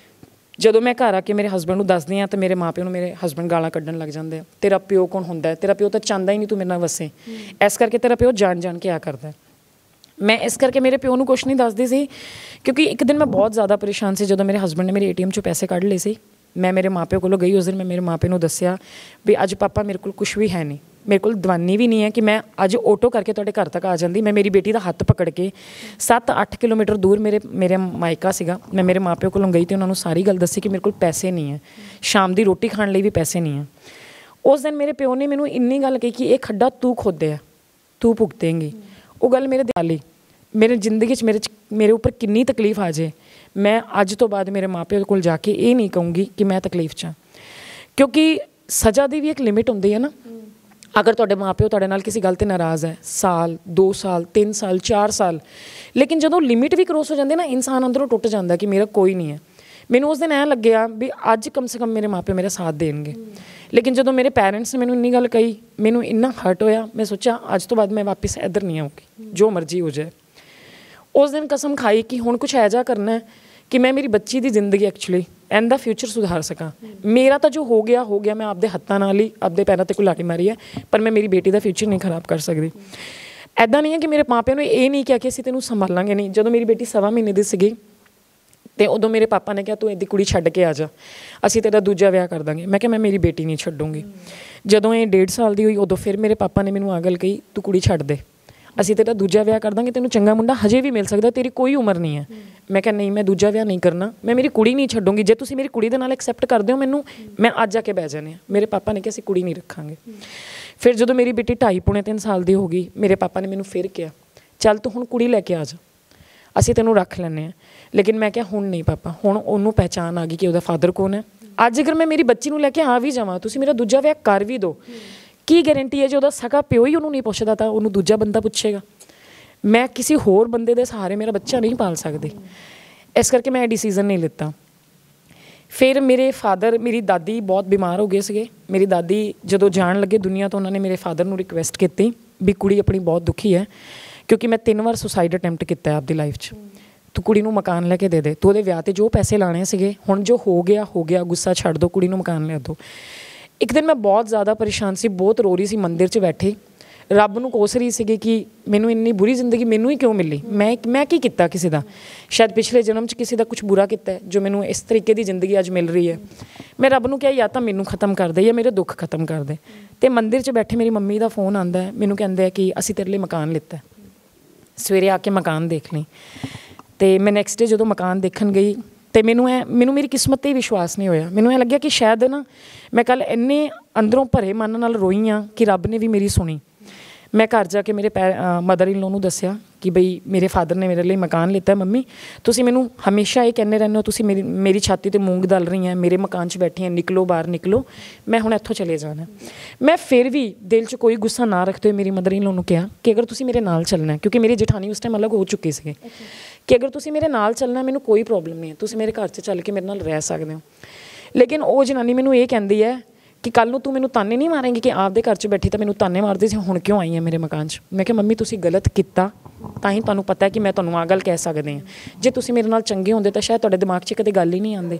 ਜਦੋਂ ਮੈਂ ਘਰ ਆ ਕੇ ਮੇਰੇ ਹਸਬੈਂਡ ਨੂੰ ਦੱਸਦੀ ਹਾਂ ਤਾਂ ਮੇਰੇ ਮਾਂ ਪਿਓ ਨੂੰ ਮੇਰੇ ਹਸਬੈਂਡ ਗਾਲਾਂ ਕੱਢਣ ਲੱਗ ਜਾਂਦੇ ਆ, ਤੇਰਾ ਪਿਓ ਕੌਣ ਹੁੰਦਾ ਹੈ, ਤੇਰਾ ਪਿਓ ਤਾਂ ਚਾਹੁੰਦਾ ਹੀ ਨਹੀਂ ਤੂੰ ਮੇਰੇ ਨਾਲ ਵਸੇ, ਇਸ ਕਰਕੇ ਤੇਰਾ ਪਿਓ ਜਾਣ ਜਾਣ ਕੇ ਆ ਕਰਦਾ। ਮੈਂ ਇਸ ਕਰਕੇ ਮੇਰੇ ਪਿਓ ਨੂੰ ਕੁਛ ਨਹੀਂ ਦੱਸਦੀ ਸੀ ਕਿਉਂਕਿ ਇੱਕ ਦਿਨ ਮੈਂ ਬਹੁਤ ਜ਼ਿਆਦਾ ਪਰੇਸ਼ਾਨ ਸੀ ਜਦੋਂ ਮੇਰੇ ਹਸਬੈਂਡ ਨੇ ਮੇਰੇ ਏ ਟੀ ਐਮ 'ਚੋਂ ਪੈਸੇ ਕੱਢ ਲਏ ਸੀ। ਮੈਂ ਮੇਰੇ ਮਾਂ ਪਿਓ ਕੋਲੋਂ ਗਈ ਉਸ ਦਿਨ, ਮੈਂ ਮੇਰੇ ਮਾਂ ਪਿਓ ਨੂੰ ਦੱਸਿਆ ਵੀ ਅੱਜ ਪਾਪਾ ਮੇਰੇ ਕੋਲ ਕੁਛ ਵੀ ਹੈ ਨਹੀਂ, ਮੇਰੇ ਕੋਲ ਦਵਾਨੀ ਵੀ ਨਹੀਂ ਹੈ ਕਿ ਮੈਂ ਅੱਜ ਆਟੋ ਕਰਕੇ ਤੁਹਾਡੇ ਘਰ ਤੱਕ ਆ ਜਾਂਦੀ। ਮੈਂ ਮੇਰੀ ਬੇਟੀ ਦਾ ਹੱਥ ਪਕੜ ਕੇ ਸੱਤ ਅੱਠ ਕਿਲੋਮੀਟਰ ਦੂਰ ਮੇਰੇ ਮੇਰੇ ਮਾਇਕਾ ਸੀਗਾ, ਮੈਂ ਮੇਰੇ ਮਾਂ ਪਿਓ ਕੋਲੋਂ ਗਈ ਅਤੇ ਉਹਨਾਂ ਨੂੰ ਸਾਰੀ ਗੱਲ ਦੱਸੀ ਕਿ ਮੇਰੇ ਕੋਲ ਪੈਸੇ ਨਹੀਂ ਹੈ, ਸ਼ਾਮ ਦੀ ਰੋਟੀ ਖਾਣ ਲਈ ਵੀ ਪੈਸੇ ਨਹੀਂ ਹੈ। ਉਸ ਦਿਨ ਮੇਰੇ ਪਿਓ ਨੇ ਮੈਨੂੰ ਇੰਨੀ ਗੱਲ ਕਹੀ ਕਿ ਇਹ ਖੱਡਾ ਤੂੰ ਖੋਦਿਆ, ਤੂੰ ਭੁਗਤੇਂਗੀ। ਉਹ ਗੱਲ ਮੇਰੇ ਦਿਲ ਲਈ, ਮੇਰੇ ਜ਼ਿੰਦਗੀ 'ਚ ਮੇਰੇ 'ਚ ਮੇਰੇ ਉੱਪਰ ਕਿੰਨੀ ਤਕਲੀਫ ਆ ਜਾਏ, ਮੈਂ ਅੱਜ ਤੋਂ ਬਾਅਦ ਮੇਰੇ ਮਾਂ ਪਿਓ ਕੋਲ ਜਾ ਕੇ ਇਹ ਨਹੀਂ ਕਹੂੰਗੀ ਕਿ ਮੈਂ ਤਕਲੀਫ 'ਚ ਹਾਂ, ਕਿਉਂਕਿ ਸਜ਼ਾ ਦੀ ਵੀ ਇੱਕ ਲਿਮਿਟ ਹੁੰਦੀ ਹੈ ਨਾ। ਅਗਰ ਤੁਹਾਡੇ ਮਾਂ ਪਿਓ ਤੁਹਾਡੇ ਨਾਲ ਕਿਸੇ ਗੱਲ 'ਤੇ ਨਾਰਾਜ਼ ਹੈ, ਸਾਲ ਦੋ ਸਾਲ ਤਿੰਨ ਸਾਲ ਚਾਰ ਸਾਲ, ਲੇਕਿਨ ਜਦੋਂ ਲਿਮਿਟ ਵੀ ਕਰੋਸ ਹੋ ਜਾਂਦੇ ਨਾ, ਇਨਸਾਨ ਅੰਦਰੋਂ ਟੁੱਟ ਜਾਂਦਾ ਕਿ ਮੇਰਾ ਕੋਈ ਨਹੀਂ ਹੈ। ਮੈਨੂੰ ਉਸ ਦਿਨ ਐਂ ਲੱਗਿਆ ਵੀ ਅੱਜ ਕਮ ਸੇ ਕਮ ਮੇਰੇ ਮਾਂ ਪਿਓ ਮੇਰਾ ਸਾਥ ਦੇਣਗੇ, ਲੇਕਿਨ ਜਦੋਂ ਮੇਰੇ ਪੈਰੈਂਟਸ ਨੇ ਮੈਨੂੰ ਇੰਨੀ ਗੱਲ ਕਹੀ, ਮੈਨੂੰ ਇੰਨਾ ਹਰਟ ਹੋਇਆ। ਮੈਂ ਸੋਚਿਆ ਅੱਜ ਤੋਂ ਬਾਅਦ ਮੈਂ ਵਾਪਿਸ ਇੱਧਰ ਨਹੀਂ ਆਊਂਗੀ, ਜੋ ਮਰਜ਼ੀ ਹੋ ਜਾਏ। ਉਸ ਦਿਨ ਕਸਮ ਖਾਈ ਕਿ ਹੁਣ ਕੁਛ ਇਹੋ ਜਿਹਾ ਕਰਨਾ ਕਿ ਮੈਂ ਮੇਰੀ ਬੱਚੀ ਦੀ ਜ਼ਿੰਦਗੀ ਐਕਚੁਅਲੀ ਐਂਡ ਦਾ ਫਿਊਚਰ ਸੁਧਾਰ ਸਕਾਂ। ਮੇਰਾ ਤਾਂ ਜੋ ਹੋ ਗਿਆ ਹੋ ਗਿਆ, ਮੈਂ ਆਪਦੇ ਹੱਥਾਂ ਨਾਲ ਹੀ ਆਪਦੇ ਪੈਰਾਂ 'ਤੇ ਕੁਲਾੜੀ ਮਾਰੀ ਹੈ, ਪਰ ਮੈਂ ਮੇਰੀ ਬੇਟੀ ਦਾ ਫਿਊਚਰ ਨਹੀਂ ਖਰਾਬ ਕਰ ਸਕਦੀ। ਇੱਦਾਂ ਨਹੀਂ ਹੈ ਕਿ ਮੇਰੇ ਮਾਂ ਪਿਓ ਨੇ ਇਹ ਨਹੀਂ ਕਿਹਾ ਕਿ ਅਸੀਂ ਤੈਨੂੰ ਸੰਭਾਲਾਂਗੇ ਨਹੀਂ। ਜਦੋਂ ਮੇਰੀ ਬੇਟੀ ਸਵਾ ਮਹੀਨੇ ਦੀ ਸੀਗੀ ਅਤੇ ਉਦੋਂ ਮੇਰੇ ਪਾਪਾ ਨੇ ਕਿਹਾ ਤੂੰ ਇਹਦੀ ਕੁੜੀ ਛੱਡ ਕੇ ਆ ਜਾ, ਅਸੀਂ ਤੇਰਾ ਦੂਜਾ ਵਿਆਹ ਕਰ ਦਾਂਗੇ। ਮੈਂ ਕਿਹਾ ਮੈਂ ਮੇਰੀ ਬੇਟੀ ਨਹੀਂ ਛੱਡੂੰਗੀ। ਜਦੋਂ ਇਹ ਡੇਢ ਸਾਲ ਦੀ ਹੋਈ ਉਦੋਂ ਫਿਰ ਮੇਰੇ ਪਾਪਾ ਨੇ ਮੈਨੂੰ ਆ ਗੱਲ ਕਹੀ, ਤੂੰ ਕੁੜੀ ਛੱਡ ਦੇ, ਅਸੀਂ ਤੇਰਾ ਦੂਜਾ ਵਿਆਹ ਕਰ ਦਾਂਗੇ, ਤੈਨੂੰ ਚੰਗਾ ਮੁੰਡਾ ਹਜੇ ਵੀ ਮਿਲ ਸਕਦਾ, ਤੇਰੀ ਕੋਈ ਉਮਰ ਨਹੀਂ ਹੈ। ਮੈਂ ਕਿਹਾ ਨਹੀਂ, ਮੈਂ ਦੂਜਾ ਵਿਆਹ ਨਹੀਂ ਕਰਨਾ, ਮੈਂ ਮੇਰੀ ਕੁੜੀ ਨਹੀਂ ਛੱਡੂੰਗੀ। ਜੇ ਤੁਸੀਂ ਮੇਰੀ ਕੁੜੀ ਦੇ ਨਾਲ ਐਕਸੈਪਟ ਕਰਦੇ ਹੋ ਮੈਨੂੰ, ਮੈਂ ਅੱਜ ਆ ਕੇ ਬਹਿ ਜਾਂਦੇ ਹਾਂ। ਮੇਰੇ ਪਾਪਾ ਨੇ ਕਿਹਾ ਅਸੀਂ ਕੁੜੀ ਨਹੀਂ ਰੱਖਾਂਗੇ। ਫਿਰ ਜਦੋਂ ਮੇਰੀ ਬੇਟੀ ਢਾਈ ਪੌਣੇ ਤਿੰਨ ਸਾਲ ਦੀ ਹੋ ਗਈ, ਮੇਰੇ ਪਾਪਾ ਨੇ ਮੈਨੂੰ ਫਿਰ ਕਿਹਾ ਚੱਲ ਤੂੰ ਹੁਣ ਕੁੜੀ ਲੈ ਕੇ ਆ ਜਾ, ਅਸੀਂ ਤੈਨੂੰ ਰੱਖ ਲੈਂਦੇ ਹਾਂ। ਲੇਕਿਨ ਮੈਂ ਕਿਹਾ ਹੁਣ ਨਹੀਂ ਪਾਪਾ, ਹੁਣ ਉਹਨੂੰ ਪਹਿਚਾਣ ਆ ਗਈ ਕਿ ਉਹਦਾ ਫਾਦਰ ਕੌਣ ਹੈ। ਅੱਜ ਅਗਰ ਮੈਂ ਮੇਰੀ ਬੱਚੀ ਨੂੰ ਲੈ ਕੇ ਆ ਵੀ ਜਾਵਾਂ, ਤੁਸੀਂ ਮੇਰਾ ਦੂਜਾ ਵਿਆਹ ਕਰ ਵੀ ਦਿਓ, ਕੀ ਗਾਰੰਟੀ ਹੈ ਜੇ ਉਹਦਾ ਸਕਾ ਪਿਓ ਹੀ ਉਹਨੂੰ ਨਹੀਂ ਪੁੱਛਦਾ ਤਾਂ ਉਹਨੂੰ ਦੂਜਾ ਬੰਦਾ ਪੁੱਛੇਗਾ। ਮੈਂ ਕਿਸੇ ਹੋਰ ਬੰਦੇ ਦੇ ਸਹਾਰੇ ਮੇਰਾ ਬੱਚਾ ਨਹੀਂ ਪਾਲ ਸਕਦੀ, ਇਸ ਕਰਕੇ ਮੈਂ ਇਹ ਡਿਸੀਜ਼ਨ ਨਹੀਂ ਲਿੱਤਾ। ਫਿਰ ਮੇਰੇ ਫਾਦਰ, ਮੇਰੀ ਦਾਦੀ ਬਹੁਤ ਬਿਮਾਰ ਹੋ ਗਏ ਸੀਗੇ। ਮੇਰੀ ਦਾਦੀ ਜਦੋਂ ਜਾਣ ਲੱਗੇ ਦੁਨੀਆ ਤੋਂ, ਉਹਨਾਂ ਨੇ ਮੇਰੇ ਫਾਦਰ ਨੂੰ ਰਿਕੁਐਸਟ ਕੀਤੀ ਵੀ ਕੁੜੀ ਆਪਣੀ ਬਹੁਤ ਦੁਖੀ ਹੈ, ਕਿਉਂਕਿ ਮੈਂ ਤਿੰਨ ਵਾਰ ਸੁਸਾਈਡ ਅਟੈਂਪਟ ਕੀਤਾ ਆਪਦੀ ਲਾਈਫ 'ਚ, ਤੂੰ ਕੁੜੀ ਨੂੰ ਮਕਾਨ ਲੈ ਕੇ ਦੇ ਦੇ, ਤੂੰ ਉਹਦੇ ਵਿਆਹ 'ਤੇ ਜੋ ਪੈਸੇ ਲਾਣੇ ਸੀਗੇ, ਹੁਣ ਜੋ ਹੋ ਗਿਆ ਹੋ ਗਿਆ, ਗੁੱਸਾ ਛੱਡ ਦਿਓ, ਕੁੜੀ ਨੂੰ ਮਕਾਨ ਲਿਆ ਦਿਓ। ਇੱਕ ਦਿਨ ਮੈਂ ਬਹੁਤ ਜ਼ਿਆਦਾ ਪਰੇਸ਼ਾਨ ਸੀ, ਬਹੁਤ ਰੋ ਰਹੀ ਸੀ, ਮੰਦਿਰ 'ਚ ਬੈਠੀ ਰੱਬ ਨੂੰ ਕੋਸ ਰਹੀ ਸੀਗੀ ਕਿ ਮੈਨੂੰ ਇੰਨੀ ਬੁਰੀ ਜ਼ਿੰਦਗੀ ਮੈਨੂੰ ਹੀ ਕਿਉਂ ਮਿਲੀ, ਮੈਂ ਮੈਂ ਕੀ ਕੀਤਾ ਕਿਸੇ ਦਾ, ਸ਼ਾਇਦ ਪਿਛਲੇ ਜਨਮ 'ਚ ਕਿਸੇ ਦਾ ਕੁਛ ਬੁਰਾ ਕੀਤਾ ਜੋ ਮੈਨੂੰ ਇਸ ਤਰੀਕੇ ਦੀ ਜ਼ਿੰਦਗੀ ਅੱਜ ਮਿਲ ਰਹੀ ਹੈ। ਮੈਂ ਰੱਬ ਨੂੰ ਕਿਹਾ ਜਾਂ ਤਾਂ ਮੈਨੂੰ ਖ਼ਤਮ ਕਰ ਦੇ ਜਾਂ ਮੇਰੇ ਦੁੱਖ ਖ਼ਤਮ ਕਰ ਦੇ। ਅਤੇ ਮੰਦਿਰ 'ਚ ਬੈਠੇ ਮੇਰੀ ਮੰਮੀ ਦਾ ਫ਼ੋਨ ਆਉਂਦਾ ਹੈ, ਮੈਨੂੰ ਕਹਿੰਦੇ ਆ ਕਿ ਅਸੀਂ ਤੇਰੇ ਲਈ ਮਕਾਨ ਲਿੱਤਾ, ਸਵੇਰੇ ਆ ਕੇ ਮਕਾਨ ਦੇਖ ਲਈ। ਅਤੇ ਮੈਂ ਨੈਕਸਟ ਡੇ ਜਦੋਂ ਮਕਾਨ ਦੇਖਣ ਗਈ ਅਤੇ ਮੈਨੂੰ ਐ ਮੈਨੂੰ ਮੇਰੀ ਕਿਸਮਤ 'ਤੇ ਹੀ ਵਿਸ਼ਵਾਸ ਨਹੀਂ ਹੋਇਆ। ਮੈਨੂੰ ਐਂ ਲੱਗਿਆ ਕਿ ਸ਼ਾਇਦ ਨਾ ਮੈਂ ਕੱਲ੍ਹ ਇੰਨੇ ਅੰਦਰੋਂ ਭਰੇ ਮਨ ਨਾਲ ਰੋਈ ਹਾਂ ਕਿ ਰੱਬ ਨੇ ਵੀ ਮੇਰੀ ਸੁਣੀ। मैं घर जाके मेरे पै मदर इन लॉ ਨੂੰ ਦੱਸਿਆ कि बई मेरे फादर ने मेरे लिए मकान लिता है। मम्मी तुसी मैनू हमेशा ये कहने रहने हो, तुसी मेरी मेरी छाती ते मूंग दल रही हैं, मेरे मकान च बैठी हैं, निकलो बाहर निकलो, मैं हुण इत्थों चले जाना। मैं फिर भी दिल च कोई गुस्सा ना रखते हुए मेरी मदर इन लॉ ਨੂੰ कहा कि अगर तुसी मेरे नाल चलना है, क्योंकि मेरी जठानी उस टाइम अलग हो चुके थे, कि अगर तुसी मेरे नाल चलना मैनू कोई प्रॉब्लम नहीं है, तुसी मेरे घर च चल के मेरे नाल रह सकते हो। लेकिन वो जनानी मैनू ये कहती है कि कल नूं तू मैनू ताने नहीं मारेंगी कि आपदे घर च बैठी तो मैनू ताने मारदी सी, हुण क्यों आई है मेरे मकान च। मैं कहा मम्मी तुसी गलत किया, तां ही तुहानूं पता है कि मैं तुहानूं आ गल कह सकदी हां। जे तुसी मेरे नाल चंगे होंदे तां शायद तुहाडे दिमाग च कदे गल ही नहीं आंदी।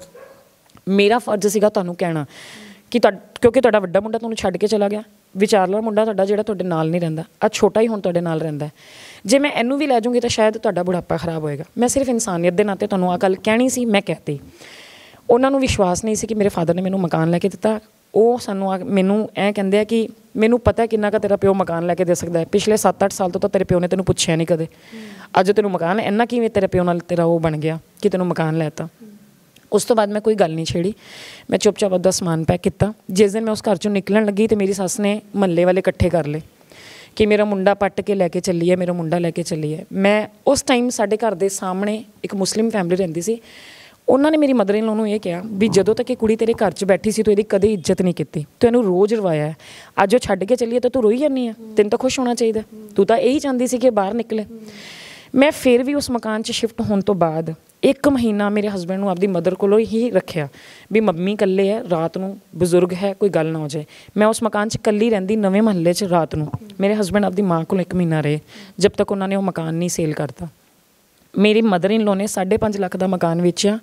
मेरा फर्ज सीगा तुहानूं कहना कि क्योंकि तुहाडा वड्डा मुंडा तुहानूं छड्ड के चला गया, विचारला मुंडा तुहाडा जिहड़ा तुहाडे नाल नहीं रहिंदा, आ छोटा ही हुण तुहाडे नाल रहिंदा है। जे मैं इहनूं भी लै जाऊँगी तो शायद तुहाडा बुढ़ापा खराब होएगा। मैं सिर्फ इंसानियत दे नाते तुहानूं आ गल कहनी सी, मैं कहती। उन्हां नूं विश्वास नहीं सी कि मेरे फादर ने मैनूं मकान लैके दित्ता। ਉਹ ਸਾਨੂੰ ਆ ਮੈਨੂੰ ਐਂ ਕਹਿੰਦੇ ਆ ਕਿ ਮੈਨੂੰ ਪਤਾ ਕਿੰਨਾ ਕੁ ਤੇਰਾ ਪਿਓ ਮਕਾਨ ਲੈ ਕੇ ਦੇ ਸਕਦਾ ਹੈ, ਪਿਛਲੇ ਸੱਤ ਅੱਠ ਸਾਲ ਤੋਂ ਤਾਂ ਤੇਰੇ ਪਿਓ ਨੇ ਤੈਨੂੰ ਪੁੱਛਿਆ ਨਹੀਂ ਕਦੇ, ਅੱਜ ਤੈਨੂੰ ਮਕਾਨ ਇੰਨਾ ਕਿਵੇਂ ਤੇਰੇ ਪਿਓ ਨਾਲ ਤੇਰਾ ਉਹ ਬਣ ਗਿਆ ਕਿ ਤੈਨੂੰ ਮਕਾਨ ਲੈ ਤਾ। ਉਸ ਤੋਂ ਬਾਅਦ ਮੈਂ ਕੋਈ ਗੱਲ ਨਹੀਂ ਛੇੜੀ, ਮੈਂ ਚੁੱਪਚਾਪ ਆਪਦਾ ਸਮਾਨ ਪੈਕ ਕੀਤਾ। ਜਿਸ ਦਿਨ ਮੈਂ ਉਸ ਘਰ 'ਚੋਂ ਨਿਕਲਣ ਲੱਗੀ ਤਾਂ ਮੇਰੀ ਸੱਸ ਨੇ ਮਹੱਲੇ ਵਾਲੇ ਇਕੱਠੇ ਕਰ ਲਏ ਕਿ ਮੇਰਾ ਮੁੰਡਾ ਪੱਟ ਕੇ ਲੈ ਕੇ ਚੱਲੀ ਹੈ, ਮੇਰਾ ਮੁੰਡਾ ਲੈ ਕੇ ਚੱਲੀ ਹੈ। ਮੈਂ ਉਸ ਟਾਈਮ ਸਾਡੇ ਘਰ ਦੇ ਸਾਹਮਣੇ ਇੱਕ ਮੁਸਲਿਮ ਫੈਮਿਲੀ ਰਹਿੰਦੀ ਸੀ, ਉਹਨਾਂ ਨੇ ਮੇਰੀ ਮਦਰ ਇਨ ਲॉ ਨੂੰ ਇਹ ਕਿਹਾ ਵੀ ਜਦੋਂ ਤੱਕ ਇਹ ਕੁੜੀ ਤੇਰੇ ਘਰ 'ਚ ਬੈਠੀ ਸੀ ਤੂੰ ਇਹਦੀ ਕਦੇ ਇੱਜ਼ਤ ਨਹੀਂ ਕੀਤੀ, ਤੂੰ ਇਹਨੂੰ ਰੋਜ਼ ਰਵਾਇਆ, ਅੱਜ ਉਹ ਛੱਡ ਕੇ ਚੱਲੀਏ ਤਾਂ ਤੂੰ ਰੋਈ ਜਾਂਦੀ ਆ, ਤੈਨੂੰ ਤਾਂ ਖੁਸ਼ ਹੋਣਾ ਚਾਹੀਦਾ, ਤੂੰ ਤਾਂ ਇਹੀ ਚਾਹੁੰਦੀ ਸੀ ਕਿ ਬਾਹਰ ਨਿਕਲੇ। ਮੈਂ ਫਿਰ ਵੀ ਉਸ ਮਕਾਨ 'ਚ ਸ਼ਿਫਟ ਹੋਣ ਤੋਂ ਬਾਅਦ ਇੱਕ ਮਹੀਨਾ ਮੇਰੇ ਹਸਬੈਂਡ ਨੂੰ ਆਪਦੀ ਮਦਰ ਕੋਲੋਂ ਹੀ ਰੱਖਿਆ ਵੀ ਮੰਮੀ ਇਕੱਲੇ ਹੈ, ਰਾਤ ਨੂੰ ਬਜ਼ੁਰਗ ਹੈ, ਕੋਈ ਗੱਲ ਨਾ ਹੋ ਜਾਏ। ਮੈਂ ਉਸ ਮਕਾਨ 'ਚ ਇਕੱਲੀ ਰਹਿੰਦੀ ਨਵੇਂ ਮਹੱਲੇ 'ਚ ਰਾਤ ਨੂੰ। ਮੇਰੇ ਹਸਬੈਂਡ ਆਪਦੀ ਮਾਂ ਕੋਲ ਇੱਕ ਮਹੀਨਾ ਰਹੇ ਜਦ ਤੱਕ ਉਹਨਾਂ ਨੇ ਉਹ ਮਕਾਨ ਨਹੀਂ ਸੇਲ ਕਰਤਾ। ਮੇਰੀ ਮਦਰ ਇਨ ਲॉ ਨੇ ਸਾਢੇ ਪੰਜ ਲੱਖ ਦਾ ਮਕਾਨ ਵੇਚਿਆ।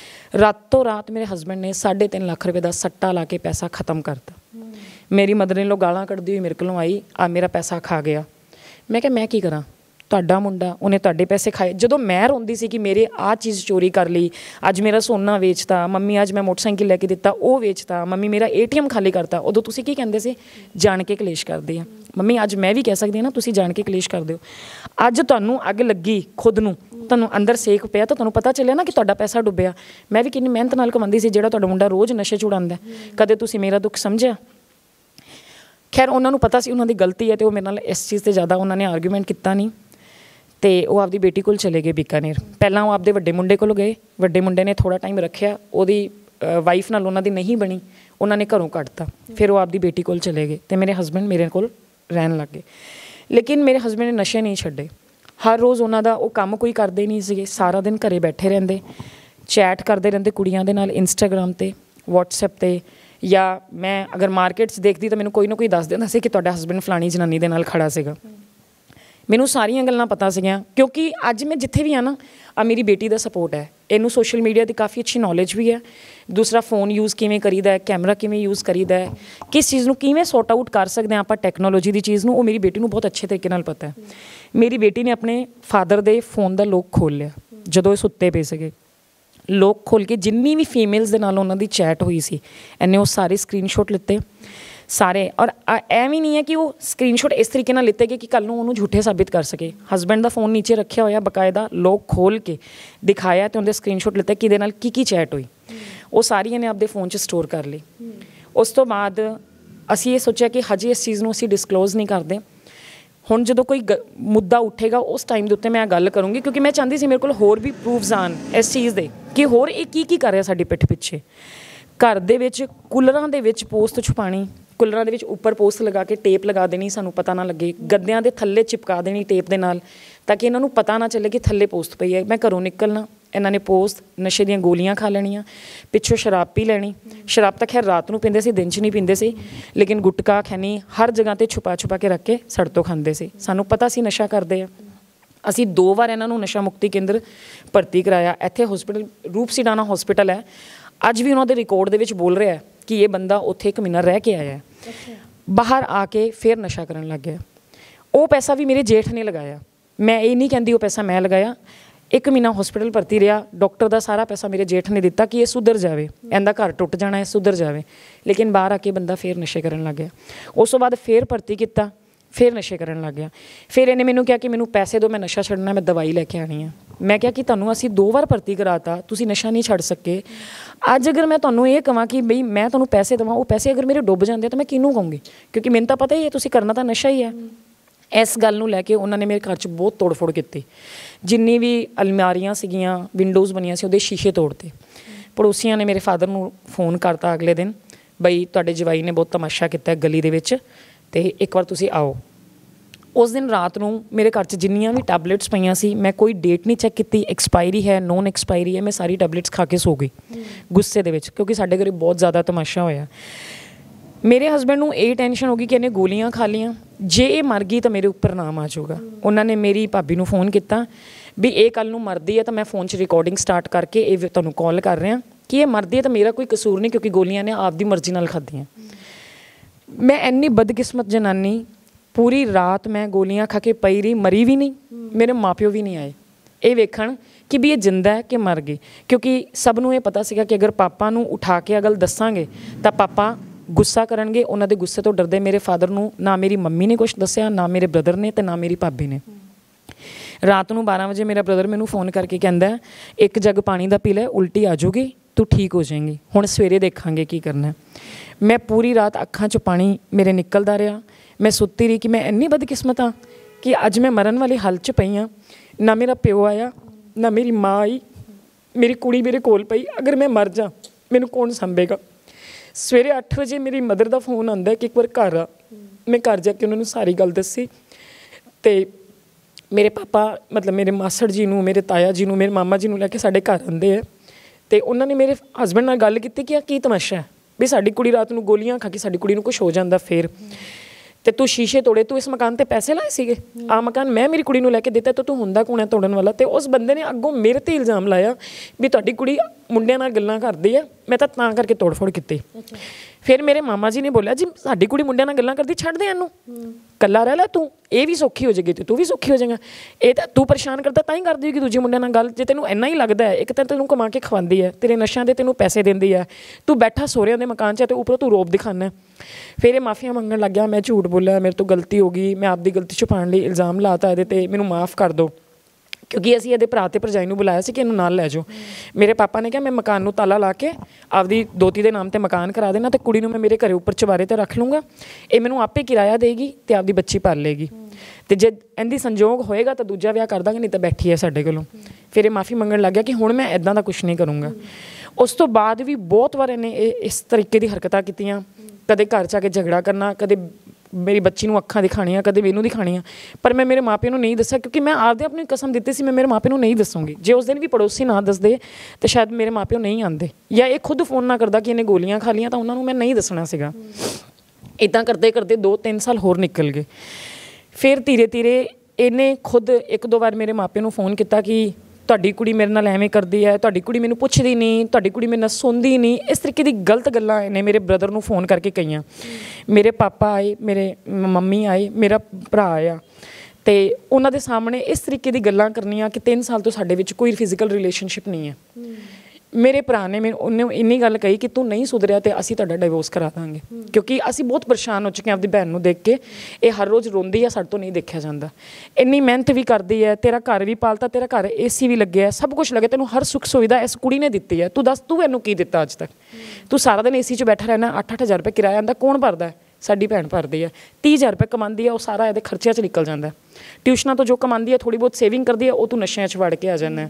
ਰਾਤੋਂ ਰਾਤ ਮੇਰੇ ਹਸਬੈਂਡ ਨੇ ਸਾਢੇ ਤਿੰਨ ਲੱਖ ਰੁਪਏ ਦਾ ਸੱਟਾ ਲਾ ਕੇ ਪੈਸਾ ਖ਼ਤਮ ਕਰਤਾ। ਮੇਰੀ ਮਦਰ ਇਨ ਲॉ ਗਾਲਾਂ ਕੱਢਦੀ ਹੋਈ ਮੇਰੇ ਕੋਲੋਂ ਆਈ, ਆ ਮੇਰਾ ਪੈਸਾ ਖਾ ਗਿਆ। ਮੈਂ ਕਿਹਾ ਮੈਂ ਕੀ ਕਰਾਂ, ਤੁਹਾਡਾ ਮੁੰਡਾ ਉਹਨੇ ਤੁਹਾਡੇ ਪੈਸੇ ਖਾਏ। ਜਦੋਂ ਮੈਂ ਰੋਂਦੀ ਸੀ ਕਿ ਮੇਰੇ ਆਹ ਚੀਜ਼ ਚੋਰੀ ਕਰ ਲਈ, ਅੱਜ ਮੇਰਾ ਸੋਨਾ ਵੇਚਤਾ, ਮੰਮੀ ਅੱਜ ਮੈਂ ਮੋਟਰਸਾਈਕਲ ਲੈ ਕੇ ਦਿੱਤਾ ਉਹ ਵੇਚਤਾ, ਮੰਮੀ ਮੇਰਾ ਏ ਟੀ ਐਮ ਖਾਲੀ ਕਰਤਾ, ਉਦੋਂ ਤੁਸੀਂ ਕੀ ਕਹਿੰਦੇ ਸੀ, ਜਾਣ ਕੇ ਕਲੇਸ਼ ਕਰਦੇ ਆ। ਮੰਮੀ ਅੱਜ ਮੈਂ ਵੀ ਕਹਿ ਸਕਦੀ ਹਾਂ ਨਾ, ਤੁਸੀਂ ਜਾਣ ਕੇ ਕਲੇਸ਼ ਕਰਦੇ ਹੋ। ਅੱਜ ਤੁਹਾਨੂੰ ਅੱਗ ਲੱਗੀ ਖੁਦ ਨੂੰ, ਤੁਹਾਨੂੰ ਅੰਦਰ ਸੇਕ ਪਿਆ ਤਾਂ ਤੁਹਾਨੂੰ ਪਤਾ ਚੱਲਿਆ ਨਾ ਕਿ ਤੁਹਾਡਾ ਪੈਸਾ ਡੁੱਬਿਆ। ਮੈਂ ਵੀ ਕਿੰਨੀ ਮਿਹਨਤ ਨਾਲ ਕਮਾਉਂਦੀ ਸੀ, ਜਿਹੜਾ ਤੁਹਾਡਾ ਮੁੰਡਾ ਰੋਜ਼ ਨਸ਼ੇ 'ਚ ਉਡਾਉਂਦਾ, ਕਦੇ ਤੁਸੀਂ ਮੇਰਾ ਦੁੱਖ ਸਮਝਿਆ? ਖੈਰ ਉਹਨਾਂ ਨੂੰ ਪਤਾ ਸੀ ਉਹਨਾਂ ਦੀ ਗਲਤੀ ਹੈ ਅਤੇ ਉਹ ਮੇਰੇ ਨਾਲ ਇਸ ਚੀਜ਼ 'ਤੇ ਜ਼ਿਆਦਾ ਉਹਨਾਂ ਨੇ ਆਰਗੂਮੈਂਟ ਕੀਤਾ ਨਹੀਂ। ਅਤੇ ਉਹ ਆਪਦੀ ਬੇਟੀ ਕੋਲ ਚਲੇ ਗਏ ਬੀਕਾਨੇਰ। ਪਹਿਲਾਂ ਉਹ ਆਪਦੇ ਵੱਡੇ ਮੁੰਡੇ ਕੋਲ ਗਏ, ਵੱਡੇ ਮੁੰਡੇ ਨੇ ਥੋੜ੍ਹਾ ਟਾਈਮ ਰੱਖਿਆ, ਉਹਦੀ ਵਾਈਫ ਨਾਲ ਉਹਨਾਂ ਦੀ ਨਹੀਂ ਬਣੀ, ਉਹਨਾਂ ਨੇ ਘਰੋਂ ਕੱਢਤਾ। ਫਿਰ ਉਹ ਆਪਦੀ ਬੇਟੀ ਕੋਲ ਚਲੇ ਗਏ ਅਤੇ ਮੇਰੇ ਹਸਬੈਂਡ ਮੇਰੇ ਕੋਲ ਰਹਿਣ ਲੱਗ ਗਏ। ਲੇਕਿਨ ਮੇਰੇ ਹਸਬੈਂਡ ਨੇ ਨਸ਼ੇ ਨਹੀਂ ਛੱਡੇ। ਹਰ ਰੋਜ਼ ਉਹਨਾਂ ਦਾ ਉਹ ਕੰਮ ਕੋਈ ਕਰਦੇ ਨਹੀਂ ਸੀਗੇ, ਸਾਰਾ ਦਿਨ ਘਰੇ ਬੈਠੇ ਰਹਿੰਦੇ, ਚੈਟ ਕਰਦੇ ਰਹਿੰਦੇ ਕੁੜੀਆਂ ਦੇ ਨਾਲ ਇੰਸਟਾਗ੍ਰਾਮ 'ਤੇ, ਵਟਸਐਪ 'ਤੇ, ਜਾਂ ਮੈਂ ਅਗਰ ਮਾਰਕੀਟ 'ਚ ਦੇਖਦੀ ਤਾਂ ਮੈਨੂੰ ਕੋਈ ਨਾ ਕੋਈ ਦੱਸ ਦਿੰਦਾ ਸੀ ਕਿ ਤੁਹਾਡਾ ਹਸਬੈਂਡ ਫਲਾਣੀ ਜਨਾਨੀ ਦੇ ਨਾਲ ਖੜਾ ਸੀਗਾ। ਮੈਨੂੰ ਸਾਰੀਆਂ ਗੱਲਾਂ ਪਤਾ ਸੀਗੀਆਂ ਕਿਉਂਕਿ ਅੱਜ ਮੈਂ ਜਿੱਥੇ ਵੀ ਆ ਨਾ, ਆ ਮੇਰੀ ਬੇਟੀ ਦਾ ਸਪੋਰਟ ਹੈ। ਇਹਨੂੰ ਸੋਸ਼ਲ ਮੀਡੀਆ ਦੀ ਕਾਫੀ ਅੱਛੀ ਨੌਲੇਜ ਵੀ ਹੈ। ਦੂਸਰਾ ਫ਼ੋਨ ਯੂਜ਼ ਕਿਵੇਂ ਕਰੀਦਾ ਹੈ, ਕੈਮਰਾ ਕਿਵੇਂ ਯੂਜ਼ ਕਰੀਦਾ ਹੈ, ਕਿਸ ਚੀਜ਼ ਨੂੰ ਕਿਵੇਂ ਸੌਟ ਆਊਟ ਕਰ ਸਕਦੇ ਹਾਂ ਆਪਾਂ ਟੈਕਨੋਲੋਜੀ ਦੀ ਚੀਜ਼ ਨੂੰ, ਉਹ ਮੇਰੀ ਬੇਟੀ ਨੂੰ ਬਹੁਤ ਅੱਛੇ ਤਰੀਕੇ ਨਾਲ ਪਤਾ ਹੈ। ਮੇਰੀ ਬੇਟੀ ਨੇ ਆਪਣੇ ਫਾਦਰ ਦੇ ਫ਼ੋਨ ਦਾ ਲੋਕ ਖੋਲ੍ਹ ਲਿਆ ਜਦੋਂ ਇਹ ਸੁੱਤੇ ਪਏ ਸੀਗੇ। ਲੋਕ ਖੋਲ੍ਹ ਕੇ ਜਿੰਨੀ ਵੀ ਫੀਮੇਲਸ ਦੇ ਨਾਲ ਉਹਨਾਂ ਦੀ ਚੈਟ ਹੋਈ ਸੀ, ਇਹਨੇ ਉਹ ਸਾਰੇ ਸਕਰੀਨਸ਼ੋਟ ਲਿੱਤੇ ਸਾਰੇ। ਔਰ ਐਵੇਂ ਨਹੀਂ ਹੈ ਕਿ ਉਹ ਸਕਰੀਨਸ਼ੋਟ ਇਸ ਤਰੀਕੇ ਨਾਲ ਲਿੱਤੇ ਗਏ ਕਿ ਕੱਲ੍ਹ ਨੂੰ ਉਹਨੂੰ ਝੂਠੇ ਸਾਬਿਤ ਕਰ ਸਕੇ। ਹਸਬੈਂਡ ਦਾ ਫ਼ੋਨ ਨੀਚੇ ਰੱਖਿਆ ਹੋਇਆ, ਬਕਾਇਦਾ ਲੋਕ ਖੋਲ੍ਹ ਕੇ ਦਿਖਾਇਆ ਅਤੇ ਉਹਦੇ ਸਕਰੀਨਸ਼ੋਟ ਲਿੱਤੇ ਕਿ ਇਹਦੇ ਨਾਲ ਕੀ ਕੀ ਚੈਟ ਹੋਈ। ਉਹ ਸਾਰੀ ਇਹਨੇ ਆਪਦੇ ਫ਼ੋਨ 'ਚ ਸਟੋਰ ਕਰ ਲਈ। ਉਸ ਤੋਂ ਬਾਅਦ ਅਸੀਂ ਇਹ ਸੋਚਿਆ ਕਿ ਹਜੇ ਇਸ ਚੀਜ਼ ਨੂੰ ਅਸੀਂ ਡਿਸਕਲੋਜ਼ ਨਹੀਂ ਕਰਦੇ। ਹੁਣ ਜਦੋਂ ਕੋਈ ਗ ਮੁੱਦਾ ਉੱਠੇਗਾ ਉਸ ਟਾਈਮ ਦੇ ਉੱਤੇ ਮੈਂ ਗੱਲ ਕਰੂੰਗੀ, ਕਿਉਂਕਿ ਮੈਂ ਚਾਹੁੰਦੀ ਸੀ ਮੇਰੇ ਕੋਲ ਹੋਰ ਵੀ ਪ੍ਰੂਫਸ ਆਉਣ ਇਸ ਚੀਜ਼ ਦੇ ਕਿ ਹੋਰ ਇਹ ਕੀ ਕੀ ਕਰ ਰਿਹਾ ਸਾਡੀ ਪਿੱਠ ਪਿੱਛੇ। ਘਰ ਦੇ ਵਿੱਚ ਕੂਲਰਾਂ ਦੇ ਵਿੱਚ ਪੋਸਟ ਛੁਪਾਉਣੀ, ਕੂਲਰਾਂ ਦੇ ਵਿੱਚ ਉੱਪਰ ਪੋਸਟ ਲਗਾ ਕੇ ਟੇਪ ਲਗਾ ਦੇਣੀ, ਸਾਨੂੰ ਪਤਾ ਨਾ ਲੱਗੇ। ਗੱਦਿਆਂ ਦੇ ਥੱਲੇ ਚਿਪਕਾ ਦੇਣੀ ਟੇਪ ਦੇ ਨਾਲ ਤਾਂ ਕਿ ਇਹਨਾਂ ਨੂੰ ਪਤਾ ਨਾ ਚੱਲੇ ਕਿ ਥੱਲੇ ਪੋਸਟ ਪਈ ਹੈ। ਮੈਂ ਘਰੋਂ ਨਿਕਲਣਾ, ਇਹਨਾਂ ਨੇ ਪੋਸਟ, ਨਸ਼ੇ ਦੀਆਂ ਗੋਲੀਆਂ ਖਾ ਲੈਣੀਆਂ, ਪਿੱਛੋਂ ਸ਼ਰਾਬ ਪੀ ਲੈਣੀ। ਸ਼ਰਾਬ ਤਾਂ ਖੈਰ ਰਾਤ ਨੂੰ ਪੀਂਦੇ ਸੀ, ਦਿਨ 'ਚ ਨਹੀਂ ਪੀਂਦੇ ਸੀ, ਲੇਕਿਨ ਗੁਟਕਾ ਖੈਨੀ ਹਰ ਜਗ੍ਹਾ 'ਤੇ ਛੁਪਾ ਛੁਪਾ ਕੇ ਰੱਖ ਕੇ ਸੜ ਤੋਂ ਖਾਂਦੇ ਸੀ। ਸਾਨੂੰ ਪਤਾ ਸੀ ਨਸ਼ਾ ਕਰਦੇ ਆ। ਅਸੀਂ ਦੋ ਵਾਰ ਇਹਨਾਂ ਨੂੰ ਨਸ਼ਾ ਮੁਕਤੀ ਕੇਂਦਰ ਭਰਤੀ ਕਰਾਇਆ। ਇੱਥੇ ਹੋਸਪਿਟਲ ਰੂਪ ਸਿਡਾਨਾ ਹੋਸਪਿਟਲ ਹੈ, ਅੱਜ ਵੀ ਉਹਨਾਂ ਦੇ ਰਿਕਾਰਡ ਦੇ ਵਿੱਚ ਬੋਲ ਰਿਹਾ ਕਿ ਇਹ ਬੰਦਾ ਉੱਥੇ ਇੱਕ ਮਹੀਨਾ ਰਹਿ ਕੇ ਆਇਆ, ਬਾਹਰ ਆ ਕੇ ਫਿਰ ਨਸ਼ਾ ਕਰਨ ਲੱਗ ਗਿਆ। ਉਹ ਪੈਸਾ ਵੀ ਮੇਰੇ ਜੇਠ ਨੇ ਲਗਾਇਆ। ਮੈਂ ਇਹ ਨਹੀਂ ਕਹਿੰਦੀ ਉਹ ਪੈਸਾ ਮੈਂ ਲਗਾਇਆ। ਇੱਕ ਮਹੀਨਾ ਹੋਸਪਿਟਲ ਭਰਤੀ ਰਿਹਾ, ਡਾਕਟਰ ਦਾ ਸਾਰਾ ਪੈਸਾ ਮੇਰੇ ਜੇਠ ਨੇ ਦਿੱਤਾ ਕਿ ਇਹ ਸੁਧਰ ਜਾਵੇ, ਇਹਦਾ ਘਰ ਟੁੱਟ ਜਾਣਾ, ਇਹ ਸੁਧਰ ਜਾਵੇ। ਲੇਕਿਨ ਬਾਹਰ ਆ ਕੇ ਬੰਦਾ ਫਿਰ ਨਸ਼ੇ ਕਰਨ ਲੱਗ ਗਿਆ। ਉਸ ਤੋਂ ਬਾਅਦ ਫਿਰ ਭਰਤੀ ਕੀਤਾ, ਫਿਰ ਨਸ਼ੇ ਕਰਨ ਲੱਗ ਗਿਆ। ਫਿਰ ਇਹਨੇ ਮੈਨੂੰ ਕਿਹਾ ਕਿ ਮੈਨੂੰ ਪੈਸੇ ਦਿਓ, ਮੈਂ ਨਸ਼ਾ ਛੱਡਣਾ, ਮੈਂ ਦਵਾਈ ਲੈ ਕੇ ਆਉਣੀ ਆ। ਮੈਂ ਕਿਹਾ ਕਿ ਤੁਹਾਨੂੰ ਅਸੀਂ ਦੋ ਵਾਰ ਭਰਤੀ ਕਰਾਤਾ, ਤੁਸੀਂ ਨਸ਼ਾ ਨਹੀਂ ਛੱਡ ਸਕੇ। ਅੱਜ ਅਗਰ ਮੈਂ ਤੁਹਾਨੂੰ ਇਹ ਕਹਾਂ ਕਿ ਬਈ ਮੈਂ ਤੁਹਾਨੂੰ ਪੈਸੇ ਦੇਵਾਂ, ਉਹ ਪੈਸੇ ਅਗਰ ਮੇਰੇ ਡੁੱਬ ਜਾਂਦੇ ਤਾਂ ਮੈਂ ਕਿਹਨੂੰ ਕਹੂੰਗੀ, ਕਿਉਂਕਿ ਮੈਨੂੰ ਤਾਂ ਪਤਾ ਹੀ ਹੈ ਤੁਸੀਂ ਕਰਨਾ ਤਾਂ ਨਸ਼ਾ ਹੀ ਹੈ। ਇਸ ਗੱਲ ਨੂੰ ਲੈ ਕੇ ਉਹਨਾਂ ਨੇ ਮੇਰੇ ਘਰ 'ਚ ਬਹੁਤ ਤੋੜ-ਫੋੜ ਕੀਤੀ। ਜਿੰਨੀ ਵੀ ਅਲਮਾਰੀਆਂ ਸੀਗੀਆਂ, ਵਿੰਡੋਜ਼ ਬਣੀਆਂ ਸੀ, ਉਹਦੇ ਸ਼ੀਸ਼ੇ ਤੋੜਤੇ। ਪੜੋਸੀਆਂ ਨੇ ਮੇਰੇ ਫਾਦਰ ਨੂੰ ਫੋਨ ਕਰਤਾ ਅਗਲੇ ਦਿਨ, ਬਈ ਤੁਹਾਡੇ ਜਵਾਈ ਨੇ ਬਹੁਤ ਤਮਾਸ਼ਾ ਕੀਤਾ ਗਲੀ ਦੇ ਵਿੱਚ ਅਤੇ ਇੱਕ ਵਾਰ ਤੁਸੀਂ ਆਓ। ਉਸ ਦਿਨ ਰਾਤ ਨੂੰ ਮੇਰੇ ਘਰ 'ਚ ਜਿੰਨੀਆਂ ਵੀ ਟੈਬਲੇਟਸ ਪਈਆਂ ਸੀ, ਮੈਂ ਕੋਈ ਡੇਟ ਨਹੀਂ ਚੈੱਕ ਕੀਤੀ, ਐਕਸਪਾਇਰੀ ਹੈ, ਨੋਨ ਐਕਸਪਾਇਰੀ ਹੈ, ਮੈਂ ਸਾਰੀ ਟੈਬਲੇਟਸ ਖਾ ਕੇ ਸੋ ਗਈ ਗੁੱਸੇ ਦੇ ਵਿੱਚ, ਕਿਉਂਕਿ ਸਾਡੇ ਘਰੇ ਬਹੁਤ ਜ਼ਿਆਦਾ ਤਮਾਸ਼ਾ ਹੋਇਆ। ਮੇਰੇ ਹਸਬੈਂਡ ਨੂੰ ਇਹ ਟੈਨਸ਼ਨ ਹੋ ਗਈ ਕਿ ਇਹਨੇ ਗੋਲੀਆਂ ਖਾ ਲਈਆਂ, ਜੇ ਇਹ ਮਰ ਗਈ ਤਾਂ ਮੇਰੇ ਉੱਪਰ ਨਾਮ ਆ ਜਾਊਗਾ। ਉਹਨਾਂ ਨੇ ਮੇਰੀ ਭਾਬੀ ਨੂੰ ਫ਼ੋਨ ਕੀਤਾ ਵੀ ਇਹ ਕੱਲ੍ਹ ਨੂੰ ਮਰਦੀ ਹੈ ਤਾਂ ਮੈਂ ਫ਼ੋਨ 'ਚ ਰਿਕਾਰਡਿੰਗ ਸਟਾਰਟ ਕਰਕੇ ਇਹ ਤੁਹਾਨੂੰ ਕਾਲ ਕਰ ਰਿਹਾ ਕਿ ਇਹ ਮਰਦੀ ਹੈ ਤਾਂ ਮੇਰਾ ਕੋਈ ਕਸੂਰ ਨਹੀਂ, ਕਿਉਂਕਿ ਗੋਲੀਆਂ ਨੇ ਆਪਦੀ ਮਰਜ਼ੀ ਨਾਲ ਖਾਧੀਆਂ। ਮੈਂ ਇੰਨੀ ਬਦਕਿਸਮਤ ਜਨਾਨੀ, ਪੂਰੀ ਰਾਤ ਮੈਂ ਗੋਲੀਆਂ ਖਾ ਕੇ ਪਈ ਰਹੀ, ਮਰੀ ਵੀ ਨਹੀਂ, ਮੇਰੇ ਮਾਂ ਪਿਓ ਵੀ ਨਹੀਂ ਆਏ ਇਹ ਵੇਖਣ ਕਿ ਵੀ ਇਹ ਜਿੰਦਾ ਹੈ ਕਿ ਮਰ ਗਈ, ਕਿਉਂਕਿ ਸਭ ਨੂੰ ਇਹ ਪਤਾ ਸੀਗਾ ਕਿ ਅਗਰ ਪਾਪਾ ਨੂੰ ਉਠਾ ਕੇ ਅਗਰ ਦੱਸਾਂਗੇ ਤਾਂ ਪਾਪਾ ਗੁੱਸਾ ਕਰਨਗੇ। ਉਹਨਾਂ ਦੇ ਗੁੱਸੇ ਤੋਂ ਡਰਦੇ ਮੇਰੇ ਫਾਦਰ ਨੂੰ ਨਾ ਮੇਰੀ ਮੰਮੀ ਨੇ ਕੁਛ ਦੱਸਿਆ, ਨਾ ਮੇਰੇ ਬ੍ਰਦਰ ਨੇ, ਅਤੇ ਨਾ ਮੇਰੀ ਭਾਬੀ ਨੇ। ਰਾਤ ਨੂੰ ਬਾਰਾਂ ਵਜੇ ਮੇਰਾ ਬ੍ਰਦਰ ਮੈਨੂੰ ਫ਼ੋਨ ਕਰਕੇ ਕਹਿੰਦਾ ਇੱਕ ਜੱਗ ਪਾਣੀ ਦਾ ਪੀ ਲੈ, ਉਲਟੀ ਆ ਜਾਊਗੀ, ਤੂੰ ਠੀਕ ਹੋ ਜਾਏਂਗੀ, ਹੁਣ ਸਵੇਰੇ ਦੇਖਾਂਗੇ ਕੀ ਕਰਨਾ। ਮੈਂ ਪੂਰੀ ਰਾਤ ਅੱਖਾਂ 'ਚੋਂ ਪਾਣੀ ਮੇਰੇ ਨਿਕਲਦਾ ਰਿਹਾ। ਮੈਂ ਸੁੱਤੀ ਰਹੀ ਕਿ ਮੈਂ ਇੰਨੀ ਬਦਕਿਸਮਤ ਹਾਂ ਕਿ ਅੱਜ ਮੈਂ ਮਰਨ ਵਾਲੀ ਹਾਲਤ 'ਚ ਪਈ ਹਾਂ। ਨਾ ਮੇਰਾ ਪਿਓ ਆਇਆ, ਨਾ ਮੇਰੀ ਮਾਂ ਆਈ, ਮੇਰੀ ਕੁੜੀ ਮੇਰੇ ਕੋਲ ਪਈ। ਅਗਰ ਮੈਂ ਮਰ ਜਾ ਮੈਨੂੰ ਕੌਣ ਸੰਭੇਗਾ। ਸਵੇਰੇ ਅੱਠ ਵਜੇ ਮੇਰੀ ਮਦਰ ਦਾ ਫੋਨ ਆਉਂਦਾ ਕਿ ਇੱਕ ਵਾਰ ਘਰ ਆ। ਮੈਂ ਘਰ ਜਾ ਕੇ ਉਹਨਾਂ ਨੂੰ ਸਾਰੀ ਗੱਲ ਦੱਸੀ ਅਤੇ ਮੇਰੇ ਪਾਪਾ ਮਤਲਬ ਮੇਰੇ ਮਾਸੜ ਜੀ ਨੂੰ, ਮੇਰੇ ਤਾਇਆ ਜੀ ਨੂੰ, ਮੇਰੇ ਮਾਮਾ ਜੀ ਨੂੰ ਲੈ ਕੇ ਸਾਡੇ ਘਰ ਆਉਂਦੇ ਹੈ ਅਤੇ ਉਹਨਾਂ ਨੇ ਮੇਰੇ ਹਸਬੈਂਡ ਨਾਲ ਗੱਲ ਕੀਤੀ ਕਿ ਆਹ ਕੀ ਤਮਾਸ਼ਾ ਹੈ ਵੀ ਸਾਡੀ ਕੁੜੀ ਰਾਤ ਨੂੰ ਗੋਲੀਆਂ ਖਾ ਕੇ ਸਾਡੀ ਕੁੜੀ ਨੂੰ ਕੁਛ ਹੋ ਜਾਂਦਾ ਫਿਰ, ਅਤੇ ਤੂੰ ਸ਼ੀਸ਼ੇ ਤੋੜੇ, ਤੂੰ ਇਸ ਮਕਾਨ 'ਤੇ ਪੈਸੇ ਲਾਏ ਸੀਗੇ, ਆਹ ਮਕਾਨ ਮੈਂ ਮੇਰੀ ਕੁੜੀ ਨੂੰ ਲੈ ਕੇ ਦਿੱਤਾ ਤਾਂ ਤੂੰ ਹੁੰਦਾ ਕੌਣ ਹੈ ਤੋੜਨ ਵਾਲਾ। ਅਤੇ ਉਸ ਬੰਦੇ ਨੇ ਅੱਗੋਂ ਮੇਰੇ 'ਤੇ ਇਲਜ਼ਾਮ ਲਾਇਆ ਵੀ ਤੁਹਾਡੀ ਕੁੜੀ ਮੁੰਡਿਆਂ ਨਾਲ ਗੱਲਾਂ ਕਰਦੀ ਹੈ, ਮੈਂ ਤਾਂ ਤਾਂ ਕਰਕੇ ਤੋੜ ਫੋੜ ਕੀਤੀ। ਫਿਰ ਮੇਰੇ ਮਾਮਾ ਜੀ ਨੇ ਬੋਲਿਆ ਜੀ ਸਾਡੀ ਕੁੜੀ ਮੁੰਡਿਆਂ ਨਾਲ ਗੱਲਾਂ ਕਰਦੀ, ਛੱਡ ਦੇ ਇਹਨੂੰ, ਇਕੱਲਾ ਰਹਿ ਲੈ ਤੂੰ, ਇਹ ਵੀ ਸੌਖੀ ਹੋ ਜਾਏਗੀ ਅਤੇ ਤੂੰ ਵੀ ਸੌਖੀ ਹੋ ਜਾਏਗਾ। ਇਹ ਤਾਂ ਤੂੰ ਪਰੇਸ਼ਾਨ ਕਰਦਾ ਤਾਂ ਹੀ ਕਰਦੀ ਹੋਏਗੀ ਦੂਜੇ ਮੁੰਡਿਆਂ ਨਾਲ ਗੱਲ। ਜੇ ਤੈਨੂੰ ਇੰਨਾ ਹੀ ਲੱਗਦਾ ਹੈ, ਇੱਕ ਤਾਂ ਤੈਨੂੰ ਕਮਾ ਕੇ ਖਵਾਉਂਦੀ ਹੈ, ਤੇਰੇ ਨਸ਼ਿਆਂ ਦੇ ਤੈਨੂੰ ਪੈਸੇ ਦਿੰਦੀ ਹੈ, ਤੂੰ ਬੈਠਾ ਸਹੁਰਿਆਂ ਦੇ ਮਕਾਨ 'ਚ ਅਤੇ ਉੱਪਰੋਂ ਤੂੰ ਰੋਬ ਦਿਖਾਉਂਦਾ। ਫਿਰ ਇਹ ਮਾਫੀਆਂ ਮੰਗਣ ਲੱਗ ਗਿਆ, ਮੈਂ ਝੂਠ ਬੋਲਿਆ, ਮੇਰੇ ਤੋਂ ਗਲਤੀ ਹੋ ਗਈ, ਮੈਂ ਆਪਦੀ ਗਲਤੀ ਛੁਪਾਉਣ ਲਈ ਇਲਜ਼ਾਮ ਲਾਤਾ ਇਹਦੇ 'ਤੇ, ਮੈਨੂੰ ਮਾफ़ ਕਰ ਦਿਓ। ਕਿਉਂਕਿ ਅਸੀਂ ਇਹਦੇ ਭਰਾ ਅਤੇ ਭਰਜਾਈ ਨੂੰ ਬੁਲਾਇਆ ਸੀ ਕਿ ਇਹਨੂੰ ਨਾਲ ਲੈ ਜਾਓ। ਮੇਰੇ ਪਾਪਾ ਨੇ ਕਿਹਾ ਮੈਂ ਮਕਾਨ ਨੂੰ ਤਾਲਾ ਲਾ ਕੇ ਆਪਦੀ ਦੋਤੀ ਦੇ ਨਾਮ 'ਤੇ ਮਕਾਨ ਕਰਾ ਦੇਣਾ ਅਤੇ ਕੁੜੀ ਨੂੰ ਮੈਂ ਮੇਰੇ ਘਰੇ ਉੱਪਰ ਚੁਬਾਰੇ 'ਤੇ ਰੱਖ ਲੂੰਗਾ, ਇਹ ਮੈਨੂੰ ਆਪੇ ਕਿਰਾਇਆ ਦੇਗੀ ਅਤੇ ਆਪਦੀ ਬੱਚੀ ਪਾਲ ਲਏਗੀ, ਅਤੇ ਜੇ ਇਹਦੀ ਸੰਜੋਗ ਹੋਏਗਾ ਤਾਂ ਦੂਜਾ ਵਿਆਹ ਕਰ ਦਾਂਗੇ, ਨਹੀਂ ਤਾਂ ਬੈਠੀ ਹੈ ਸਾਡੇ ਕੋਲੋਂ। ਫਿਰ ਇਹ ਮਾफ़ੀ ਮੰਗਣ ਲੱਗ ਗਿਆ ਕਿ ਹੁਣ ਮੈਂ ਇੱਦਾਂ ਦਾ ਕੁਛ ਨਹੀਂ ਕਰੂੰਗਾ। ਉਸ ਤੋਂ ਬਾਅਦ ਵੀ ਬਹੁਤ ਵਾਰ ਇਹਨੇ ਇਹ ਇਸ ਤਰੀਕੇ ਦੀ ਹਰਕਤਾਂ ਕੀਤੀਆਂ, ਕਦੇ ਘਰ 'ਚ ਆ ਕੇ ਝਗੜਾ ਕਰਨਾ, ਕਦੇ ਮੇਰੀ ਬੱਚੀ ਨੂੰ ਅੱਖਾਂ ਦਿਖਾਉਣੀਆਂ, ਕਦੇ ਮੈਨੂੰ ਦਿਖਾਉਣੀਆਂ, ਪਰ ਮੈਂ ਮੇਰੇ ਮਾਪਿਆਂ ਨੂੰ ਨਹੀਂ ਦੱਸਿਆ ਕਿਉਂਕਿ ਮੈਂ ਆਪਦੇ ਆਪਣੀ ਕਸਮ ਦਿੱਤੀ ਸੀ ਮੈਂ ਮੇਰੇ ਮਾਪਿਆਂ ਨੂੰ ਨਹੀਂ ਦੱਸੂੰਗੀ। ਜੇ ਉਸ ਦਿਨ ਵੀ ਪੜੋਸੀ ਨਾ ਦੱਸਦੇ ਤਾਂ ਸ਼ਾਇਦ ਮੇਰੇ ਮਾਪਿਓ ਨਹੀਂ ਆਉਂਦੇ, ਜਾਂ ਇਹ ਖੁਦ ਫੋਨ ਨਾ ਕਰਦਾ ਕਿ ਇਹਨੇ ਗੋਲੀਆਂ ਖਾ ਲਈਆਂ ਤਾਂ ਉਹਨਾਂ ਨੂੰ ਮੈਂ ਨਹੀਂ ਦੱਸਣਾ ਸੀਗਾ। ਇੱਦਾਂ ਕਰਦੇ ਕਰਦੇ ਦੋ ਤਿੰਨ ਸਾਲ ਹੋਰ ਨਿਕਲ ਗਏ। ਫਿਰ ਧੀਰੇ ਧੀਰੇ ਇਹਨੇ ਖੁਦ ਇੱਕ ਦੋ ਵਾਰ ਮੇਰੇ ਮਾਪਿਆਂ ਨੂੰ ਫ਼ੋਨ ਕੀਤਾ ਕਿ ਤੁਹਾਡੀ ਕੁੜੀ ਮੇਰੇ ਨਾਲ ਐਵੇਂ ਕਰਦੀ ਹੈ, ਤੁਹਾਡੀ ਕੁੜੀ ਮੈਨੂੰ ਪੁੱਛਦੀ ਨਹੀਂ, ਤੁਹਾਡੀ ਕੁੜੀ ਮੇਰੇ ਨਾਲ ਸੁਣਦੀ ਨਹੀਂ, ਇਸ ਤਰੀਕੇ ਦੀ ਗਲਤ ਗੱਲਾਂ ਇਹਨੇ ਮੇਰੇ ਬ੍ਰਦਰ ਨੂੰ ਫ਼ੋਨ ਕਰਕੇ ਕਹੀਆਂ। ਮੇਰੇ ਪਾਪਾ ਆਏ, ਮੇਰੇ ਮੰਮੀ ਆਏ, ਮੇਰਾ ਭਰਾ ਆਇਆ, ਅਤੇ ਉਹਨਾਂ ਦੇ ਸਾਹਮਣੇ ਇਸ ਤਰੀਕੇ ਦੀ ਗੱਲਾਂ ਕਰਨੀਆਂ ਕਿ ਤਿੰਨ ਸਾਲ ਤੋਂ ਸਾਡੇ ਵਿੱਚ ਕੋਈ ਫਿਜ਼ੀਕਲ ਰਿਲੇਸ਼ਨਸ਼ਿਪ ਨਹੀਂ ਹੈ। ਮੇਰੇ ਭਰਾ ਨੇ ਮੈਨੂੰ ਉਹਨੇ ਇੰਨੀ ਗੱਲ ਕਹੀ ਕਿ ਤੂੰ ਨਹੀਂ ਸੁਧਰਿਆ ਅਤੇ ਅਸੀਂ ਤੁਹਾਡਾ ਡਿਵੋਰਸ ਕਰਾ ਦਾਂਗੇ, ਕਿਉਂਕਿ ਅਸੀਂ ਬਹੁਤ ਪਰੇਸ਼ਾਨ ਹੋ ਚੁੱਕੇ ਹਾਂ ਆਪਦੀ ਭੈਣ ਨੂੰ ਦੇਖ ਕੇ। ਇਹ ਹਰ ਰੋਜ਼ ਰੋਂਦੀ ਹੈ, ਸਾਡੇ ਤੋਂ ਨਹੀਂ ਦੇਖਿਆ ਜਾਂਦਾ, ਇੰਨੀ ਮਿਹਨਤ ਵੀ ਕਰਦੀ ਹੈ, ਤੇਰਾ ਘਰ ਵੀ ਪਾਲਤਾ, ਤੇਰਾ ਘਰ ਏ ਸੀ ਵੀ ਲੱਗਿਆ, ਸਭ ਕੁਛ ਲੱਗਿਆ, ਤੈਨੂੰ ਹਰ ਸੁੱਖ ਸੁਵਿਧਾ ਇਸ ਕੁੜੀ ਨੇ ਦਿੱਤੀ ਹੈ, ਤੂੰ ਦੱਸ ਤੂੰ ਇਹਨੂੰ ਕੀ ਦਿੱਤਾ ਅੱਜ ਤੱਕ? ਤੂੰ ਸਾਰਾ ਦਿਨ ਏ ਸੀ 'ਚ ਬੈਠਾ ਰਹਿਣਾ, ਅੱਠ ਅੱਠ ਹਜ਼ਾਰ ਰੁਪਏ ਕਿਰਾਇਆ ਆਉਂਦਾ, ਕੌਣ ਭਰਦਾ? ਸਾਡੀ ਭੈਣ ਭਰਦੀ ਹੈ। ਤੀਹ ਹਜ਼ਾਰ ਰੁਪਏ ਕਮਾਉਂਦੀ ਹੈ, ਉਹ ਸਾਰਾ ਇਹਦੇ ਖਰਚਿਆਂ 'ਚ ਨਿਕਲ ਜਾਂਦਾ। ਟਿਊਸ਼ਨਾਂ ਤੋਂ ਜੋ ਕਮਾਉਂਦੀ ਹੈ, ਥੋੜ੍ਹੀ ਬਹੁਤ ਸੇਵਿੰਗ ਕਰਦੀ ਹੈ, ਉਹ ਤੂੰ ਨਸ਼ਿਆਂ 'ਚ ਵੜ ਕੇ ਆ ਜਾਂਦਾ।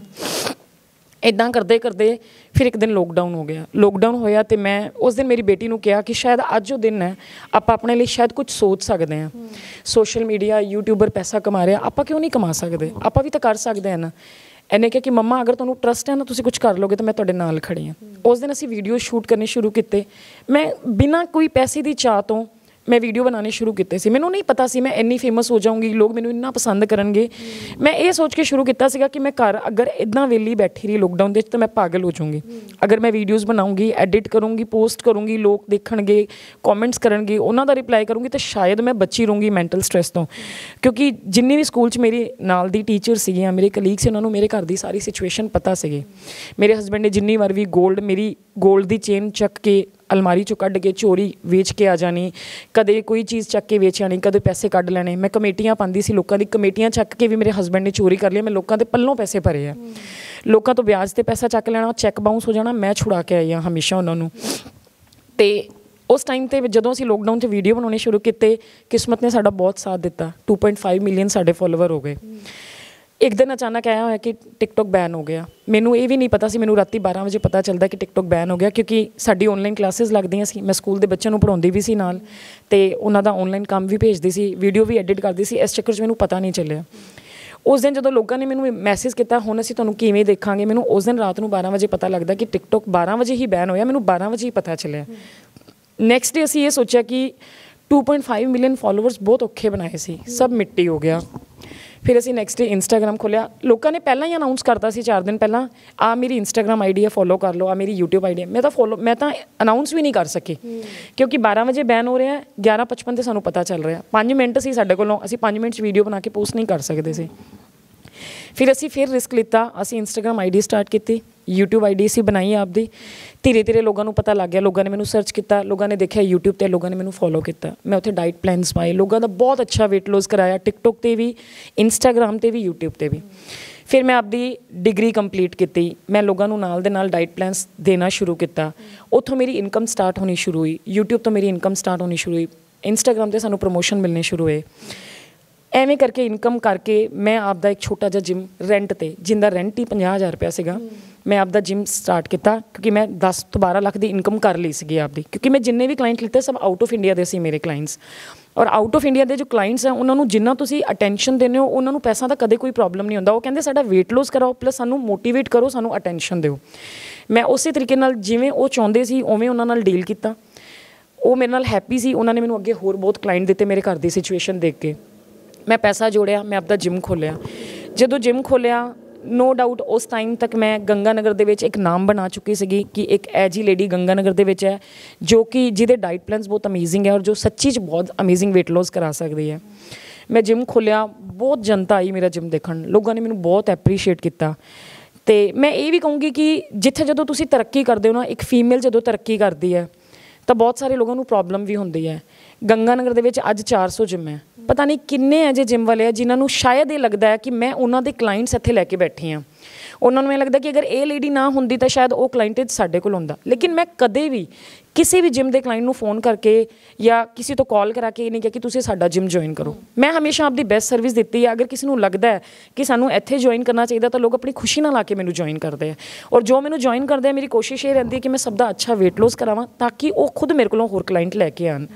ਇੱਦਾਂ ਕਰਦੇ ਕਰਦੇ ਫਿਰ ਇੱਕ ਦਿਨ ਲੋਕਡਾਊਨ ਹੋ ਗਿਆ। ਲੋਕਡਾਊਨ ਹੋਇਆ ਅਤੇ ਮੈਂ ਉਸ ਦਿਨ ਮੇਰੀ ਬੇਟੀ ਨੂੰ ਕਿਹਾ ਕਿ ਸ਼ਾਇਦ ਅੱਜ ਉਹ ਦਿਨ ਹੈ, ਆਪਾਂ ਆਪਣੇ ਲਈ ਸ਼ਾਇਦ ਕੁਝ ਸੋਚ ਸਕਦੇ ਹਾਂ। ਸੋਸ਼ਲ ਮੀਡੀਆ, ਯੂਟਿਊਬਰ ਪੈਸਾ ਕਮਾ ਰਿਹਾ, ਆਪਾਂ ਕਿਉਂ ਨਹੀਂ ਕਮਾ ਸਕਦੇ? ਆਪਾਂ ਵੀ ਤਾਂ ਕਰ ਸਕਦੇ ਹਾਂ ਨਾ। ਇਹਨੇ ਕਿਹਾ ਕਿ ਮੰਮਾ ਅਗਰ ਤੁਹਾਨੂੰ ਟਰਸਟ ਹੈ ਨਾ, ਤੁਸੀਂ ਕੁਝ ਕਰ ਲਓਗੇ ਤਾਂ ਮੈਂ ਤੁਹਾਡੇ ਨਾਲ ਖੜੀ ਹਾਂ। ਉਸ ਦਿਨ ਅਸੀਂ ਵੀਡੀਓ ਸ਼ੂਟ ਕਰਨੇ ਸ਼ੁਰੂ ਕੀਤੇ। ਮੈਂ ਬਿਨਾਂ ਕੋਈ ਪੈਸੇ ਦੀ ਚਾਹ ਤੋਂ ਮੈਂ ਵੀਡੀਓ ਬਣਾਉਣੇ ਸ਼ੁਰੂ ਕੀਤੇ ਸੀ। ਮੈਨੂੰ ਨਹੀਂ ਪਤਾ ਸੀ ਮੈਂ ਇੰਨੀ ਫੇਮਸ ਹੋ ਜਾਊਂਗੀ, ਲੋਕ ਮੈਨੂੰ ਇੰਨਾ ਪਸੰਦ ਕਰਨਗੇ। ਮੈਂ ਇਹ ਸੋਚ ਕੇ ਸ਼ੁਰੂ ਕੀਤਾ ਸੀਗਾ ਕਿ ਮੈਂ ਘਰ ਅਗਰ ਇੱਦਾਂ ਵਿਹਲੀ ਬੈਠੀ ਰਹੀ ਲੋਕਡਾਊਨ ਦੇ ਵਿੱਚ ਤਾਂ ਮੈਂ ਪਾਗਲ ਹੋ ਜਾਊਂਗੀ। ਅਗਰ ਮੈਂ ਵੀਡੀਓਜ਼ ਬਣਾਉਂਗੀ, ਐਡਿਟ ਕਰੂੰਗੀ, ਪੋਸਟ ਕਰੂੰਗੀ, ਲੋਕ ਦੇਖਣਗੇ, ਕਮੈਂਟਸ ਕਰਨਗੇ, ਉਹਨਾਂ ਦਾ ਰਿਪਲਾਈ ਕਰੂੰਗੀ ਤਾਂ ਸ਼ਾਇਦ ਮੈਂ ਬਚੀ ਰਹੂੰਗੀ ਮੈਂਟਲ ਸਟ੍ਰੈਸ ਤੋਂ। ਕਿਉਂਕਿ ਜਿੰਨੀ ਵੀ ਸਕੂਲ 'ਚ ਮੇਰੀ ਨਾਲ ਦੀ ਟੀਚਰ ਸੀਗੀਆਂ, ਮੇਰੇ ਕਲੀਗ ਸੀ, ਉਹਨਾਂ ਨੂੰ ਮੇਰੇ ਘਰ ਦੀ ਸਾਰੀ ਸਿਚੁਏਸ਼ਨ ਪਤਾ ਸੀਗੀ। ਮੇਰੇ ਹਸਬੈਂਡ ਨੇ ਜਿੰਨੀ ਵਾਰ ਵੀ ਗੋਲਡ ਮੇਰੀ ਗੋਲਡ ਦੀ ਚੇਨ ਚੱਕ ਕੇ ਅਲਮਾਰੀ 'ਚੋਂ ਕੱਢ ਕੇ ਚੋਰੀ ਵੇਚ ਕੇ ਆ ਜਾਣੀ, ਕਦੇ ਕੋਈ ਚੀਜ਼ ਚੱਕ ਕੇ ਵੇਚ ਆਣੀ, ਕਦੇ ਪੈਸੇ ਕੱਢ ਲੈਣੇ। ਮੈਂ ਕਮੇਟੀਆਂ ਪਾਉਂਦੀ ਸੀ, ਲੋਕਾਂ ਦੀ ਕਮੇਟੀਆਂ ਚੱਕ ਕੇ ਵੀ ਮੇਰੇ ਹਸਬੈਂਡ ਨੇ ਚੋਰੀ ਕਰ ਲਿਆ। ਮੈਂ ਲੋਕਾਂ ਦੇ ਪੱਲੋਂ ਪੈਸੇ ਭਰੇ ਆ, ਲੋਕਾਂ ਤੋਂ ਵਿਆਜ 'ਤੇ ਪੈਸਾ ਚੱਕ ਲੈਣਾ, ਚੈੱਕ ਬਾਊਂਸ ਹੋ ਜਾਣਾ, ਮੈਂ ਛੁਡਾ ਕੇ ਆਈ ਹਾਂ ਹਮੇਸ਼ਾ ਉਹਨਾਂ ਨੂੰ। ਅਤੇ उस टाइम ते जदों असीं लॉकडाउन 'ਚ वीडियो बनाने शुरू किए, किस्मत ने साडा बहुत साथ दिता। टू पॉइंट फाइव मिलियन साडे फॉलोवर हो गए। एक दिन अचानक आया होया कि टिकटॉक बैन हो गया। मैनू ये भी नहीं पता सी, मैनू राती बारह बजे पता चलता कि टिकटॉक बैन हो गया, क्योंकि साडी ऑनलाइन क्लासिस लगदियां सी, मैं स्कूल के बच्चों को पढ़ाउंदी भी सी नाल, ते उन्हां दा ऑनलाइन काम भी भेजदी सी, वीडियो भी एडिट करदी सी। इस चक्कर 'ਚ मैनू पता नहीं चलिया। उस दिन जो लोगों ने मैनू मैसेज किया हुण असीं तुहानूं किवें देखांगे, मैनू उस दिन रात नूं बारह बजे पता लगता कि टिकटॉक बारह बजे ही बैन होया। मैनू बारह बजे ही पता चलिया। नैक्सट डे असीं ये सोचा कि two point five million followers बहुत औखे बनाए सी, सब मिट्टी हो गया। फिर असीं नैक्सट डे इंस्टाग्राम खोलिया। लोगों ने पहला ही अनाउंस करता सी चार दिन पहला, आ मेरी इंस्टाग्राम आई डी है, फॉलो कर लो, आ मेरी यूट्यूब आई डी है। मैं तो फॉलो मैं तो अनाउंस भी नहीं कर सकी, क्योंकि बारह बजे बैन हो रहा है, ग्यारह पचपन से सानूं पता चल रहा। पाँच मिनट सी साडे कोलों, असीं पाँच मिनट वीडियो बना के पोस्ट नहीं कर सकते सी। फिर असी फिर रिस्क लिता, असी इंस्टाग्राम आई डी स्टार्ट की, यूट्यूब आई डी असी बनाई आपदी। धीरे धीरे लोगों को पता लग गया, लोगों ने मैनू सर्च किया, लोगों ने देखा यूट्यूब पर, लोगों ने मैनू फॉलो किया। मैं उत्थे डाइट प्लान्स पाए, लोगों का बहुत अच्छा वेट लॉस कराया, टिकटॉक पर भी, इंस्टाग्राम पर भी, यूट्यूब पर भी। फिर मैं आपदी डिग्री कंप्लीट की, मैं लोगों को नाल दे नाल डाइट प्लान्स देना शुरू किया। उत्थों मेरी इनकम स्टार्ट होनी शुरू हुई, यूट्यूब तो मेरी इनकम स्टार्ट होनी शुरू हुई, इंस्टाग्राम पर सानू प्रमोशन मिलने शुरू हुए। एवें करके इनकम करके मैं आपदा एक छोटा जिहा जिम रेंट ते, जिंदा रेंट ही पचास हज़ार रुपया सीगा, मैं आपदा जिम स्टार्ट किया, क्योंकि मैं दस तो बारह लाख की इनकम कर ली सी आपदी। क्योंकि मैं जिन्ने भी क्लाइंट लिते सब आउट ऑफ इंडिया के सी मेरे क्लाइंट्स, और आउट ऑफ इंडिया के जो क्लाइंट्स हैं उन्होंने जिन्ना तुसीं अटेंशन देने हो, उन्होंने पैसा का कदे कोई प्रॉब्लम नहीं होंदा। वो कहंदे साडा वेट लॉस कराओ, प्लस सानू मोटिवेट करो, सानू अटेंशन दिओ। मैं उस तरीके नाल जिवें वो चाहुंदे सी उवें उन्हां नाल डील किया। वो मेरे नाल हैप्पी सी, उन्होंने मैनू अगे होर बहुत क्लाइंट दिते मेरे घर की सिचुएशन देख के। मैं पैसा जोड़िया, मैं आपदा जिम खोलिया। जदों जिम खोलिया, नो डाउट उस टाइम तक मैं गंगानगर दे विच एक नाम बना चुकी सी कि एक ए जी लेडी गंगानगर दे विच है जो कि जिहदे डाइट प्लान्स बहुत अमेजिंग है और जो सच्ची च बहुत अमेजिंग वेट लॉस करा सकती है। मैं जिम खोलिया, बहुत जनता आई मेरा जिम देखण, लोगों ने मैनू बहुत एप्रीशिएट किया। तो मैं ये भी कहूँगी कि जिथे जदों तुसीं तरक्की करदे हो ना, एक फीमेल जदों तरक्की करती है तो बहुत सारे लोगों को प्रॉब्लम भी होंदी है। गंगानगर दे विच अज चार सौ जिम है, पता नहीं किन्ने है जे जिम वाले जिन्होंने शायद ये लगता है कि मैं उन्होंने क्लाइंट्स इत्थे लैके बैठी हाँ। उन्होंने ये लगता कि अगर ये लेडी ना होंदी तो शायद वो क्लाइंट साडे कोल हुंदा। लेकिन मैं कदे भी किसी भी जिम के क्लाइंट को फोन करके या किसी तो कॉल करा के नहीं कहा कि तुसीं साडा जिम ज्वाइन करो। मैं हमेशा आपकी बेस्ट सर्विस दी है। अगर किसी को लगता है कि सानू इत्थे ज्वाइन करना चाहिए तो लोग अपनी खुशी ना ला के मैनू ज्वाइन करते हैं, और जो मैनू ज्वाइन करते हैं मेरी कोशिश ये रहती है कि मैं सबका अच्छा वेट लॉस करावां ताकि वो खुद मेरे को होर क्लाइंट लैके आन।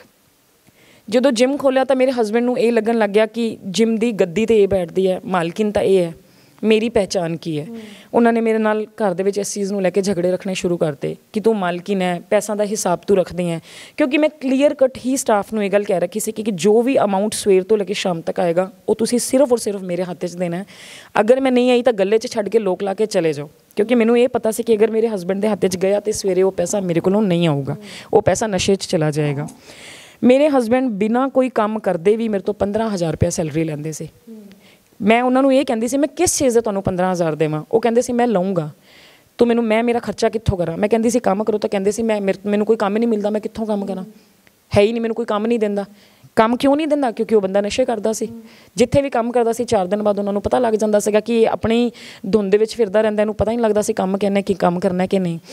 जो जिम खोलिया तो मेरे हसबैंड को ये लगन लग गया कि जिम की गद्दी तो ये बैठती है, मालकिन तो ये है, मेरी पहचान की है। उन्होंने मेरे नाल घर दे विच इस चीज़ को लैके झगड़े रखने शुरू करते कि तू मालकिन है, पैसा का हिसाब तू रखती है। क्योंकि मैं क्लीयर कट ही स्टाफ को यह गल कह रखी सी कि जो भी अमाउंट सवेर तो लैके शाम तक आएगा वो तुसीं सिर्फ और सिर्फ मेरे हाथ च देना है। अगर मैं नहीं आई तो गले च छड्ड के लोक ला के चले जाओ, क्योंकि मैनू ये पता सी कि अगर मेरे हसबैंड के हाथ च गया तो सवेरे वो पैसा मेरे को नहीं आऊगा, वो पैसा नशे च चला जाएगा। मेरे हसबैंड बिना कोई काम करते भी मेरे तो पंद्रह हज़ार रुपया सैलरी लेंदे सी। मैं उन्होंने ये कहती सी मैं किस चीज़ से तुहानूं पंद्रह हज़ार देवां, वो कहंदे सी मैं लऊँगा तो मैनू मैं मेरा खर्चा कित्थों करा। मैं कहती सी काम करो तो कहंदे सी मैं मैनू कोई काम ही नहीं मिलता, मैं कित्थों काम करा, है ही नहीं, मैनू कोई काम नहीं देंदा। काम क्यों नहीं देंदा? क्योंकि वो बंदा नशे करता सी। जिथे भी काम करता सी चार दिन बाद उन्होंने पता लग जाता सीगा कि अपनी धुंद विच फिरदा रहिंदा, इहनूं पता ही नहीं लगता सी काम कहने कि काम करना कि नहीं।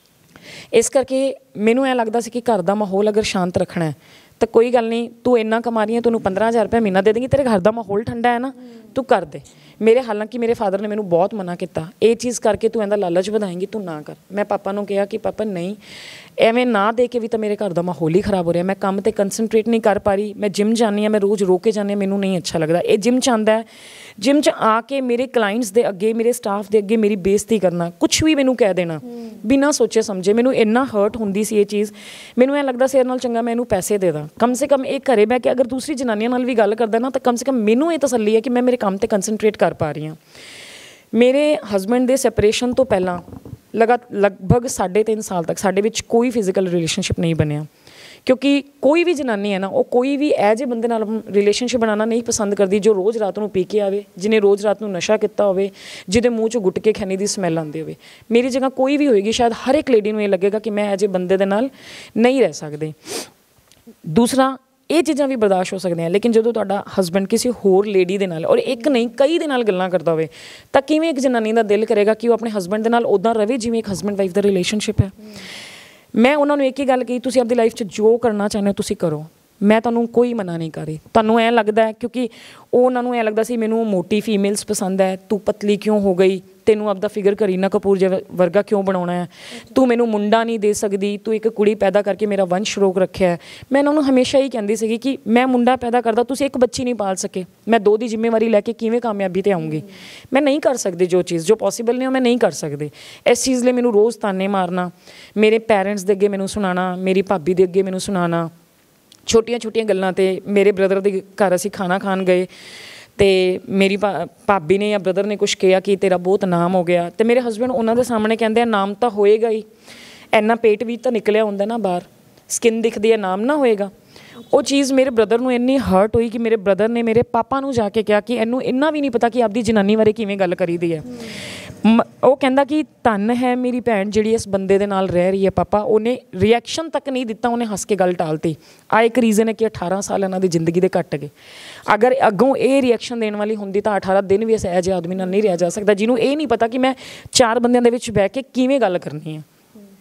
इस करके मैनू ऐ लगता सी कि घर का माहौल अगर शांत रखना है तो कोई गल नहीं, तू इन्ना कमा रही है, तैनूं पंद्रह हज़ार रुपया महीना दे देंगी, तेरे घर का माहौल ठंडा है ना, तू कर दे। मेरे हालांकि मेरे फादर ने मैनू बहुत मना किया, ये चीज़ करके तू इहदा लालच वधाएंगी, तू ना कर। मैं पापा नूं कहा कि पापा नहीं, एवें ना दे के भी तो मेरे घर का माहौल ही खराब हो रहा, मैं काम ते कंसनट्रेट नहीं कर पा रही। मैं जिम जानी हाँ, मैं रोज़ रो के जानी, मैनू नहीं अच्छा लगता। ये जिम चाहता है जिम च आके मेरे क्लाइंट्स दे अगे, मेरे स्टाफ दे अगे मेरी बेइज्जती करना, कुछ भी मैनू कह देना बिना सोचे समझे। मैनू इन्ना हर्ट होंदी सी ये चीज़, मैनू ऐ लगता से नाल चंगा मैं इहनूं पैसे दे दा, कम से कम एक घरे बह के अगर दूसरी जनानियां नाल भी गल करदा ना तो कम से कम मैनू ये तसल्ली है कि मैं मेरे काम ते कंसनट्रेट कर पा रही हाँ। मेरे हसबैंड दे सैपरेशन तो पहला लगा लगभग साढ़े तीन साल तक साढ़े विच कोई फिजिकल रिलेशनशिप नहीं बनया, क्योंकि कोई भी जनानी है ना, वो कोई भी एज ए बंदे नाल रिलेशनशिप बनाना नहीं पसंद करती जो रोज़ रात को पी के आवे, जिन्हें रोज़ रात को नशा किया होवे, जिहदे मूँह चों गुटके खैनी की स्मैल आती होवे। मेरी जगह कोई भी होएगी शायद हर एक लेडी को ये लगेगा कि मैं एज ए बंदे दे नाल नहीं रह सकते। दूसरा, ये चीज़ां भी बर्दाश्त हो सकती हैं, लेकिन जो तुहाडा हसबैंड किसी होर लेडी दे नाल और एक नहीं कई दे नाल गल्लां करदा होवे तां किवें एक जनानी दा दिल करेगा कि वो अपने हसबैंड दे नाल उदां रवे जिवें एक हसबैंड वाइफ दा रिलेशनशिप है। ਮੈਂ ਉਹਨਾਂ ਨੂੰ ਇੱਕ ਹੀ ਗੱਲ ਕਹੀ, ਤੁਸੀਂ ਆਪਣੀ ਲਾਈਫ 'ਚ ਜੋ ਕਰਨਾ ਚਾਹੁੰਦੇ ਹੋ ਤੁਸੀਂ ਕਰੋ, ਮੈਂ ਤੁਹਾਨੂੰ ਕੋਈ ਮਨਾ ਨਹੀਂ ਕਰ ਰਹੀ। ਤੁਹਾਨੂੰ ਐਂ ਲੱਗਦਾ ਹੈ ਕਿਉਂਕਿ ਉਹ ਉਹਨਾਂ ਨੂੰ ਐਂ ਲੱਗਦਾ ਸੀ ਮੈਨੂੰ ਮੋਟੀ ਫੀਮੇਲਸ ਪਸੰਦ ਹੈ, ਤੂੰ ਪਤਲੀ ਕਿਉਂ ਹੋ ਗਈ, ਤੈਨੂੰ ਆਪਦਾ ਫਿਗਰ ਕਰੀਨਾ ਕਪੂਰ ਜਿਹਾ ਵਰਗਾ ਕਿਉਂ ਬਣਾਉਣਾ ਹੈ, ਤੂੰ ਮੈਨੂੰ ਮੁੰਡਾ ਨਹੀਂ ਦੇ ਸਕਦੀ, ਤੂੰ ਇੱਕ ਕੁੜੀ ਪੈਦਾ ਕਰਕੇ ਮੇਰਾ ਵੰਸ਼ ਰੋਕ ਰੱਖਿਆ ਹੈ। ਮੈਂ ਉਹਨਾਂ ਨੂੰ ਹਮੇਸ਼ਾ ਹੀ ਕਹਿੰਦੀ ਸੀਗੀ ਕਿ ਮੈਂ ਮੁੰਡਾ ਪੈਦਾ ਕਰਦਾ, ਤੁਸੀਂ ਇੱਕ ਬੱਚੀ ਨਹੀਂ ਪਾਲ ਸਕੇ, ਮੈਂ ਦੋ ਦੀ ਜ਼ਿੰਮੇਵਾਰੀ ਲੈ ਕੇ ਕਿਵੇਂ ਕਾਮਯਾਬੀ 'ਤੇ ਆਊਂਗੀ। ਮੈਂ ਨਹੀਂ ਕਰ ਸਕਦੀ ਜੋ ਚੀਜ਼ ਜੋ ਪੋਸੀਬਲ ਨਹੀਂ ਉਹ ਮੈਂ ਨਹੀਂ ਕਰ ਸਕਦੀ। ਇਸ ਚੀਜ਼ ਲਈ ਮੈਨੂੰ ਰੋਜ਼ ਤਾਨੇ ਮਾਰਨਾ, ਮੇਰੇ ਪੇਰੈਂਟਸ ਦੇ ਅੱਗੇ ਮੈਨੂੰ ਸੁਣਾਉਣਾ, ਮੇਰੀ ਭਾਬੀ ਦੇ ਅੱਗੇ ਮੈਨੂੰ ਸੁਣਾਉਣਾ, ਛੋਟੀਆਂ ਛੋਟੀਆਂ ਗੱਲਾਂ 'ਤੇ। ਮੇਰੇ ਬ੍ਰਦਰ ਦੇ ਘਰ ਅਸੀਂ ਖਾਣਾ ਖਾਣ ਗਏ ਅਤੇ ਮੇਰੀ ਭਾ ਭਾਬੀ ਨੇ ਜਾਂ ਬ੍ਰਦਰ ਨੇ ਕੁਛ ਕਿਹਾ ਕਿ ਤੇਰਾ ਬਹੁਤ ਨਾਮ ਹੋ ਗਿਆ, ਅਤੇ ਮੇਰੇ ਹਸਬੈਂਡ ਉਹਨਾਂ ਦੇ ਸਾਹਮਣੇ ਕਹਿੰਦੇ ਆ ਨਾਮ ਤਾਂ ਹੋਏਗਾ ਹੀ, ਇੰਨਾ ਪੇਟ ਵੀ ਤਾਂ ਨਿਕਲਿਆ ਹੁੰਦਾ ਨਾ ਬਾਹਰ, ਸਕਿਨ ਦਿਖਦੀ ਹੈ, ਨਾਮ ਨਾ ਹੋਏਗਾ। ਉਹ ਚੀਜ਼ ਮੇਰੇ ਬ੍ਰਦਰ ਨੂੰ ਇੰਨੀ ਹਰਟ ਹੋਈ ਕਿ ਮੇਰੇ ਬ੍ਰਦਰ ਨੇ ਮੇਰੇ ਪਾਪਾ ਨੂੰ ਜਾ ਕੇ ਕਿਹਾ ਕਿ ਇਹਨੂੰ ਇੰਨਾ ਵੀ ਨਹੀਂ ਪਤਾ ਕਿ ਆਪਦੀ ਜਨਾਨੀ ਬਾਰੇ ਕਿਵੇਂ ਗੱਲ ਕਰੀਦੀ ਹੈ। ਮ ਉਹ ਕਹਿੰਦਾ ਕਿ ਧੰਨ ਹੈ ਮੇਰੀ ਭੈਣ ਜਿਹੜੀ ਇਸ ਬੰਦੇ ਦੇ ਨਾਲ ਰਹਿ ਰਹੀ ਹੈ ਪਾਪਾ। ਉਹਨੇ ਰਿਐਕਸ਼ਨ ਤੱਕ ਨਹੀਂ ਦਿੱਤਾ, ਉਹਨੇ ਹੱਸ ਕੇ ਗੱਲ ਟਾਲਤੀ। ਆਹ ਇੱਕ ਰੀਜ਼ਨ ਹੈ ਕਿ ਅਠਾਰਾਂ ਸਾਲ ਇਹਨਾਂ ਦੀ ਜ਼ਿੰਦਗੀ ਦੇ ਘੱਟ ਗਏ। ਅਗਰ ਅੱਗੋਂ ਇਹ ਰਿਐਕਸ਼ਨ ਦੇਣ ਵਾਲੀ ਹੁੰਦੀ ਤਾਂ ਅਠਾਰਾਂ ਦਿਨ ਵੀ ਇਸ ਇਹੋ ਜਿਹੇ ਆਦਮੀ ਨਾਲ ਨਹੀਂ ਰਿਹਾ ਜਾ ਸਕਦਾ ਜਿਹਨੂੰ ਇਹ ਨਹੀਂ ਪਤਾ ਕਿ ਮੈਂ ਚਾਰ ਬੰਦਿਆਂ ਦੇ ਵਿੱਚ ਬਹਿ ਕੇ ਕਿਵੇਂ ਗੱਲ ਕਰਨੀ ਹੈ।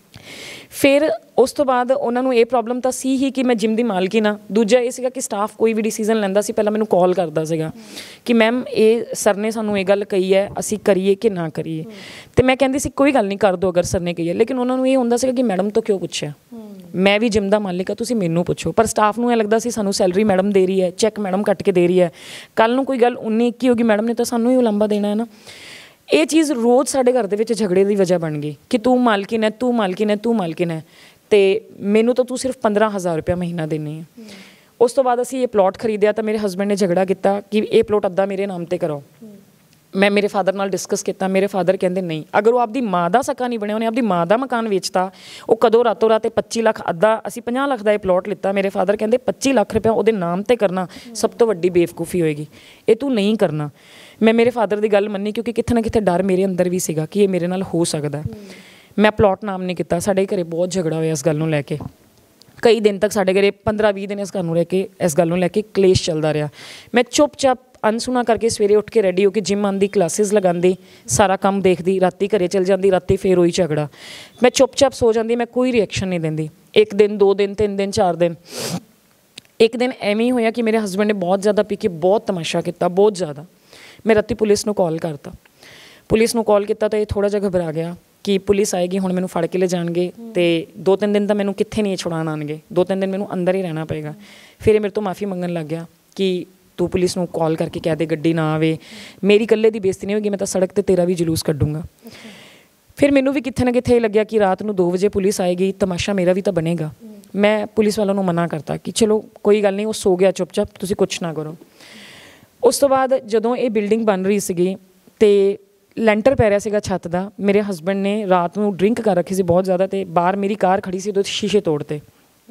ਫਿਰ ਉਸ ਤੋਂ ਬਾਅਦ ਉਹਨਾਂ ਨੂੰ ਇਹ ਪ੍ਰੋਬਲਮ ਤਾਂ ਸੀ ਹੀ ਕਿ ਮੈਂ ਜਿਮ ਦੀ ਮਾਲਕਿਨ ਹਾਂ। ਦੂਜਾ ਇਹ ਸੀਗਾ ਕਿ ਸਟਾਫ ਕੋਈ ਵੀ ਡਿਸੀਜ਼ਨ ਲੈਂਦਾ ਸੀ ਪਹਿਲਾਂ ਮੈਨੂੰ ਕਾਲ ਕਰਦਾ ਸੀਗਾ ਕਿ ਮੈਮ ਇਹ ਸਰ ਨੇ ਸਾਨੂੰ ਇਹ ਗੱਲ ਕਹੀ ਹੈ, ਅਸੀਂ ਕਰੀਏ ਕਿ ਨਾ ਕਰੀਏ। ਅਤੇ ਮੈਂ ਕਹਿੰਦੀ ਸੀ ਕੋਈ ਗੱਲ ਨਹੀਂ ਕਰ ਦਿਓ ਅਗਰ ਸਰ ਨੇ ਕਹੀ ਹੈ, ਲੇਕਿਨ ਉਹਨਾਂ ਨੂੰ ਇਹ ਹੁੰਦਾ ਸੀਗਾ ਕਿ ਮੈਡਮ ਤੋਂ ਕਿਉਂ ਪੁੱਛਿਆ, ਮੈਂ ਵੀ ਜਿਮ ਦਾ ਮਾਲਿਕ ਹਾਂ, ਤੁਸੀਂ ਮੈਨੂੰ ਪੁੱਛੋ। ਪਰ ਸਟਾਫ ਨੂੰ ਇਹ ਲੱਗਦਾ ਸੀ ਸਾਨੂੰ ਸੈਲਰੀ ਮੈਡਮ ਦੇ ਰਹੀ ਹੈ, ਚੈੱਕ ਮੈਡਮ ਕੱਟ ਕੇ ਦੇ ਰਹੀ ਹੈ, ਕੱਲ੍ਹ ਨੂੰ ਕੋਈ ਗੱਲ ਉੱਨੀ ਇੱਕੀ ਹੋ ਗਈ ਮੈਡਮ ਨੇ ਤਾਂ ਸਾਨੂੰ ਹੀ ਉਲਾਂਭਾ ਦੇਣਾ ਹੈ ਨਾ। ਇਹ ਚੀਜ਼ ਰੋਜ਼ ਸਾਡੇ ਘਰ ਦੇ ਵਿੱਚ ਝਗੜੇ ਦੀ ਵਜ੍ਹਾ ਬਣ ਗਈ ਕਿ ਤੂੰ ਮਾਲਕਿਨ ਹੈ, ਤੂੰ ਮਾਲਕਿਨ ਹੈ, ਤੂੰ ਮਾਲਕਿਨ ਹੈ, ਅਤੇ ਮੈਨੂੰ ਤਾਂ ਤੂੰ ਸਿਰਫ ਪੰਦਰਾਂ ਹਜ਼ਾਰ ਰੁਪਇਆ ਮਹੀਨਾ ਦੇਣੀ ਹੈ। ਉਸ ਤੋਂ ਬਾਅਦ ਅਸੀਂ ਇਹ ਪਲੋਟ ਖਰੀਦਿਆ ਤਾਂ ਮੇਰੇ ਹਸਬੈਂਡ ਨੇ ਝਗੜਾ ਕੀਤਾ ਕਿ ਇਹ ਪਲੋਟ ਅੱਧਾ ਮੇਰੇ ਨਾਮ 'ਤੇ ਕਰਾਓ। ਮੈਂ ਮੇਰੇ ਫਾਦਰ ਨਾਲ ਡਿਸਕਸ ਕੀਤਾ, ਮੇਰੇ ਫਾਦਰ ਕਹਿੰਦੇ ਨਹੀਂ, ਅਗਰ ਉਹ ਆਪਦੀ ਮਾਂ ਦਾ ਸਕਾ ਨਹੀਂ ਬਣਿਆ, ਉਹਨੇ ਆਪਦੀ ਮਾਂ ਦਾ ਮਕਾਨ ਵੇਚਤਾ, ਉਹ ਕਦੋਂ ਰਾਤੋਂ ਰਾਤ ਪੱਚੀ ਲੱਖ ਅੱਧਾ, ਅਸੀਂ ਪੰਜਾਹ ਲੱਖ ਦਾ ਇਹ ਪਲੋਟ ਲਿੱਤਾ। ਮੇਰੇ ਫਾਦਰ ਕਹਿੰਦੇ ਪੱਚੀ ਲੱਖ ਰੁਪਇਆ ਉਹਦੇ ਨਾਮ 'ਤੇ ਕਰਨਾ ਸਭ ਤੋਂ ਵੱਡੀ ਬੇਵਕੂਫੀ ਹੋਏਗੀ, ਇਹ ਤੂੰ ਨਹੀਂ ਕਰਨਾ। ਮੈਂ ਮੇਰੇ ਫਾਦਰ ਦੀ ਗੱਲ ਮੰਨੀ ਕਿਉਂਕਿ ਕਿਤੇ ਨਾ ਕਿਤੇ ਡਰ ਮੇਰੇ ਅੰਦਰ ਵੀ ਸੀਗਾ ਕਿ ਇਹ ਮੇਰੇ ਨਾਲ ਹੋ ਸਕਦਾ। ਮੈਂ ਪਲੋਟ ਨਾਮ ਨਹੀਂ ਕੀਤਾ। ਸਾਡੇ ਘਰੇ ਬਹੁਤ ਝਗੜਾ ਹੋਇਆ ਇਸ ਗੱਲ ਨੂੰ ਲੈ ਕੇ, ਕਈ ਦਿਨ ਤੱਕ ਸਾਡੇ ਘਰੇ ਪੰਦਰਾਂ ਵੀਹ ਦਿਨ ਇਸ ਘਰ ਨੂੰ ਲੈ ਕੇ ਇਸ ਗੱਲ ਨੂੰ ਲੈ ਕੇ ਕਲੇਸ਼ ਚੱਲਦਾ ਰਿਹਾ। ਮੈਂ ਚੁੱਪ ਚਾਪ ਅਨਸੁਣਾ ਕਰਕੇ ਸਵੇਰੇ ਉੱਠ ਕੇ ਰੈਡੀ ਹੋ ਕੇ ਜਿਮ ਆਉਂਦੀ, ਕਲਾਸਿਸ ਲਗਾਉਂਦੀ, ਸਾਰਾ ਕੰਮ ਦੇਖਦੀ, ਰਾਤੀ ਘਰੇ ਚਲ ਜਾਂਦੀ, ਰਾਤੀ ਫੇਰ ਉਹੀ ਝਗੜਾ। ਮੈਂ ਚੁੱਪ ਚਾਪ ਸੋ ਜਾਂਦੀ, ਮੈਂ ਕੋਈ ਰਿਐਕਸ਼ਨ ਨਹੀਂ ਦਿੰਦੀ। ਇੱਕ ਦਿਨ, ਦੋ ਦਿਨ, ਤਿੰਨ ਦਿਨ, ਚਾਰ ਦਿਨ। ਇੱਕ ਦਿਨ ਐਵੇਂ ਹੀ ਹੋਇਆ ਕਿ ਮੇਰੇ ਹਸਬੈਂਡ ਨੇ ਬਹੁਤ ਜ਼ਿਆਦਾ ਪੀ ਕੇ ਬਹੁਤ ਤਮਾਸ਼ਾ ਕੀਤਾ, ਬਹੁਤ ਜ਼ਿਆਦਾ। ਮੈਂ ਰਾਤੀ ਪੁਲਿਸ ਨੂੰ ਕਾਲ ਕਰਤਾ। ਪੁਲਿਸ ਨੂੰ ਕਾਲ ਕੀਤਾ ਤਾਂ ਇਹ ਥੋੜ੍ਹਾ ਜਿਹਾ ਘਬਰਾ ਗਿਆ ਕਿ ਪੁਲਿਸ ਆਏਗੀ, ਹੁਣ ਮੈਨੂੰ ਫੜ ਕੇ ਲੈ ਜਾਣਗੇ, ਅਤੇ ਦੋ ਤਿੰਨ ਦਿਨ ਤਾਂ ਮੈਨੂੰ ਕਿੱਥੇ ਨਹੀਂ ਛੁਡਾਉਣ ਆਉਣਗੇ, ਦੋ ਤਿੰਨ ਦਿਨ ਮੈਨੂੰ ਅੰਦਰ ਹੀ ਰਹਿਣਾ ਪਏਗਾ। ਫਿਰ ਇਹ ਮੇਰੇ ਤੋਂ ਮਾफ़ੀ ਮੰਗਣ ਲੱਗ ਗਿਆ ਕਿ ਤੂੰ ਪੁਲਿਸ ਨੂੰ ਕਾਲ ਕਰਕੇ ਕਹਿ ਦੇ ਗੱਡੀ ਨਾ ਆਵੇ, ਮੇਰੀ ਇਕੱਲੇ ਦੀ ਬੇਇੱਜ਼ਤੀ ਨਹੀਂ ਹੋਏਗੀ, ਮੈਂ ਤਾਂ ਸੜਕ 'ਤੇ ਤੇਰਾ ਵੀ ਜਲੂਸ ਕੱਢੂੰਗਾ। ਫਿਰ ਮੈਨੂੰ ਵੀ ਕਿੱਥੇ ਨਾ ਕਿੱਥੇ ਇਹ ਲੱਗਿਆ ਕਿ ਰਾਤ ਨੂੰ ਦੋ ਵਜੇ ਪੁਲਿਸ ਆਏਗੀ, ਤਮਾਸ਼ਾ ਮੇਰਾ ਵੀ ਤਾਂ ਬਣੇਗਾ। ਮੈਂ ਪੁਲਿਸ ਵਾਲਿਆਂ ਨੂੰ ਮਨਾ ਕਰਤਾ ਕਿ ਚਲੋ ਕੋਈ ਗੱਲ ਨਹੀਂ, ਉਹ ਸੋ ਗਿਆ ਚੁੱਪ ਚਾਪ, ਤੁਸੀਂ ਕੁਛ ਨਾ ਕਰੋ। ਉਸ ਤੋਂ ਬਾਅਦ ਜਦੋਂ ਇਹ ਬਿਲਡਿੰਗ ਬਣ ਰਹੀ ਸੀਗੀ ਅਤੇ ਲੈਂਟਰ ਪੈ ਰਿਹਾ ਸੀਗਾ ਛੱਤ ਦਾ, ਮੇਰੇ ਹਸਬੈਂਡ ਨੇ ਰਾਤ ਨੂੰ ਡਰਿੰਕ ਕਰ ਰੱਖੀ ਸੀ ਬਹੁਤ ਜ਼ਿਆਦਾ, ਅਤੇ ਬਾਹਰ ਮੇਰੀ ਕਾਰ ਖੜੀ ਸੀ, ਉਹਦੇ ਸ਼ੀਸ਼ੇ ਤੋੜਤੇ।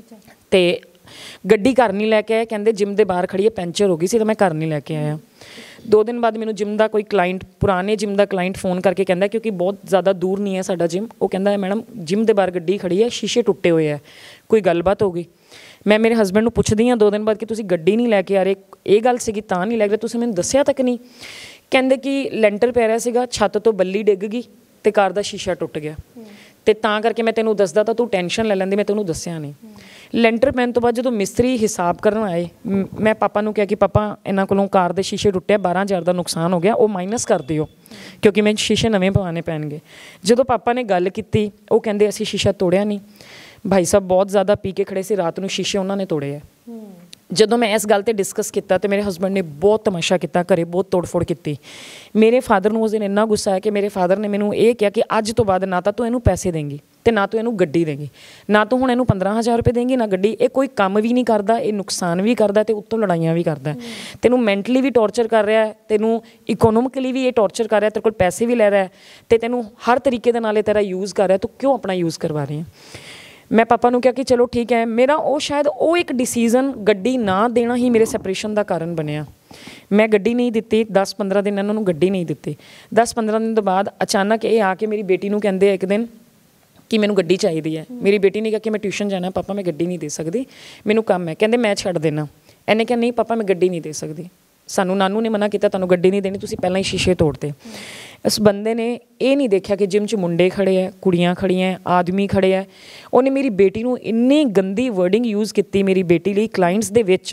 ਅਤੇ ਗੱਡੀ ਘਰ ਨਹੀਂ ਲੈ ਕੇ ਆਏ, ਕਹਿੰਦੇ ਜਿਮ ਦੇ ਬਾਹਰ ਖੜੀ ਹੈ, ਪੈਂਚਰ ਹੋ ਗਈ ਸੀ, ਤਾਂ ਮੈਂ ਘਰ ਨਹੀਂ ਲੈ ਕੇ ਆਇਆ। ਦੋ ਦਿਨ ਬਾਅਦ ਮੈਨੂੰ ਜਿਮ ਦਾ ਕੋਈ ਕਲਾਇੰਟ, ਪੁਰਾਣੇ ਜਿਮ ਦਾ ਕਲਾਇੰਟ ਫੋਨ ਕਰਕੇ ਕਹਿੰਦਾ, ਕਿਉਂਕਿ ਬਹੁਤ ਜ਼ਿਆਦਾ ਦੂਰ ਨਹੀਂ ਹੈ ਸਾਡਾ ਜਿਮ, ਉਹ ਕਹਿੰਦਾ ਮੈਡਮ ਜਿਮ ਦੇ ਬਾਹਰ ਗੱਡੀ ਖੜੀ ਹੈ, ਸ਼ੀਸ਼ੇ ਟੁੱਟੇ ਹੋਏ ਹੈ, ਕੋਈ ਗੱਲਬਾਤ ਹੋ ਗਈ। ਮੈਂ ਮੇਰੇ ਹਸਬੈਂਡ ਨੂੰ ਪੁੱਛਦੀ ਹਾਂ ਦੋ ਦਿਨ ਬਾਅਦ ਕਿ ਤੁਸੀਂ ਗੱਡੀ ਨਹੀਂ ਲੈ ਕੇ ਆ ਰਹੇ, ਇਹ ਗੱਲ ਸੀਗੀ ਤਾਂ ਨਹੀਂ ਲੈ ਰਹੇ, ਤੁਸੀਂ ਮੈਨੂੰ ਦੱਸਿਆ ਤੱਕ ਨਹੀਂ। ਕਹਿੰਦੇ ਕਿ ਲੈਂਟਰ ਪੈ ਰਿਹਾ ਸੀਗਾ, ਛੱਤ ਤੋਂ ਬੱਲੀ ਡਿੱਗ ਗਈ ਅਤੇ ਕਾਰ ਦਾ ਸ਼ੀਸ਼ਾ ਟੁੱਟ ਗਿਆ, ਅਤੇ ਤਾਂ ਕਰਕੇ ਮੈਂ ਤੈਨੂੰ ਦੱਸਦਾ ਤਾਂ ਤੂੰ ਟੈਨਸ਼ਨ ਲੈ ਲੈਂਦੀ, ਮੈਂ ਤੈਨੂੰ ਦੱਸਿਆ ਨਹੀਂ। ਲੈਂਟਰ ਪੈਣ ਤੋਂ ਬਾਅਦ ਜਦੋਂ ਮਿਸਤਰੀ ਹਿਸਾਬ ਕਰਨ ਆਏ, ਮੈਂ ਪਾਪਾ ਨੂੰ ਕਿਹਾ ਕਿ ਪਾਪਾ ਇਹਨਾਂ ਕੋਲੋਂ ਕਾਰ ਦੇ ਸ਼ੀਸ਼ੇ ਟੁੱਟਿਆ, ਬਾਰਾਂ ਹਜ਼ਾਰ ਦਾ ਨੁਕਸਾਨ ਹੋ ਗਿਆ, ਉਹ ਮਾਈਨਸ ਕਰ ਦਿਓ ਕਿਉਂਕਿ ਮੈਨੂੰ ਸ਼ੀਸ਼ੇ ਨਵੇਂ ਪਵਾਉਣੇ ਪੈਣਗੇ। ਜਦੋਂ ਪਾਪਾ ਨੇ ਗੱਲ ਕੀਤੀ, ਉਹ ਕਹਿੰਦੇ ਅਸੀਂ ਸ਼ੀਸ਼ਾ ਤੋੜਿਆ ਨਹੀਂ, ਭਾਈ ਸਾਹਿਬ ਬਹੁਤ ਜ਼ਿਆਦਾ ਪੀ ਕੇ ਖੜ੍ਹੇ ਸੀ, ਰਾਤ ਨੂੰ ਸ਼ੀਸ਼ੇ ਉਹਨਾਂ ਨੇ ਤੋੜੇ ਹੈ। ਜਦੋਂ ਮੈਂ ਇਸ ਗੱਲ 'ਤੇ ਡਿਸਕਸ ਕੀਤਾ ਤਾਂ ਮੇਰੇ ਹਸਬੈਂਡ ਨੇ ਬਹੁਤ ਤਮਾਸ਼ਾ ਕੀਤਾ, ਘਰੇ ਬਹੁਤ ਤੋੜ-ਫੋੜ ਕੀਤੀ। ਮੇਰੇ ਫਾਦਰ ਨੂੰ ਉਸ ਦਿਨ ਇੰਨਾ ਗੁੱਸਾ ਆਇਆ ਕਿ ਮੇਰੇ ਫਾਦਰ ਨੇ ਮੈਨੂੰ ਇਹ ਕਿਹਾ ਕਿ ਅੱਜ ਤੋਂ ਬਾਅਦ ਨਾ ਤਾਂ ਤੂੰ ਇਹਨੂੰ ਪੈਸੇ ਦੇਂਗੀ ਅਤੇ ਨਾ ਤੂੰ ਇਹਨੂੰ ਗੱਡੀ ਦੇਂਗੀ, ਨਾ ਤੂੰ ਹੁਣ ਇਹਨੂੰ ਪੰਦਰਾਂ ਹਜ਼ਾਰ ਰੁਪਏ ਦੇਂਗੀ, ਨਾ ਗੱਡੀ। ਇਹ ਕੋਈ ਕੰਮ ਵੀ ਨਹੀਂ ਕਰਦਾ, ਇਹ ਨੁਕਸਾਨ ਵੀ ਕਰਦਾ ਅਤੇ ਉੱਤੋਂ ਲੜਾਈਆਂ ਵੀ ਕਰਦਾ। ਤੈਨੂੰ ਮੈਂਟਲੀ ਵੀ ਟੌਰਚਰ ਕਰ ਰਿਹਾ, ਤੈਨੂੰ ਇਕੋਨੋਮਿਕਲੀ ਵੀ ਇਹ ਟੌਰਚਰ ਕਰ ਰਿਹਾ, ਤੇਰੇ ਕੋਲ ਪੈਸੇ ਵੀ ਲੈ ਰਿਹਾ ਅਤੇ ਤੈਨੂੰ ਹਰ ਤਰੀਕੇ ਦੇ ਨਾਲ ਇਹ ਤੇਰਾ ਯੂਜ਼ ਕਰ ਰਿਹਾ, ਤੂੰ ਕਿਉਂ ਆਪਣਾ ਯੂਜ਼ ਕਰਵਾ ਰਹੀ ਹੈ। ਮੈਂ ਪਾਪਾ ਨੂੰ ਕਿਹਾ ਕਿ ਚਲੋ ਠੀਕ ਹੈ। ਮੇਰਾ ਉਹ ਸ਼ਾਇਦ ਉਹ ਇੱਕ ਡਿਸੀਜ਼ਨ ਗੱਡੀ ਨਾ ਦੇਣਾ ਹੀ ਮੇਰੇ ਸੈਪਰੇਸ਼ਨ ਦਾ ਕਾਰਨ ਬਣਿਆ। ਮੈਂ ਗੱਡੀ ਨਹੀਂ ਦਿੱਤੀ, ਦਸ ਪੰਦਰਾਂ ਦਿਨ ਇਹਨਾਂ ਨੂੰ ਗੱਡੀ ਨਹੀਂ ਦਿੱਤੀ। ਦਸ ਪੰਦਰਾਂ ਦਿਨ ਤੋਂ ਬਾਅਦ ਅਚਾਨਕ ਇਹ ਆ ਕੇ ਮੇਰੀ ਬੇਟੀ ਨੂੰ ਕਹਿੰਦੇ ਇੱਕ ਦਿਨ ਕਿ ਮੈਨੂੰ ਗੱਡੀ ਚਾਹੀਦੀ ਹੈ। ਮੇਰੀ ਬੇਟੀ ਨੇ ਕਿਹਾ ਕਿ ਮੈਂ ਟਿਊਸ਼ਨ ਜਾਣਾ, ਪਾਪਾ ਮੈਂ ਗੱਡੀ ਨਹੀਂ ਦੇ ਸਕਦੀ, ਮੈਨੂੰ ਕੰਮ ਹੈ। ਕਹਿੰਦੇ ਮੈਂ ਛੱਡ ਦੇਣਾ। ਇਹਨੇ ਕਿਹਾ ਨਹੀਂ ਪਾਪਾ ਮੈਂ ਗੱਡੀ ਨਹੀਂ ਦੇ ਸਕਦੀ। ਸਾਨੂੰ ਨਾਨੂ ਨੇ ਮਨਾ ਕੀਤਾ ਤੁਹਾਨੂੰ ਗੱਡੀ ਨਹੀਂ ਦੇਣੀ, ਤੁਸੀਂ ਪਹਿਲਾਂ ਹੀ ਸ਼ੀਸ਼ੇ ਤੋੜਤੇ। ਇਸ ਬੰਦੇ ਨੇ ਇਹ ਨਹੀਂ ਦੇਖਿਆ ਕਿ ਜਿਮ 'ਚ ਮੁੰਡੇ ਖੜੇ ਹੈ, ਕੁੜੀਆਂ ਖੜੀਆਂ, ਆਦਮੀ ਖੜੇ ਹੈ। ਉਹਨੇ ਮੇਰੀ ਬੇਟੀ ਨੂੰ ਇੰਨੀ ਗੰਦੀ ਵਰਡਿੰਗ ਯੂਜ਼ ਕੀਤੀ ਮੇਰੀ ਬੇਟੀ ਲਈ ਕਲਾਇੰਟਸ ਦੇ ਵਿੱਚ,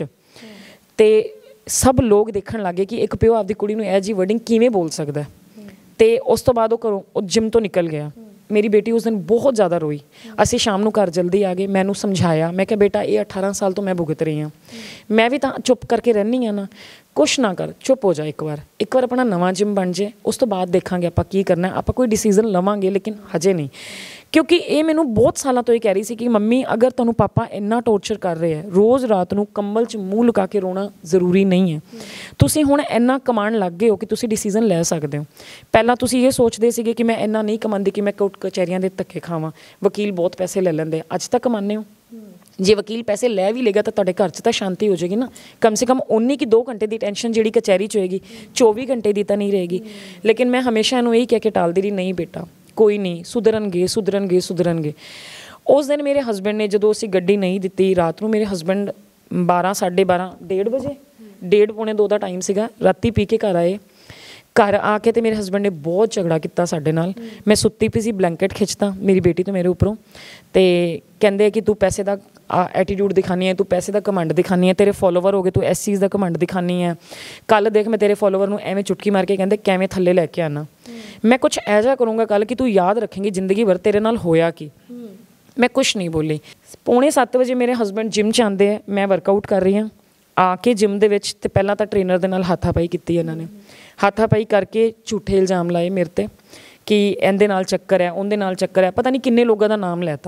ਅਤੇ ਸਭ ਲੋਕ ਦੇਖਣ ਲੱਗੇ ਕਿ ਇੱਕ ਪਿਓ ਆਪਦੀ ਕੁੜੀ ਨੂੰ ਇਹ ਜਿਹੀ ਵਰਡਿੰਗ ਕਿਵੇਂ ਬੋਲ ਸਕਦਾ। ਅਤੇ ਉਸ ਤੋਂ ਬਾਅਦ ਉਹ ਘਰੋਂ ਉਹ ਜਿਮ ਤੋਂ ਨਿਕਲ ਗਿਆ। ਮੇਰੀ ਬੇਟੀ ਉਸ ਦਿਨ ਬਹੁਤ ਜ਼ਿਆਦਾ ਰੋਈ। ਅਸੀਂ ਸ਼ਾਮ ਨੂੰ ਘਰ ਜਲਦੀ ਆ ਗਏ। ਮੈਨੂੰ ਸਮਝਾਇਆ, ਮੈਂ ਕਿਹਾ ਬੇਟਾ ਇਹ ਅਠਾਰਾਂ ਸਾਲ ਤੋਂ ਮੈਂ ਭੁਗਤ ਰਹੀ ਹਾਂ, ਮੈਂ ਵੀ ਤਾਂ ਚੁੱਪ ਕਰਕੇ ਰਹਿੰਦੀ ਹਾਂ ਨਾ, ਕੁਛ ਨਾ ਕਰ, ਚੁੱਪ ਹੋ ਜਾ ਇੱਕ ਵਾਰ, ਇੱਕ ਵਾਰ ਆਪਣਾ ਨਵਾਂ ਜਿਮ ਬਣ ਜਾਏ, ਉਸ ਤੋਂ ਬਾਅਦ ਦੇਖਾਂਗੇ ਆਪਾਂ ਕੀ ਕਰਨਾ, ਆਪਾਂ ਕੋਈ ਡਿਸੀਜ਼ਨ ਲਵਾਂਗੇ, ਲੇਕਿਨ ਹਜੇ ਨਹੀਂ। ਕਿਉਂਕਿ ਇਹ ਮੈਨੂੰ ਬਹੁਤ ਸਾਲਾਂ ਤੋਂ ਇਹ ਕਹਿ ਰਹੀ ਸੀ ਕਿ ਮੰਮੀ ਅਗਰ ਤੁਹਾਨੂੰ ਪਾਪਾ ਇੰਨਾ ਟੋਰਚਰ ਕਰ ਰਹੇ ਹੈ, ਰੋਜ਼ ਰਾਤ ਨੂੰ ਕੰਬਲ 'ਚ ਮੂੰਹ ਲੁਕਾ ਕੇ ਰੋਣਾ ਜ਼ਰੂਰੀ ਨਹੀਂ ਹੈ। ਤੁਸੀਂ ਹੁਣ ਇੰਨਾ ਕਮਾਉਣ ਲੱਗ ਗਏ ਹੋ ਕਿ ਤੁਸੀਂ ਡਿਸੀਜ਼ਨ ਲੈ ਸਕਦੇ ਹੋ। ਪਹਿਲਾਂ ਤੁਸੀਂ ਇਹ ਸੋਚਦੇ ਸੀਗੇ ਕਿ ਮੈਂ ਇੰਨਾ ਨਹੀਂ ਕਮਾਉਂਦੀ ਕਿ ਮੈਂ ਕੋਰਟ ਕਚਹਿਰੀਆਂ ਦੇ ਧੱਕੇ ਖਾਵਾਂ, ਵਕੀਲ ਬਹੁਤ ਪੈਸੇ ਲੈ ਲੈਂਦੇ, ਅੱਜ ਤੱਕ ਕਮਾਉਂਦੇ ਹੋ। ਜੇ ਵਕੀਲ ਪੈਸੇ ਲੈ ਵੀ ਲੇਗਾ ਤਾਂ ਤੁਹਾਡੇ ਘਰ 'ਚ ਤਾਂ ਸ਼ਾਂਤੀ ਹੋ ਜਾਏਗੀ ਨਾ, ਕਮ ਸੇ ਕਮ ਉਨੀ ਕਿ ਦੋ ਘੰਟੇ ਦੀ ਟੈਨਸ਼ਨ ਜਿਹੜੀ ਕਚਹਿਰੀ 'ਚ ਹੋਏਗੀ, ਚੌਵੀ ਘੰਟੇ ਦੀ ਤਾਂ ਨਹੀਂ ਰਹੇਗੀ। ਲੇਕਿਨ ਮੈਂ ਹਮੇਸ਼ਾ ਇਹਨੂੰ ਇਹੀ ਕਹਿ ਕੇ ਟਾਲਦੀ ਰਹੀ, ਨਹੀਂ ਬੇਟਾ ਕੋਈ ਨਹੀਂ, ਸੁਧਰਨਗੇ ਸੁਧਰਨਗੇ ਸੁਧਰਨਗੇ। ਉਸ ਦਿਨ ਮੇਰੇ ਹਸਬੈਂਡ ਨੇ ਜਦੋਂ ਅਸੀਂ ਗੱਡੀ ਨਹੀਂ ਦਿੱਤੀ, ਰਾਤ ਨੂੰ ਮੇਰੇ ਹਸਬੈਂਡ ਬਾਰਾਂ ਸਾਢੇ ਬਾਰਾਂ ਡੇਢ ਵਜੇ ਡੇਢ ਪੌਣੇ ਦੋ ਦਾ ਟਾਈਮ ਸੀਗਾ, ਰਾਤੀ ਪੀ ਕੇ ਘਰ ਆਏ। ਘਰ ਆ ਕੇ ਤੇ ਮੇਰੇ ਹਸਬੈਂਡ ਨੇ ਬਹੁਤ ਝਗੜਾ ਕੀਤਾ ਸਾਡੇ ਨਾਲ। ਮੈਂ ਸੁੱਤੀ ਪਈ ਸੀ, ਬਲੈਂਕਟ ਖਿੱਚਤਾ ਮੇਰੀ ਬੇਟੀ ਤੋਂ ਮੇਰੇ ਉੱਪਰੋਂ, ਅਤੇ ਕਹਿੰਦੇ ਕਿ ਤੂੰ ਪੈਸੇ ਦਾ ਐਟੀਟਿਊਡ ਦਿਖਾਉਂਦੀ ਹੈ, ਤੂੰ ਪੈਸੇ ਦਾ ਘਮੰਡ ਦਿਖਾਉਂਦੀ ਹੈ, ਤੇਰੇ ਫੋਲੋਵਰ ਹੋ ਗਏ, ਤੂੰ ਇਸ ਚੀਜ਼ ਦਾ ਘਮੰਡ ਦਿਖਾਉਂਦੀ ਹੈ। ਕੱਲ੍ਹ ਦੇਖ ਮੈਂ ਤੇਰੇ ਫੋਲੋਵਰ ਨੂੰ ਐਵੇਂ ਚੁਟਕੀ ਮਾਰ ਕੇ ਕਹਿੰਦੇ ਕਿਵੇਂ ਥੱਲੇ ਲੈ ਕੇ ਆਉਣਾ। ਮੈਂ ਕੁਛ ਇਹੋ ਜਿਹਾ ਕਰੂੰਗਾ ਕੱਲ੍ਹ ਕਿ ਤੂੰ ਯਾਦ ਰੱਖੇਂਗੀ ਜ਼ਿੰਦਗੀ ਭਰ ਤੇਰੇ ਨਾਲ ਹੋਇਆ ਕੀ। ਮੈਂ ਕੁਛ ਨਹੀਂ ਬੋਲੀ। ਪੌਣੇ ਸੱਤ ਵਜੇ ਮੇਰੇ ਹਸਬੈਂਡ ਜਿਮ 'ਚ ਆਉਂਦੇ ਹੈ, ਮੈਂ ਵਰਕਆਊਟ ਕਰ ਰਹੀ ਹਾਂ। ਆ ਕੇ ਜਿਮ ਦੇ ਵਿੱਚ ਅਤੇ ਪਹਿਲਾਂ ਤਾਂ ਟ੍ਰੇਨਰ ਦੇ ਨਾਲ ਹਾਥਾਪਾਈ ਕੀਤੀ ਇਹਨਾਂ ਨੇ, ਹਾਥਾਪਾਈ ਕਰਕੇ ਝੂਠੇ ਇਲਜ਼ਾਮ ਲਾਏ ਮੇਰੇ 'ਤੇ ਕਿ ਇਹਦੇ ਨਾਲ ਚੱਕਰ ਹੈ, ਉਹਦੇ ਨਾਲ ਚੱਕਰ ਹੈ, ਪਤਾ ਨਹੀਂ ਕਿੰਨੇ ਲੋਕਾਂ ਦਾ ਨਾਮ ਲੈਤਾ।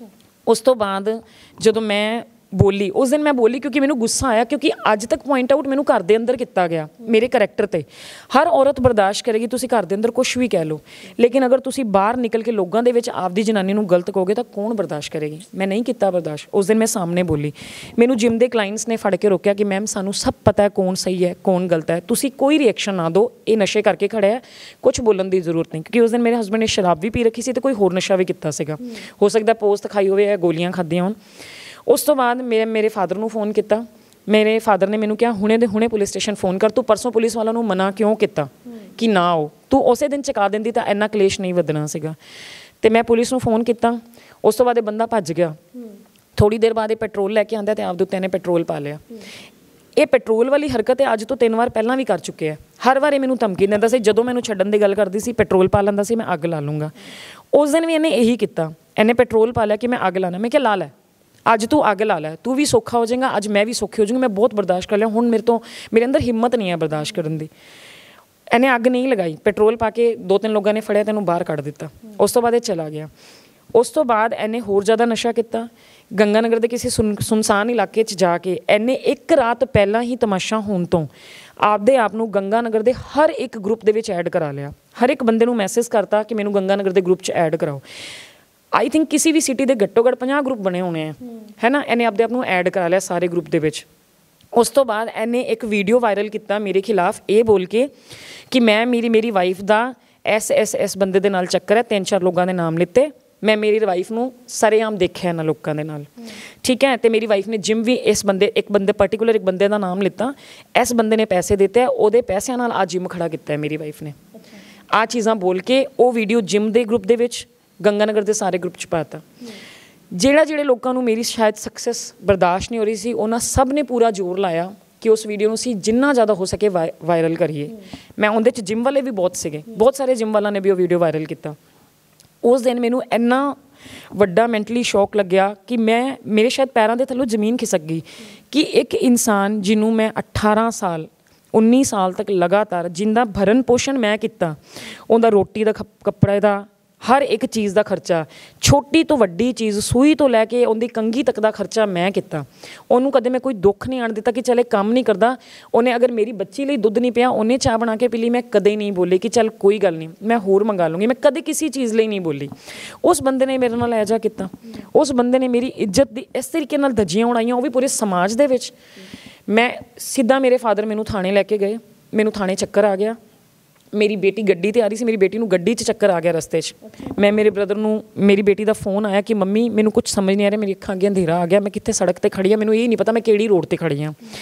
ਉਸ ਤੋਂ ਬਾਅਦ ਜਦੋਂ ਮੈਂ ਬੋਲੀ, ਉਸ ਦਿਨ ਮੈਂ ਬੋਲੀ ਕਿਉਂਕਿ ਮੈਨੂੰ ਗੁੱਸਾ ਆਇਆ, ਕਿਉਂਕਿ ਅੱਜ ਤੱਕ ਪੁਆਇੰਟ ਆਊਟ ਮੈਨੂੰ ਘਰ ਦੇ ਅੰਦਰ ਕੀਤਾ ਗਿਆ ਮੇਰੇ ਕਰੈਕਟਰ 'ਤੇ। ਹਰ ਔਰਤ ਬਰਦਾਸ਼ਤ ਕਰੇਗੀ, ਤੁਸੀਂ ਘਰ ਦੇ ਅੰਦਰ ਕੁਛ ਵੀ ਕਹਿ ਲਓ, ਲੇਕਿਨ ਅਗਰ ਤੁਸੀਂ ਬਾਹਰ ਨਿਕਲ ਕੇ ਲੋਕਾਂ ਦੇ ਵਿੱਚ ਆਪਦੀ ਜਨਾਨੀ ਨੂੰ ਗਲਤ ਕਹੋਗੇ ਤਾਂ ਕੌਣ ਬਰਦਾਸ਼ਤ ਕਰੇਗੀ। ਮੈਂ ਨਹੀਂ ਕੀਤਾ ਬਰਦਾਸ਼ਤ। ਉਸ ਦਿਨ ਮੈਂ ਸਾਹਮਣੇ ਬੋਲੀ। ਮੈਨੂੰ ਜਿਮ ਦੇ ਕਲਾਇੰਟਸ ਨੇ ਫੜ ਕੇ ਰੋਕਿਆ ਕਿ ਮੈਮ ਸਾਨੂੰ ਸਭ ਪਤਾ ਹੈ ਕੌਣ ਸਹੀ ਹੈ ਕੌਣ ਗਲਤ ਹੈ, ਤੁਸੀਂ ਕੋਈ ਰਿਐਕਸ਼ਨ ਨਾ ਦਿਓ, ਇਹ ਨਸ਼ੇ ਕਰਕੇ ਖੜਿਆ ਹੈ, ਕੁਛ ਬੋਲਣ ਦੀ ਜ਼ਰੂਰਤ ਨਹੀਂ। ਕਿਉਂਕਿ ਉਸ ਦਿਨ ਮੇਰੇ ਹਸਬੈਂਡ ਨੇ ਸ਼ਰਾਬ ਵੀ ਪੀ ਰੱਖੀ ਸੀ ਅਤੇ ਕੋਈ ਹੋਰ ਨਸ਼ਾ ਵੀ ਕੀਤਾ ਸੀਗਾ, ਹੋ ਸਕਦਾ ਪੋਸਟ ਖਾਈ ਹੋਵੇ ਜਾਂ ਗੋਲੀਆਂ ਖਾਧੀਆਂ ਹੋਣ। ਉਸ ਤੋਂ ਬਾਅਦ ਮੇਰੇ ਮੇਰੇ ਫਾਦਰ ਨੂੰ ਫੋਨ ਕੀਤਾ। ਮੇਰੇ ਫਾਦਰ ਨੇ ਮੈਨੂੰ ਕਿਹਾ ਹੁਣੇ ਦੇ ਹੁਣੇ ਪੁਲਿਸ ਸਟੇਸ਼ਨ ਫੋਨ ਕਰ, ਤੂੰ ਪਰਸੋਂ ਪੁਲਿਸ ਵਾਲਿਆਂ ਨੂੰ ਮਨਾ ਕਿਉਂ ਕੀਤਾ ਕਿ ਨਾ ਆਓ, ਤੂੰ ਉਸੇ ਦਿਨ ਚੁਕਾ ਦਿੰਦੀ ਤਾਂ ਇੰਨਾ ਕਲੇਸ਼ ਨਹੀਂ ਵਧਣਾ ਸੀਗਾ। ਅਤੇ ਮੈਂ ਪੁਲਿਸ ਨੂੰ ਫੋਨ ਕੀਤਾ। ਉਸ ਤੋਂ ਬਾਅਦ ਇਹ ਬੰਦਾ ਭੱਜ ਗਿਆ। ਥੋੜ੍ਹੀ ਦੇਰ ਬਾਅਦ ਇਹ ਪੈਟਰੋਲ ਲੈ ਕੇ ਆਉਂਦਾ ਅਤੇ ਆਪਦੇ ਉੱਤੇ ਇਹਨੇ ਪੈਟਰੋਲ ਪਾ ਲਿਆ। ਇਹ ਪੈਟਰੋਲ ਵਾਲੀ ਹਰਕਤ ਅੱਜ ਤੋਂ ਤਿੰਨ ਵਾਰ ਪਹਿਲਾਂ ਵੀ ਕਰ ਚੁੱਕੇ ਆ। ਹਰ ਵਾਰ ਇਹ ਮੈਨੂੰ ਧਮਕੀ ਦਿੰਦਾ ਸੀ, ਜਦੋਂ ਮੈਨੂੰ ਛੱਡਣ ਦੀ ਗੱਲ ਕਰਦੀ ਸੀ ਪੈਟਰੋਲ ਪਾ ਲੈਂਦਾ ਸੀ, ਮੈਂ ਅੱਗ ਲਾ ਲੂੰਗਾ। ਉਸ ਦਿਨ ਵੀ ਇਹਨੇ ਇਹੀ ਕੀਤਾ, ਇਹਨੇ ਪੈਟਰੋਲ ਪਾ ਲਿਆ ਕਿ ਮੈਂ ਅੱਗ ਲਾਣਾ। ਮੈਂ ਕਿਹਾ ਲਾ ਲੈ, ਅੱਜ ਤੂੰ ਅੱਗ ਲਾ ਲੈ, ਤੂੰ ਵੀ ਸੌਖਾ ਹੋ ਜਾਏਗਾ, ਅੱਜ ਮੈਂ ਵੀ ਸੌਖੀ ਹੋ ਜਾਊਂਗੀ। ਮੈਂ ਬਹੁਤ ਬਰਦਾਸ਼ਤ ਕਰ ਲਿਆ, ਹੁਣ ਮੇਰੇ ਤੋਂ ਮੇਰੇ ਅੰਦਰ ਹਿੰਮਤ ਨਹੀਂ ਹੈ ਬਰਦਾਸ਼ਤ ਕਰਨ ਦੀ। ਇਹਨੇ ਅੱਗ ਨਹੀਂ ਲਗਾਈ, ਪੈਟਰੋਲ ਪਾ ਕੇ ਦੋ ਤਿੰਨ ਲੋਕਾਂ ਨੇ ਫੜਿਆ, ਤੈਨੂੰ ਬਾਹਰ ਕੱਢ ਦਿੱਤਾ। ਉਸ ਤੋਂ ਬਾਅਦ ਇਹ ਚਲਾ ਗਿਆ। ਉਸ ਤੋਂ ਬਾਅਦ ਇਹਨੇ ਹੋਰ ਜ਼ਿਆਦਾ ਨਸ਼ਾ ਕੀਤਾ। ਗੰਗਾ ਨਗਰ ਦੇ ਕਿਸੇ ਸੁਨ ਸੁਨਸਾਨ ਇਲਾਕੇ 'ਚ ਜਾ ਕੇ ਇਹਨੇ ਇੱਕ ਰਾਤ ਪਹਿਲਾਂ ਹੀ ਤਮਾਸ਼ਾ ਹੋਣ ਤੋਂ ਆਪਦੇ ਆਪ ਨੂੰ ਗੰਗਾ ਨਗਰ ਦੇ ਹਰ ਇੱਕ ਗਰੁੱਪ ਦੇ ਵਿੱਚ ਐਡ ਕਰਾ ਲਿਆ। ਹਰ ਇੱਕ ਬੰਦੇ ਨੂੰ ਮੈਸੇਜ ਕਰਤਾ ਕਿ ਮੈਨੂੰ ਗੰਗਾ ਨਗਰ ਦੇ ਗਰੁੱਪ 'ਚ ਐਡ ਕਰਾਓ। ਆਈ ਥਿੰਕ ਕਿਸੇ ਵੀ ਸਿਟੀ ਦੇ ਘੱਟੋ ਘੱਟ ਪੰਜਾਹ ਗਰੁੱਪ ਬਣੇ ਹੋਣੇ ਆ, ਹੈ ਨਾ। ਇਹਨੇ ਆਪਦੇ ਆਪ ਨੂੰ ਐਡ ਕਰਾ ਲਿਆ ਸਾਰੇ ਗਰੁੱਪ ਦੇ ਵਿੱਚ। ਉਸ ਤੋਂ ਬਾਅਦ ਇਹਨੇ ਇੱਕ ਵੀਡੀਓ ਵਾਇਰਲ ਕੀਤਾ ਮੇਰੇ ਖਿਲਾਫ, ਇਹ ਬੋਲ ਕੇ ਕਿ ਮੈਂ ਮੇਰੀ ਮੇਰੀ ਵਾਈਫ ਦਾ ਐਸ ਐਸ ਐਸ ਬੰਦੇ ਦੇ ਨਾਲ ਚੱਕਰ ਹੈ, ਤਿੰਨ ਚਾਰ ਲੋਕਾਂ ਦੇ ਨਾਮ ਲਿੱਤੇ, ਮੈਂ ਮੇਰੀ ਵਾਈਫ ਨੂੰ ਸਰੇਆਮ ਦੇਖਿਆ ਇਹਨਾਂ ਲੋਕਾਂ ਦੇ ਨਾਲ, ਠੀਕ ਹੈ। ਅਤੇ ਮੇਰੀ ਵਾਈਫ ਨੇ ਜਿਮ ਵੀ ਇਸ ਬੰਦੇ ਇੱਕ ਬੰਦੇ ਪਰਟੀਕੂਲਰ ਇੱਕ ਬੰਦੇ ਦਾ ਨਾਮ ਲਿੱਤਾ, ਇਸ ਬੰਦੇ ਨੇ ਪੈਸੇ ਦਿੱਤੇ, ਉਹਦੇ ਪੈਸਿਆਂ ਨਾਲ ਆ ਜਿਮ ਖੜਾ ਕੀਤਾ ਹੈ ਮੇਰੀ ਵਾਈਫ ਨੇ। ਆਹ ਚੀਜ਼ਾਂ ਬੋਲ ਕੇ ਉਹ ਵੀਡੀਓ ਜਿਮ ਦੇ ਗਰੁੱਪ ਦੇ ਵਿੱਚ, ਗੰਗਾ ਨਗਰ ਦੇ ਸਾਰੇ ਗਰੁੱਪ 'ਚ ਪਾਤਾ। ਜਿਹੜਾ ਜਿਹੜੇ ਲੋਕਾਂ ਨੂੰ ਮੇਰੀ ਸ਼ਾਇਦ ਸਕਸੈਸ ਬਰਦਾਸ਼ਤ ਨਹੀਂ ਹੋ ਰਹੀ ਸੀ, ਉਹਨਾਂ ਸਭ ਨੇ ਪੂਰਾ ਜ਼ੋਰ ਲਾਇਆ ਕਿ ਉਸ ਵੀਡੀਓ ਨੂੰ ਅਸੀਂ ਜਿੰਨਾ ਜ਼ਿਆਦਾ ਹੋ ਸਕੇ ਵਾਇ ਵਾਇਰਲ ਕਰੀਏ। ਮੈਂ ਉਹਦੇ 'ਚ ਜਿਮ ਵਾਲੇ ਵੀ ਬਹੁਤ ਸੀਗੇ, ਬਹੁਤ ਸਾਰੇ ਜਿਮ ਵਾਲਿਆਂ ਨੇ ਵੀ ਉਹ ਵੀਡੀਓ ਵਾਇਰਲ ਕੀਤਾ। ਉਸ ਦਿਨ ਮੈਨੂੰ ਇੰਨਾ ਵੱਡਾ ਮੈਂਟਲੀ ਸ਼ੌਕ ਲੱਗਿਆ ਕਿ ਮੈਂ ਮੇਰੇ ਸ਼ਾਇਦ ਪੈਰਾਂ ਦੇ ਥੱਲੋਂ ਜ਼ਮੀਨ ਖਿਸਕ ਗਈ ਕਿ ਇੱਕ ਇਨਸਾਨ ਜਿਹਨੂੰ ਮੈਂ ਅਠਾਰਾਂ ਸਾਲ ਉੱਨੀ ਸਾਲ ਤੱਕ ਲਗਾਤਾਰ ਜਿੰਦਾ ਭਰਨ ਪੋਸ਼ਣ ਮੈਂ ਕੀਤਾ, ਉਹਦਾ ਰੋਟੀ ਦਾ ਕੱਪੜੇ ਦਾ ਹਰ ਇੱਕ ਚੀਜ਼ ਦਾ ਖਰਚਾ, ਛੋਟੀ ਤੋਂ ਵੱਡੀ ਚੀਜ਼, ਸੂਈ ਤੋਂ ਲੈ ਕੇ ਉਹਦੀ ਕੰਘੀ ਤੱਕ ਦਾ ਖਰਚਾ ਮੈਂ ਕੀਤਾ। ਉਹਨੂੰ ਕਦੇ ਮੈਂ ਕੋਈ ਦੁੱਖ ਨਹੀਂ ਆਉਣ ਦਿੱਤਾ ਕਿ ਚੱਲ ਇਹ ਕੰਮ ਨਹੀਂ ਕਰਦਾ। ਉਹਨੇ ਅਗਰ ਮੇਰੀ ਬੱਚੀ ਲਈ ਦੁੱਧ ਨਹੀਂ ਪਿਆ, ਉਹਨੇ ਚਾਹ ਬਣਾ ਕੇ ਪੀ ਲਈ, ਮੈਂ ਕਦੇ ਨਹੀਂ ਬੋਲੀ ਕਿ ਚੱਲ ਕੋਈ ਗੱਲ ਨਹੀਂ ਮੈਂ ਹੋਰ ਮੰਗਾ ਲੂੰਗੀ। ਮੈਂ ਕਦੇ ਕਿਸੇ ਚੀਜ਼ ਲਈ ਨਹੀਂ ਬੋਲੀ। ਉਸ ਬੰਦੇ ਨੇ ਮੇਰੇ ਨਾਲ ਐਜਾ ਕੀਤਾ, ਉਸ ਬੰਦੇ ਨੇ ਮੇਰੀ ਇੱਜ਼ਤ ਦੀ ਇਸ ਤਰੀਕੇ ਨਾਲ ਧੱਜੀਆਂ ਉਡਾਈਆਂ, ਉਹ ਵੀ ਪੂਰੇ ਸਮਾਜ ਦੇ ਵਿੱਚ। ਮੈਂ ਸਿੱਧਾ ਮੇਰੇ ਫਾਦਰ ਮੈਨੂੰ ਥਾਣੇ ਲੈ ਕੇ ਗਏ, ਮੈਨੂੰ ਥਾਣੇ ਚੱਕਰ ਆ ਗਿਆ। ਮੇਰੀ ਬੇਟੀ ਗੱਡੀ 'ਤੇ ਆ ਰਹੀ ਸੀ, ਮੇਰੀ ਬੇਟੀ ਨੂੰ ਗੱਡੀ 'ਚ ਚੱਕਰ ਆ ਗਿਆ ਰਸਤੇ 'ਚ। ਮੈਂ ਮੇਰੇ ਬ੍ਰਦਰ ਨੂੰ, ਮੇਰੀ ਬੇਟੀ ਦਾ ਫੋਨ ਆਇਆ ਕਿ ਮੰਮੀ ਮੈਨੂੰ ਕੁਛ ਸਮਝ ਨਹੀਂ ਆ ਰਿਹਾ, ਮੇਰੀ ਅੱਖਾਂ ਅੱਗੇ ਅੰਧੇਰਾ ਆ ਗਿਆ, ਮੈਂ ਕਿੱਥੇ ਸੜਕ 'ਤੇ ਖੜੀ ਹਾਂ, ਮੈਨੂੰ ਇਹ ਨਹੀਂ ਪਤਾ ਮੈਂ ਕਿਹੜੀ ਰੋਡ 'ਤੇ ਖੜੀ ਹਾਂ।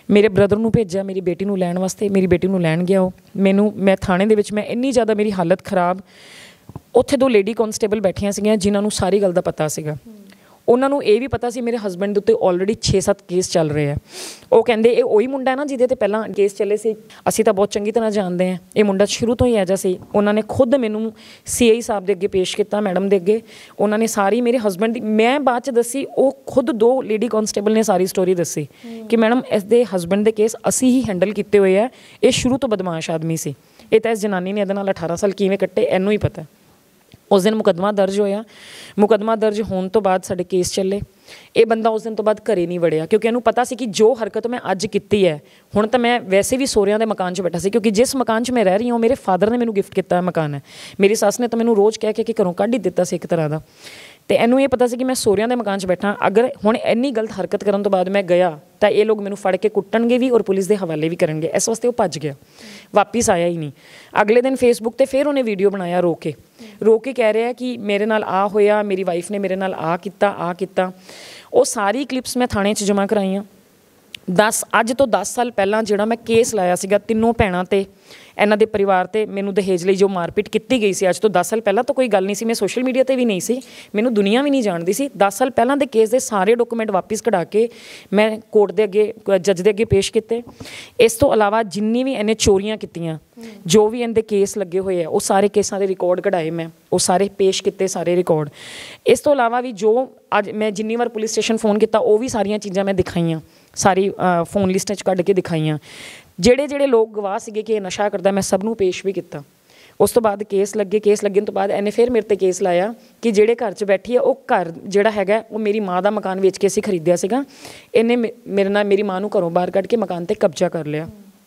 ਮੇਰੇ ਬ੍ਰਦਰ ਨੂੰ ਭੇਜਿਆ ਮੇਰੀ ਬੇਟੀ ਨੂੰ ਲੈਣ ਵਾਸਤੇ, ਮੇਰੀ ਬੇਟੀ ਨੂੰ ਲੈਣ ਗਿਆ ਉਹ ਮੈਨੂੰ। ਮੈਂ ਥਾਣੇ ਦੇ ਵਿੱਚ ਮੈਂ ਇੰਨੀ ਜ਼ਿਆਦਾ ਮੇਰੀ ਹਾਲਤ ਖਰਾਬ, ਉੱਥੇ ਦੋ ਲੇਡੀ ਕਨਸਟੇਬਲ ਬੈਠੀਆਂ ਸੀਗੀਆਂ ਜਿਨ੍ਹਾਂ ਨੂੰ ਸਾਰੀ ਗੱਲ ਦਾ ਪਤਾ ਸੀਗਾ। ਉਹਨਾਂ ਨੂੰ ਇਹ ਵੀ ਪਤਾ ਸੀ ਮੇਰੇ ਹਸਬੈਂਡ ਦੇ ਉੱਤੇ ਆਲਰੇਡੀ ਛੇ ਸੱਤ ਕੇਸ ਚੱਲ ਰਹੇ ਆ। ਉਹ ਕਹਿੰਦੇ ਇਹ ਉਹੀ ਮੁੰਡਾ ਹੈ ਨਾ ਜਿਹਦੇ 'ਤੇ ਪਹਿਲਾਂ ਕੇਸ ਚੱਲੇ ਸੀ। ਅਸੀਂ ਤਾਂ ਬਹੁਤ ਚੰਗੀ ਤਰ੍ਹਾਂ ਜਾਣਦੇ ਹਾਂ, ਇਹ ਮੁੰਡਾ ਸ਼ੁਰੂ ਤੋਂ ਹੀ ਇਹੋ ਜਿਹਾ ਸੀ। ਉਹਨਾਂ ਨੇ ਖੁਦ ਮੈਨੂੰ ਸੀ ਆਈ ਸਾਹਿਬ ਦੇ ਅੱਗੇ ਪੇਸ਼ ਕੀਤਾ, ਮੈਡਮ ਦੇ ਅੱਗੇ। ਉਹਨਾਂ ਨੇ ਸਾਰੀ ਮੇਰੇ ਹਸਬੈਂਡ ਦੀ, ਮੈਂ ਬਾਅਦ 'ਚ ਦੱਸੀ, ਉਹ ਖੁਦ ਦੋ ਲੇਡੀ ਕਨਸਟੇਬਲ ਨੇ ਸਾਰੀ ਸਟੋਰੀ ਦੱਸੀ ਕਿ ਮੈਡਮ ਇਸ ਦੇ ਹਸਬੈਂਡ ਦੇ ਕੇਸ ਅਸੀਂ ਹੀ ਹੈਂਡਲ ਕੀਤੇ ਹੋਏ ਆ, ਇਹ ਸ਼ੁਰੂ ਤੋਂ ਬਦਮਾਸ਼ ਆਦਮੀ ਸੀ। ਇਹ ਤਾਂ ਇਸ ਜਨਾਨੀ ਨੇ ਇਹਦੇ ਨਾਲ ਅਠਾਰਾਂ ਸਾਲ ਕਿਵੇਂ ਕੱਟੇ ਇਹਨੂੰ ਹੀ ਪਤਾ। ਉਸ ਦਿਨ ਮੁਕੱਦਮਾ ਦਰਜ ਹੋਇਆ। ਮੁਕੱਦਮਾ ਦਰਜ ਹੋਣ ਤੋਂ ਬਾਅਦ ਸਾਡੇ ਕੇਸ ਚੱਲੇ। ਇਹ ਬੰਦਾ ਉਸ ਦਿਨ ਤੋਂ ਬਾਅਦ ਘਰੇ ਨਹੀਂ ਵੜਿਆ ਕਿਉਂਕਿ ਇਹਨੂੰ ਪਤਾ ਸੀ ਕਿ ਜੋ ਹਰਕਤ ਮੈਂ ਅੱਜ ਕੀਤੀ ਹੈ, ਹੁਣ ਤਾਂ ਮੈਂ ਵੈਸੇ ਵੀ ਸਹੁਰਿਆਂ ਦੇ ਮਕਾਨ 'ਚ ਬੈਠਾ ਸੀ ਕਿਉਂਕਿ ਜਿਸ ਮਕਾਨ 'ਚ ਮੈਂ ਰਹਿ ਰਹੀ ਹਾਂ ਉਹ ਮੇਰੇ ਫਾਦਰ ਨੇ ਮੈਨੂੰ ਗਿਫਟ ਕੀਤਾ ਮਕਾਨ ਹੈ। ਮੇਰੀ ਸੱਸ ਨੇ ਤਾਂ ਮੈਨੂੰ ਰੋਜ਼ ਕਹਿ ਕੇ ਕਿ ਘਰੋਂ ਕੱਢ ਹੀ ਦਿੱਤਾ ਸੀ ਇੱਕ ਤਰ੍ਹਾਂ ਦਾ। ਅਤੇ ਇਹਨੂੰ ਇਹ ਪਤਾ ਸੀ ਕਿ ਮੈਂ ਸਹੁਰਿਆਂ ਦੇ ਮਕਾਨ 'ਚ ਬੈਠਾ। ਅਗਰ ਹੁਣ ਇੰਨੀ ਗਲਤ ਹਰਕਤ ਕਰਨ ਤੋਂ ਬਾਅਦ ਮੈਂ ਗਿਆ ਤਾਂ ਇਹ ਲੋਕ ਮੈਨੂੰ ਫੜ ਕੇ ਕੁੱਟਣਗੇ ਵੀ ਔਰ ਪੁਲਿਸ ਦੇ ਹਵਾਲੇ ਵੀ ਕਰਨਗੇ। ਇਸ ਵਾਸਤੇ ਉਹ ਭੱਜ ਗਿਆ, ਵਾਪਿਸ ਆਇਆ ਹੀ ਨਹੀਂ। ਅਗਲੇ ਦਿਨ ਫੇਸਬੁੱਕ 'ਤੇ ਫਿਰ ਉਹਨੇ ਵੀਡੀਓ ਬਣਾਇਆ ਰੋ ਕੇ ਰੋ ਕੇ ਕਹਿ ਰਿਹਾ ਕਿ ਮੇਰੇ ਨਾਲ ਆਹ ਹੋਇਆ, ਮੇਰੀ ਵਾਈਫ ਨੇ ਮੇਰੇ ਨਾਲ ਆਹ ਕੀਤਾ ਆਹ ਕੀਤਾ। ਉਹ ਸਾਰੀ ਕਲਿੱਪਸ ਮੈਂ ਥਾਣੇ 'ਚ ਜਮ੍ਹਾਂ ਕਰਾਈਆਂ। ਦਸ ਅੱਜ ਤੋਂ ਦਸ ਸਾਲ ਪਹਿਲਾਂ ਜਿਹੜਾ ਮੈਂ ਕੇਸ ਲਾਇਆ ਸੀਗਾ ਤਿੰਨੋਂ ਭੈਣਾਂ 'ਤੇ, ਇਹਨਾਂ ਦੇ ਪਰਿਵਾਰ 'ਤੇ, ਮੈਨੂੰ ਦਹੇਜ ਲਈ ਜੋ ਮਾਰਪੀਟ ਕੀਤੀ ਗਈ ਸੀ, ਅੱਜ ਤੋਂ ਦਸ ਸਾਲ ਪਹਿਲਾਂ ਤਾਂ ਕੋਈ ਗੱਲ ਨਹੀਂ ਸੀ। ਮੈਂ ਸੋਸ਼ਲ ਮੀਡੀਆ 'ਤੇ ਵੀ ਨਹੀਂ ਸੀ, ਮੈਨੂੰ ਦੁਨੀਆ ਵੀ ਨਹੀਂ ਜਾਣਦੀ ਸੀ। ਦਸ ਸਾਲ ਪਹਿਲਾਂ ਦੇ ਕੇਸ ਦੇ ਸਾਰੇ ਡਾਕੂਮੈਂਟ ਵਾਪਿਸ ਕਢਾ ਕੇ ਮੈਂ ਕੋਰਟ ਦੇ ਅੱਗੇ, ਜੱਜ ਦੇ ਅੱਗੇ ਪੇਸ਼ ਕੀਤੇ। ਇਸ ਤੋਂ ਇਲਾਵਾ ਜਿੰਨੀ ਵੀ ਇਹਨੇ ਚੋਰੀਆਂ ਕੀਤੀਆਂ, ਜੋ ਵੀ ਇਹਦੇ ਕੇਸ ਲੱਗੇ ਹੋਏ ਆ, ਉਹ ਸਾਰੇ ਕੇਸਾਂ ਦੇ ਰਿਕਾਰਡ ਕਢਾਏ ਮੈਂ, ਉਹ ਸਾਰੇ ਪੇਸ਼ ਕੀਤੇ, ਸਾਰੇ ਰਿਕਾਰਡ। ਇਸ ਤੋਂ ਇਲਾਵਾ ਵੀ ਜੋ ਅੱਜ ਮੈਂ ਜਿੰਨੀ ਵਾਰ ਪੁਲਿਸ ਸਟੇਸ਼ਨ ਫੋਨ ਕੀਤਾ ਉਹ ਵੀ ਸਾਰੀਆਂ ਚੀਜ਼ਾਂ ਮੈਂ ਦਿਖਾਈਆਂ, ਸਾਰੀ ਫੋਨ ਲਿਸਟ 'ਚ ਕੱਢ ਕੇ ਦਿਖਾਈਆਂ। ਜਿਹੜੇ ਜਿਹੜੇ ਲੋਕ ਗਵਾਹ ਸੀਗੇ ਕਿ ਇਹ ਨਸ਼ਾ ਕਰਦਾ, ਮੈਂ ਸਭ ਨੂੰ ਪੇਸ਼ ਵੀ ਕੀਤਾ। ਉਸ ਤੋਂ ਬਾਅਦ ਕੇਸ ਲੱਗੇ। ਕੇਸ ਲੱਗਣ ਤੋਂ ਬਾਅਦ ਇਹਨੇ ਫਿਰ ਮੇਰੇ 'ਤੇ ਕੇਸ ਲਾਇਆ ਕਿ ਜਿਹੜੇ ਘਰ 'ਚ ਬੈਠੀ ਹੈ ਉਹ ਘਰ ਜਿਹੜਾ ਹੈਗਾ ਉਹ ਮੇਰੀ ਮਾਂ ਦਾ ਮਕਾਨ ਵੇਚ ਕੇ ਅਸੀਂ ਖਰੀਦਿਆ ਸੀਗਾ। ਇਹਨੇ ਮੇਰੇ ਨਾਲ ਮੇਰੀ ਮਾਂ ਨੂੰ ਘਰੋਂ ਬਾਹਰ ਕੱਢ ਕੇ ਮਕਾਨ 'ਤੇ ਕਬਜ਼ਾ ਕਰ ਲਿਆ।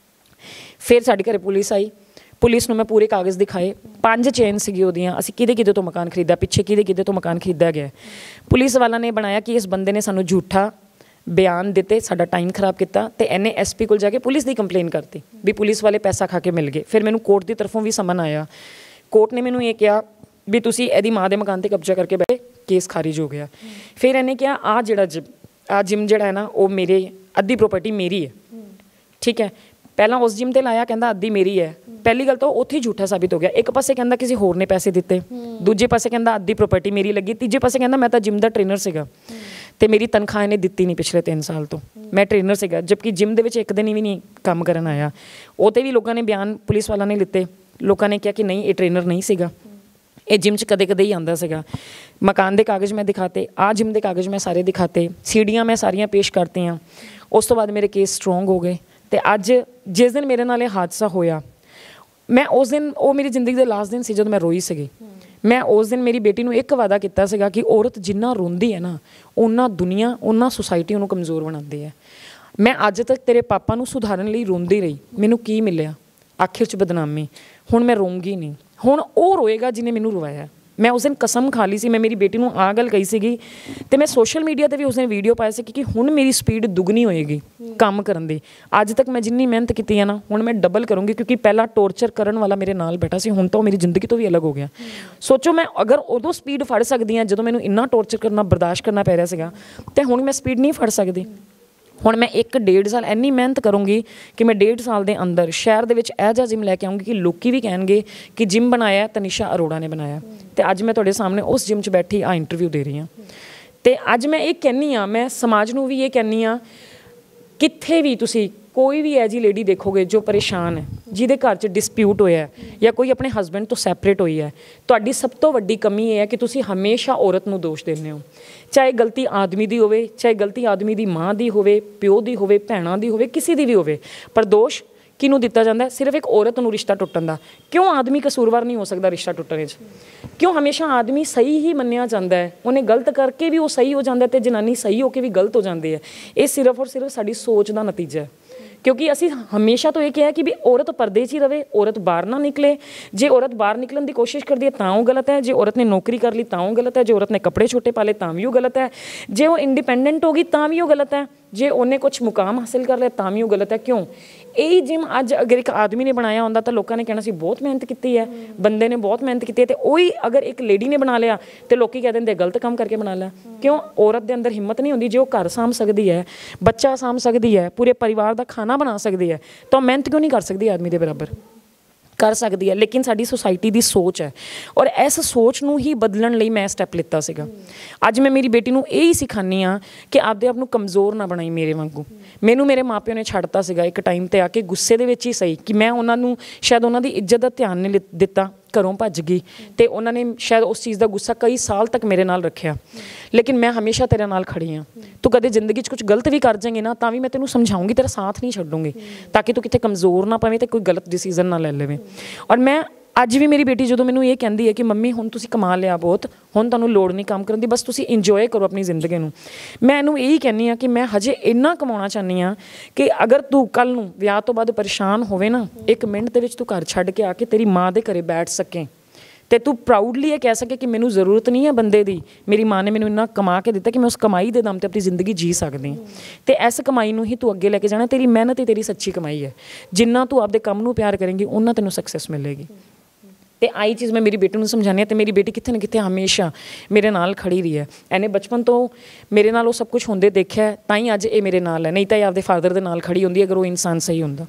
ਫਿਰ ਸਾਡੇ ਘਰੇ ਪੁਲਿਸ ਆਈ। ਪੁਲਿਸ ਨੂੰ ਮੈਂ ਪੂਰੇ ਕਾਗਜ਼ ਦਿਖਾਏ। ਪੰਜ ਚੇਨ ਸੀਗੀ ਉਹਦੀਆਂ, ਅਸੀਂ ਕਿਹਦੇ ਕਿਹਦੇ ਤੋਂ ਮਕਾਨ ਖਰੀਦਾ, ਪਿੱਛੇ ਕਿਹਦੇ ਕਿਹਦੇ ਤੋਂ ਮਕਾਨ ਖਰੀਦਿਆ ਗਿਆ। ਪੁਲਿਸ ਵਾਲਾ ਨੇ ਬਣਾਇਆ ਕਿ ਇਸ ਬੰਦੇ ਨੇ ਸਾਨੂੰ ਝੂਠਾ ਬਿਆਨ ਦਿੱਤੇ, ਸਾਡਾ ਟਾਈਮ ਖਰਾਬ ਕੀਤਾ, ਅਤੇ ਇਹਨੇ ਐਸ ਪੀ ਕੋਲ ਜਾ ਕੇ ਪੁਲਿਸ ਦੀ ਕੰਪਲੇਨ ਕਰਤੀ ਵੀ ਪੁਲਿਸ ਵਾਲੇ ਪੈਸਾ ਖਾ ਕੇ ਮਿਲ ਗਏ। ਫਿਰ ਮੈਨੂੰ ਕੋਰਟ ਦੀ ਤਰਫੋਂ ਵੀ ਸਮਨ ਆਇਆ। ਕੋਰਟ ਨੇ ਮੈਨੂੰ ਇਹ ਕਿਹਾ ਵੀ ਤੁਸੀਂ ਇਹਦੀ ਮਾਂ ਦੇ ਮਕਾਨ 'ਤੇ ਕਬਜ਼ਾ ਕਰਕੇ ਬੈਠੇ, ਕੇਸ ਖਾਰਿਜ ਹੋ ਗਿਆ। ਫਿਰ ਇਹਨੇ ਕਿਹਾ ਆਹ ਜਿਹੜਾ ਜਿਮ ਆਹ ਜਿਮ ਜਿਹੜਾ ਹੈ ਨਾ ਉਹ ਮੇਰੇ ਅੱਧੀ ਪ੍ਰੋਪਰਟੀ ਮੇਰੀ ਹੈ, ਠੀਕ ਹੈ। ਪਹਿਲਾਂ ਉਸ ਜਿਮ 'ਤੇ ਲਾਇਆ, ਕਹਿੰਦਾ ਅੱਧੀ ਮੇਰੀ ਹੈ। ਪਹਿਲੀ ਗੱਲ ਤਾਂ ਉੱਥੇ ਹੀ ਝੂਠਾ ਸਾਬਿਤ ਹੋ ਗਿਆ। ਇੱਕ ਪਾਸੇ ਕਹਿੰਦਾ ਕਿਸੇ ਹੋਰ ਨੇ ਪੈਸੇ ਦਿੱਤੇ, ਦੂਜੇ ਪਾਸੇ ਕਹਿੰਦਾ ਅੱਧੀ ਪ੍ਰੋਪਰਟੀ ਮੇਰੀ ਲੱਗੀ, ਤੀਜੇ ਪਾਸੇ ਕਹਿੰਦਾ ਮੈਂ ਤਾਂ ਜਿਮ ਦਾ ਟ੍ਰੇਨਰ ਸੀਗਾ ਅਤੇ ਮੇਰੀ ਤਨਖਾਹ ਇਹਨੇ ਦਿੱਤੀ ਨਹੀਂ ਪਿਛਲੇ ਤਿੰਨ ਸਾਲ ਤੋਂ। ਮੈਂ ਟ੍ਰੇਨਰ ਸੀਗਾ, ਜਦਕਿ ਜਿਮ ਦੇ ਵਿੱਚ ਇੱਕ ਦਿਨ ਵੀ ਨਹੀਂ ਕੰਮ ਕਰਨ ਆਇਆ। ਉਹ 'ਤੇ ਵੀ ਲੋਕਾਂ ਨੇ ਬਿਆਨ ਪੁਲਿਸ ਵਾਲਾ ਨੇ ਲਿੱਤੇ। ਲੋਕਾਂ ਨੇ ਕਿਹਾ ਕਿ ਨਹੀਂ ਇਹ ਟ੍ਰੇਨਰ ਨਹੀਂ ਸੀਗਾ, ਇਹ ਜਿਮ 'ਚ ਕਦੇ ਕਦੇ ਹੀ ਆਉਂਦਾ ਸੀਗਾ। ਮਕਾਨ ਦੇ ਕਾਗਜ਼ ਮੈਂ ਦਿਖਾਤੇ, ਆਹ ਜਿਮ ਦੇ ਕਾਗਜ਼ ਮੈਂ ਸਾਰੇ ਦਿਖਾਤੇ, ਸੀਡੀਆਂ ਮੈਂ ਸਾਰੀਆਂ ਪੇਸ਼ ਕਰਤੀਆਂ। ਉਸ ਤੋਂ ਬਾਅਦ ਮੇਰੇ ਕੇਸ ਸਟਰੋਂਗ ਹੋ ਗਏ। ਅਤੇ ਅੱਜ ਜਿਸ ਦਿਨ ਮੇਰੇ ਨਾਲ ਇਹ ਹਾਦਸਾ ਹੋਇਆ, ਮੈਂ ਉਸ ਦਿਨ, ਉਹ ਮੇਰੀ ਜ਼ਿੰਦਗੀ ਦੇ ਲਾਸਟ ਦਿਨ ਸੀ ਜਦੋਂ ਮੈਂ ਰੋਈ ਸੀਗੀ। ਮੈਂ ਉਸ ਦਿਨ ਮੇਰੀ ਬੇਟੀ ਨੂੰ ਇੱਕ ਵਾਅਦਾ ਕੀਤਾ ਸੀਗਾ ਕਿ ਔਰਤ ਜਿੰਨਾ ਰੋਂਦੀ ਹੈ ਨਾ, ਓਨਾ ਦੁਨੀਆ, ਓਨਾ ਸੁਸਾਇਟੀ ਉਹਨੂੰ ਕਮਜ਼ੋਰ ਬਣਾਉਂਦੀ ਹੈ। ਮੈਂ ਅੱਜ ਤੱਕ ਤੇਰੇ ਪਾਪਾ ਨੂੰ ਸੁਧਾਰਨ ਲਈ ਰੋਂਦੀ ਰਹੀ, ਮੈਨੂੰ ਕੀ ਮਿਲਿਆ? ਆਖਿਰ 'ਚ ਬਦਨਾਮੀ। ਹੁਣ ਮੈਂ ਰੋਂਗੀ ਨਹੀਂ, ਹੁਣ ਉਹ ਰੋਏਗਾ ਜਿਹਨੇ ਮੈਨੂੰ ਰਵਾਇਆ। ਮੈਂ ਉਸ ਦਿਨ ਕਸਮ ਖਾ ਲਈ ਸੀ, ਮੈਂ ਮੇਰੀ ਬੇਟੀ ਨੂੰ ਆਹ ਗੱਲ ਕਹੀ ਸੀਗੀ, ਅਤੇ ਮੈਂ ਸੋਸ਼ਲ ਮੀਡੀਆ 'ਤੇ ਵੀ ਉਸ ਦਿਨ ਵੀਡੀਓ ਪਾਇਆ ਸੀ ਕਿ ਹੁਣ ਮੇਰੀ ਸਪੀਡ ਦੁੱਗਣੀ ਹੋਏਗੀ ਕੰਮ ਕਰਨ ਦੀ। ਅੱਜ ਤੱਕ ਮੈਂ ਜਿੰਨੀ ਮਿਹਨਤ ਕੀਤੀ ਹੈ ਨਾ, ਹੁਣ ਮੈਂ ਡਬਲ ਕਰੂੰਗੀ, ਕਿਉਂਕਿ ਪਹਿਲਾਂ ਟੋਰਚਰ ਕਰਨ ਵਾਲਾ ਮੇਰੇ ਨਾਲ ਬੈਠਾ ਸੀ, ਹੁਣ ਤਾਂ ਉਹ ਮੇਰੀ ਜ਼ਿੰਦਗੀ ਤੋਂ ਵੀ ਅਲੱਗ ਹੋ ਗਿਆ। ਸੋਚੋ, ਮੈਂ ਅਗਰ ਉਦੋਂ ਸਪੀਡ ਫੜ ਸਕਦੀ ਹਾਂ ਜਦੋਂ ਮੈਨੂੰ ਇੰਨਾ ਟੋਰਚਰ ਕਰਨਾ ਬਰਦਾਸ਼ਤ ਕਰਨਾ ਪੈ ਰਿਹਾ ਸੀਗਾ, ਅਤੇ ਹੁਣ ਮੈਂ ਸਪੀਡ ਨਹੀਂ ਫੜ ਸਕਦੀ। ਹੁਣ ਮੈਂ ਇੱਕ ਡੇਢ ਸਾਲ ਇੰਨੀ ਮਿਹਨਤ ਕਰੂੰਗੀ ਕਿ ਮੈਂ ਡੇਢ ਸਾਲ ਦੇ ਅੰਦਰ ਸ਼ਹਿਰ ਦੇ ਵਿੱਚ ਇਹੋ ਜਿਹਾ ਜਿਮ ਲੈ ਕੇ ਆਉਂਗੀ ਕਿ ਲੋਕੀ ਵੀ ਕਹਿਣਗੇ ਕਿ ਜਿਮ ਬਣਾਇਆ ਤਨੀਸ਼ਾ ਅਰੋੜਾ ਨੇ ਬਣਾਇਆ। ਅਤੇ ਅੱਜ ਮੈਂ ਤੁਹਾਡੇ ਸਾਹਮਣੇ ਉਸ ਜਿਮ 'ਚ ਬੈਠੀ ਆ ਇੰਟਰਵਿਊ ਦੇ ਰਹੀ ਹਾਂ। ਅਤੇ ਅੱਜ ਮੈਂ ਇਹ ਕਹਿੰਦੀ ਹਾਂ, ਮੈਂ ਸਮਾਜ ਨੂੰ ਵੀ ਇਹ ਕਹਿੰਦੀ ਹਾਂ, ਕਿੱਥੇ ਵੀ ਤੁਸੀਂ ਕੋਈ ਵੀ ਇਹੋ ਜਿਹੀ ਲੇਡੀ ਦੇਖੋਗੇ ਜੋ ਪਰੇਸ਼ਾਨ ਹੈ, ਜਿਹਦੇ ਘਰ 'ਚ ਡਿਸਪਿਊਟ ਹੋਇਆ ਜਾਂ ਕੋਈ ਆਪਣੇ ਹਸਬੈਂਡ ਤੋਂ ਸੈਪਰੇਟ ਹੋਈ ਹੈ, ਤੁਹਾਡੀ ਸਭ ਤੋਂ ਵੱਡੀ ਕਮੀ ਇਹ ਹੈ ਕਿ ਤੁਸੀਂ ਹਮੇਸ਼ਾ ਔਰਤ ਨੂੰ ਦੋਸ਼ ਦਿੰਦੇ ਹੋ। ਚਾਹੇ ਗਲਤੀ ਆਦਮੀ ਦੀ ਹੋਵੇ, ਚਾਹੇ ਗਲਤੀ ਆਦਮੀ ਦੀ ਮਾਂ ਦੀ ਹੋਵੇ, ਪਿਓ ਦੀ ਹੋਵੇ, ਭੈਣਾਂ ਦੀ ਹੋਵੇ, ਕਿਸੇ ਦੀ ਵੀ ਹੋਵੇ, ਪਰ ਦੋਸ਼ ਕਿਹਨੂੰ ਦਿੱਤਾ ਜਾਂਦਾ? ਸਿਰਫ ਇੱਕ ਔਰਤ ਨੂੰ ਰਿਸ਼ਤਾ ਟੁੱਟਣ ਦਾ। ਕਿਉਂ ਆਦਮੀ ਕਸੂਰਵਾਰ ਨਹੀਂ ਹੋ ਸਕਦਾ ਰਿਸ਼ਤਾ ਟੁੱਟਣ ਵਿੱਚ? ਕਿਉਂ ਹਮੇਸ਼ਾ ਆਦਮੀ ਸਹੀ ਹੀ ਮੰਨਿਆ ਜਾਂਦਾ ਹੈ? ਉਹਨੇ ਗਲਤ ਕਰਕੇ ਵੀ ਉਹ ਸਹੀ ਹੋ ਜਾਂਦਾ ਅਤੇ ਜਨਾਨੀ ਸਹੀ ਹੋ ਕੇ ਵੀ ਗਲਤ ਹੋ ਜਾਂਦੀ ਹੈ। ਇਹ ਸਿਰਫ ਔਰ ਸਿਰਫ ਸਾਡੀ ਸੋਚ ਦਾ ਨਤੀਜਾ ਹੈ। ਕਿਉਂਕਿ ਅਸੀਂ ਹਮੇਸ਼ਾ ਤੋਂ ਇਹ ਕਿਹਾ ਕਿ ਵੀ ਔਰਤ ਪਰਦੇ 'ਚ ਹੀ ਰਵੇ, ਔਰਤ ਬਾਹਰ ਨਾ ਨਿਕਲੇ। ਜੇ ਔਰਤ ਬਾਹਰ ਨਿਕਲਣ ਦੀ ਕੋਸ਼ਿਸ਼ ਕਰਦੀ ਹੈ ਤਾਂ ਉਹ ਗਲਤ ਹੈ, ਜੇ ਔਰਤ ਨੇ ਨੌਕਰੀ ਕਰ ਲਈ ਤਾਂ ਉਹ ਗਲਤ ਹੈ, ਜੇ ਔਰਤ ਨੇ ਕੱਪੜੇ ਛੋਟੇ ਪਾ ਲਏ ਤਾਂ ਵੀ ਉਹ ਗਲਤ ਹੈ, ਜੇ ਉਹ ਇੰਡੀਪੈਂਡੈਂਟ ਹੋ ਗਈ ਤਾਂ ਵੀ ਉਹ ਗਲਤ ਹੈ। जे उन्हें कुछ मुकाम हासिल कर लिया तां भी वो गलत है। क्यों? यही जिम अज अगर एक आदमी ने बनाया होंदा तो लोगों ने कहना सी बहुत मेहनत की है, बंदे ने बहुत मेहनत की है, तो वही अगर एक लेडी ने बना लिया तो लोग कह देंगे गलत काम करके बना लिया। क्यों? औरत के अंदर हिम्मत नहीं होंदी, जो घर साम सकती है, बच्चा साम सकती है, पूरे परिवार का खाना बना सकती है, तो मेहनत क्यों नहीं कर सकती आदमी के बराबर? कर सकती है। लेकिन साडी सोसाइटी की सोच है और इस सोच नूं ही बदलण लई मैं स्टैप लिता सीगा। अज मैं मेरी बेटी नूं यही सिखानी हाँ कि आपदे आप नूं कमज़ोर ना बनाई मेरे वांगू। मैनू मेरे माँ प्यो ने छड्डता सीगा एक टाइम ते आके गुस्से दे विच ही सही कि मैं उन्हां नूं शायद उन्हां दी इज्जत दा ध्यान नहीं दिता, घरों भज गई तो उन्होंने शायद उस चीज़ का गुस्सा कई साल तक मेरे नाल रखिया। लेकिन मैं हमेशा तेरे नाल खड़ी हाँ। तू कदे जिंदगी कुछ गलत भी कर जाएंगे ना तो भी मैं तेनों समझाऊंगी, तेरा साथ नहीं छड्डूंगी ताकि तू कितने कमज़ोर ना पवे तो कोई गलत डिसीजन ना ले लेवे। और मैं अज भी मेरी बेटी जो मैनू ये कहती है कि मम्मी हुण तुसीं कमा लिया बहुत, हुण तुहानूं लोड़ नहीं काम करन दी, बस तुसीं इंजॉय करो अपनी जिंदगी नूं। मैं इहनूं यही कहनी हाँ कि मैं हजे इन्ना कमाउणा चाहनी हाँ कि अगर तू कल नूं विआह तो बाद परेशान होवे ना, एक मिनट दे विच तू घर छड्ड के आके तेरी माँ दे घरे बैठ सकें तो तू प्राउडली ये कह सके कि मैनू जरूरत नहीं है बंदे की, मेरी माँ ने मैनू इन्ना कमा के दिता कि मैं उस कमाई के दम पर अपनी जिंदगी जी सकती हूँ। तो इस कमाई नूं ही तू अगे लेके जाना, तेरी मेहनत ही तेरी सच्ची कमाई है। जिन्ना तू आपदे काम नूं प्यार करेंगी उन्ना तेनों सक्सैस मिलेगी। तो आई चीज़ मैं मेरी बेटी नूं समझानी है, तो मेरी बेटी कितने ना कितने हमेशा मेरे नाल खड़ी रही है। इन्हें बचपन तो मेरे नाल वो सब कुछ होंदे देखा है, तां ही अज ये मेरे नाल है, नहीं तो आपदे फादर दे नाल खड़ी होंदी अगर वो इंसान सही होंदा।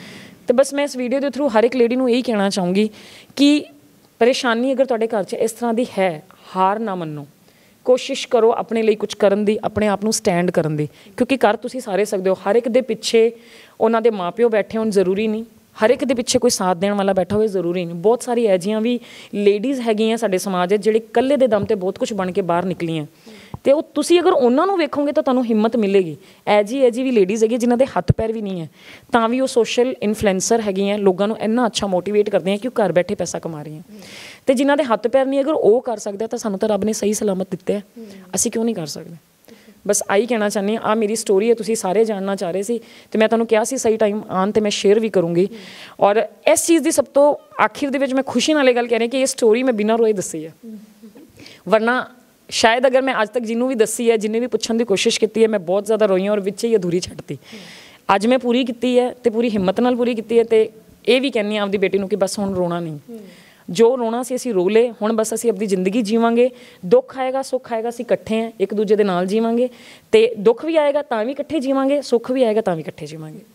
तो बस मैं इस वीडियो के थ्रू हर एक लेडी नूं यही कहना चाहूँगी कि परेशानी अगर तुहाडे घर च इस तरह की है, हार ना मनो, कोशिश करो अपने लिए कुछ करन दी, अपने आप नूं स्टैंड करन दी, क्योंकि कर तुसीं सारे सकदे हो। हर एक दे पिछे उन्हां दे माँ प्यो बैठे होण जरूरी नहीं, हर एक दे पिछे कोई साथ देने वाला बैठा होवे जरूरी नहीं। बहुत सारी एजियां भी लेडीज़ हैगियां साडे समाज जिहड़े कल्ले दे दम ते बहुत कुछ बन के बाहर निकलियां, तो तुसीं अगर उन्हां नूं वेखोगे तो तुहानूं हिम्मत मिलेगी। एजी एजी भी लेडीज़ हैगी जिन्हां दे हत्थ पैर भी नहीं है, तां भी वो सोशल इन्फ्लुएंसर हैगियां, लोगों नूं इन्ना अच्छा मोटिवेट करते हैं कि वो घर बैठे पैसा कमा रही हैं। तो जिन्हां दे हत्थ पैर नहीं, अगर वो कर सकते तो सानूं तो रब ने सही सलामत दिते है, असीं क्यों नहीं कर सकते? बस आई कहना चाहनी आ मेरी स्टोरी है, तुसीं सारे जानना चाह रहे सी तो मैं तुहानूं कहा सी सही टाइम आन ते मैं शेयर भी करूँगी। और इस चीज़ की सब तो आखिर दे विच मैं खुशी नाल गल कह रही कि ये स्टोरी मैं बिना रोए दसी है, वरना शायद अगर मैं अज तक जिन्हों भी दसी है, जिन्हें भी पूछने की कोशिश की है, मैं बहुत ज़्यादा रोई और विच ही अधूरी छड्डती। अज मैं पूरी की है तो पूरी हिम्मत नाल पूरी की है, तो ये भी कहनी आपकी बेटी नूं कि बस हुण रोना नहीं, जो रोना सी असीं रो ले, हुण बस असीं अपनी जिंदगी जीवांगे, दुख आएगा सुख आएगा असीं इकट्ठे हैं, एक दूजे दे नाल जीवांगे, तो दुख भी आएगा तां भी इकट्ठे जीवांगे, सुख भी आएगा तां भी इकट्ठे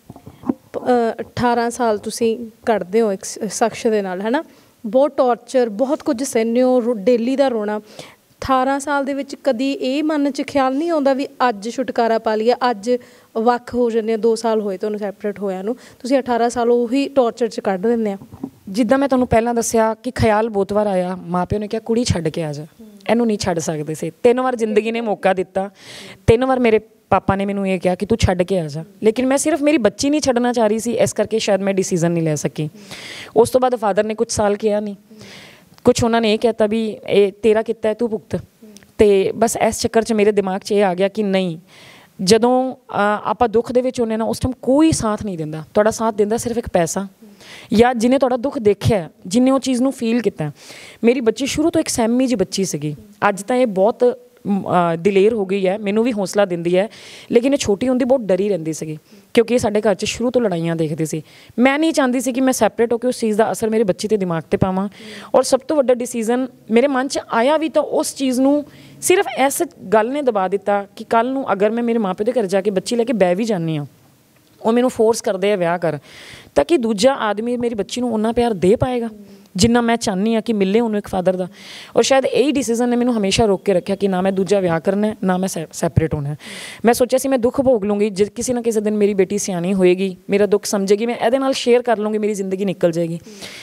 जीवांगे। अठारह साल तुसीं कटदे हो एक शख्स दे नाल, है ना, बहुत टॉर्चर, बहुत कुछ सहने हो, डेली दा रोना। अठारह साल दे विच कदी ये मन च ख्याल नहीं आउंदा भी अज छुटकारा पा लिया, अज वक् हो जाने, दो साल होए तुहानूं सैपरेट होया नूं, तुसीं अठारह साल उही टॉर्चर च कढ दिंदे आ? जिद्दां मैं तुहानूं पहलां दस्सिया कि ख्याल बहुत बार आया, माँ प्यो ने कहा कुड़ी छड्ड के आ जा, इहनूं नहीं छड्ड सकदे सी। तीन बार जिंदगी ने मौका दिता, तीन बार मेरे पापा ने मैनूं ये कहा कि तू छड्ड के आ जा, लेकिन मैं सिर्फ मेरी बच्ची नहीं छड्डना चाह रही सी, इस करके शायद मैं डिसीजन नहीं लै सकी। उस तो बाद फादर ने कुछ साल किया नहीं, कुछ उन्होंने ये कहता भी ये तेरा किता है तू भुगत, तो बस इस चक्कर च मेरे दिमाग च ये आ गया कि नहीं, जदों आपां दुख दे विच होने ना उस टाइम कोई साथ नहीं दिंदा, तुहाडा साथ दिंदा सिर्फ एक पैसा या जिन्हें तुहाडा दुख देखिया, जिन्हें वो चीज़ नूं फील किया। मेरी बच्ची शुरू तो एक सहमी जी बच्ची सीगी, अज तां ये बहुत दिलेर हो गई है, मैनू भी हौसला दिंदी है, लेकिन ये छोटी होंदी बहुत डरी रहिंदी सीगी क्योंकि साडे घर च शुरू तो लड़ाइयां देखदी सी। मैं नहीं चाहती सी कि मैं सैपरेट होकर उस चीज़ का असर मेरे बच्चे के दिमाग पर पावां, और सब तो वड्डा डिसीजन मेरे मन च आया भी तो उस चीज़ नूं सिर्फ इस गल ने दबा दिता कि कल नूं अगर मैं मेरे माँ प्यो के घर जाके बच्ची लैके बह भी जानी हाँ, वो मैनू फोर्स करते हैं विआह कर, ताकि दूजा आदमी मेरी बच्ची नूं उन्ना प्यार दे पाएगा जिन्ना मैं चाहनी हाँ कि मिले उन्होंने एक फादर का। और शायद यही डिसीजन ने मैनू हमेशा रोक के रखा कि ना मैं दूजा विआह करना है, ना मैं सैपरेट होना है। मैं सोचा सी मैं दुख भोग लूँगी, जिस किसी ना किसी दिन मेरी बेटी सियाणी होएगी, मेरा दुख समझेगी, मैं ਇਹਦੇ ਨਾਲ शेयर कर लूँगी, मेरी जिंदगी निकल जाएगी।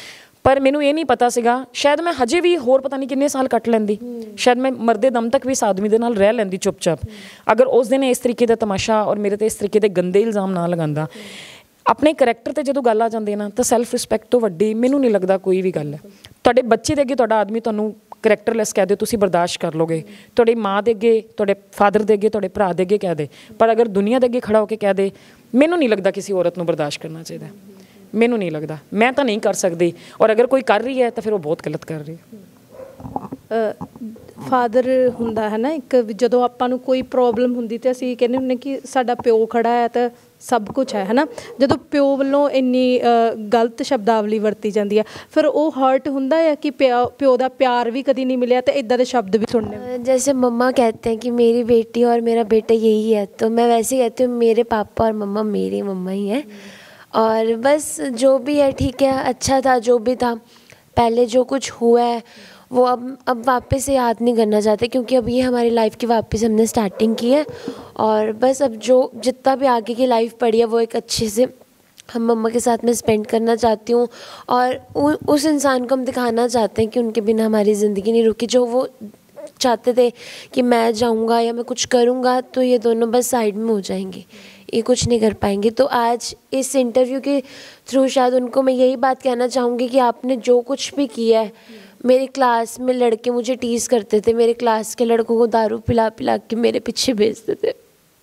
पर मैनू ये नहीं पता सीगा, शायद मैं हजे भी होर पता नहीं किन्ने साल कट लैंदी, शायद मैं मरदे दम तक भी इस आदमी दे नाल रह लैंदी चुप-चाप, अगर उस दिन इस तरीके का तमाशा और मेरे ते इस तरीके के गंदे इल्जाम ना लगांदा। अपने करैक्टर ते जदों गल आ जांदी ना तो सैल्फ रिस्पैक्ट तो वड्डी मैनू नहीं लगता कोई भी गल है। तुहाडे बच्चे दे अगे तुहाडा आदमी तुहानूं करैक्टरलैस कह दे, तुसीं बर्दाश्त कर लोगे, तुहाडी माँ दे अगे, तुहाडे फादर दे अगे, तुहाडे भरा दे अगे कह दे, पर अगर दुनिया दे अगे खड़ा होकर कह दे, मैनू नहीं लगता किसी औरत नूं बर्दाश्त करना चाहिए, मैनू नहीं लगता, मैं तो नहीं कर सकती, और अगर कोई कर रही है तो फिर वो बहुत गलत कर रही है। ਫਾਦਰ ਹੁੰਦਾ ਹੈ ਨਾ ਇੱਕ, ਜਦੋਂ ਆਪਾਂ ਨੂੰ ਕੋਈ ਪ੍ਰੋਬਲਮ ਹੁੰਦੀ ਤੇ ਅਸੀਂ ਕਹਿੰਦੇ ਹੁੰਦੇ ਕਿ ਸਾਡਾ ਪਿਓ ਖੜਾ ਹੈ ਤਾਂ ਸਭ ਕੁਛ ਹੈ ਹੈ ਨਾ। ਜਦੋਂ ਪਿਓ ਵੱਲੋਂ ਇੰਨੀ ਗਲਤ ਸ਼ਬਦਾਵਲੀ ਵਰਤੀ ਜਾਂਦੀ ਹੈ ਫਿਰ ਉਹ ਹਰਟ ਹੁੰਦਾ ਹੈ ਕਿ ਪਿਓ ਪਿਓ ਦਾ ਪਿਆਰ ਵੀ ਕਦੀ ਨਹੀਂ ਮਿਲਿਆ तो इदा दे शब्द भी सुनने। जैसे मम्मा कहते हैं कि मेरी बेटी और मेरा बेटा यही है, तो मैं वैसे कहती हूँ मेरे पापा और मम्मा मेरी मम्मा ही है। और बस जो भी है ठीक है, अच्छा था जो भी था, पहले जो कुछ हुआ है वो अब अब वापस से याद नहीं करना चाहते, क्योंकि अब ये हमारी लाइफ की वापस हमने स्टार्टिंग की है। और बस अब जो जितना भी आगे की लाइफ पड़ी है वो एक अच्छे से हम मम्मा के साथ में स्पेंड करना चाहती हूँ। और उ, उस इंसान को हम दिखाना चाहते हैं कि उनके बिना हमारी ज़िंदगी नहीं रुकी। जो वो चाहते थे कि मैं जाऊँगा या मैं कुछ करूँगा तो ये दोनों बस साइड में हो जाएंगे, ये कुछ नहीं कर पाएंगे। तो आज इस इंटरव्यू के थ्रू शायद उनको मैं यही बात कहना चाहूँगी कि आपने जो कुछ भी किया है, मेरी क्लास में लड़के मुझे टीज़ करते थे, मेरे क्लास के लड़कों को दारू पिला पिला के मेरे पीछे भेजते थे।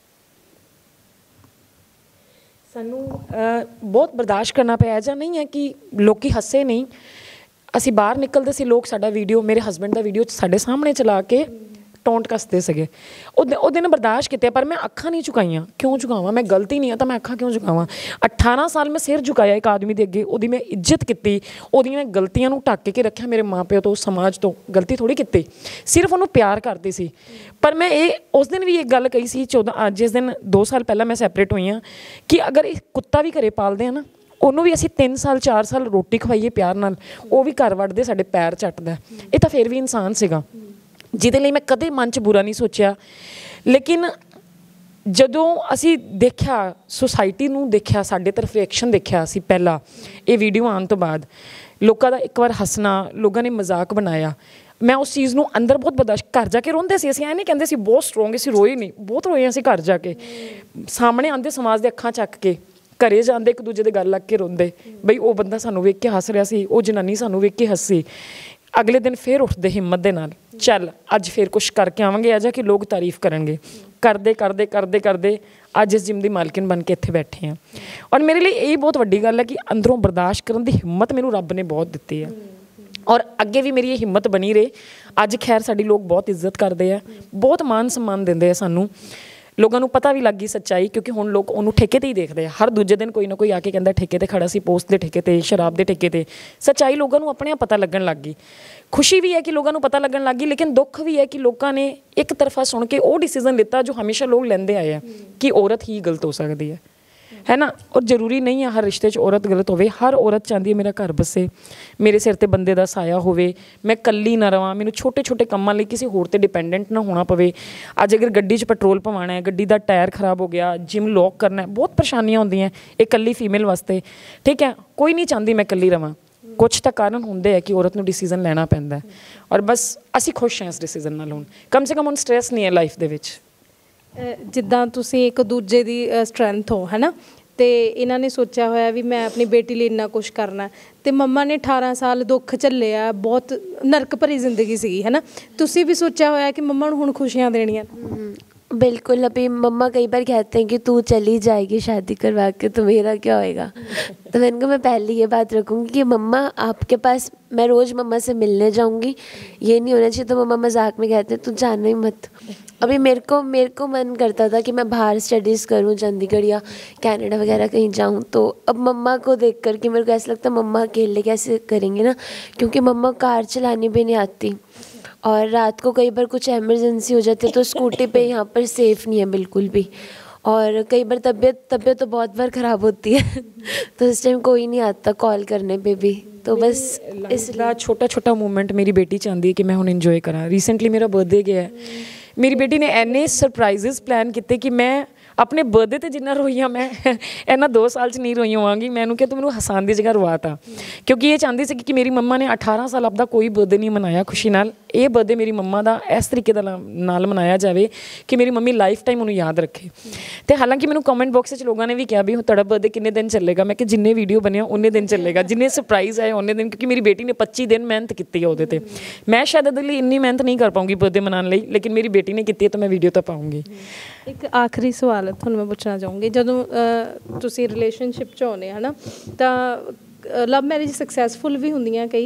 सानू बहुत बर्दाश्त करना पाया जा नहीं है कि लोग हसे नहीं, असी बाहर निकलते सी लोग साडा वीडियो, मेरे हसबैंड का वीडियो साडे सामने चला के टोंट कसते सके। वो दिन बर्दाश्त किए, पर मैं अखा नहीं झुकाइया। क्यों झुकावा? मैं गलती नहीं है तो मैं अखा क्यों झुकावा? अठारह साल मैं सिर झुकाया एक आदमी के अगे, वो मैं इज्जत की, वो मैं गलतियों ढक के रखा, मेरे माँ प्यो तो समाज तो गलती थोड़ी की, सिर्फ उन्होंने प्यार करती सी। पर मैं ये उस दिन भी एक गल कही सी, चौदह जिस दिन दो साल पहला मैं सैपरेट हुई हाँ, कि अगर एक कुत्ता भी घरे पालते हैं ना, ਉਹਨੂੰ भी असी तीन साल चार साल रोटी खवाइए प्यार नाल, वो भी घर वड़दे साडे पैर झटदा, ये तो फिर भी इंसान सीगा जिहदे लई मैं कदे मन च बुरा नहीं सोचिया। लेकिन जदों असी देखा सोसाइटी नूं देखा, साडे तरफ रिएक्शन देखा असी पहला ये वीडियो आने तो बाद, लोगों का एक बार हसना, लोगों ने मजाक बनाया, मैं उस चीज़ नूं अंदर बहुत बर्दाश्त, घर जाके रोंदे सी, असीं ऐ नहीं कहंदे सी बहुत स्ट्रोंग, असीं रोए नहीं, बहुत रोए असीं घर जाके, सामने आंदे समाज दे अखां चक के, घरे जाते एक दूजे दे गल लग के रोंदे, बई वो बंदा सानू वेख के हस रहा सी, वो जनानी सानू वेख के हसी। अगले दिन फिर उठते हिम्मत दे नाल, चल अज फिर कुछ करके आवांगे, अजा कि लोग तारीफ करेंगे, करते करते करते करते अज इस जिम की मालकिन बन के इत्थे बैठे हैं। और मेरे लिए यही बहुत वड्डी गल है कि अंदरों बर्दाश्त करने की हिम्मत मैनू रब ने बहुत दी है, और अगे भी मेरी ये हिम्मत बनी रहे। अज खैर साडी लोग बहुत इज्जत करते हैं, बहुत मान सम्मान देंदे हैं सानू, लोगों को पता भी लग गई सच्चाई, क्योंकि हुण लोग उन्होंने ठेके ते ही देखते हैं, हर दूजे दिन कोई ना कोई आके कहता ठेके ते खड़ा सी, पोस्ट के ठेके ते, शराब के ठेके ते। सच्चाई लोगों को अपने आप पता लगन लग गई, खुशी भी है कि लोगों को पता लगन लग गई, लेकिन दुख भी है कि लोगों ने एक तरफा सुन के वो डिसीजन लिता जो हमेशा लोग लेंदे आए हैं कि औरत ही गलत हो सकती है, है ना। और जरूरी नहीं है हर रिश्ते च औरत गलत होवे, हर औरत चाहती है मेरा घर बसे, मेरे सिर ते बंदे दा साया होवे, मैं कल्ली ना रवां, मैनूं छोटे छोटे कामां लई किसी होर ते डिपेंडेंट ना होना पवे। अज अगर गड्डी च पेट्रोल पवाना है, गड्डी दा टायर खराब हो गया, जिम लॉक करना है, बहुत परेशानियां होंदियां एक कल्ली फीमेल वास्ते, ठीक है। कोई नहीं चाहती मैं कल्ली रवां, कुछ तो कारण होंदे है कि औरत नूं डिसीजन लेना पैंदा है, और बस असीं खुश हैं इस डिसीजन नाल। हुण कम से कम हुण स्ट्रैस नहीं है लाइफ दे विच। जिद्दां तुसीं एक दूजे दी स्ट्रैंथ हो, है ना, तो इन्हों ने सोचा होया भी मैं अपनी बेटी लिए इन्ना कुछ करना, तो मम्मा ने अठारह साल दुख झल्ले आ, बहुत नरक भरी जिंदगी सी, है ना। तुसीं भी सोचा होया कि मम्मा नूं हुण खुशियां देनियां? बिल्कुल। अभी मम्मा कई बार कहते हैं कि तू चली जाएगी शादी करवा के तो मेरा क्या होएगा, तो मैंने कहा मैं पहले ये बात रखूँगी कि मम्मा आपके पास मैं रोज़ मम्मा से मिलने जाऊँगी, ये नहीं होना चाहिए। तो मम्मा मजाक में कहते हैं तू जाना ही मत। अभी मेरे को मेरे को मन करता था कि मैं बाहर स्टडीज़ करूँ, चंडीगढ़ या कनाडा वगैरह कहीं जाऊँ, तो अब मम्मा को देख कर के मेरे को ऐसा लगता है मम्मा अकेले कैसे करेंगे ना, क्योंकि मम्मा कार चलानी भी नहीं आती, और रात को कई बार कुछ इमरजेंसी हो जाती है तो स्कूटी पे यहाँ पर सेफ़ नहीं है बिल्कुल भी, और कई बार तबीयत तबीयत तो बहुत बार ख़राब होती है तो इस टाइम कोई नहीं आता कॉल करने पे भी। तो बस इसलिए छोटा छोटा मूवमेंट मेरी बेटी चाहती है कि मैं हुण इंजॉय करा। रिसेंटली मेरा बर्थडे गया है, मेरी बेटी ने इन्ने सरप्राइजेस प्लान किए कि मैं अपने बर्थडे ते जिन्ना रोई हाँ मैं इन्ना दो साल च नहीं रोई होवांगी। मैंने क्या तू मैनूं हसान की जगह रवाता, क्योंकि ये चाहती सी कि मेरी मम्मा ने अठारह साल अपना कोई बर्थडे नहीं मनाया खुशी नाल। ये बर्थडे मेरी मम्मा का इस तरीके नाल मनाया जाए कि मेरी मम्मी लाइफ टाइम उन्होंने याद रखे। तो हालांकि मैंने कॉमेंट बॉक्स लोगों ने भी कहा भी तेरा बर्थडे किन्ने दिन चलेगा, मैं कि जिन्ने वीडियो बने उन्ने दिन चलेगा, जिन्ने सरप्राइज़ आए उन्ने दिन, क्योंकि मेरी बेटी ने पच्ची दिन मेहनत की है वो, मैं शायद ये लिए इन्नी मेहनत नहीं कर पाऊँगी बर्थडे मनाने, लेकिन मेरी बेटी ने की है तो मैं वीडियो तो पाऊँगी। एक आखिरी सवाल तुहानूं मैं पुछना चाहूँगी, जदों तुसीं रिलेशनशिप च होने है ना, तो लव मैरिज सक्सैसफुल भी होंदियां कई,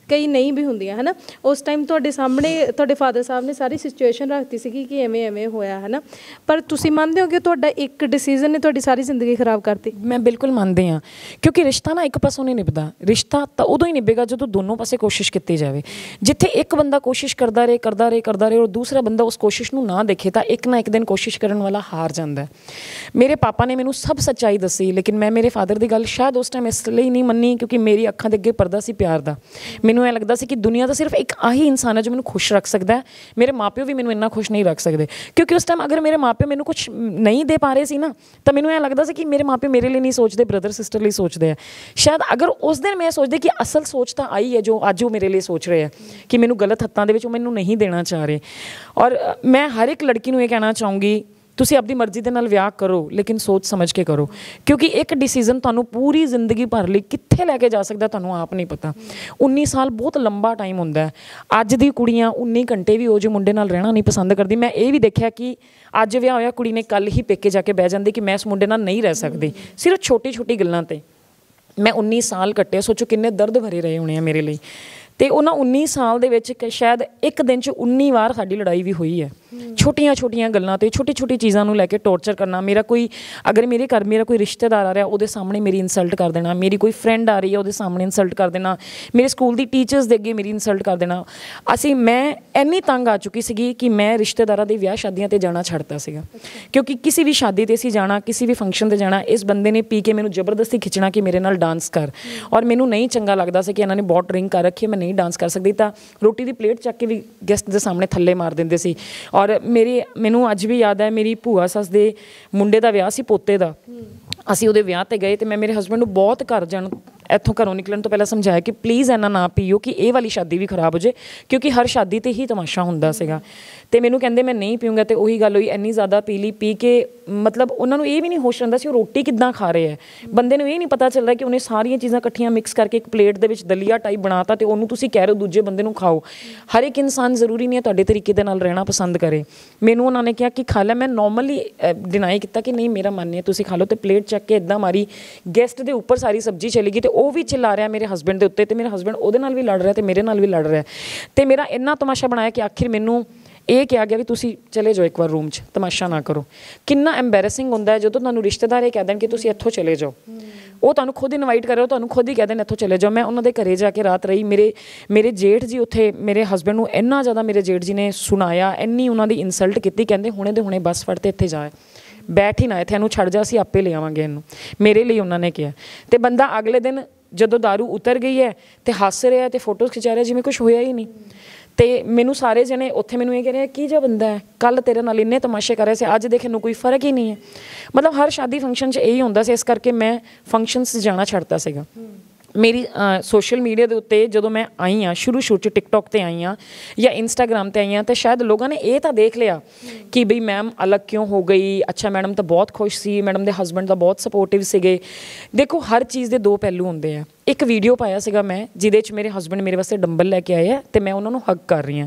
ਕਈ ਨਹੀਂ ਵੀ ਹੁੰਦੀਆਂ ਹੈ ਨਾ। ਉਸ ਟਾਈਮ ਤੁਹਾਡੇ ਸਾਹਮਣੇ ਤੁਹਾਡੇ ਫਾਦਰ ਸਾਹਿਬ ਨੇ ਸਾਰੀ ਸਿਚੁਏਸ਼ਨ ਰੱਖਤੀ ਸੀਗੀ ਕਿ ਐਵੇਂ ਐਵੇਂ ਹੋਇਆ ਹੈ ਨਾ, ਪਰ ਤੁਸੀਂ ਮੰਨਦੇ ਹੋ ਕਿ ਤੁਹਾਡਾ ਇੱਕ ਡਿਸੀਜ਼ਨ ਨੇ ਤੁਹਾਡੀ ਸਾਰੀ ਜ਼ਿੰਦਗੀ ਖਰਾਬ ਕਰਤੀ? ਮੈਂ ਬਿਲਕੁਲ ਮੰਨਦੀ ਹਾਂ, ਕਿਉਂਕਿ ਰਿਸ਼ਤਾ ਨਾ ਇੱਕ ਪਾਸੋਂ ਨਹੀਂ ਨਿਭਦਾ। ਰਿਸ਼ਤਾ ਤਾਂ ਉਦੋਂ ਹੀ ਨਿਭੇਗਾ ਜਦੋਂ ਦੋਨੋਂ ਪਾਸੇ ਕੋਸ਼ਿਸ਼ ਕੀਤੀ ਜਾਵੇ। ਜਿੱਥੇ ਇੱਕ ਬੰਦਾ ਕੋਸ਼ਿਸ਼ ਕਰਦਾ ਰਹੇ ਕਰਦਾ ਰਹੇ ਕਰਦਾ ਰਹੇ ਔਰ ਦੂਸਰਾ ਬੰਦਾ ਉਸ ਕੋਸ਼ਿਸ਼ ਨੂੰ ਨਾ ਦੇਖੇ ਤਾਂ ਇੱਕ ਨਾ ਇੱਕ ਦਿਨ ਕੋਸ਼ਿਸ਼ ਕਰਨ ਵਾਲਾ ਹਾਰ ਜਾਂਦਾ। ਮੇਰੇ ਪਾਪਾ ਨੇ ਮੈਨੂੰ ਸਭ ਸੱਚਾਈ ਦੱਸੀ, ਲੇਕਿਨ ਮੈਂ ਮੇਰੇ ਫਾਦਰ ਦੀ ਗੱਲ ਸ਼ਾਇਦ ਉਸ ਟਾਈਮ ਇਸ ਲਈ ਨਹੀਂ ਮੰਨੀ ਕਿਉਂਕਿ ਮੇਰੀ ਅੱਖਾਂ ਦੇ ਅੱਗੇ ਪਰਦਾ ਸੀ ਪਿਆਰ ਦਾ। ਮੈਨੂੰ ਇਹ ਲੱਗਦਾ ਸੀ ਕਿ ਦੁਨੀਆ ਦਾ ਸਿਰਫ ਇੱਕ ਆਹੀ ਇਨਸਾਨ ਹੈ ਜੋ ਮੈਨੂੰ ਖੁਸ਼ ਰੱਖ ਸਕਦਾ ਹੈ। ਮੇਰੇ ਮਾਂ ਪਿਓ ਵੀ ਮੈਨੂੰ ਇੰਨਾ ਖੁਸ਼ ਨਹੀਂ ਰੱਖ ਸਕਦੇ, ਕਿਉਂਕਿ ਉਸ ਟਾਈਮ ਅਗਰ ਮੇਰੇ ਮਾਂ ਪਿਓ ਮੈਨੂੰ ਕੁਛ ਨਹੀਂ ਦੇ ਪਾ ਰਹੇ ਸੀ ਨਾ ਤਾਂ ਮੈਨੂੰ ਇਹ ਲੱਗਦਾ ਸੀ ਕਿ ਮੇਰੇ ਮਾਂ ਪਿਓ ਮੇਰੇ ਲਈ ਨਹੀਂ ਸੋਚਦੇ, ਬ੍ਰਦਰ ਸਿਸਟਰ ਲਈ ਸੋਚਦੇ ਆ। ਸ਼ਾਇਦ ਅਗਰ ਉਸ ਦਿਨ ਮੈਂ ਸੋਚਦੀ ਕਿ ਅਸਲ ਸੋਚ ਤਾਂ ਆਈ ਹੈ ਜੋ ਅੱਜ ਉਹ ਮੇਰੇ ਲਈ ਸੋਚ ਰਹੇ ਆ ਕਿ ਮੈਨੂੰ ਗਲਤ ਹੱਥਾਂ ਦੇ ਵਿੱਚ ਉਹ ਮੈਨੂੰ ਨਹੀਂ ਦੇਣਾ ਚਾਹ ਰਹੇ। ਔਰ ਮੈਂ ਹਰ ਇੱਕ ਲੜਕੀ ਨੂੰ ਇਹ ਕਹਿਣਾ ਚਾਹੂੰਗੀ, ਤੁਸੀਂ ਆਪਣੀ ਮਰਜ਼ੀ ਦੇ ਨਾਲ ਵਿਆਹ ਕਰੋ ਲੇਕਿਨ ਸੋਚ ਸਮਝ ਕੇ ਕਰੋ, ਕਿਉਂਕਿ ਇੱਕ ਡਿਸੀਜ਼ਨ ਤੁਹਾਨੂੰ ਪੂਰੀ ਜ਼ਿੰਦਗੀ ਭਰ ਲਈ ਕਿੱਥੇ ਲੈ ਕੇ ਜਾ ਸਕਦਾ ਤੁਹਾਨੂੰ ਆਪ ਨਹੀਂ ਪਤਾ। ਉੱਨੀ ਸਾਲ ਬਹੁਤ ਲੰਬਾ ਟਾਈਮ ਹੁੰਦਾ ਹੈ। ਅੱਜ ਦੀ ਕੁੜੀਆਂ ਉੱਨੀ ਘੰਟੇ ਵੀ ਉਹ ਜਿਹੇ ਮੁੰਡੇ ਨਾਲ ਰਹਿਣਾ ਨਹੀਂ ਪਸੰਦ ਕਰਦੀ। ਮੈਂ ਇਹ ਵੀ ਦੇਖਿਆ ਕਿ ਅੱਜ ਵਿਆਹ ਹੋਇਆ ਕੁੜੀ ਨੇ ਕੱਲ੍ਹ ਹੀ ਪੇਕੇ ਜਾ ਕੇ ਬਹਿ ਜਾਂਦੀ ਕਿ ਮੈਂ ਇਸ ਮੁੰਡੇ ਨਾਲ ਨਹੀਂ ਰਹਿ ਸਕਦੀ, ਸਿਰਫ ਛੋਟੀ ਛੋਟੀ ਗੱਲਾਂ 'ਤੇ। ਮੈਂ ਉੱਨੀ ਸਾਲ ਕੱਟੇ, ਸੋਚੋ ਕਿੰਨੇ ਦਰਦ ਭਰੇ ਰਹੇ ਹੋਣੇ ਆ ਮੇਰੇ ਲਈ। ਅਤੇ ਉਹਨਾਂ ਉੱਨੀ ਸਾਲ ਦੇ ਵਿੱਚ ਸ਼ਾਇਦ ਇੱਕ ਦਿਨ 'ਚ ਉੱਨੀ ਵਾਰ ਸਾਡੀ ਲੜਾਈ ਵੀ ਹੋਈ ਹੈ, ਛੋਟੀਆਂ ਛੋਟੀਆਂ ਗੱਲਾਂ 'ਤੇ, ਛੋਟੀ ਛੋਟੀ ਚੀਜ਼ਾਂ ਨੂੰ ਲੈ ਕੇ ਟੋਰਚਰ ਕਰਨਾ। ਮੇਰਾ ਕੋਈ ਅਗਰ ਮੇਰੇ ਘਰ ਮੇਰਾ ਕੋਈ ਰਿਸ਼ਤੇਦਾਰ ਆ ਰਿਹਾ ਉਹਦੇ ਸਾਹਮਣੇ ਮੇਰੀ ਇਨਸਲਟ ਕਰ ਦੇਣਾ, ਮੇਰੀ ਕੋਈ ਫਰੈਂਡ ਆ ਰਹੀ ਹੈ ਉਹਦੇ ਸਾਹਮਣੇ ਇਨਸਲਟ ਕਰ ਦੇਣਾ, ਮੇਰੇ ਸਕੂਲ ਦੀ ਟੀਚਰਸ ਦੇ ਅੱਗੇ ਮੇਰੀ ਇਨਸਲਟ ਕਰ ਦੇਣਾ। ਅਸੀਂ ਮੈਂ ਇੰਨੀ ਤੰਗ ਆ ਚੁੱਕੀ ਸੀਗੀ ਕਿ ਮੈਂ ਰਿਸ਼ਤੇਦਾਰਾਂ ਦੇ ਵਿਆਹ ਸ਼ਾਦੀਆਂ 'ਤੇ ਜਾਣਾ ਛੱਡਤਾ ਸੀਗਾ, ਕਿਉਂਕਿ ਕਿਸੇ ਵੀ ਸ਼ਾਦੀ 'ਤੇ ਅਸੀਂ ਜਾਣਾ, ਕਿਸੇ ਵੀ ਫੰਕਸ਼ਨ 'ਤੇ ਜਾਣਾ, ਇਸ ਬੰਦੇ ਨੇ ਪੀ ਕੇ ਮੈਨੂੰ ਜ਼ਬਰਦਸਤੀ ਖਿੱਚਣਾ ਕਿ ਮੇਰੇ ਨਾਲ ਡਾਂਸ ਕਰ। ਔਰ ਮੈਨੂੰ ਨਹੀਂ ਚੰਗਾ ਲੱਗਦਾ ਸੀ ਕਿ ਇਹਨਾਂ ਨੇ ਬਹੁਤ ਡਰਿੰਕ ਕਰ ਰੱਖੀ ਹੈ, ਮੈਂ ਨਹੀਂ ਡਾਂਸ ਕਰ ਸਕਦੀ, ਤਾਂ ਰੋਟੀ ਦੀ ਪਲੇਟ ਚੱਕ ਕੇ ਵੀ ਗੈਸਟ ਦੇ ਸਾਹਮਣੇ ਥੱਲੇ ਮਾਰ ਦਿੰਦੇ ਸੀ। ਔਰ ਮੇਰੇ ਮੈਨੂੰ ਅੱਜ ਵੀ ਯਾਦ ਹੈ, ਮੇਰੀ ਭੂਆ ਸੱਸ ਦੇ ਮੁੰਡੇ ਦਾ ਵਿਆਹ ਸੀ, ਪੋਤੇ ਦਾ। ਅਸੀਂ ਉਹਦੇ ਵਿਆਹ 'ਤੇ ਗਏ ਅਤੇ ਮੈਂ ਮੇਰੇ ਹਸਬੈਂਡ ਨੂੰ ਬਹੁਤ ਘਰ ਜਾਣ ਇੱਥੋਂ ਘਰੋਂ ਨਿਕਲਣ ਤੋਂ ਪਹਿਲਾਂ ਸਮਝਾਇਆ ਕਿ ਪਲੀਜ਼ ਇੰਨਾ ਨਾ ਪੀਓ ਕਿ ਇਹ ਵਾਲੀ ਸ਼ਾਦੀ ਵੀ ਖਰਾਬ ਹੋ ਜਾਏ, ਕਿਉਂਕਿ ਹਰ ਸ਼ਾਦੀ 'ਤੇ ਹੀ ਤਮਾਸ਼ਾ ਹੁੰਦਾ ਸੀਗਾ। ਅਤੇ ਮੈਨੂੰ ਕਹਿੰਦੇ ਮੈਂ ਨਹੀਂ ਪੀਊਂਗਾ, ਅਤੇ ਉਹੀ ਗੱਲ ਹੋਈ, ਇੰਨੀ ਜ਼ਿਆਦਾ ਪੀ ਲਈ, ਪੀ ਕੇ ਮਤਲਬ ਉਹਨਾਂ ਨੂੰ ਇਹ ਵੀ ਨਹੀਂ ਹੋਸ਼ ਰਹਿੰਦਾ ਸੀ ਉਹ ਰੋਟੀ ਕਿੱਦਾਂ ਖਾ ਰਹੇ ਹੈ। ਬੰਦੇ ਨੂੰ ਇਹ ਨਹੀਂ ਪਤਾ ਚੱਲ ਰਿਹਾ ਕਿ ਉਹਨੇ ਸਾਰੀਆਂ ਚੀਜ਼ਾਂ ਇਕੱਠੀਆਂ ਮਿਕਸ ਕਰਕੇ ਇੱਕ ਪਲੇਟ ਦੇ ਵਿੱਚ ਦਲੀਆ ਟਾਈਪ ਬਣਾ ਤਾ ਅਤੇ ਉਹਨੂੰ ਤੁਸੀਂ ਕਹਿ ਰਹੇ ਹੋ ਦੂਜੇ ਬੰਦੇ ਨੂੰ ਖਾਓ। ਹਰ ਇੱਕ ਇਨਸਾਨ ਜ਼ਰੂਰੀ ਨਹੀਂ ਹੈ ਤੁਹਾਡੇ ਤਰੀਕੇ ਦੇ ਨਾਲ ਰਹਿਣਾ ਪਸੰਦ ਕਰੇ। ਮੈਨੂੰ ਉਹਨਾਂ ਨੇ ਕਿਹਾ ਕਿ ਖਾ ਲੈ, ਮੈਂ ਨੋਰਮਲੀ ਡਿਨਾਈ ਕੀਤਾ ਕਿ ਨਹੀਂ ਮੇਰਾ ਮਨ ਹੈ ਤੁਸੀਂ ਖਾ ਲਓ, ਅਤੇ ਪਲੇਟ ਚੱਕ ਕੇ ਇੱਦਾਂ ਮਾਰੀ, ਗੈਸਟ ਦੇ ਉੱਪਰ ਸਾਰੀ ਸਬਜ਼ੀ ਚਲੀ ਗਈ ਅਤੇ ਉਹ ਵੀ ਚਿੱਲਾ ਰਿਹਾ ਮੇਰੇ ਹਸਬੈਂਡ ਦੇ ਉੱਤੇ, ਅਤੇ ਮੇਰੇ ਹਸਬੈਂਡ ਉਹਦੇ ਨਾਲ ਵੀ ਲੜ ਰਿਹਾ ਅਤੇ ਮੇਰੇ ਨਾਲ ਵੀ ਲੜ ਰਿਹਾ। ਅਤੇ ਮੇਰਾ ਇੰਨਾ ਤਮਾਸ਼ਾ ਬਣਾਇਆ ਕਿ ਆਖਿਰ ਮੈਨੂੰ ਇਹ ਕਿਹਾ ਗਿਆ ਵੀ ਤੁਸੀਂ ਚਲੇ ਜਾਓ ਇੱਕ ਵਾਰ ਰੂਮ 'ਚ, ਤਮਾਸ਼ਾ ਨਾ ਕਰੋ। ਕਿੰਨਾ ਐਂਬੈਰਸਿੰਗ ਹੁੰਦਾ ਹੈ ਜਦੋਂ ਤੁਹਾਨੂੰ ਰਿਸ਼ਤੇਦਾਰ ਇਹ ਕਹਿ ਦੇਣ ਕਿ ਤੁਸੀਂ ਇੱਥੋਂ ਚਲੇ ਜਾਓ। ਉਹ ਤੁਹਾਨੂੰ ਖੁਦ ਇਨਵਾਈਟ ਕਰੇ, ਉਹ ਤੁਹਾਨੂੰ ਖੁਦ ਹੀ ਕਹਿ ਦੇਣ ਇੱਥੋਂ ਚਲੇ ਜਾਓ। ਮੈਂ ਉਹਨਾਂ ਦੇ ਘਰੇ ਜਾ ਕੇ ਰਾਤ ਰਹੀ। ਮੇਰੇ ਮੇਰੇ ਜੇਠ ਜੀ ਉੱਥੇ ਮੇਰੇ ਹਸਬੈਂਡ ਨੂੰ ਇੰਨਾ ਜ਼ਿਆਦਾ ਮੇਰੇ ਜੇਠ ਜੀ ਨੇ ਸੁਣਾਇਆ, ਇੰਨੀ ਉਹਨਾਂ ਦੀ ਇਨਸਲਟ ਕੀਤੀ, ਕਹਿੰਦੇ ਹੁਣੇ ਦੇ ਹੁਣੇ ਬੱਸ ਫੜ ਤੇ ਇੱਥੇ ਜਾ, ਬੈਠ ਹੀ ਨਾ ਇੱਥੇ, ਇਹਨੂੰ ਛੱਡ ਜਾ, ਅਸੀਂ ਆਪੇ ਲੈ ਆਵਾਂਗੇ ਇਹਨੂੰ। ਮੇਰੇ ਲਈ ਉਹਨਾਂ ਨੇ ਕਿਹਾ। ਅਤੇ ਬੰਦਾ ਅਗਲੇ ਦਿਨ ਜਦੋਂ ਦਾਰੂ ਉਤਰ ਗਈ ਹੈ ਅਤੇ ਹੱਸ ਰਿਹਾ ਅਤੇ ਫੋਟੋਜ਼ ਖਿਚਾ ਰਿਹਾ ਜਿਵੇਂ ਕੁਛ ਹੋਇਆ ਹੀ ਨਹੀਂ। ਅਤੇ ਮੈਨੂੰ ਸਾਰੇ ਜਣੇ ਉੱਥੇ ਮੈਨੂੰ ਇਹ ਕਹਿ ਰਹੇ ਕੀ ਜਿਹਾ ਬੰਦਾ ਹੈ, ਕੱਲ੍ਹ ਤੇਰੇ ਨਾਲ ਇੰਨੇ ਤਮਾਸ਼ੇ ਕਰ ਰਹੇ ਸੀ, ਅੱਜ ਦੇਖ ਇਹਨੂੰ ਕੋਈ ਫਰਕ ਹੀ ਨਹੀਂ ਹੈ। ਮਤਲਬ ਹਰ ਸ਼ਾਦੀ ਫੰਕਸ਼ਨ 'ਚ ਇਹੀ ਹੁੰਦਾ ਸੀ, ਇਸ ਕਰਕੇ ਮੈਂ ਫੰਕਸ਼ਨਸ ਜਾਣਾ ਛੱਡਤਾ ਸੀਗਾ। ਮੇਰੀ ਸੋਸ਼ਲ ਮੀਡੀਆ ਦੇ ਉੱਤੇ ਜਦੋਂ ਮੈਂ ਆਈ ਹਾਂ ਸ਼ੁਰੂ ਸ਼ੁਰੂ 'ਚ ਟਿਕਟੋਕ 'ਤੇ ਆਈ ਹਾਂ ਜਾਂ ਇੰਸਟਾਗ੍ਰਾਮ 'ਤੇ ਆਈ ਹਾਂ, ਤਾਂ ਸ਼ਾਇਦ ਲੋਕਾਂ ਨੇ ਇਹ ਤਾਂ ਦੇਖ ਲਿਆ ਕਿ ਬਈ ਮੈਮ ਅਲੱਗ ਕਿਉਂ ਹੋ ਗਈ। ਅੱਛਾ ਮੈਡਮ ਤਾਂ ਬਹੁਤ ਖੁਸ਼ ਸੀ, ਮੈਡਮ ਦੇ ਹਸਬੈਂਡ ਤਾਂ ਬਹੁਤ ਸਪੋਰਟਿਵ ਸੀਗੇ। ਦੇਖੋ ਹਰ ਚੀਜ਼ ਦੇ ਦੋ ਪਹਿਲੂ ਹੁੰਦੇ ਆ। ਇੱਕ ਵੀਡੀਓ ਪਾਇਆ ਸੀਗਾ ਮੈਂ ਜਿਹਦੇ 'ਚ ਮੇਰੇ ਹਸਬੈਂਡ ਮੇਰੇ ਵਾਸਤੇ ਡੰਬਲ ਲੈ ਕੇ ਆਏ ਆ ਅਤੇ ਮੈਂ ਉਹਨਾਂ ਨੂੰ ਹੱਗ ਕਰ ਰਹੀ ਹਾਂ।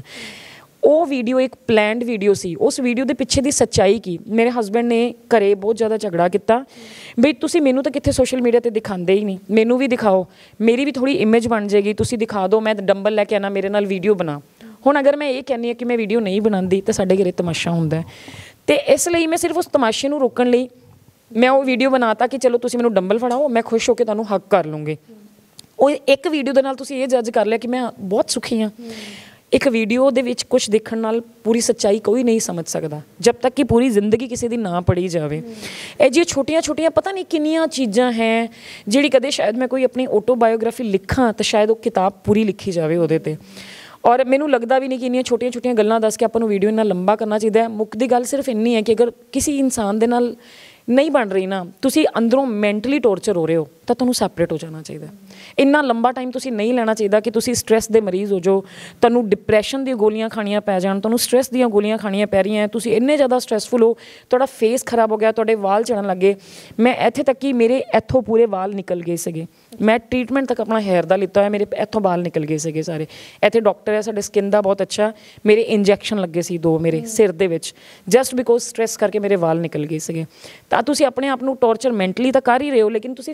ਉਹ ਵੀਡੀਓ ਇੱਕ ਪਲੈਨਡ ਵੀਡੀਓ ਸੀ। ਉਸ ਵੀਡੀਓ ਦੇ ਪਿੱਛੇ ਦੀ ਸੱਚਾਈ ਕੀ, ਮੇਰੇ ਹਸਬੈਂਡ ਨੇ ਘਰੇ ਬਹੁਤ ਜ਼ਿਆਦਾ ਝਗੜਾ ਕੀਤਾ ਬਈ ਤੁਸੀਂ ਮੈਨੂੰ ਤਾਂ ਕਿੱਥੇ ਸੋਸ਼ਲ ਮੀਡੀਆ 'ਤੇ ਦਿਖਾਉਂਦੇ ਹੀ ਨਹੀਂ, ਮੈਨੂੰ ਵੀ ਦਿਖਾਓ, ਮੇਰੀ ਵੀ ਥੋੜ੍ਹੀ ਇਮੇਜ ਬਣ ਜਾਏਗੀ, ਤੁਸੀਂ ਦਿਖਾ ਦਿਓ, ਮੈਂ ਡੰਬਲ ਲੈ ਕੇ ਆਉਣਾ, ਮੇਰੇ ਨਾਲ ਵੀਡੀਓ ਬਣਾ। ਹੁਣ ਅਗਰ ਮੈਂ ਇਹ ਕਹਿੰਦੀ ਹਾਂ ਕਿ ਮੈਂ ਵੀਡੀਓ ਨਹੀਂ ਬਣਾਉਂਦੀ ਤਾਂ ਸਾਡੇ ਘਰੇ ਤਮਾਸ਼ਾ ਹੁੰਦਾ। ਅਤੇ ਇਸ ਲਈ ਮੈਂ ਸਿਰਫ ਉਸ ਤਮਾਸ਼ੇ ਨੂੰ ਰੋਕਣ ਲਈ ਮੈਂ ਉਹ ਵੀਡੀਓ ਬਣਾ ਤਾ ਕਿ ਚਲੋ ਤੁਸੀਂ ਮੈਨੂੰ ਡੰਬਲ ਫੜਾਓ, ਮੈਂ ਖੁਸ਼ ਹੋ ਕੇ ਤੁਹਾਨੂੰ ਹੱਗ ਕਰ ਲੂੰਗੀ। ਉਹ ਇੱਕ ਵੀਡੀਓ ਦੇ ਨਾਲ ਤੁਸੀਂ ਇਹ ਜੱਜ ਕਰ ਲਿਆ ਕਿ ਮੈਂ ਬਹੁਤ ਸੁਖੀ ਹਾਂ। ਇੱਕ ਵੀਡੀਓ ਦੇ ਵਿੱਚ ਕੁਛ ਦੇਖਣ ਨਾਲ ਪੂਰੀ ਸੱਚਾਈ ਕੋਈ ਨਹੀਂ ਸਮਝ ਸਕਦਾ ਜਦ ਤੱਕ ਕਿ ਪੂਰੀ ਜ਼ਿੰਦਗੀ ਕਿਸੇ ਦੀ ਨਾ ਪੜ੍ਹੀ ਜਾਵੇ। ਇਹ ਜੀ ਛੋਟੀਆਂ ਛੋਟੀਆਂ ਪਤਾ ਨਹੀਂ ਕਿੰਨੀਆਂ ਚੀਜ਼ਾਂ ਹੈ ਜਿਹੜੀ ਕਦੇ ਸ਼ਾਇਦ ਮੈਂ ਕੋਈ ਆਪਣੀ ਆਟੋਬਾਇਓਗ੍ਰਾਫੀ ਲਿਖਾਂ ਤਾਂ ਸ਼ਾਇਦ ਉਹ ਕਿਤਾਬ ਪੂਰੀ ਲਿਖੀ ਜਾਵੇ ਉਹਦੇ 'ਤੇ। ਔਰ ਮੈਨੂੰ ਲੱਗਦਾ ਵੀ ਨਹੀਂ ਕਿ ਇੰਨੀਆਂ ਛੋਟੀਆਂ ਛੋਟੀਆਂ ਗੱਲਾਂ ਦੱਸ ਕੇ ਆਪਾਂ ਨੂੰ ਵੀਡੀਓ ਇੰਨਾ ਲੰਬਾ ਕਰਨਾ ਚਾਹੀਦਾ ਹੈ। ਮੁੱਕਦੀ ਗੱਲ ਸਿਰਫ ਇੰਨੀ ਹੈ ਕਿ ਅਗਰ ਕਿਸੇ ਇਨਸਾਨ ਦੇ ਨਾਲ ਨਹੀਂ ਬਣ ਰਹੀ ਨਾ, ਤੁਸੀਂ ਅੰਦਰੋਂ ਮੈਂਟਲੀ ਟੋਰਚਰ ਹੋ ਰਹੇ ਹੋ, ਤਾਂ ਤੁਹਾਨੂੰ ਸੈਪਰੇਟ ਹੋ ਜਾਣਾ ਚਾਹੀਦਾ। ਇੰਨਾ ਲੰਬਾ ਟਾਈਮ ਤੁਸੀਂ ਨਹੀਂ ਲੈਣਾ ਚਾਹੀਦਾ ਕਿ ਤੁਸੀਂ ਸਟਰੈਸ ਦੇ ਮਰੀਜ਼ ਹੋ ਜਾਓ, ਤੁਹਾਨੂੰ ਡਿਪਰੈਸ਼ਨ ਦੀਆਂ ਗੋਲੀਆਂ ਖਾਣੀਆਂ ਪੈ ਜਾਣ, ਤੁਹਾਨੂੰ ਸਟਰੈਸ ਦੀਆਂ ਗੋਲੀਆਂ ਖਾਣੀਆਂ ਪੈ ਰਹੀਆਂ, ਤੁਸੀਂ ਇੰਨੇ ਜ਼ਿਆਦਾ ਸਟਰੈਸਫੁਲ ਹੋ, ਤੁਹਾਡਾ ਫੇਸ ਖਰਾਬ ਹੋ ਗਿਆ, ਤੁਹਾਡੇ ਵਾਲ ਝੜਨ ਲੱਗੇ। ਮੈਂ ਇੱਥੇ ਤੱਕ ਕਿ ਮੇਰੇ ਇੱਥੋਂ ਪੂਰੇ ਵਾਲ ਨਿਕਲ ਗਏ ਸੀਗੇ। ਮੈਂ ਟਰੀਟਮੈਂਟ ਤੱਕ ਆਪਣਾ ਹੈਰ ਦਾ ਲਿੱਤਾ ਹੋਇਆ, ਮੇਰੇ ਇੱਥੋਂ ਵਾਲ ਨਿਕਲ ਗਏ ਸੀਗੇ ਸਾਰੇ। ਇੱਥੇ ਡਾਕਟਰ ਹੈ ਸਾਡੇ ਸਕਿਨ ਦਾ ਬਹੁਤ ਅੱਛਾ, ਮੇਰੇ ਇੰਜੈਕਸ਼ਨ ਲੱਗੇ ਸੀ ਦੋ ਮੇਰੇ ਸਿਰ ਦੇ ਵਿੱਚ, ਜਸਟ ਬਿਕੋਜ਼ ਸਟਰੈਸ ਕਰਕੇ ਮੇਰੇ ਵਾਲ ਨਿਕਲ ਗਏ ਸੀਗੇ। ਤਾਂ ਤੁਸੀਂ ਆਪਣੇ ਆਪ ਨੂੰ ਟੋਰਚਰ ਮੈਂਟਲੀ ਤਾਂ ਕਰ ਹੀ ਰਹੇ ਹੋ, ਲੇਕਿਨ ਤੁਸੀਂ ਫਿਜ਼ੀਕਲੀ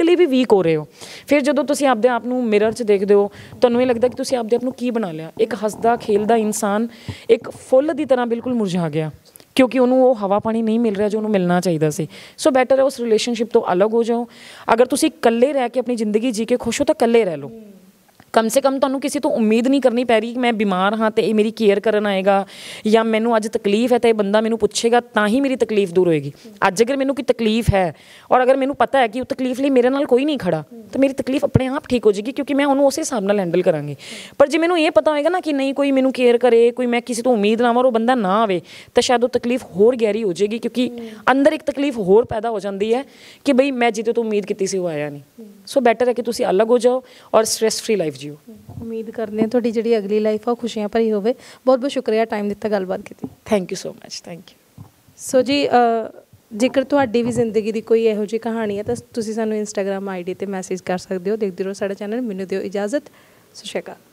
ਮੈਂਟਲੀ ਵੀ ਵੀਕ ਹੋ ਰਹੇ ਹੋ। ਫਿਰ ਜਦੋਂ ਤੁਸੀਂ ਆਪਦੇ ਆਪ ਨੂੰ ਮਿਰਰ 'ਚ ਦੇਖਦੇ ਹੋ ਤੁਹਾਨੂੰ ਇਹ ਲੱਗਦਾ ਕਿ ਤੁਸੀਂ ਆਪਦੇ ਆਪ ਨੂੰ ਕੀ ਬਣਾ ਲਿਆ। ਇੱਕ ਹੱਸਦਾ ਖੇਲਦਾ ਇਨਸਾਨ ਇੱਕ ਫੁੱਲ ਦੀ ਤਰ੍ਹਾਂ ਬਿਲਕੁਲ ਮੁਰਝਾ ਗਿਆ ਕਿਉਂਕਿ ਉਹਨੂੰ ਉਹ ਹਵਾ ਪਾਣੀ ਨਹੀਂ ਮਿਲ ਰਿਹਾ ਜੋ ਉਹਨੂੰ ਮਿਲਣਾ ਚਾਹੀਦਾ ਸੀ। ਸੋ ਬੈਟਰ ਹੈ ਉਸ ਰਿਲੇਸ਼ਨਸ਼ਿਪ ਤੋਂ ਅਲੱਗ ਹੋ ਜਾਓ। ਅਗਰ ਤੁਸੀਂ ਇਕੱਲੇ ਰਹਿ ਕੇ ਆਪਣੀ ਜ਼ਿੰਦਗੀ ਜੀ ਕੇ ਖੁਸ਼ ਹੋ ਤਾਂ ਇਕੱਲੇ ਰਹਿ ਲਓ। ਕਮ ਸੇ ਕਮ ਤੁਹਾਨੂੰ ਕਿਸੇ ਤੋਂ ਉਮੀਦ ਨਹੀਂ ਕਰਨੀ ਪੈ ਰਹੀ ਕਿ ਮੈਂ ਬਿਮਾਰ ਹਾਂ ਅਤੇ ਇਹ ਮੇਰੀ ਕੇਅਰ ਕਰਨ ਆਏਗਾ, ਜਾਂ ਮੈਨੂੰ ਅੱਜ ਤਕਲੀਫ ਹੈ ਤਾਂ ਇਹ ਬੰਦਾ ਮੈਨੂੰ ਪੁੱਛੇਗਾ ਤਾਂ ਹੀ ਮੇਰੀ ਤਕਲੀਫ ਦੂਰ ਹੋਏਗੀ। ਅੱਜ ਅਗਰ ਮੈਨੂੰ ਕੋਈ ਤਕਲੀਫ ਹੈ ਔਰ ਅਗਰ ਮੈਨੂੰ ਪਤਾ ਹੈ ਕਿ ਉਹ ਤਕਲੀਫ ਲਈ ਮੇਰੇ ਨਾਲ ਕੋਈ ਨਹੀਂ ਖੜਾ ਤਾਂ ਮੇਰੀ ਤਕਲੀਫ ਆਪਣੇ ਆਪ ਠੀਕ ਹੋ ਜਾਏਗੀ ਕਿਉਂਕਿ ਮੈਂ ਉਹਨੂੰ ਉਸੇ ਹਿਸਾਬ ਨਾਲ ਹੈਂਡਲ ਕਰਾਂਗੀ। ਪਰ ਜੇ ਮੈਨੂੰ ਇਹ ਪਤਾ ਹੋਏਗਾ ਨਾ ਕਿ ਨਹੀਂ ਕੋਈ ਮੈਨੂੰ ਕੇਅਰ ਕਰੇ, ਕੋਈ ਮੈਂ ਕਿਸੇ ਤੋਂ ਉਮੀਦ ਲਾਵਾਂ ਔਰ ਉਹ ਬੰਦਾ ਨਾ ਆਵੇ ਤਾਂ ਸ਼ਾਇਦ ਉਹ ਤਕਲੀਫ ਹੋਰ ਗਹਿਰੀ ਹੋ ਜਾਏਗੀ ਕਿਉਂਕਿ ਅੰਦਰ ਇੱਕ ਤਕਲੀਫ ਹੋਰ ਪੈਦਾ ਹੋ ਜਾਂਦੀ ਹੈ ਕਿ ਬਈ ਮੈਂ ਜਿਹਦੇ ਤੋਂ ਉਮੀਦ ਕੀਤੀ ਸੀ ਉਹ ਆਇਆ ਨਹੀਂ। ਸੋ ਬੈਟਰ ਹੈ ਕਿ ਤੁਸੀਂ ਅਲੱਗ ਹੋ ਜਾਓ ਔਰ ਸਟ੍ਰੈਸ ਫ੍ਰੀ ਲਾਈਫ ਜੀਓ। ਉਮੀਦ ਕਰਦੇ ਹਾਂ ਤੁਹਾਡੀ ਜਿਹੜੀ ਅਗਲੀ ਲਾਈਫ ਆ ਉਹ ਖੁਸ਼ੀਆਂ ਭਰੀ ਹੋਵੇ। ਬਹੁਤ ਬਹੁਤ ਸ਼ੁਕਰੀਆ ਟਾਈਮ ਦਿੱਤਾ, ਗੱਲਬਾਤ ਕੀਤੀ। Thank you so much. Thank you. So ਜੀ ਜੇਕਰ ਤੁਹਾਡੀ ਵੀ ਜ਼ਿੰਦਗੀ ਦੀ ਕੋਈ ਇਹੋ ਜਿਹੀ ਕਹਾਣੀ ਹੈ ਤਾਂ ਤੁਸੀਂ ਸਾਨੂੰ ਇੰਸਟਾਗ੍ਰਾਮ ਆਈ ਡੀ 'ਤੇ ਮੈਸੇਜ ਕਰ ਸਕਦੇ ਹੋ। ਦੇਖਦੇ ਰਹੋ ਸਾਡਾ ਚੈਨਲ। ਮੈਨੂੰ ਦਿਓ ਇਜਾਜ਼ਤ। ਸਤਿ ਸ਼੍ਰੀ ਅਕਾਲ।